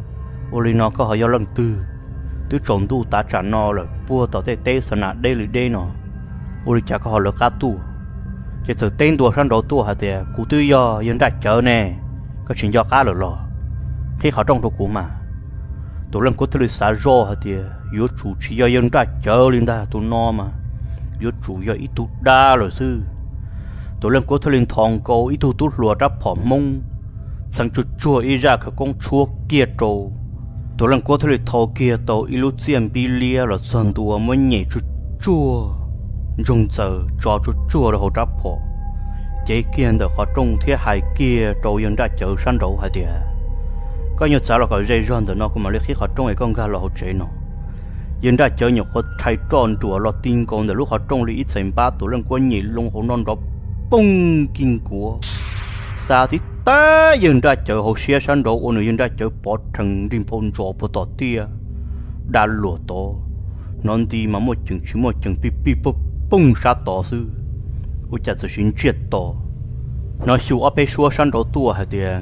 Speaker 1: ôi nó có họ do lần tư trộn tu ta trả nó rồi bua tao tê sẵn nạt đây nó ôi chả có họ lỡ cá tua chỉ giờ tên tua rắn đầu tua hạt tiền cú tư do dân đại chợ nè có chuyện do cá lỡ khi họ trong đồ cũ mà tụi lần có thể xả rô hả thì yếu chủ chỉ do dân ra chờ lên ta tụi nó mà yếu chủ do ít tụt đa rồi sư tụi lần có thể lên thòng cầu ít tụt lùa ra phỏng mông sang chút chua ý ra khởi công chúa kia trâu tổ lần qua thời thâu kia tàu ilu chiên bi lia là sơn tua mới nhảy chút chua dùng giờ cho chút chua là hồ trap phò chế kiên được họ trông thiết hài kia trâu yên ra chợ săn đậu hay tiệt có nhiều cháu là có dây ròn từ nó cũng mà lấy khi họ trông ấy con gà là họ chế nó yên ra chợ nhiều họ thay tròn chùa là tin con từ lúc họ trông lấy ít tiền ba tổ lần qua nhảy lông họ non đó bung kinh của xa thì ta yên ra chợ họ xe săn đậu ôn yên ra chợ bỏ thằng đinh phong trò bỏ tọt tia đã lùa to non đi mà một chừng pi pi bung sát to sư ôi chả sự xin chuyện to nó chịu ở bên xua săn đậu tua hay tiệt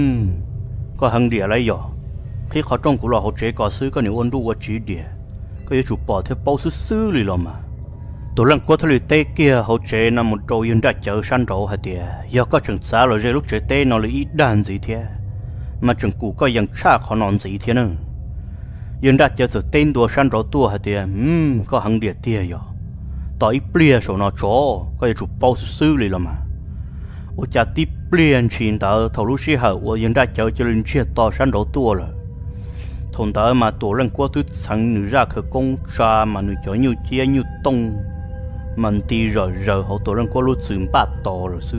Speaker 1: có hàng địa lấy giờ khi họ trong của họ chế có sư có nhiều ôn đu chỉ địa có yêu chủ bỏ theo bao sư lì lắm mà tổ lần qua thời tây kia họ chế nằm một trâu yên đã chở săn đậu hay tiệt giờ có chừng xa rồi lúc chế tây nó là ít đàn gì thế mà chừng cũ có yang cha khó non gì thế nữa yên đã chở tên đua săn đậu tua hay tiệt có hàng địa tiệt giờ tỏi bia số nó chó có yêu chủ bao sư lì lắm mà ôi cha tiếp liền chuyện tao thầu lúc xí hậu ôi yên đã chở cho lên chia to săn đậu tua rồi thôn tao mà tổ lần qua tôi sang nữ ra khởi công cha mà nữ chở nhiều chia nhiều tông mình đi rồi họ tổ lần qua lúc dựng bát to rồi sư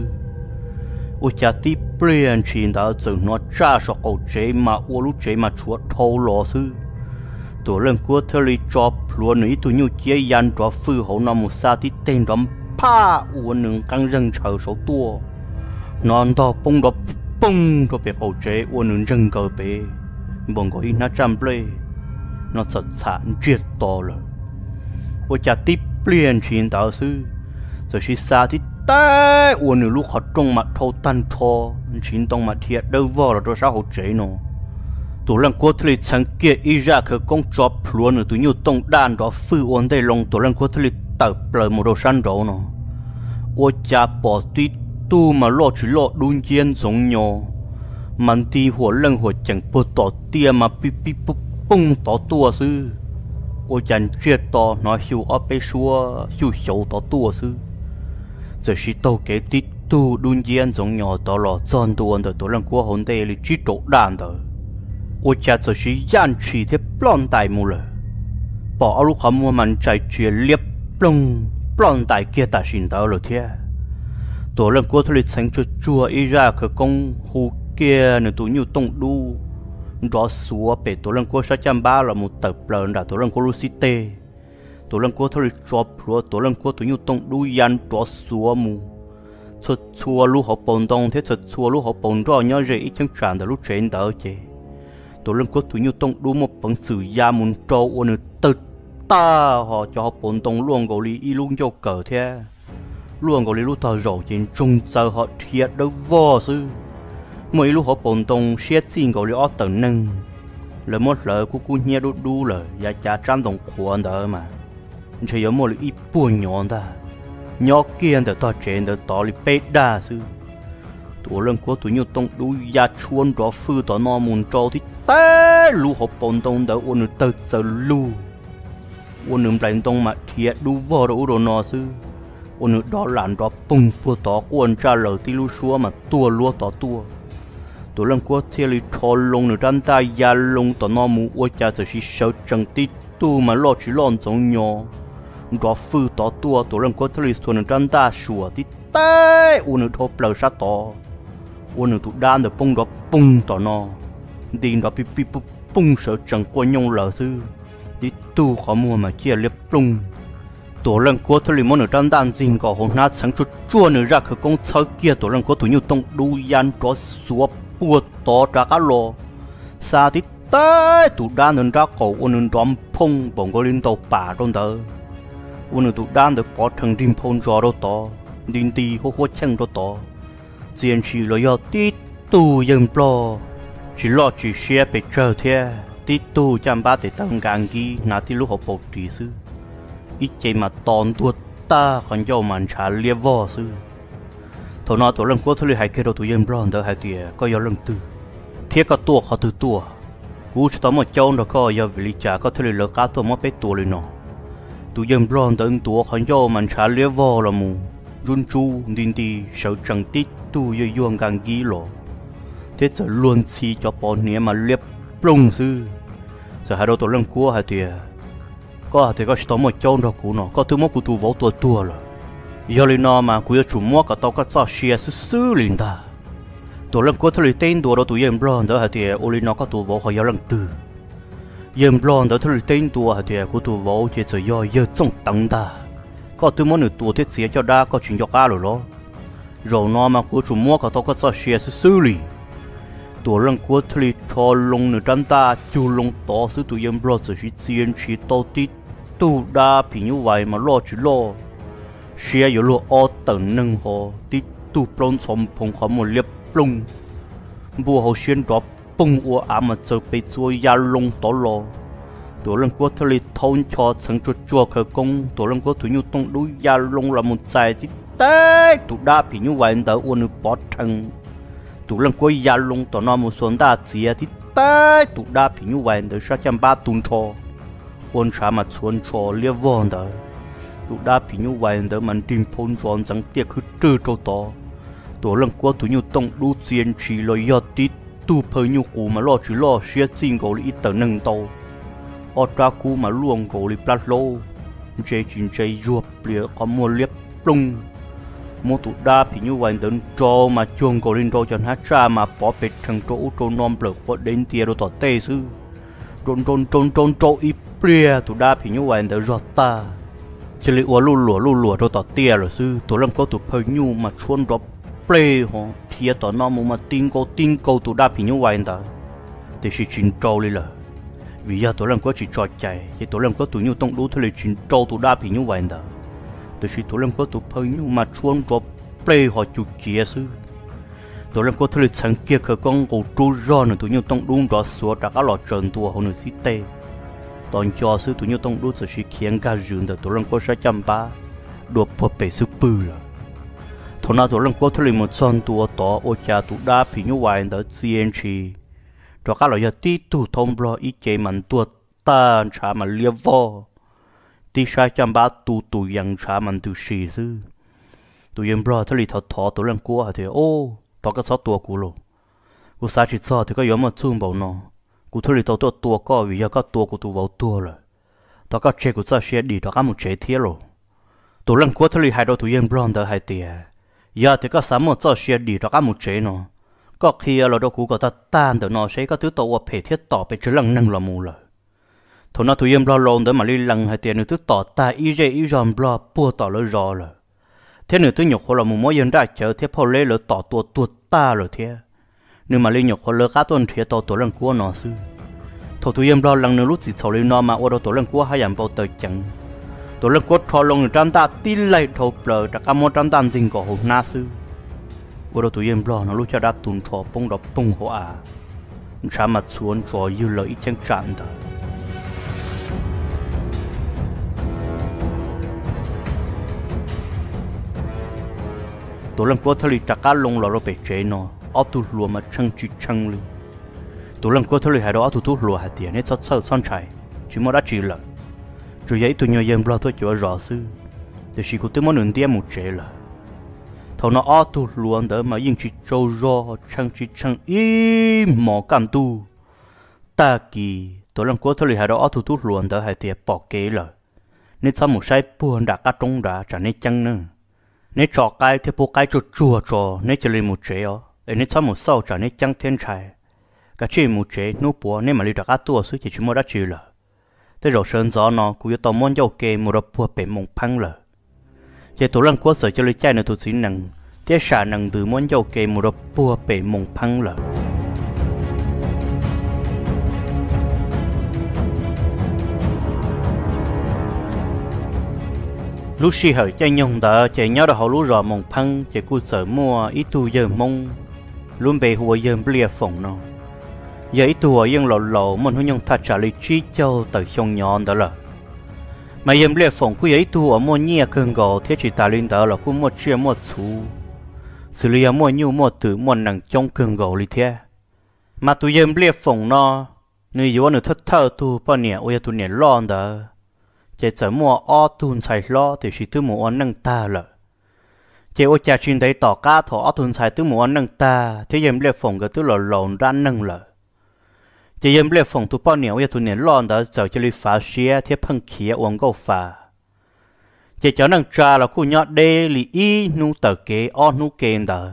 Speaker 1: ôi cha tiếp liền chuyện tao giờ nó cha so cầu chế mà ôi lúc chế mà chúa thâu lò sư tổ lần qua thời cho luôn nữ tụi nhiều chia yan cho phư hậu nằm một xa tí tên đấm pa ôi nương căng răng chờ số tua non to bông đó bị hậu chế ôi nương răng cờ bể bọn có in nó trăm plei nó sạch sạn triệt to rồi ôi cha tiếp liền chuyện tạo sư rồi khi xa thì tai ôi nương lúc họ trong mặt thâu tan cho chuyện trong mặt thiệt đâu vào là cho sao hậu chế nó tổ lần qua thời sáng kia ý ra khởi công job luôn ở tụi nhiều tông đàn đó phư ổn đây lòng tổ lần qua thời tập lời một đồ săn đó nó ôi cha bỏ tuyết tu mà lo chỉ lo đun chiên giống nhau mình điหัว lầnหัว chẳng bớt tỏ tia mà pi pi bung tỏ tua sư ôi chẳng chết tỏ nó hiểu ở bên xua hiểu xấu tỏ tua sư giờ chỉ tàu kế tít tu đun chiên giống nhau tỏ lò tròn tuần từ tổ lần qua hôm nay là chỉ chỗ đàn thôi ôi cha giờ chỉ gian chỉ thế plon tài mù rồi bỏ lúc họ mua mình chạy chuyện liệp plon tài kia ta xin tao rồi thế tổ lần qua thời sáng chua ý ra khởi công hú kia nửa tụi nhiều tông đu rõ xúa bể tổ lần qua 630 là một tập lần đã tổ lần qua Lucite tổ lần qua thời chop rồi tổ lần qua tụi nhiều tông đu yan rõ xúa mù xuất xúa lúc họ bồn đông thế xuất xúa lúc họ bồn rõ nhớ dễ ít chẳng tràn từ lúc trên đó chứ tổ lần qua tụi nhiều tông đu một bằng sự gia muốn trâu ôn nửa tự ta họ cho họ bồn đông luôn gọi lý y luôn cho cờ thế luôn gọi lý lúc tao rõ trên trung giờ họ thiệt đâu vô sư mỗi lúc họ bồn tông xét xin gọi lý ở tận nâng lời một lời của cô nhẹ đu lời và cha trăm đồng khoan đó mà chỉ có một lời ít buồn nhọn ta nhỏ kia để tao trên để tao lý bê đa sư tổ lần của tụi nhiều tông đu và chuồn rõ phư tao nó muốn trâu thì té lúc họ bồn tông đã ôn tự giờ lu ôn nửa lại tông mà thiệt đu vô đâu đồ nó sư ôn đó làn đó bung bùa tỏ quân cha lời tí lu xua mà tua lúa tỏ tua tổ lần qua theo lý thò lông nửa đan ta ya lông tỏ nó mu ôi cha giờ chỉ sợ chẳng tí tu mà lo chỉ lon giống nhau đó phư tỏ tua tổ lần qua theo lý thò nửa đan ta sủa tí té ôn nửa thò bờ sát tỏ ôn nửa tụ đan được bung đó bung tỏ nó đi đó pi pi bung sợ chẳng qua nhông lờ sư tí tu khó mua mà chia liệp bung tổ lần qua thời lý món ở trong đàn dinh có hôm nay sáng chút chua nữa ra khởi công sơ kia tổ lần qua tụi nhiều tông đu yan cho xua bùa to ra cá lò xa thì tới tụi đàn nên ra cổ ôn đom phong bồng có lên tàu bà trong đó ôn tụi đàn được bỏ thằng đinh phong cho đâu to đinh tì hô chân đâu to diện chỉ là do tít tu dân plo chỉ lo chỉ xe bị chờ thế tít tu chăm ba để tăng càng ghi nà tí lúc học bộ trí sư ít chế mà tòn tuột ta còn dâu màn trả liệp vò sư thầu nó tổ lần qua thôi hay kêu tụi em blond đỡ hai tìa có giờ lần tư thiết có tua họ từ tua cú cho tao một châu đó có giờ vì trả có thôi lỡ cá tua mất bé tua lên nó tụi em blond đỡ tua còn dâu màn trả liệp vò là mù run chu đinh tì sợ chẳng tít tu yêu yuang càng ghi lộ thế giờ luôn chi cho bọn nhẹ mà liệp plung sư giờ hai đôi tổ lăng cua hai tiề có thì có tao một châu đó cũ nó có thứ mốt của tụ vỗ tua rồi giờ lên nó mà cú chủ mua cả tao có sao xia sư liền ta tổ lăng cua thôi tên tổ đó tụ yên blond đó hai tiề ô lên nó có tụ vỗ họ giờ lăng tư yên blond đó thôi tên tổ hai tiề của tụ vỗ chỉ giờ giờ trong tầng ta có thứ mốt nửa tụ thế xia cho đa có chuyện giọt rồi đó rồi nó mà cú chủ mua cả tao có sao xia sư liền tổ lăng cua thôi cho lông nửa trắng ta chu lông to sư tụ yên blond chỉ chiến chỉ tao tít tu đa phí như vậy mà lo chỉ lo xe yếu lo ở tầng nâng họ tí tu plon xóm phong khó một liệp plung bùa họ xuyên đó bung ua ám mà chờ bị chua ya lông to lo tổ lần qua thời thôn cho sang chùa khởi công tổ lần qua tuổi nhu tông đuôi ya lông là một dài tí té tu đa phí như vậy đã uốn bọt thằng tổ lần qua ya lông tổ nó một số đa chia tí té tu đa phí như vậy đã sát chăm ba tuần cho ôn trả mặt xuân cho liệp vòn đó tụ đa phí như vậy đó mình tìm phun tròn rằng tiệc cứ trừ trâu to tổ lần qua tụ như tông đu chiến chỉ lo do tít tu phơi như cũ mà lo chỉ lo xia chín gỗ ít tờ nâng tàu ở tra cũ mà luồng gỗ li plat lô chơi chuyện chơi ruột bìa có mua liệp plung mua tụ đa phí như vậy đến cho mà chuông gỗ lên cho chân hát cha mà bỏ bệt thằng chỗ trâu non bờ có đến tia đồ tỏ tê sư trôn trâu ít bìa tụ đa phí như vậy đến rót ta chỉ lấy uốn lùa rồi tỏ tia rồi sư tổ lâm có tụ phơi nhu mà chuôn đó play họ thia tỏ nó mà tin câu tụ đa phí như vậy đó thì chỉ chuyện trâu đi là vì giờ tổ lâm có chỉ trò chạy thì tổ lâm có tụ nhu tông đủ thôi là chuyện trâu tụ đa phí như vậy đó thì chỉ tổ lâm có tụ phơi nhu mà chuôn đó play họ chụp kia sư tổ lâm có thôi là sáng kia khởi con cổ trâu giòn nữa tụ nhu tông đúng đó số đã các lọ trơn tua họ nữa xí tê tòn cho sư tụi nhau tông đốt sự khiến cả rừng từ tụi lăng có sẽ chăm ba đuổi bỏ bể sư bự là thằng nào tụi lăng có thấy một son tua to ô cha tụi đa phí như vậy đó CNC cho các loại giờ tí tụi thông blo ít chế mình tua ta trả mà liệp vo tí sai chăm ba tụi yang trả mình từ xì sư tụi em blo thấy thọ thọ tụi lăng có thì ô đó cái số tua cũ luôn cú sai chỉ so thì có giống một chung bảo nó cụ thể là tao tua có vì có tua của tụi vào tua rồi tao có chơi của tao sẽ đi tao có một chơi thiệt rồi tụi lần cuối thì hai đôi tụi em blond hai tia giờ thì có sắm một tao sẽ đi tao có một chơi nó có khi là đôi cụ có ta tan được nó sẽ có thứ tao phải thiết tỏ phải chơi lần nâng là mù rồi thôi nó tụi em blond lon để mà đi lần hai tia nữa thứ tỏ ta ý giòn blond bua tỏ lỡ rồi thế nữa thứ nhục hoặc là một mối dân đã chờ thế phô lê lỡ tỏ tua ta rồi thế nhưng mà linh nhục họ lỡ cá tuần thiệt tổ lần cua nó sư thầu tụi em lo lần nữa lúc gì thầu lên nó mà ở đâu tổ lần cua hay làm bao tờ chẳng tổ lần cua thò lông trăm ta tin lại thầu bờ đã cam một trăm tam dinh của hồn na sư ở đâu tụi em lo nó lúc cho đã tuần thò bông đập bông hoa cha mặt xuống trò như lợi chẳng chạm đó tổ lần cua thali đã cá lông lò rồi bị chế nó áo tụt lùa mà chăng đi tụi lần qua thôi hai đó áo tụt lùa hai tiền hết sắp son chạy chỉ mới đã chỉ là rồi vậy tụi nhỏ em lo thôi chữa rõ sư để chỉ có tới món nướng tiêm một chế là thầu nó áo tụt lùa đỡ mà yên chỉ trâu ro chăng im mỏ cam tu ta kỳ tụi lần qua thôi hai đó áo tụt lùa đỡ hai tiền bỏ kế là nên sao một sai buồn đã cá trống đã trả nên chăng nữa nên trò cái thì bộ cái chua nên chỉ lên một chế ó nên sao một sau trả nên chăng thiên trai cả chuyện một chế nô bùa nên mà đi đặt tua số chỉ chúng mới đã chịu là thế rồi sơn gió nó cũng yêu tao muốn dâu kê một đợt bùa bể mông phăng là vậy tổ lần qua sở cho lấy chai nữa tụi xin nằng thế xả nằng từ muốn dâu kê một đợt bùa bể mông phăng là lúc xí hỏi chạy nhung đã chạy nhau đã họ lú rò mông phăng chạy cu sở mua ít tu giờ mông luôn bề hùa giờ bìa phồng nó vậy tụi yên lẩu mình hướng nhung thật trả lời chi châu từ trong nhọn đó là mà yên bìa phồng cứ vậy tụi mua nhẹ cơn gò thế chỉ ta lên đó là cứ mua chia mua chú xử lý mua nhiều mua tử mua nặng trong cơn gò đi thế mà tụi yên bìa phồng nó người yêu nó thất thơ tụi bao nhiêu ôi tụi nhẹ lon đó chỉ mua o tụi xài lo thì chỉ tụi mua nặng ta là chế ô cha trên đấy tỏ cá thọ tuần sai tứ mùa nâng ta thế em lệ phòng cái tứ lò lòn ra nâng lợ chế em lệ phòng tụ bao nhiêu ya tụ nén lòn đó giờ cho li phá xía thế phăng khía uống gạo phá chế cho nâng cha là khu nhọt đê li y nu tờ kế on nu kên đó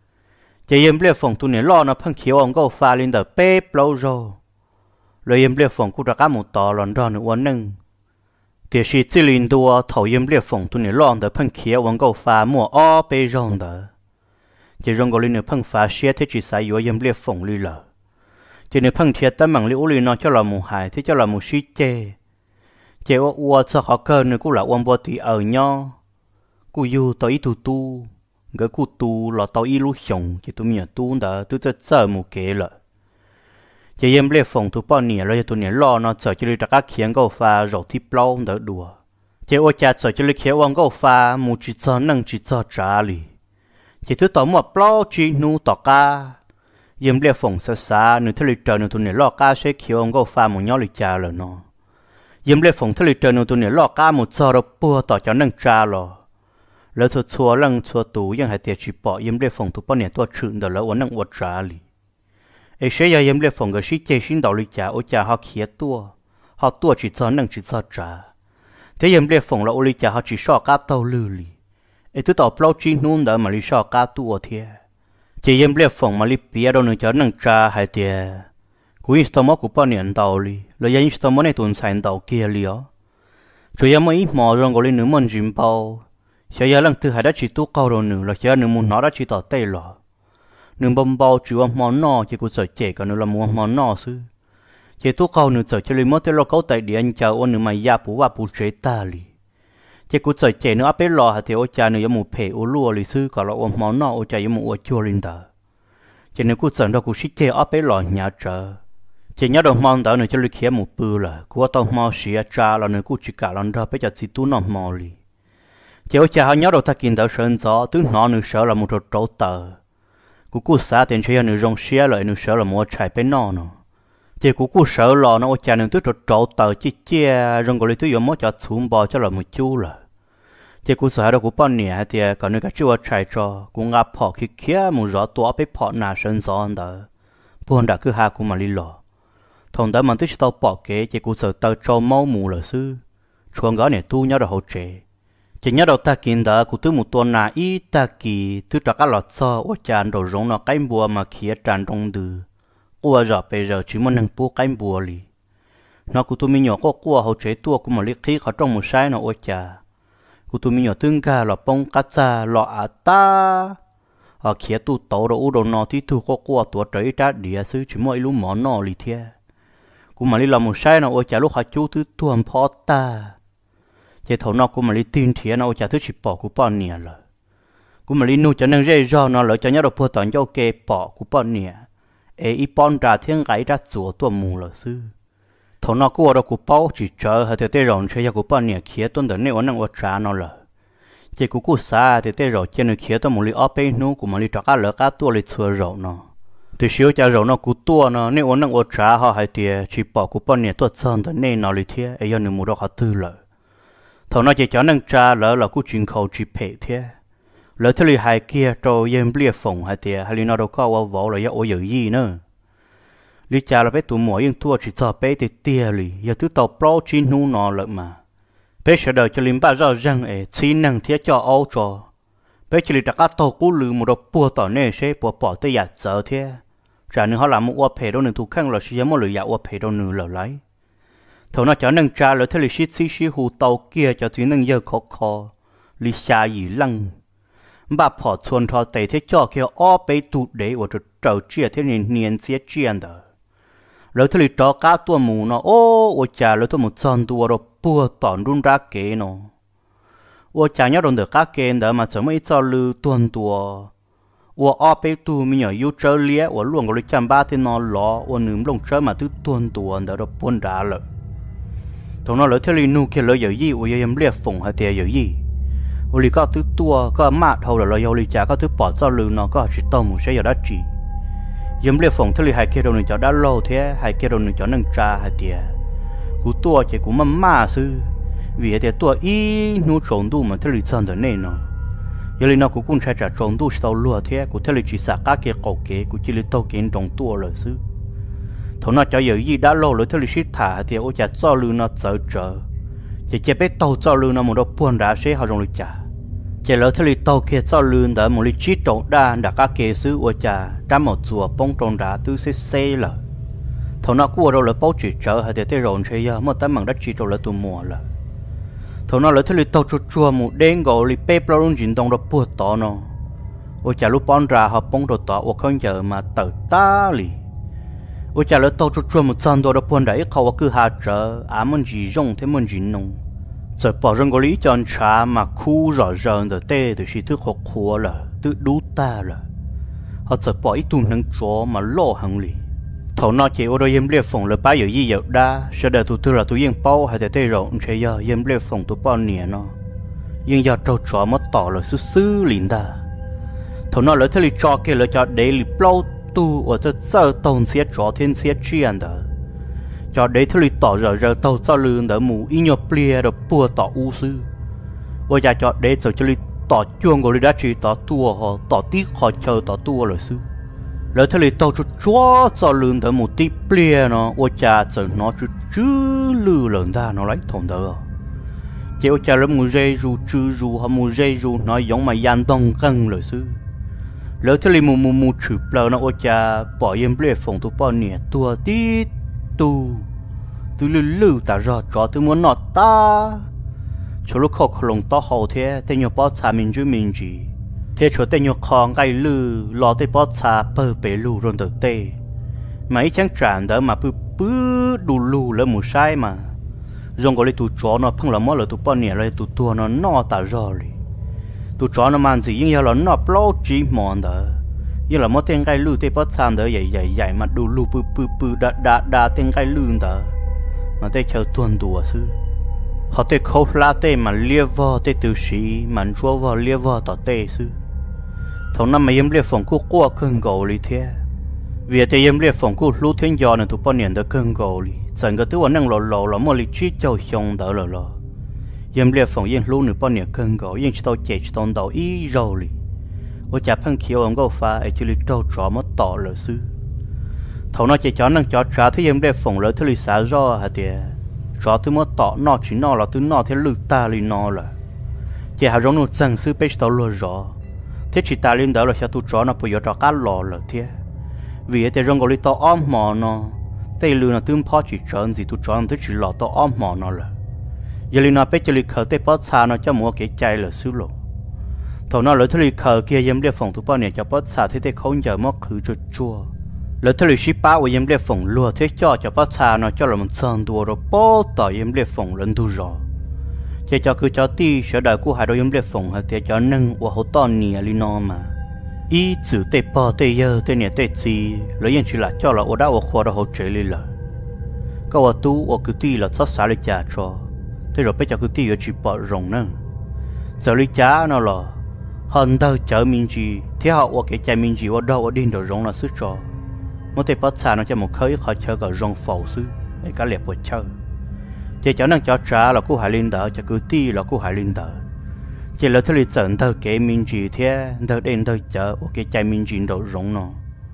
Speaker 1: chế em lệ phòng tụ nén lòn nó phăng khía uống gạo phá lên đó bếp lâu rồi rồi em lệ phòng khu ra cá một tỏ lòn ra nữa uống nâng thì是这领导讨厌烈风对你浪的喷气往高发莫二被让的，这让个里呢喷发些他只使有厌烈风里了，这呢喷铁单忙里屋里呢叫老母孩，他叫老母西姐，这我这好个呢古来往波地ở nhau，古有到一တူတူ，个古တူ落到一路上，这都面တူ的都在这么给了。chế em lệ phòng tụ bao nhiêu rồi tụi nhảy lo nó chờ cho đi đặt các khiên gạo pha rồi tiếp lâu đỡ đùa chế ô cha chờ cho đi khiên uống gạo pha mu chỉ cho nâng chỉ cho trả lì chế thứ tao một bao chỉ nu tọt ca em lệ phòng xa xa nửa thế lịch trời nửa tụi nhảy lo ca sẽ khiên uống gạo pha một nhau lịch trả rồi nó em lệ phòng thế lịch trời nửa tụi nhảy lo ca một giờ rồi bữa tọt cho nâng trả rồi lỡ thua chua lăng chua tủยังhay tiệt chỉ bỏ em lệ phòng tụ bao nhiêu tua chuyện đỡ lỡ uống nâng uống trả lì ấy sẽ giờ em lệ phòng cái sĩ chế sinh đạo lý trả ô cha họ khía họ tua chỉ cho nâng chỉ cho trả thế em lệ phòng là ô lý trả họ chỉ so cá tàu lư lì ấy thứ tàu plau chi nôn đó mà lý so cá tua thế chế em lệ phòng mà lý bia đâu nữa cho nâng trả hay thế cú ít tao mất cú bao nhiêu tàu lì rồi giờ ít tao mất này tuần sản tàu kia lì ó rồi em mới mò rồi gọi lên nữa mình chìm bao sẽ giờ lần thứ hai đã chỉ tu câu rồi nữa là giờ nữa muốn nó đã chỉ tàu tây lò nương bông bao chịu món nọ chỉ có sợi chè còn nương là mua món nọ xứ chỉ tu câu nương sợi cho lấy mất lo câu tại địa anh chào ôn nương mày ya bù và bù chế ta li chỉ có sợi chè nương áp bế lò hạt thì ô cha nương yếm một phê ô lúa li xứ còn là ôn món nọ ô cha yếm một ô chua linh ta chỉ nương có sợi đó có xí chè áp bế lò nhà chờ chỉ nhớ đồng món đó nương cho lấy khía một bự là có tao mò xía cha là nương có chỉ cả lần đó bây giờ chỉ tu nọ mò li chỉ ô cha họ nhớ đầu ta kinh đó sơn gió thứ nọ nương sợ là một trâu trâu tờ cú xả tiền chơi nửa rong xía lại nửa sợ là mua trái bên nọ nó chỉ cú sợ lò nó cha nửa thứ trâu tờ chi chia rong gọi lấy thứ mua cho thùng bò cho là một chú là chỉ cú sợ đó cú bao nhiêu thì còn nửa cái chú trái cho cú ngáp phò khi kia một gió tua bị phò nà sơn gió đó buồn đã cứ hà cú mà đi lò thằng đó mà tức tao bỏ kế chỉ cú sợ tao cho máu mù là sư chuông gõ này tu nhau được hỗ trợ chỉ nhớ đầu ta kiến đó cụ tư một tuần nào ít ta kỳ thứ trả các lọt so ở tràn đầu rong nó cái bùa mà khía tràn trong từ qua giờ bây giờ chỉ muốn nâng bùa cái bùa li nó cụ tư mi nhỏ có qua hậu chế tua cũng mà liệt khí họ trong một sai nó ở trà cụ tư mi nhỏ tương ca lọ bông cá cha lọ à ta ở khía tu tổ đồ đồ nó thì tu có qua tua trời trả địa sư chỉ mỗi lúc món nó li thia cũng mà li làm một sai nó ở trà lúc họ chú thứ tuần phó ta chỉ thầu nó cũng mà đi tin thiệt nó chả thứ chỉ bỏ của bọn nè rồi cũng mà đi nuôi cho nên dễ do nó lợi cho nhớ được phô toàn cho kê bỏ của bọn nè ấy bọn ra thiên gái ra chùa tua mù là sư thầu nó cũng ở đó của bao chỉ chờ hay thì tê rồng chơi của bọn nè kia tuần tới nếu năng ở trả nó là chỉ của xa thì tê rồng trên người kia tôi muốn đi ở bênนู้cũng mà đi trả lỡ cá tua đi chùa rồng nó từ xíu cha rồng nó của tua nó nếu năng ở trả họ hay thì chỉ bỏ của bọn nè tua chân tới nên nó đi thiệt ấy giờ nếu mua đó họ tư lợi thầu nó chỉ cho nâng cha lỡ là cú chuyện khẩu chỉ phê thế lỡ thế li hai kia rồi em bia phòng hai tiệt hay li nó đâu có vào vỗ là do ở gì nữa li cha là bé tụi mỗi yên thua chỉ cho bé thì tia li giờ thứ tàu pro chín nu nọ lợ mà bé sẽ đợi cho lim ba giờ răng ấy chỉ năng thiết cho áo cho bé chỉ li đặt các tàu cú lư một đầu bùa tỏ nè sẽ bùa bỏ tới giặt giờ thế trả nữa họ làm một ô phê đâu nữa tụ khăn là chỉ một lưỡi giặt ô phê đâu nữa lợ lấy thầu nó cho nâng cha lỡ thế li xí hù tàu kia cho tuyến nâng giờ khó li xa gì lăng bà bỏ chuồn thọ tẩy thế cho kia ó bê tụt để ở trâu chia thế nên niên xía chiên đó lỡ thế li cho cá tua mù nó ô cha lỡ tôi một chân tua rồi bùa tòn run ra kế nó ô cha nhớ đồn được cá kén đó mà chẳng mấy cho lư tuần tua ó bê tu mình nhớ yêu chơi lia ô luôn có lịch chăm ba thế nó ló ô nướng lông chơi mà thứ tuần tua đó rồi buồn ra lợ thằng nó lỡ theo li nu kia lỡ giờ gì ôi em liệt phụng hay tiệt giờ gì ôi li có thứ tua có mát hầu là lỡ li chả có thứ bỏ cho lư nó có chỉ tôm một sẽ giờ đã chỉ em liệt phụng theo li hai kia đâu nữa cho đã lâu thế hai kia đâu nữa cho nâng trà hay tiệt cú tua chỉ cú mắm ma sư vì thế tua y nu trộn đủ mà theo li chân tới này nó giờ li nó cũng sẽ trả tròn tu sau lúa thế cũng theo lịch chỉ xả cá kia cổ kế cũng chỉ li tàu kiến trong tua rồi xứ thầu nó cho giờ gì đã lâu rồi theo lịch sĩ thả thì ôi chả cho lư nó trở chỉ biết tàu cho lư nó một đôi buồn đã sẽ họ dùng lịch trả chỉ lỡ theo lịch tàu kia cho lư đã một lịch chỉ trộn đa đã cá kế xứ ôi chả đã một chùa bông tròn đã từ xe là thầu nó cũng ở đâu là bao chỉ trở hay để rồi chơi giờ mà tấm bằng đất chỉ trộn là tụ mùa là thầu nó lỡ theo lịch tàu chua một đen gọi lịch bếp lo luôn chuyển động đó buồn to nó ôi chả lúc bón ra họ bông đồ to ôi không giờ mà tự ta lì ôi chả lỡ tàu chua một chân đồ đó buồn đấyเขาcứ hạ trở mình chỉ dùng thế mình chỉ nông giờ bỏ rừng có lý chọn trả mà khu rõ ràng được tê từ khi thức học khóa là tự đủ ta là họ giờ bỏ ít tuần nâng chó mà lo hàng lì thầu nó chỉ ở đây em liệt phòng là bao giờ gì giờ đa sẽ đợi tụi tôi là tụi yên bao hay để tê rộng chơi giờ em liệt phòng tụi bao nhiêu nó nhưng giờ trâu chó mất tỏ là xứ liền ta thầu nó lấy thế li cho kia lấy cho để li bao tu ở这这东西昨天些这样的cho để thứ li tỏ giờ tàu cho lương đỡ mù ít nhiều bia rồi bùa tỏ u sư ôi cha cho để cho li tỏ chuông của li đã chỉ tỏ tua họ tỏ tí họ chờ tỏ tua rồi sư lấy thứ li tàu cho lương đỡ mù tí bia nó ôi cha giờ nó chứ lư lần ta nó lấy thòng đỡ chỉ ôi cha lấy mù dây ru chứ ru họ mù dây ru nó giống mà yan đông căng rồi sư lỡ thế li mù chụp lỡ nó ôi cha bỏ em bê phòng tụ bao nhiêu tua tí tu lư ta ra cho tôi muốn nọ ta cho lúc họ lồng to hậu thế tên nhau bao xa mình gì thế cho tên nhau khó ngay lư lo tới bao xa bờ bể lù rồi đầu tê mấy chẳng tràn đó mà bứ đủ lù lỡ mù sai mà rong gọi tụ chó nó phăng là mỏ là tụ bao nhiêu là tụ tua nó nọ ta ra rồi tụ chó nó mang gì nhưng là nó bao chỉ mòn đó như là một tên gai lư tê bớt san đó dạy mà đủ lù bự đa tên gai lư đó mà tê chờ tuần đùa sư họ tê khâu lá tê mà lia vò tê từ sĩ mà chúa vò lia vò tỏ tê sư thằng năm mà em lia phòng cô qua cơn gầu li thế vì thế em lia phòng cô lú thiên giò này tụ bao nhiêu đó cơn gầu li chẳng có thứ mà năng lò là một lịch trí châu xong đó là em lia phòng em lú nữa bao nhiêu cơn gầu em chỉ tao chạy chỉ tao đầu ý rồi li ôi chả phăng khiêu ông gấu pha ấy chỉ trâu chó mất tỏ lỡ sư thầu nó chỉ chó năng chó trả thế em để phòng lỡ thứ lì xả do hả tiề chó thứ mất tỏ nó chỉ nó là thứ nó thế lư ta lì nó là chỉ hà giống nó chẳng sư bê tao lừa rõ thế chỉ ta lên đó là sao tụi chó nó bây giờ cho cá lò lỡ thế vì thế rong gọi lì tao ôm mò nó tây lừa nó tương phó chỉ chọn gì tụi chó nó chỉ lò tao ôm mò nó là giờ lì nó bê chỉ lì khởi tây bớt xa nó cho mua cái chai là sư lộ thầu nó lỡ thứ li khờ kia em để phòng tụ bao nhiêu cho bớt xả thế không giờ mất khử cho chua lỡ thứ li ship bao em để phòng lúa thế cho bớt xả nó cho là một sân đùa rồi bó tỏi em để phòng lần tu rõ chỉ cho cứ cho ti sợ đời của hai đôi em để phòng hay thế cho nâng và hỗ to nè li nó mà ý chữ tê bò tê dơ tê nè tê gì lỡ em chỉ là cho là ở đâu ở khoa đó hỗ trợ li là câu ở tu ở cứ ti là sát xả li trả cho thế rồi bây giờ cứ ti ở chỉ bỏ rồng nữa giờ li trả nó là hơn đâu chở mình gì thế họ ở cái chạy mình gì ở đâu ở điên đồ rong là sức trò một tay bắt xa nó cho một khơi khỏi chơi cả rong phẩu sư để cá lẹp bột chơi chỉ cho năng cho trả là cô hải linh đỡ cho cứ ti là cô hải linh đỡ chỉ là thứ lịch dẫn đâu cái mình gì thế đâu đến đâu chở ở cái chạy mình gì đồ rong nó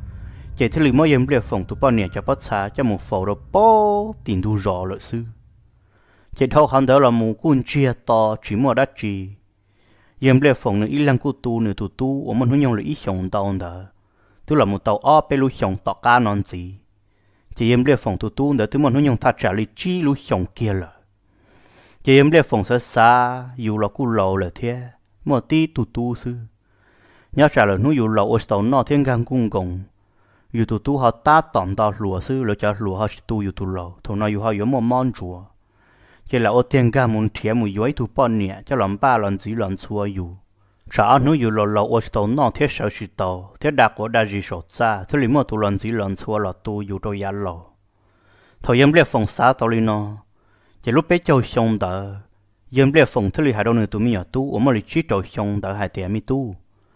Speaker 1: chỉ thứ lịch mới em lẹp phòng tụ bao nhiêu cho bắt xa cho một phẩu rồi bó tiền đu rõ lợi sư chỉ thâu hắn đó là một quân chia to chỉ một đắt gì em lệ phòng nữa ít lần cô tu nữa tu ở mình hướng nhau là ít sống tàu đó tức là một tàu ó pe lúa sống tọt cá non gì chỉ em lệ phòng tu nữa tức mình hướng nhau thắt trả lý chi lúa sống kia là chỉ em lệ phòng xa dù là cô lầu là thế mà tí tu sư nhớ trả lời nó dù lầu ở tàu nọ thiên gang cung gồng dù tu họ ta tỏm tàu lúa sư rồi cho lúa họ tu dù tu lầu thằng nào dù họ có một món chùa chỉ là ở tiền ga muốn thiệt muốn giỏi thu bao nhiêu cho làm ba lần chỉ lần xuaอยู่trả nóอยู่lò ở tàu nó thiết sợ chỉ tàu thiết đặc của đại gì sốt xa thứ lý mà tu lần chỉ lần xua là tuอยู่đôi giá lò thời em biết phòng xã tàu li nó chỉ lúc bé chơi xong đỡ em biết phòng thứ lý hai đâu nữa tụi mình ở tu ở mà lý chỉ chơi xong đỡ hai tiền mi tu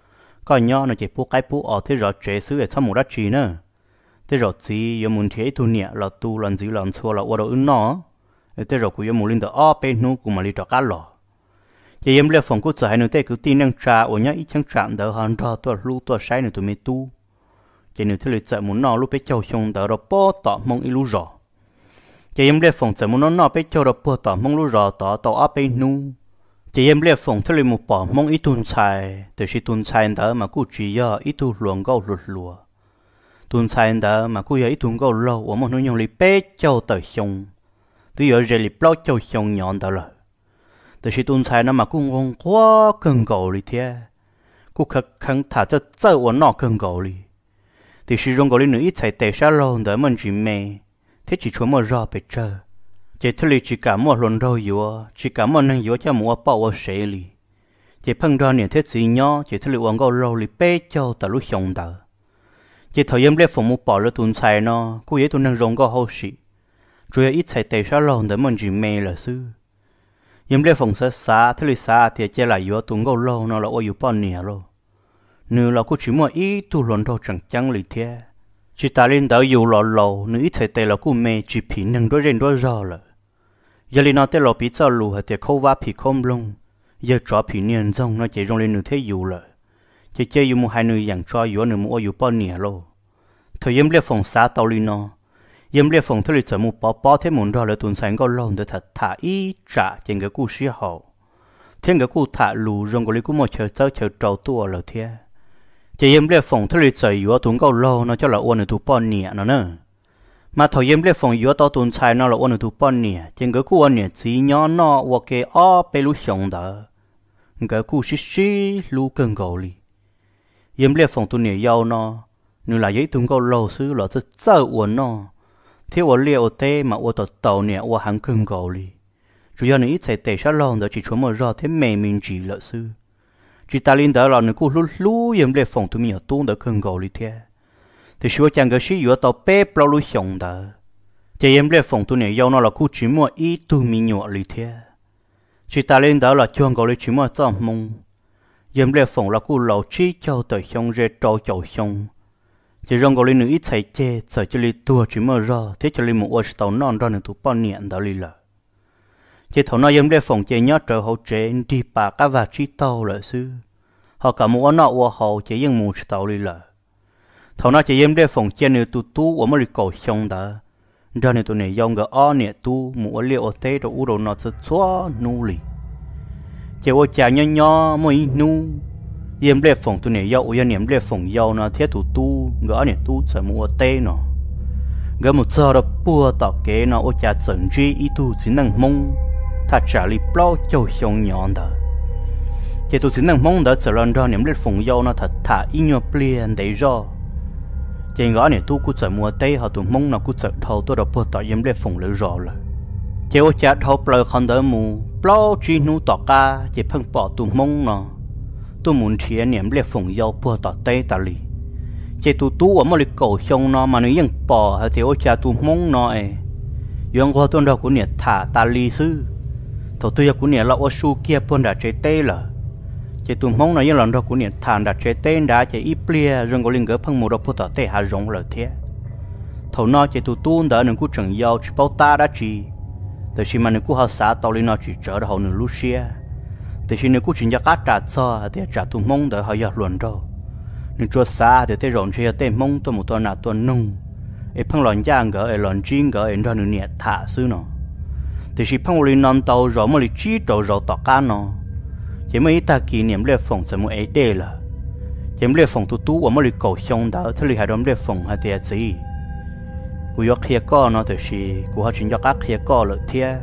Speaker 1: còn nhỏ nó chỉ bố cái bố ở thế rồi chế xứ để xong một đất gì nữa thế rồi chỉ em muốn thiệt tu nhẹ là tu lần chỉ lần xua là ở đâu nó thế rồi cũng muốn linh được ở bênนู้cũng mà đi cho cá lò chị em lẽ phòng của giờ hai nữ tê cứ tin năng trà ở nhà ít chẳng chạm đỡ hơn cho tôi lu tôi sai nữa tụi mình tu chị nữ thế lịch giờ muốn nó lúc bé châu xong đỡ rồi bỏ tỏ mong ít lu rõ chị em lẽ phòng giờ muốn nó bé châu rồi bỏ tỏ mong lu rõ tỏ tỏ áp bên nu chị em lẽ phòng thế lịch một bỏ mong ít tuần xài từ khi tuần xài đỡ mà cứ chỉ do ít tu luồng gạo lụt lùa tuần xài đỡ mà cứ giờ ít tuần gạo lâu ở một nơi nhung lịch bé châu tới xong từ giờ giờ lịch bao châu xong nhọn đỡ rồi từ khi tuần sai nó mà cũng ngon quá cơn gạo đi thế, cũng khăng thả cho dở ở nọ cơn gạo đi, từ khi rong gạo đi nữa ít chạy tệ xa lâu đỡ mình chỉ mê, thế chỉ chúa mà rõ bị chơi, chỉ thôi chỉ cả một lần đâu yếu, chỉ cả một năm yếu cho mua bao ở xe đi, chỉ phăng ra nhiều thế gì nhó, chỉ thôi uống gạo lâu đi bé cho ta lúc xong đỡ, chỉ thời em lấy phòng mua bỏ了tuần sai nó, cũng vậy tuần năng rong gạo hậu sĩ, chủ yếu ít chạy tệ xa lâu đỡ mình chỉ mê là xứ. Yếm lẽ phòng xa thế là xa thì chỉ là yếu tung gạo lâu nó là ô yếu bao nhiêu rồi, nếu là cũng chỉ mua ít tu luận đâu chẳng lý thế, chỉ ta lên đảo yếu lâu nếu ít thời tệ là cũng mê chỉ phí nâng đôi rèn đôi giò rồi, giờ lên nó tới là bị sao lù hay thì khâu vá phí không lông, giờ cho phí niên rong nó chỉ rong lên nửa thế yếu rồi, chỉ chơi yếu một hai nửa dạng cho yếu nửa mua yếu bao nhiêu rồi, thời yếm lẽ phòng xa tàu lên nó yếm lẽ phòng thôi giờ một bỏ thế muốn đó là tuần sáng có lâu để thật thả ý trả trên cái cú xí hậu, thêm cái cú thả lù rong cái cú một chờ trâu tua là thế, chỉ yếm lẽ phòng thôi giờ yếu tuần có lâu nó cho là ôn ở tu bao nhiêu nó nữa, mà thời yếm lẽ phòng yếu tao tuần sáng nó là ôn ở tu bao nhiêu, trên cái cú ôn nhiêu chỉ nhỏ nó hoặc cái bé lú xong đó, cái cú xí lú cơn gạo đi, yếm lẽ phòng tuần nhiêu giàu nó, nếu là giấy tuần có lâu xứ là rất sợ ôn nó. Thế ở liều tê mà ở tàu nè ở hàng cưng gạo đi, chủ yếu là ít sai tệ sát lòng đó chỉ chúa mà rõ thế mẹ mình chỉ lợi sư, chỉ ta linh đó là nó cứ lú yếm lệ phòng tụi mình ở tuôn đó cưng gạo đi thế, thì chúa chẳng cái gì ở tàu bếp bao lú xong đó, chỉ yếm lệ phòng tụi này giàu nó là cứ chỉ mua ít tụi mình nhọ đi thế, chỉ ta linh đó là chuông gạo đi chỉ mua cho mông, yếm lệ phòng là cứ lâu chỉ cho tới xong rồi trâu chậu xong. Chỉ rong gọi nữa ít chạy chê, sợ cho li tua chỉ mở ra, thế cho li một ô tàu non ra nữa tụ bao niệm đó li là. Chỉ thầu nói yếm để phòng chê nhớ trở hậu chế đi bà cá và chi tàu lợi sư. Họ cả một nọ ô hậu chế yên mù tàu li là. Thầu nói chỉ yếm để phòng chê nữa tụ tu ở mới cầu xong đó. Ra nữa tụ này dòng gỡ o nè tu một liệu ở tê rồi u đồ nó sẽ xóa nu li. Chỉ ô chả nhỏ mới nu. Yếm lệ phòng tu này dâu, yếm lệ phòng dâu nó thiết tu tu, gỡ này tu chờ mua tê nó, gỡ một giờ đó bùa tỏ kế nó, ô cha dẫn chi ý tu chỉ năng mông, ta trả li bao châu xong nhọn đó, chỉ tu chỉ năng mông đó chờ lần đó yếm lệ phòng dâu nó thật thà ý nhọ plien để do, chỉ gỡ này tu cứ chờ mua tê họ tu mông nó cứ chờ thâu tôi đó bùa tỏ yếm lệ phòng lỡ rõ là, chỉ ô cha thâu plei không đỡ mù, bao chi nu tỏ ca, chỉ phăng bỏ tu mông nó. Tôi muốn thiệt niệm lệ phòng dâu bùa tỏ tê ta lì, chỉ tu ở một lịch cầu xong nó mà nếuยังbỏ hay thì ôi cha tu mong nó ấy, yang qua tuần đầu của niệm thả ta lì sư, thầu tôi của niệm là ô su kia buôn đã chế tê là, chỉ tu mong nó yang lần đầu của niệm thả đã chế tê đã chỉ ít bia rồi có linh gỡ phăng một đầu bùa tỏ tê hà rong là thế, thầu nó chỉ tu đã nên cũng chẳng giàu chỉ bao ta đã chỉ, từ khi mà nên cũng họ xả tàu lên nó chỉ trở được họ nửa Lucia. Thì khi nếu cũng chỉ cho trả cho thì trả tụi mông đỡ họ giờ luận rồi, nếu cho xa thì tới rộn chơi tên mông tôi một tuần nào tuần nung, ấy phăng lòn giang gỡ ấy lòn chín gỡ ấy ra nửa nhẹ thả xứ nó, thì khi phăng lên non tàu rồi mới chỉ trâu rồi tọt cá nó, chỉ mới ta kỷ niệm lễ phòng sẽ một ấy đề là, chỉ lễ phòng tu ở mới cầu xong đó thế là hai đám lễ phòng hay thì gì, cúយកkia co nó thì khi cú họ chỉ cho các kia co lợi thế.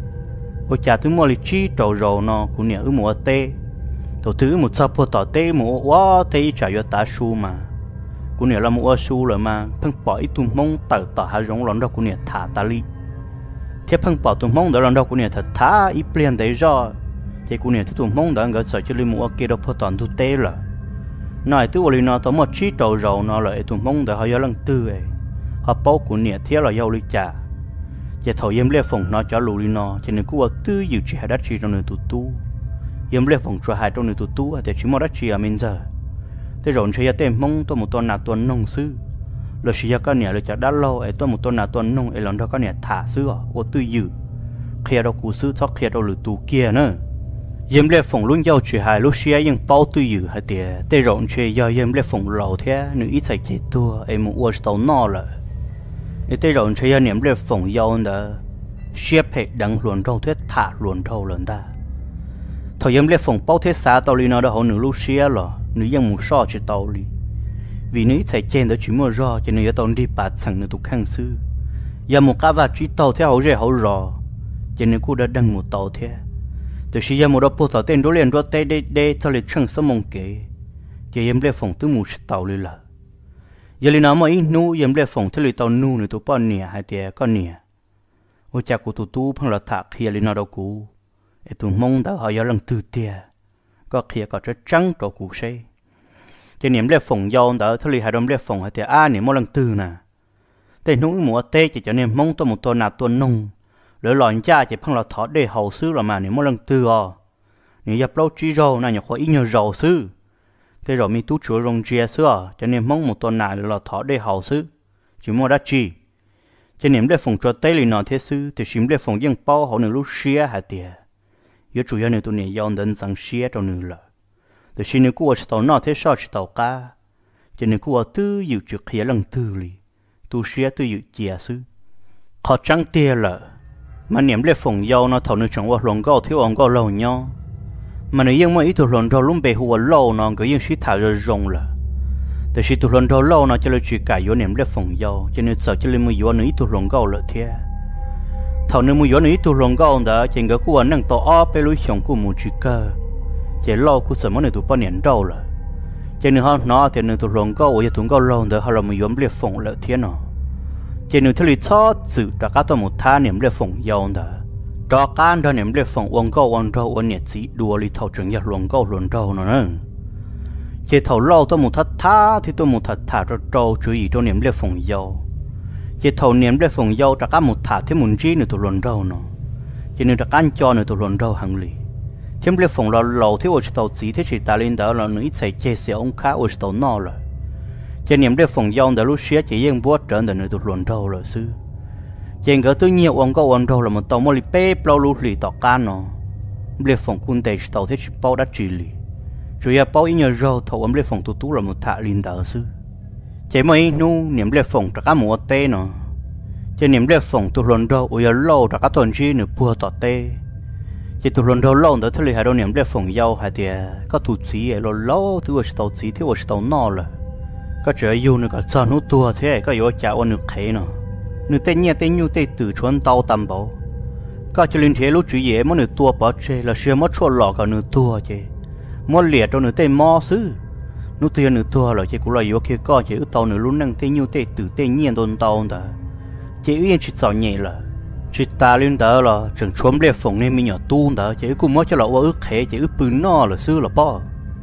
Speaker 1: Cô cha thứ mua lịch chi trâu rầu nó cũng nhớ mua tê, tổ thứ một sao po tỏ tê mua quá tê trả cho ta su mà, cũng nhớ là mua su rồi mà, phăng bỏ ít tụm mông tở hai giống lon đó cũng nhớ thả ta li, thế phăng bỏ tụm mông đó lon đó cũng nhớ thật thả ít liền đấy rồi, thế cũng nhớ tụm mông đó ngỡ sợ cho li mua kia đó po tòn tu tê rồi, nói tu vào li nó tao một chi trâu rầu nó lại tụm mông đó họ giờ lần tư ấy, họ bao cũng nhớ thế là giàu li trả. Giờ thầu yếm lệ phòng nó cho lù đi nó, cho nên cứ ở tư dự chỉ hai đất chỉ trong nửa tu, yếm lệ phòng cho hai trong nửa tu, thì chỉ một đất chỉ ở mình giờ, thế rồi chơi tên mong tôi một tuần nào tuần nông sư, rồi chỉ có nhà rồi chả đã lâu, ấy tôi một tuần nào tuần nông, ấy lần đó có nhà thả sư ở tư dự, khi đâu cú sư cho khi đâu lử tu kia nữa, yếm lệ phòng luôn giàu chỉ hai lúc xia nhưng bao tư dự hai tiề tê rộng chơi do yếm lệ phòng lầu thế nữ ít sai chế tua em muốn uất tàu no rồi tê rộng chơi do niệm lệ phòng giàu đó xia phê đằng luồn râu thế thả luồn râu lần ta thời yếm lệ phòng bao thế xa tàu li nó đã hậu nữ lúc xia rồi nữยังmuốn so chỉ tàu li vì nữ ít sai trên đó chỉ mua rò cho nữ tàu đi bát sang nữ tụ khang sư giờ một cá vặt chỉ tàu theo hậu rẻ hậu rò cho nên cô đã đăng một tàu thế từ khi một đợt tàu tên đối liền đối tây đây cho lịch trình sớm mong kể chỉ em lấy phòng từ một tàu đi là giờ lịch nào mà ít nu em lấy phòng từ lịch tàu nu nữa tụi bọn nè hai tiệt con nè ôi cha của tụi phong là thạc khi lịch nào đâu cũ tụi mong đã họ giờ lần từ tiệt có khi có rất trắng đồ cũ say chỉ niệm lấy phòng giàu đã từ lịch hai đom lấy phòng hai tiệt niệm mỗi lần từ nè tên nung mùa tây chỉ cho nên mong tôi một tuần nào tuần nung lỡ lòn cha chỉ phăng là thọ để hậu sư là mà nếu mỗi lần từ nếu dập lâu chi rồi này nhở khỏi ít nhờ giàu sư thế rồi mi tú chúa rong chia xưa cho nên mong một tuần nào là thọ để hậu sư chỉ mua đắt chi cho nên để phòng cho tây lì nọ thế sư thì chỉ để phòng dân bao họ nửa lúc xia hạt tiền yếu chủ yếu nửa tụi này dọn đến sang xia trong nửa là thì chỉ nửa cua tàu nọ thế sao chỉ tàu cá cho nên cua tư dự trực khía lần tư lì tu xia tư dự chia sư họ trắng tia là mà niệm lệ phòng giàu nó thầu nó chẳng qua lòng gạo thiếu ông gạo lâu nhau mà nếu như mà ít tụi lòng rau luôn bề hùa lâu nó cứ những suy thảo rồi rong làแต่สิตุลนทอลนะจะเลยจีกายอยู่เนี่ยไม่ได้ฝงยาวจะเนี่ยจะเลยมืออยู่นี่ตุลงเก่าเลยเทียเท่านี้มืออยู่นี่ตุลงเก่าเด้อเจงก็กูว่านั่งต่ออ้อไปลุยชงกูมูจีกาเจล่อกูสมมติเนี่ยตุปนเนี่ยเดาเลยเจเนี่ยเขาหน้าเทียนตุลงเก่าว่าตุลงเก่าลงเด้อเขาเรามืออยู่ไม่ได้ฝงเลยเทียเนาะเจเนี่ยทะเลชอบสื่อตะการตัวมุท่าเนี่ยไม่ได้ฝงยาวเด้อตะการเด้อเนี่ยไม่ได้ฝงวังเก่าวังเดาวันเนี่ยจีดัวลิเท่าจังยาลงเก่าลงเดาเนาะchế thầu lâu tôi một thắt tha thì tôi một thắt thả cho trâu chú ý cho niệm lệ phòng dâu chế thầu niệm lệ phòng dâu trả cả một thả thế muốn chi nữa tôi luận đâu nó chế nữa trả cả cho nữa tôi luận đâu hàng lì thêm lệ phòng là lâu thế ở tàu chỉ thế chỉ ta lên đó là nữ chạy chế xe ông khá ở tàu nọ rồi chế niệm lệ phòng dâu đã lúc xưa chỉ riêng bớt trở nên nữa tôi luận đâu rồi sư chế ngỡ tôi nhiều ông có ông đâu là một tàu mồi bê bao lú lì tàu can nó lệ phòng quân tây tàu thế chỉ bao đã chỉ lì rồi à bao nhiêu rau thầu ấm lệ phòng tu tu là một thạ linh đạo sư chỉ mấy nu niệm lệ phòng trả cả một tê nó chỉ niệm lệ phòng tu luận đâu ôi lâu trả cả tuần chi nửa bùa tọt tê chỉ tu luận đâu lâu đó thế là hai đôi niệm lệ phòng giàu hai tiệt có tu chỉ ấy lâu thứ ở tàu chỉ thứ ở tàu nọ là có chuyện yêu nữa có cho nó tua thế có yêu chả ôn được khé nó nửa tên nhẹ tên nhu tên từ chuẩn tàu tầm bảo có cho linh thế lúc chủ yếu mà nửa tua bỏ chơi là xưa mất chua lọ cả nửa tua chơi mua liệt cho nửa tê mò xứ nút tiền nửa tua rồi chị cũng là yếu kia coi chị tàu nửa lúc năng tê nhiêu tê từ tê nhiên đồn tàu đó chị yên chị giàu nhẹ là chị ta lên đó là chẳng trốn liệt phòng nên mình nhỏ tu đó chị cũng mới cho là ước khé chị ước bự no là xứ là bao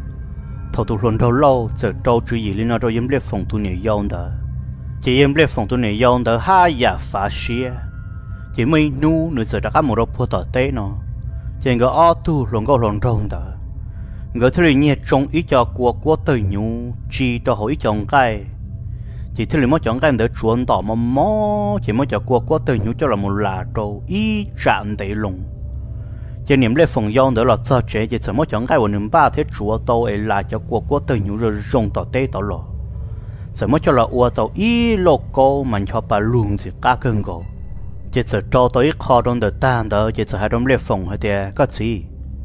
Speaker 1: thầu tụ luận đâu lâu giờ đâu chú ý lên nó đâu yếm liệt phòng tu nhiều yong đó chị yếm liệt phòng tu nhiều yong đó hai giả phá xia chị mới nu nửa giờ đã có một đôi phô tỏ tê nó chị ngờ o tu luận câu luận đâu đó người thấy nhẹ trong ý cho của tự nhủ chỉ cho hỏi chọn cái chỉ thấy mới chọn cái để chuẩn tỏ mà mò chỉ mới cho của tự nhủ cho là một là đồ ý trạng để lùng chỉ niệm lệ phòng yong để là cho trẻ chỉ mới chọn cái của niệm ba thế chúa tàu ấy là cho của tự nhủ rồi dùng tỏ tê tỏ lò chỉ mới cho là ua tàu ý lô cô mà cho bà luồng thì cá cưng gỗ chỉ cho tới kho trong đời tan đó chỉ hai trong lệ phòng hay thì có gì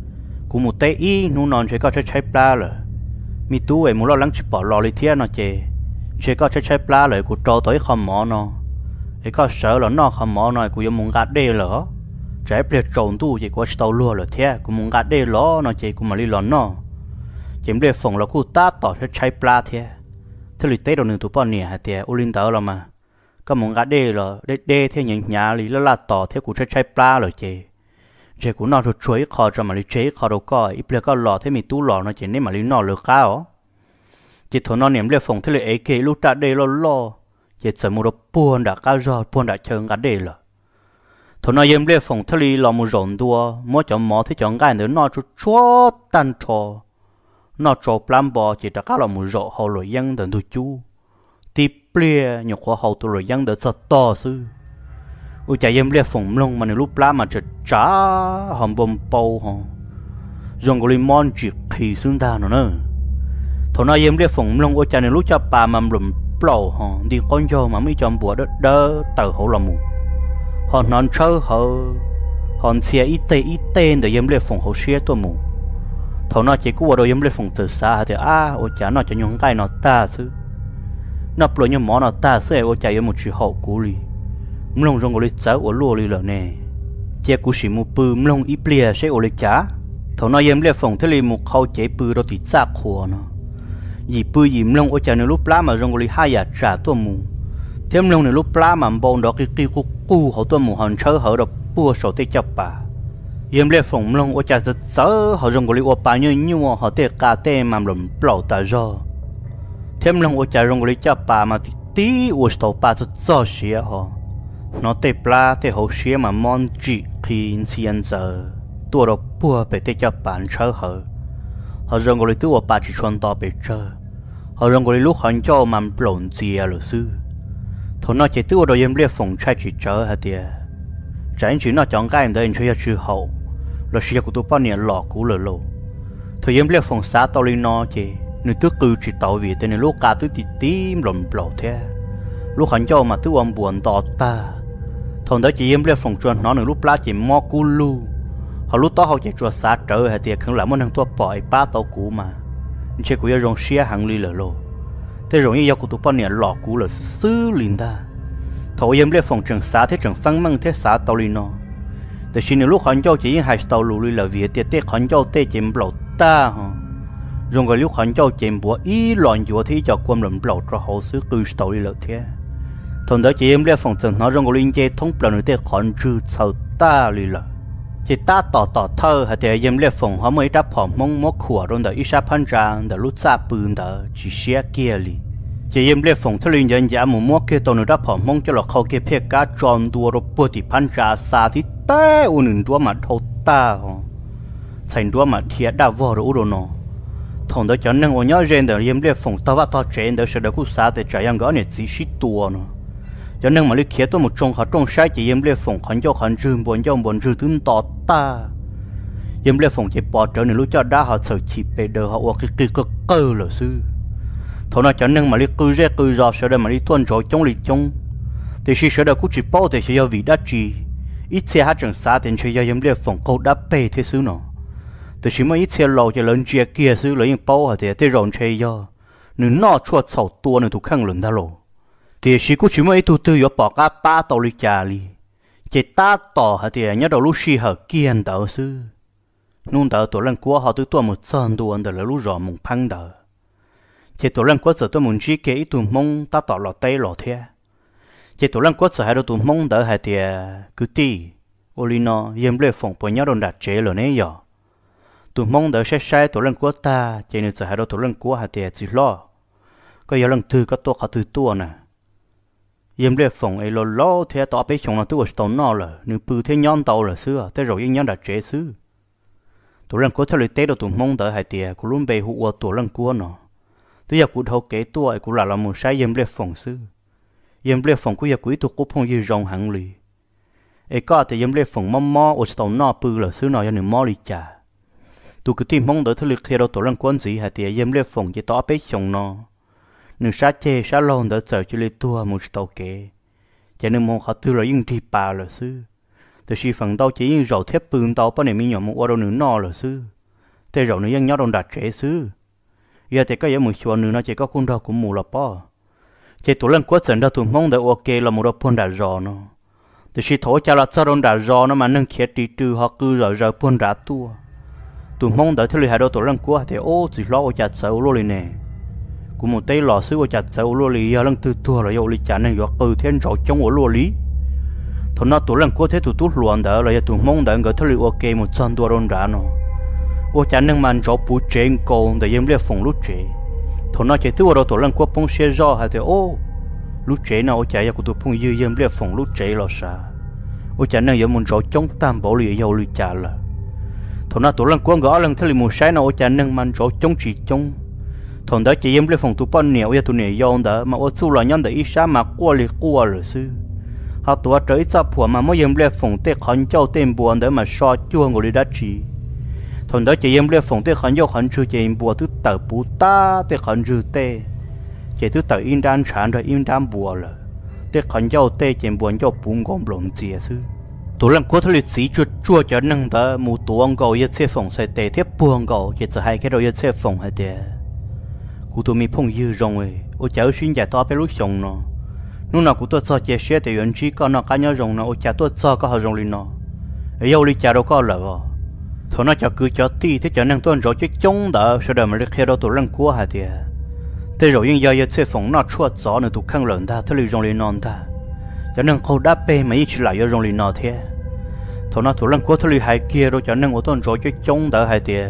Speaker 1: cú một tay y nu non chơi có chơi pla rồi mi tu ấy muốn lo lắng chỉ bỏ lò li thiên nó chơi có chơi pla rồi cú trâu tới không mỏ nó ấy có sợ là nó không mỏ nó cú muốn gạt đê lỡ trái bẹt trộn tu chỉ có tàu lúa rồi thế cú muốn gạt đê lỡ nó chơi cú mà li lon nó chỉ để phòng là cú ta tỏ chơi pla thế thế li tết đầu nửa tụ bọn nè thế ulin tớ là mà có muốn gạt đê rồi đê thế nhà li là tỏ thế cú chơi pla rồi chơi chế cũng nói rồi chuối khó cho mà đi chế khó đâu có ít bữa có lò thế mình tu lò nó chỉ nên mà đi nọ được cao chỉ thằng nó niệm lệ phòng thế là ấy kể lúc đã đây lo chỉ sợ một đợt buồn đã cao rồi buồn đã chơi cả đây là thằng nó niệm lệ phòng thế là một rộn đua mỗi chọn mỏ thế chọn cái nữa nó cho chúa tan trò nó trò plan bò chỉ đã cao là một rộ hậu rồi dân đừng tụi chú tiếp bia nhiều khoa hậu tụi rồi dân đừng sợ to sư ôi chạy em lê phồng lông mà nếu lúc lá mà chợt trả hòm bom bầu hả rong gọi món chỉ khi xuống ta nữa thằng nó yếm để phồng lông ô cha này lúc cho bà mà lùm plau họ đi con dâu mà mới chọn bùa đỡ tờ hậu làm mù họ non trâu họ xe ít tên để yếm để phồng hậu xe tôi mù thằng nó chỉ có đồ yếm để phồng từ xa thì ô cha nó cho nhung cái nó ta chứ nó bồi nhung mỏ nó ta chứ ô cha yếm một chữ hậu cũ đi lông rong gọi cháu ô lúa đi lợ nè che cú xì mu bự lông ít bìa sẽ ô lấy chả thằng nó yếm để phồng thế li một khâu chế bự đó thì chắc khổ nó dì bự dì lông ở chợ này lúc lá mà rong gọi hai giờ trả tua mù thêm lông này lúc lá mà bông đó cái cu họ tua mù hòn chớ hở đó bua sổ tê chập bà yếm lê phồng lông ở chợ rất dở họ rong gọi ở bà như họ tê cà tê mà lùm plau ta do thêm lông ở chợ rong gọi chập bà mà tí ở sổ bà rất dở xía họ nó tê pla tê hậu xía mà món chỉ khi xin giờ tua đó bua về tê chập bà chớ hở họ rong gọi tu ở bà chỉ chọn to bể chơi họ rong gọi lúc hắn cho mà lộn chia rồi sư thằng nó chỉ tu ở yếm lê phòng trai chỉ chơi hả tiệt trái chỉ nó chọn cái anh chơi chữ hậu rồi xia của tôi bao nhiêu lọ cũ lờ lồ thời yếm lê phòng xã tao lên nó chỉ người tước cư chỉ tao vì tên này lúc cả tứ tím lộn lộn thế lúc hắn cho mà tu ông buồn to ta thằng đó chỉ yếm lê phòng chọn nó người lúc lá chỉ mò cú lu họ lúc đó họ chỉ cho xa trở hay tiệt không làm món ăn tua bỏi ba tàu cũ mà chỉ có rong xia hàng ly lờ lô thế rồi như của tụi bọn này lọ cũ là xứ linh ta thầu em lấy phòng trường xã thế trường phăng măng thế xã tàu linh nóแต่xin lúc họ cho chỉ hai tàu lù là vì tiệt tiệt họ cho tê chém bầu ta hả rồi cái lúc họ cho chém bùa ý loạn dùa thì cho quân lầm bầu cho họ xứ cứ tàu linh là thế thằng đó chỉ em lấy phòng trường nó rồi cái linh chơi thông bầu nữa tiệt họ chữ sầu ta linh là chỉ ta tỏ thơ hay thì em lấy phòng họ mới đáp họ mong mốt khủa rồi đợi ít sát phán ra đợi lúc xa bừng đợi chỉ xe kia li chỉ em lấy phòng thưa linh dân giả một mốt kia tao nữa đáp họ mong cho là khâu kia phê cá tròn đua rồi bữa thì phán ra xa thì ta u nương đua mà thâu ta thành đua mà thiệt đã vô rồi u nó thằng đó cho nên ở nhớ trên đợi em lấy phòng tao vào trên đợi sẽ đợi cú xa để trả yang gõ này chỉ xí tua nó cho nên mà lấy kia tôi một trong họ trong sai chỉ em lấy phòng khẩn cho khẩn trương buồn trừ tướng tỏ ta em lấy phòng chỉ bỏ trở nên lúc cho đã họ sợ chỉ về đời họ cái cơ là sư thôi nó cho nên mà lấy cư ra sẽ đây mà lấy tuân rồi trong lịch trong thì khi sẽ đây cũng chỉ bảo thì sẽ do vị đã chỉ ít xe hát chẳng xa thì sẽ do em lấy phòng câu đã bê thế sư nó thì chỉ mà ít xe lầu cho lớn chia kia sư lấy những bao hả thì rộn chơi do nếu nó chuột sầu tua nên tụi khăn lớn đã lộ thì chỉ có chỉ mấy tụi tư bỏ cả ba tàu đi chả li chỉ ta tỏ hả thì nhớ đầu lúc xí hở kiên tàu sư nung tàu tụi lần qua họ tụi tôi một sơn tụi anh là lúc rõ mùng phăng tàu chỉ tụi lần qua giờ tôi muốn chỉ kể tụi mông ta tỏ lọt tay lọt thế chỉ tụi lần qua giờ hai đứa tụi mông đỡ hả thì cứ tì olino yếm lệ phòng bỏ nhớ đồn đặt chế rồi nấy giờ tụi mông đỡ sai tụi lần qua ta chỉ nên giờ hai đứa tụi lần qua hả thì chỉ lo có giờ lần thứ có tôi họ từ tua nè yếm lệ phòng ấy lo thế tao bé chồng là tôi tao nó là nếu bự thế nhon tàu là xưa thế rồi nhon đặt chế xứ tụi lần qua theo lời tết đồ tụi mông đỡ hại tiệt cũng luôn bề hụt tụi lần qua nó tôi giờ cũng thâu kế tuổi cũng là một sai yếm lệ phòng xứ yếm lệ phòng cũng giờ quý tụi cũng phong như rong hàng lì ấy có thì yếm lệ phòng mò ở tàu nó bự là xứ nào cho nửa mò lì chả tụi cứ tìm mông đỡ theo lời theo đồ tụi lần qua gì hại tiệt yếm lệ phòng chỉ tao bé chồng nó nửa sát chê sát lon đỡ chờ cho lấy tua một tàu kế cho nên mong họ tư rồi những đi bà là sư từ khi phần tàu chỉ những rầu thép bưng tàu bao này mình nhỏm một ô đâu nửa nọ là sư thế rầu nửa dân nhớ đồng đặt trẻ sư giờ thì có những một chỗ nửa nó chỉ có con đào của mù là po chỉ tụi lần quất dần ra tụi mong đỡ ok là một đôi pôn đã rò nó từ khi thổi cho là sao đồng đã rò nó mà nâng khía đi từ họ cứ rồi pôn đã tua tụi mong đỡ theo lời hai đôi tụi lần quất thì ô chỉ lo ô chặt sợ ô lô này của một tay lò xứ của chặt sầu lúa lì lần từ tua là dầu lì chả nên giọt từ thiên trội trong lúa lì thôi nó tụi lần cuối thế tụi tút luồn đó là tụi mong đợi người thấy ok một chân tua đôn đá nó ô chả nên mang chỗ bút trên cổ để em lấy phòng lút chế thôi nó chỉ tụi tụi lần cuối phong xe do hay thì ô lút chế nào ô chả của tụi phong dư em lấy phòng lút chế là sao ô chả nên giống một chỗ trong tam bảo lì dầu lì chả là thôi nó tụi lần cuối gõ lần thấy một sai nào ô chả nên mang chỗ trong chỉ trong thằng đó chỉ em lấy phòng tụ bao nhiêu ya tụ này yong đó mà ở chỗ là nhân để ít sao mà qua rồi sư họ tụ trở ít sao phù mà mỗi em lấy phòng tết khẩn châu tên buồn để mà so chua người đã chỉ thằng đó chị em lấy phòng tê khẩn vô khẩn chữ chị em bùa thứ tờ bù ta tê khẩn chữ tê chị thứ tờ in đan sản rồi in đan bùa là tê khẩn vô tê chị em buồn vô bún gom lộn chia sư tụi làm cố thời sĩ chua chua cho năng đó mù tuồng gầu yêu xe phòng xoay tê tiếp buông gầu chị sẽ hai cái đôi yêu xe phòng hay tê cụ tụi mình phong dư rong ấy ô cháu xuyên giải to bé lúc sống nó lúc nào cụ tôi cho chị xe thì vẫn chỉ có nó cá nhau rong nó ô cháu tôi cho có họ rong lên nó ấy yêu đi cháu đâu có là thôi nó cho cứ cho ti thế cho năng tuân rồi chứ chống đỡ sau đó mà đi theo đâu tụi lăng cua hả thì thế rồi nhưng giờ xe phòng nó chua gió nữa tụi khăn lợn ta thế liền rong lên non ta cho năng câu đáp bê mà chỉ lại rong lên non thế thôi nó tụi lăng cua thế liền hai kia rồi cho năng ô tuân rồi chứ chống đỡ hả thì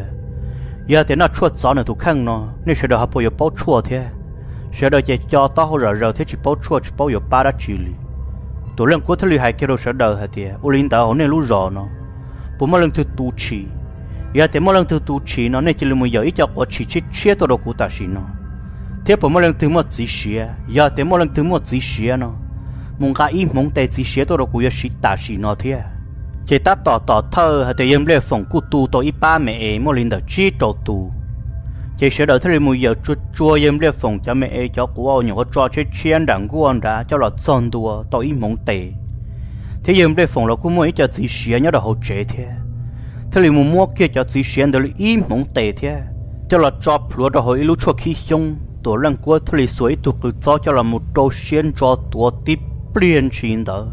Speaker 1: giờ thì nó chua gió nữa tụi khăn nó nên sau đó họ bây giờ bao chua thế sau đó chỉ cho tao rồi thế chỉ bao chua chỉ bao giờ ba đã chịu li tụi lăng cua thế liền hai kia rồi sau đó hả thì ô linh ta họ nên lú rõ nó bố mà lần thứ tu chỉ, giờ thì mà lần thứ tu chỉ nó nên chỉ là một giờ ít cho có chỉ chết tôi đâu cũng ta xin nó, thế bố mà lần thứ một chỉ xía, giờ thì mà lần thứ một chỉ xía nó, muốn cái im muốn tay chỉ xía tôi đâu cũng chỉ ta xin nó thế, chỉ ta tỏ thơ hay thì em lấy phòng cụ tu tôi ít ba mẹ mà lần đầu chỉ đầu tu, chỉ sẽ đợi thế là một giờ chua em lấy phòng cho mẹ cho của nhiều có cho chuyện đảng của anh đã cho là chọn đùa tôi im muốn tay thế giờ đây phòng là cũng muốn cho chỉ xuyên nhớ được hỗ trợ thế thế là mua kia cho chỉ xuyên được im mong tệ thế cho là cho plua được hồi lúc cho khí xong tổ lăng qua thế là suy tụ cứ cho là một đầu xuyên cho tổ tiếp biến chuyển đó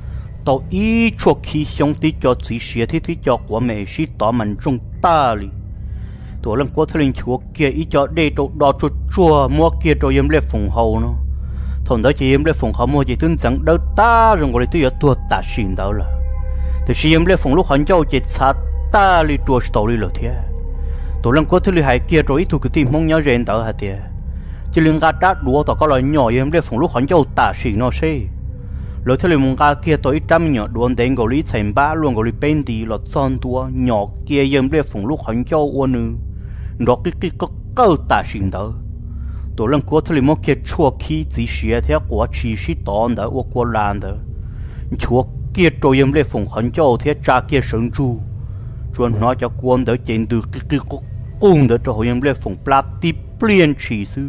Speaker 1: tổ ý cho khí xong tí cho chỉ xuyên thì cho của mẹ sĩ tỏ mình trong ta li tổ lăng qua thế là chúa kia ý cho đây tổ đó cho chua mua kia cho em lấy phòng hậu nó thằng đó chị em lấy phòng họ mua gì tương chẳng đâu ta rồi gọi là tôi ở tuột ta xin đâu là thì chị em lấy phòng lúc hắn châu chị sát ta đi tuột tàu đi rồi thế tôi lần có thứ hai kia rồi thu cái tim mong nhớ rèn tao hả thế chỉ liên gạt đắt đũa tao có lời nhỏ em lấy phòng lúc hắn châu ta xin nó xí rồi thứ mong gạt kia tôi trăm nhỏ đuôn đến gọi lý thành ba luôn gọi lý bên đi là son tua nhỏ kia em lấy phòng lúc hắn châu uốn nữa nó cái có câu ta xin đâu tôi lần cuối thời một cái chua khí chỉ xé theo quả chỉ sĩ tòn đó hoặc quả lan đó chua kia tôi em lấy phòng khẩn cho theo cha kia sướng chu chuẩn nói cho quân đó trên từ cái cung đó cho em lấy phòng plastic liên chỉ sư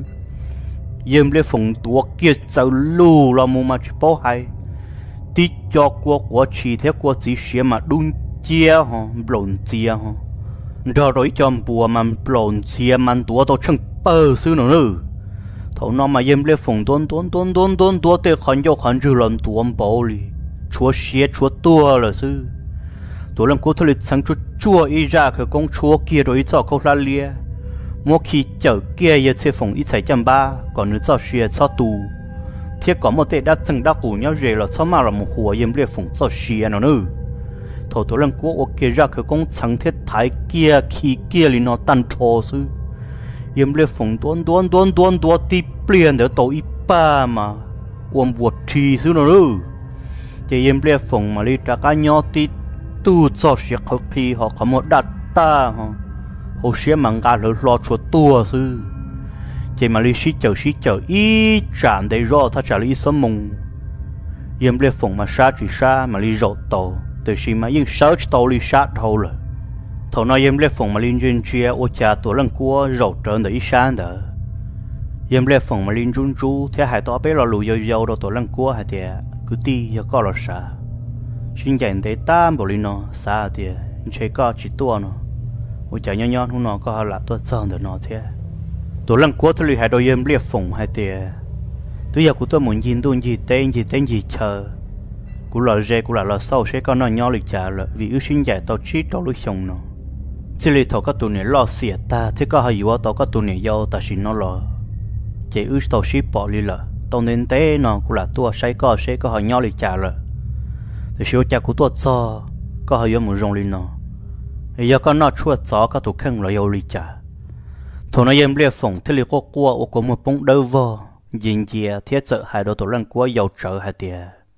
Speaker 1: em lấy phòng tua kia sao lù là mua mà chỉ bảo hay tí cho quả chỉ theo quả chỉ xé mà đun chia ha blond chia ha rồi cho bùa mà blond chia mà tua tôi chẳng bơ sư nữa thầu nó mà em lấy phòng tuôn tê khẩn cho khẩn trừ lần tuôn bảo li chúa xé chúa tua là sư tôi làm cố thời sáng chúa ý ra cái con chúa kia rồi cho câu la lia mỗi khi chở kia giờ xe phòng ít sai trăm ba còn nữa cho xé cho tù thiết có một tê đã từng đã cũ nhau rồi là cho mà là một hồ em lấy phòng cho xé nó nữa thầu tôi làm cố ok ra cái con sáng thiết thái kia khi kia li nó tan thô sư em lấy phòng tuôn tí biến để tổ ít ba mà ôm buộc chi xứ nó nữa thì em lấy phòng mà đi trả cá nhỏ tí tu cho sẽ có khi họ có một đặt ta họ sẽ mang cả lỡ lo cho tua xứ thì mà đi xí chở ít tràn để rõ ta trả lý sớm mùng em lấy phòng mà sát chỉ sát mà đi rộ tổ từ khi mà những sáu tổ đi sát thôi rồi thầu nói em lấy phòng mà linh duyên chia ô cha tổ lần cua rầu trơn để sáng đó em lấy phòng mà linh duyên chú thế hai tổ bé là lùi dầu đâu tổ lần cua hai tiệt cứ ti giờ có là sao xin dành để tam bộ linh nó sao tiệt chơi có chỉ tua nó ô cha nhon không nó có là tua sơn để nó thế tổ lần cua thôi hai đôi em lấy phòng hai tiệt tôi giờ cũng tôi muốn nhìn tôi gì tên gì chờ cũng là dễ cũng là sau sẽ có nó nhỏ lịch trả là vì ước xin dạy tao chỉ tao lúc xong nó chỉ là thầu các tụi này lo xỉa ta thế có hay quá tao các tụi này giàu ta xin nó lo chỉ ước tao ship bỏ đi là tao nên té nó cũng là tua sẽ có hay nhỏ lịch trả rồi thì số cha của tôi cho có hay một rong lên nó giờ có nó chua gió các tụi khăn là giàu lịch trả thầu nó em lấy phòng thế là có một bông đâu vò nhìn dìa thiết sợ hai đôi tụi lần của giàu trợ hai tiệt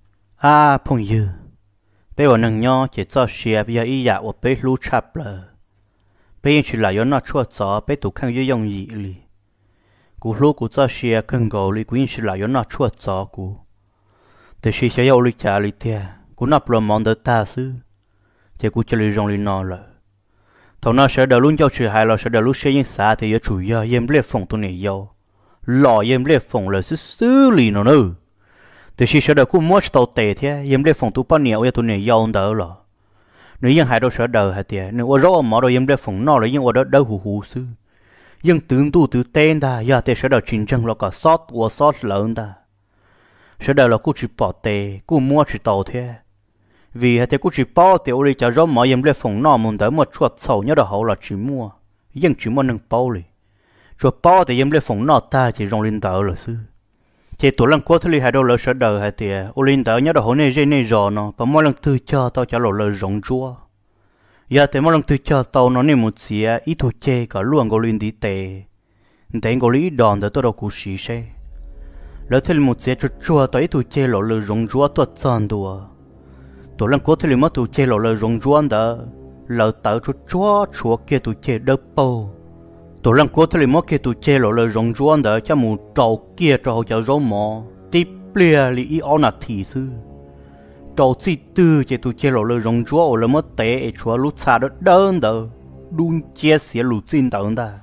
Speaker 1: phong dư bây giờ nâng nhỏ chỉ cho xe bây giờ ý dạ của bé lú chạp lờ bây giờ chỉ là do nó chua gió bé tụ khăn dưới dòng gì li cú lú của cho xe cần gầu li cũng chỉ là do nó chua gió cú để xe sẽ giàu li trả li tiệt cú nạp lo món đỡ ta sư chỉ cú chỉ li rong li nó lờ thầu nó sẽ đợi luôn cho chuyện hay là sẽ đợi lúc xe những xã thì chủ yếu em lệ phòng tụi này yêu lò em lệ phòng là xử lý nó nữa thì khi sẽ đợi cũng mua tàu tệ thế em lệ phòng tụi bao nhiêu tụi này yêu đỡ là nếu những hai đâu sẽ đợi hay thế nếu ở rõ mà đâu em lệ phòng nó là những ở đó đỡ hù hù sư nhưng tướng tu từ tên ta giờ thì sẽ đợi chính chân là cả sót lớn ta sẽ đợi là cũng chỉ bỏ tệ cũng mua chỉ tàu thế vì thế cũng chỉ bao tiểu đi cho rõ mọi em lệ phòng nó muốn tới một chuột sầu nhớ đầu hậu là chỉ mua nhưng chỉ mua nâng bao đi chuột bao thì em lệ phòng nó ta chỉ rong lên tờ là sư chỉ tuổi lần qua thì hai đôi lỡ sợ đời hai tiệt ô lên tờ nhớ đầu hậu này dây này giò nó và mỗi lần từ cho tao cho lỡ rong chúa giờ thì mỗi lần từ cho tao nó nên một xía ít thôi chê cả luôn có lên tí tệ tệ có lý đòn tới tôi đâu cũng xí xe lỡ thêm một xía chua tới ít thôi chê lỡ rong chúa tuột chân đùa tụi lần cố thì mất tụi chơi lỡ rong ruộng đó lỡ tớ chúa kia tụi chơi đớp bầu tụi lần cố thì mất kia tụi chơi lỡ rong ruộng đó cho một trâu kia trâu cho rau mò tiếp lia li on là thị sư trâu chỉ tư chơi tụi chơi lỡ rong ruộng lỡ mất té chúa lút xa đó đơn đó đun chia sẻ lút xin tận ta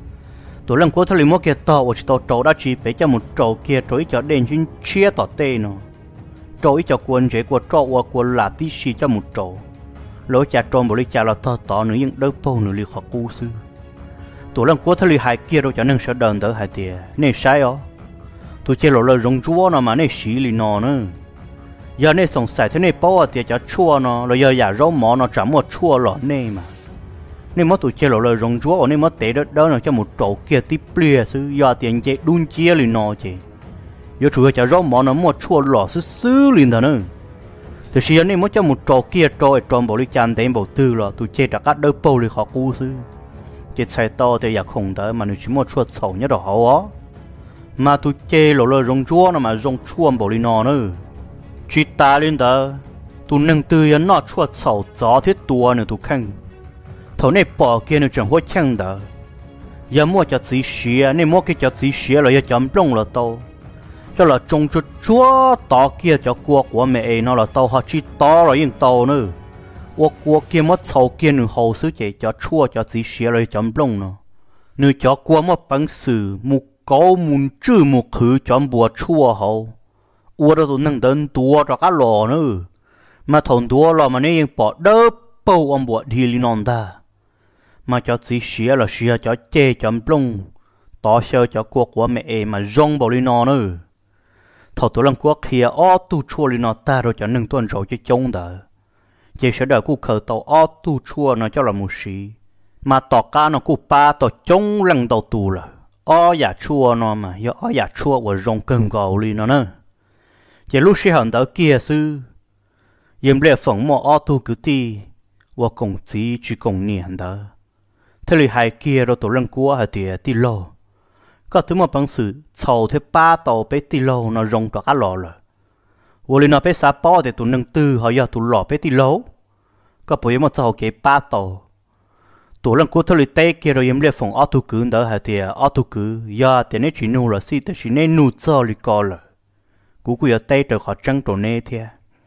Speaker 1: tụi lần cố thì mất kia to và chỉ to trâu đã chỉ phải cho một trâu kia trâu cho đèn chuyên chia tỏ tê nó trôi cho quân chế của trâu và quân là tí xì cho một trâu lối cha tròn bộ lý cha là to nữa nhưng đỡ bầu nữa li khó cú sư tụi lần cuối thời hai kia đâu cho nên sẽ đờn đỡ hai tiệt nên sai ó tụi chơi lộ lời rong chúa nó mà nên xí li nó nữa giờ nên sống sài thế nên bao tiệt cho chua nó rồi giờ giả rau mỏ nó chẳng một chua lọ nên mà nên mất tụi chơi lộ lời rong chúa nên mất tệ đó nó cho một trâu kia tiếp lia sư giờ tiền chơi đun chia li nó chứ giờ chủ yếu cho rau mỏ nó mua chua lỏ xứ liền đó nữa từ khi anh mới cho một trò kia trò tròn bộ đi chăn đến bộ tư là tụi chơi đã cắt đôi bầu đi khó cú xứ chơi sai to thì giặc không tới mà nếu chỉ mua chua sầu nhớ đồ hậu á mà tụi chơi lộ lời rong chua nó mà rong chua bộ đi nọ nữa chỉ ta lên đó tụi nâng tư nó chua sầu gió thiết tua nữa tụi khăn thầu này bỏ kia nữa chẳng hốt chăng đó giờ mua cho gì xía nên mua cái cho gì xía là giờ chấm lông là tao cho là trông cho chúa tao kia cho của mẹ nó là tao họ chỉ tao là những tao nữa của kia mất sầu kia nửa hồ sứ chỉ cho chua cho gì xía rồi chấm lông nó nửa cho của mất bằng sử một câu muốn chữ một khử chấm bùa chua hậu đó tụi nâng đến tua cho cá lò nữa mà thằng tua lò mà nên bỏ đớp bầu ông bùa đi lên non ta mà cho gì xía là xía cho chê chấm lông tao sợ cho của mẹ mà rong bầu lên non nữa thầu tụi lần quốc kia tu chua li nó ta rồi cho nâng tuần rồi cho chống đỡ chỉ sẽ đợi cụ khởi tàu tu chua nó cho là một xí mà tỏ cá nó cụ ba tàu chống lần đầu tù là giả chua nó mà giờ giả chua và rong cơn gạo li nó nữa chỉ lúc xí hận đỡ kia sư yếm lệ phẳng mò tu cứ ti và cùng chỉ cùng niệm đó thế là hai kia rồi tụi lần quốc hay tiệt ti lo có thứ một bằng sự sầu thế ba tàu bé tì lô nó rong cho cá lò rồi, vô lý nó bé sa bò thì tụi nâng tư họ giờ tụi lò bé tì lô, có bữa một sầu cái ba tàu, tụi lần cuối thời tây kia rồi em lấy phòng ô tô cứ đó hay thì ô tô cứ giờ thì nên chỉ nô là xí thì chỉ nên nô cho li co rồi, cú cứ ở tây rồi họ trăng trộn nè thế,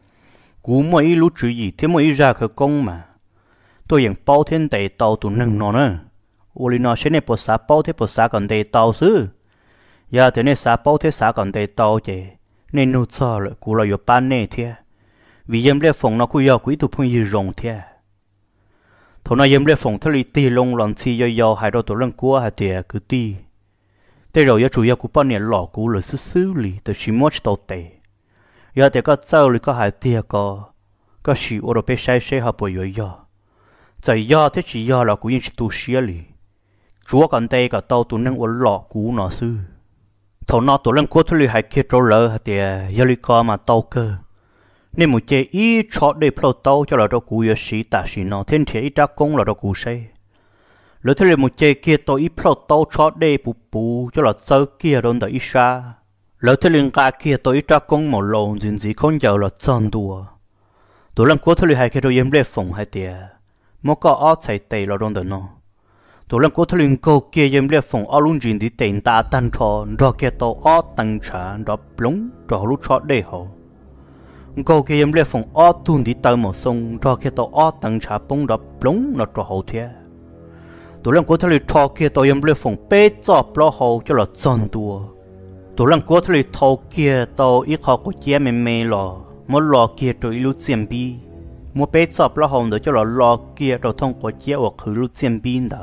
Speaker 1: cú mỗi lúc chữ gì thế mỗi ra khởi công mà, tôiยังbao thiên tây tàu tụi nâng nó nữa. ô li nó sẽ nên bộ xã bao thế bộ xã còn đầy tàu xứ giờ thì nên xã bao thế xã còn đầy tàu chứ nên nút cho rồi cú là有ban nè thế vì em lấy phòng nó cú yêu quý tụ phong gì rong thế thằng nó em lấy phòng thằng li tì lông lần chi yêu hai đôi tụ lăng cua hai tiệt cứ tì thế rồi giờ chủ yếu cú bao nhiêu lọ cú là xứ li từ chỉ mất tàu tệ giờ thì có sao li có hai tiệt có sự ô đồ bé sai hợp bồi giờ tại giờ thế chỉ giờ là cú yên chỉ tu xía li chúa còn đây cả tàu tụi nâng uốn lọ cú nó sư thầu nó tụi lần cuối tụi hai kia trâu lỡ thì giờ li co mà tàu cơ nên một chế ít chót để plau tàu cho là đâu cú giờ xí ta xí nó thiên thế ít ra công là đâu cú say lỡ thế là một chế kia tàu ít plau tàu chót để bù cho là chơi kia đón đợi ít xa lỡ thế liền cả kia tàu ít ra công một lồng gì không giờ là chân đùa tụi lần cuối tụi hai kia tàu em lấy phòng hai tiệt một cái áo chạy tây là đón đợi nó tụi lần cố thuyền câu kia em lấy phòng ở luôn chuyện đi tiền ta tan thọ rồi kia tàu ở tăng trả rồi plúng rồi lúc chót đây hậu câu kia em lấy phòng ở tuôn đi tàu một sông rồi kia tàu ở tăng trả bông rồi plúng nó rồi hậu thế tụi lần của thằng thọ kia tụi em lấy phòng bê chọp lo hậu cho là tròn tua tụi lần của thằng thọ kia tụi ít họ của chị em mẹ lò mỗi lò kia tụi lúc xem bi mua bê chọp lo hậu để cho là lò kia tụi thông của chị ở khử lúc xem bi đó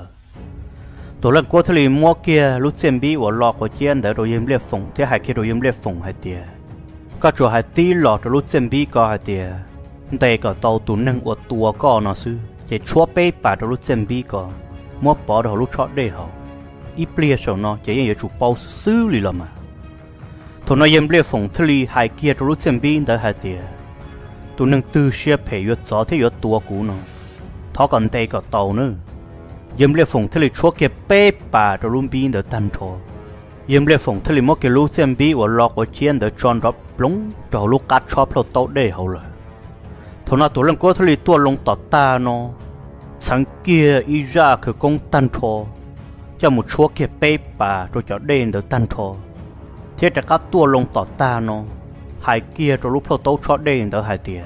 Speaker 1: tụi lần của thằng mua kia lúc xem bi ở lò của chị em để tụi em lấy phòng thế hai kia tụi em lấy phòng hai tiền các chỗ hai tí lò tụi lúc xem bi có hai tiền đây có tàu tụi nâng ở tua có nó sư chỉ chúa bê bà tụi lúc xem bi có mua bỏ đầu lúc chót đây hả ít bia sau nó chỉ là chụp bao xứ lì lắm mà thôi nói em bia phòng thলি hai kia tụi lúc xem bi đã hai tiền tụi nâng tư xe phải vượt gió thế vượt tua cũ nó thọ còn đây có tàu nữa em bia phòng thli chúa kia bê bà tụi lúc bi đã tan thọ em bia phòng thli mua cái lúc xem bi ở lò của chiến đã tròn đắp lúng đầu lúc cắt chóp lột tàu đây hậu rồi thôi nói tụi lần có thli tua lông tọt ta nó sáng kia ý raคือcông tan thọ cho một chúa kia bê bà rồi cho đen được tan thọ thế là các tua lông tọt ta nó hai kia rồi lúc lâu tấu cho đen được hai tiền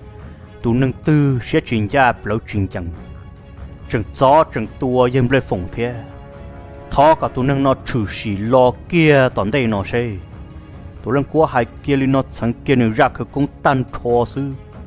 Speaker 1: tụ nâng tư sẽ chuyển ra lâu chuyển chẳng chẳng gió chẳng tua dâm lên phòng thế thọ cả tụ nâng nó trừ xì lo kia tận đây nó sẽ tụ nâng của hai kia li nó sáng kia nữa raคือcông tan thọ sư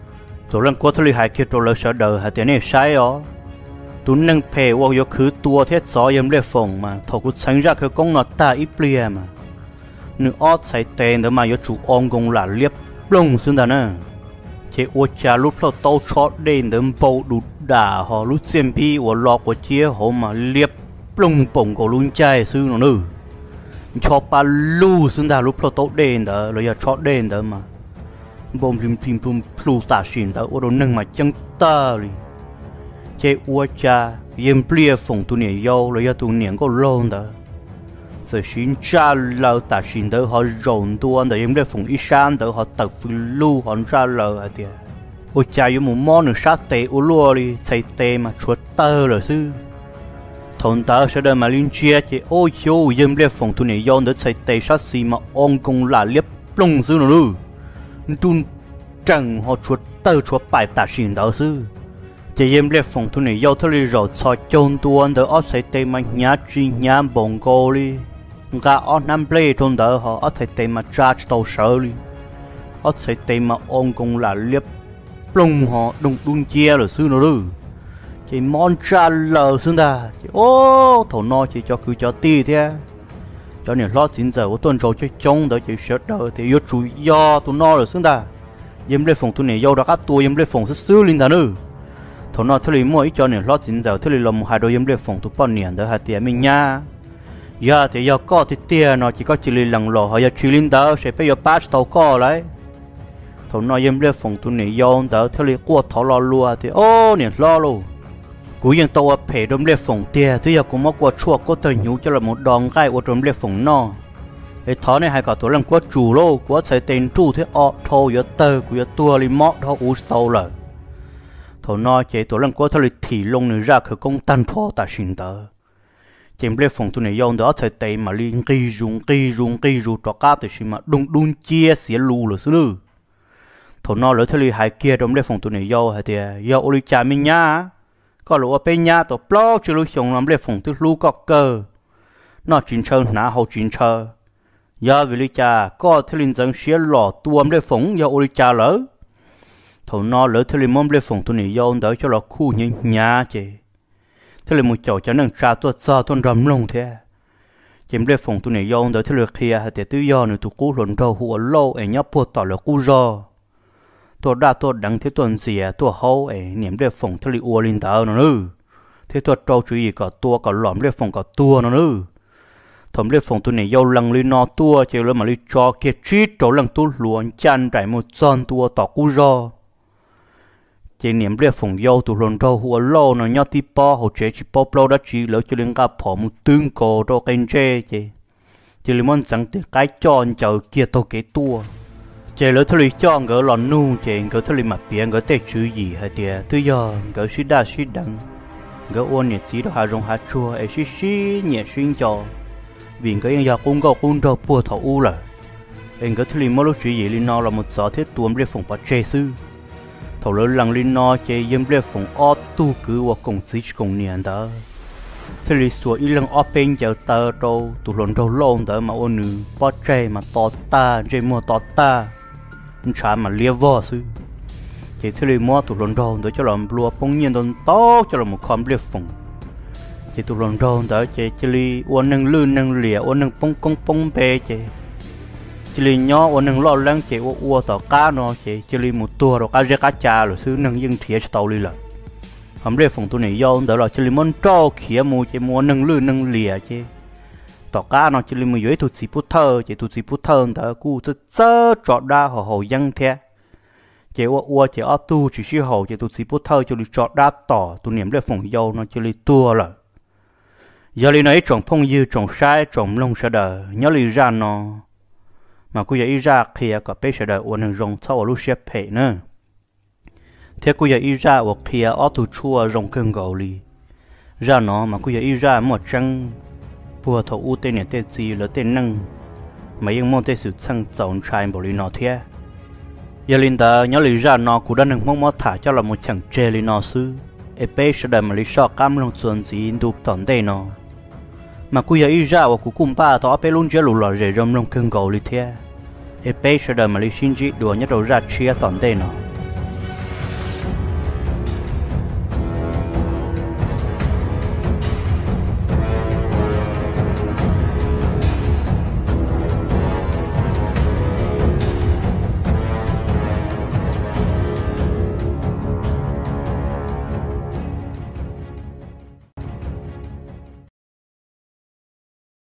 Speaker 1: tụ nâng của thằng hai kia rồi lâu sợ đời hai tiền này sai ó tụ nâng phêว่า有คือตัวเทศซอยมเล่ฟงมาถกุสังรักคือกงนอตาอีเปลี่ยมาเนื้ออดใส่เตนเดี๋ยวมาอยู่จู่องกงหลาเลียบปลงซึ่งแต่น่ะเจ้าอวดจารุดเราโตช็อตเด่นเดิมโบดุด่าหอรุดเซมพีว่าหลอกว่าเจ้าเขามาเลียบปลงป่งกับลุนใจซึ่งน่ะนึชอบปลาลูซึ่งแต่รุดเราโตเด่นเด้อเราอย่าช็อตเด่นเด้อมาบ่มริมพิมพ์พลูตาชินเด้อว่าเรานึ่งมาจังตาเลยเจ้าอวดจายังเปลี่ยนฝงตัวเนี่ยยาวเลยยาตัวเนี่ยก็ร้อนเด้อจะชินจ้าเราตัดสินเด้อเขาร้อนตัวเด้อยังเปลี่ยนฝงอีสานเด้อเขาตัดฟิลูเขาจ้าเราอะเดียอวดจาอยู่หมู่มอหนึ่งชาเตอลัวเลยใช้เตมาชดเตอเลยซื้อทนเตอเสด็จมาลินเชียเจ้าโอ้ยยังเปลี่ยนฝงตัวเนี่ยยาวเด้อใช้เตชาซีมาองกงหลาเลียบปลงซื้อหนูจุนจังเขาชดเตอชดไปตัดสินเด้อซื้อchỉ em lấy phòng thu này giao thử rồi cho chôn tuôn đỡ ở xây tây mà nhá chi nhá bồng cô đi gà ở nam plei thôn đỡ họ ở xây tây mà charge tàu sợ đi ở xây tây mà ôn công là liếp plung họ đung đung chia rồi xưa nó đi chỉ món cha lờ xưa ta chỉ ô thổ no chỉ cho cứ cho ti thế cho nên lo chính giờ của tuần rồi chơi trống đỡ chỉ sợ đỡ thì yêu chủ do tụi no rồi xưa ta em lấy phòng thu này giao đã các tuổi em lấy phòng xưa linh ta nữa thổ nó thưa mua ít cho nên lo chính giờ thưa làm hai đôi em lấy phòng tụ bao niên đỡ hai tiền mình nha giờ thì giờ có thì tiền nó chỉ có chỉ lần lò họ giờ chỉ linh đỡ sẽ phải giờ bắt tàu có đấy thổ nó em lấy phòng tụ này do đỡ thưa qua thọ lo lùa thì ô niên lo luôn cú yên tàu phải đâm lấy phòng tiền thì giờ cũng mất qua chua có thời nhú cho là một đòn gai ở đâm lấy phòng no cái thọ này hai cả tổ làm qua chủ lô qua sai tiền chủ thế ọ thâu giờ tơ của giờ tua li mót thọ u tàu rồi thầu nói chế tổ lần qua thầu thì lông nữa ra khởi công tan phò ta xin tờ chém lấy phòng tu này dùng đó thời tây mà liên kỳ rung cho cá thì xin mà đun chia xỉa lù rồi xứ thầu nói lỡ thầu hai kia trong lấy phòng tu này dùng hay thì dùng oli trà mình nhá có lúa bên nhá tổ plo chỉ lúa xong làm lấy phòng tu lúa có cơ nó chín chơi nã hậu chín chơi giờ vì oli trà có thầu liên dân xỉa lò tuom lấy phòng dùng oli trà lỡ thầu nó lỡ thưa mong lấy phòng tôi này do đỡ cho là khu những nhà chị thưa một chỗ cho nên trả tôi cho tôi rầm lông thế chém lấy phòng tôi này do đỡ thưa kia thì tự do nữa tôi cố luận đầu hùa lâu ấy nhấp buộc tỏ là cú do tôi đã tôi đăng thế tuần gì tôi hậu ấy niệm lấy phòng thưa uo linh tao nó nữa thế tôi trâu chú ý cả tua cả lõm lấy phòng cả tua nó nữa thầm lấy phòng tôi này do lần lên nó tua chỉ là mà lấy cho kia chít chỗ lần tôi luồn chăn trải một son tua tỏ cú do chỉ niệm lấy phòng dâu tụ lần đầu hùa lâu nó nhát tí po hồ chế chỉ po lâu đã chỉ lỡ cho lên cả phò một tương cổ đó kênh chế chỉ là món chẳng từ cái tròn chờ kia tàu kế tua chỉ lỡ thôi cho ngỡ lòn nu chỉ ngỡ thôi mặt biển ngỡ tết chữ gì hay tiệt thứ giờ ngỡ suy đắng ngỡ ôn nhiệt xí đó hà rong hà chua ấy xí nhiệt xuyên cho vì ngỡ yang giặc cũng có cũng đâu bùa thầu u rồi ngỡ thôi mỗi lúc chữ gì lên nó là một gió thế tuôn lấy phòng bắt chế sư thầu lỡ lăng lên nó chơi yếm lấy phòng ót tu cứ và cùng chỉ cùng niệm đó thế lý số ít lần ở bên giờ tờ đâu tụ lần đâu lông tờ mà ôn nữ bỏ chơi mà to ta chơi mua to ta trái mà lia vò sư chỉ thế lý mua tụ lần đâu tờ cho làm lúa bông nhiên đồn to cho làm một con lia phồng chỉ tụ lần đâu tờ chỉ lý uốn nâng lươn nâng lìa uốn nâng bông bê chỉ lý nhỏ uốn nâng lo lắng chỉ uốn tờ cá nó chỉ lý một tua rồi cá dê cá cha rồi sư nâng dương thiệt cho tàu đi là hôm nay phòng tôi này do đó là chỉ là món trâu khía mua chỉ mua nâng lư nâng lìa chứ tỏ cá nó chỉ là mua dưới tụt xì bút thơ chỉ tụt xì bút thơ đó cú chớ chọt ra hồ dân thế chỉ ua chỉ ở tu chỉ xí hồ chỉ tụt xì bút thơ chỉ là chọt ra tỏ tôi niệm đây phòng do nó chỉ là tua rồi giờ này nói trồng phong dư trồng sai trồng lông sợ đời nhớ lì ra nó mà cứ vậy ra khi có bé sợ đời uốn nâng rồng sau lúc xếp phe nữa thế cô giờ đi ra ở kia ở tủ chua rong cơn gạo li ra nó mà cô giờ đi ra một trăng bùa thầu u tên này tên gì là tên năng mà yên mong tên sự sang chọn trai bảo li nó thế giờ linh ta nhớ li ra nó cũng đã nâng mong mong thả cho là một chàng trẻ li nó sư ép sẽ đợi mà li so cam lòng chuẩn gì đục tận đây nó mà cô giờ đi ra ở cũng cùng ba tao ép luôn chơi lù lò rể rong cơn gạo li thế ép sẽ đợi mà li xin chị đùa nhất đầu ra chia tận đây nó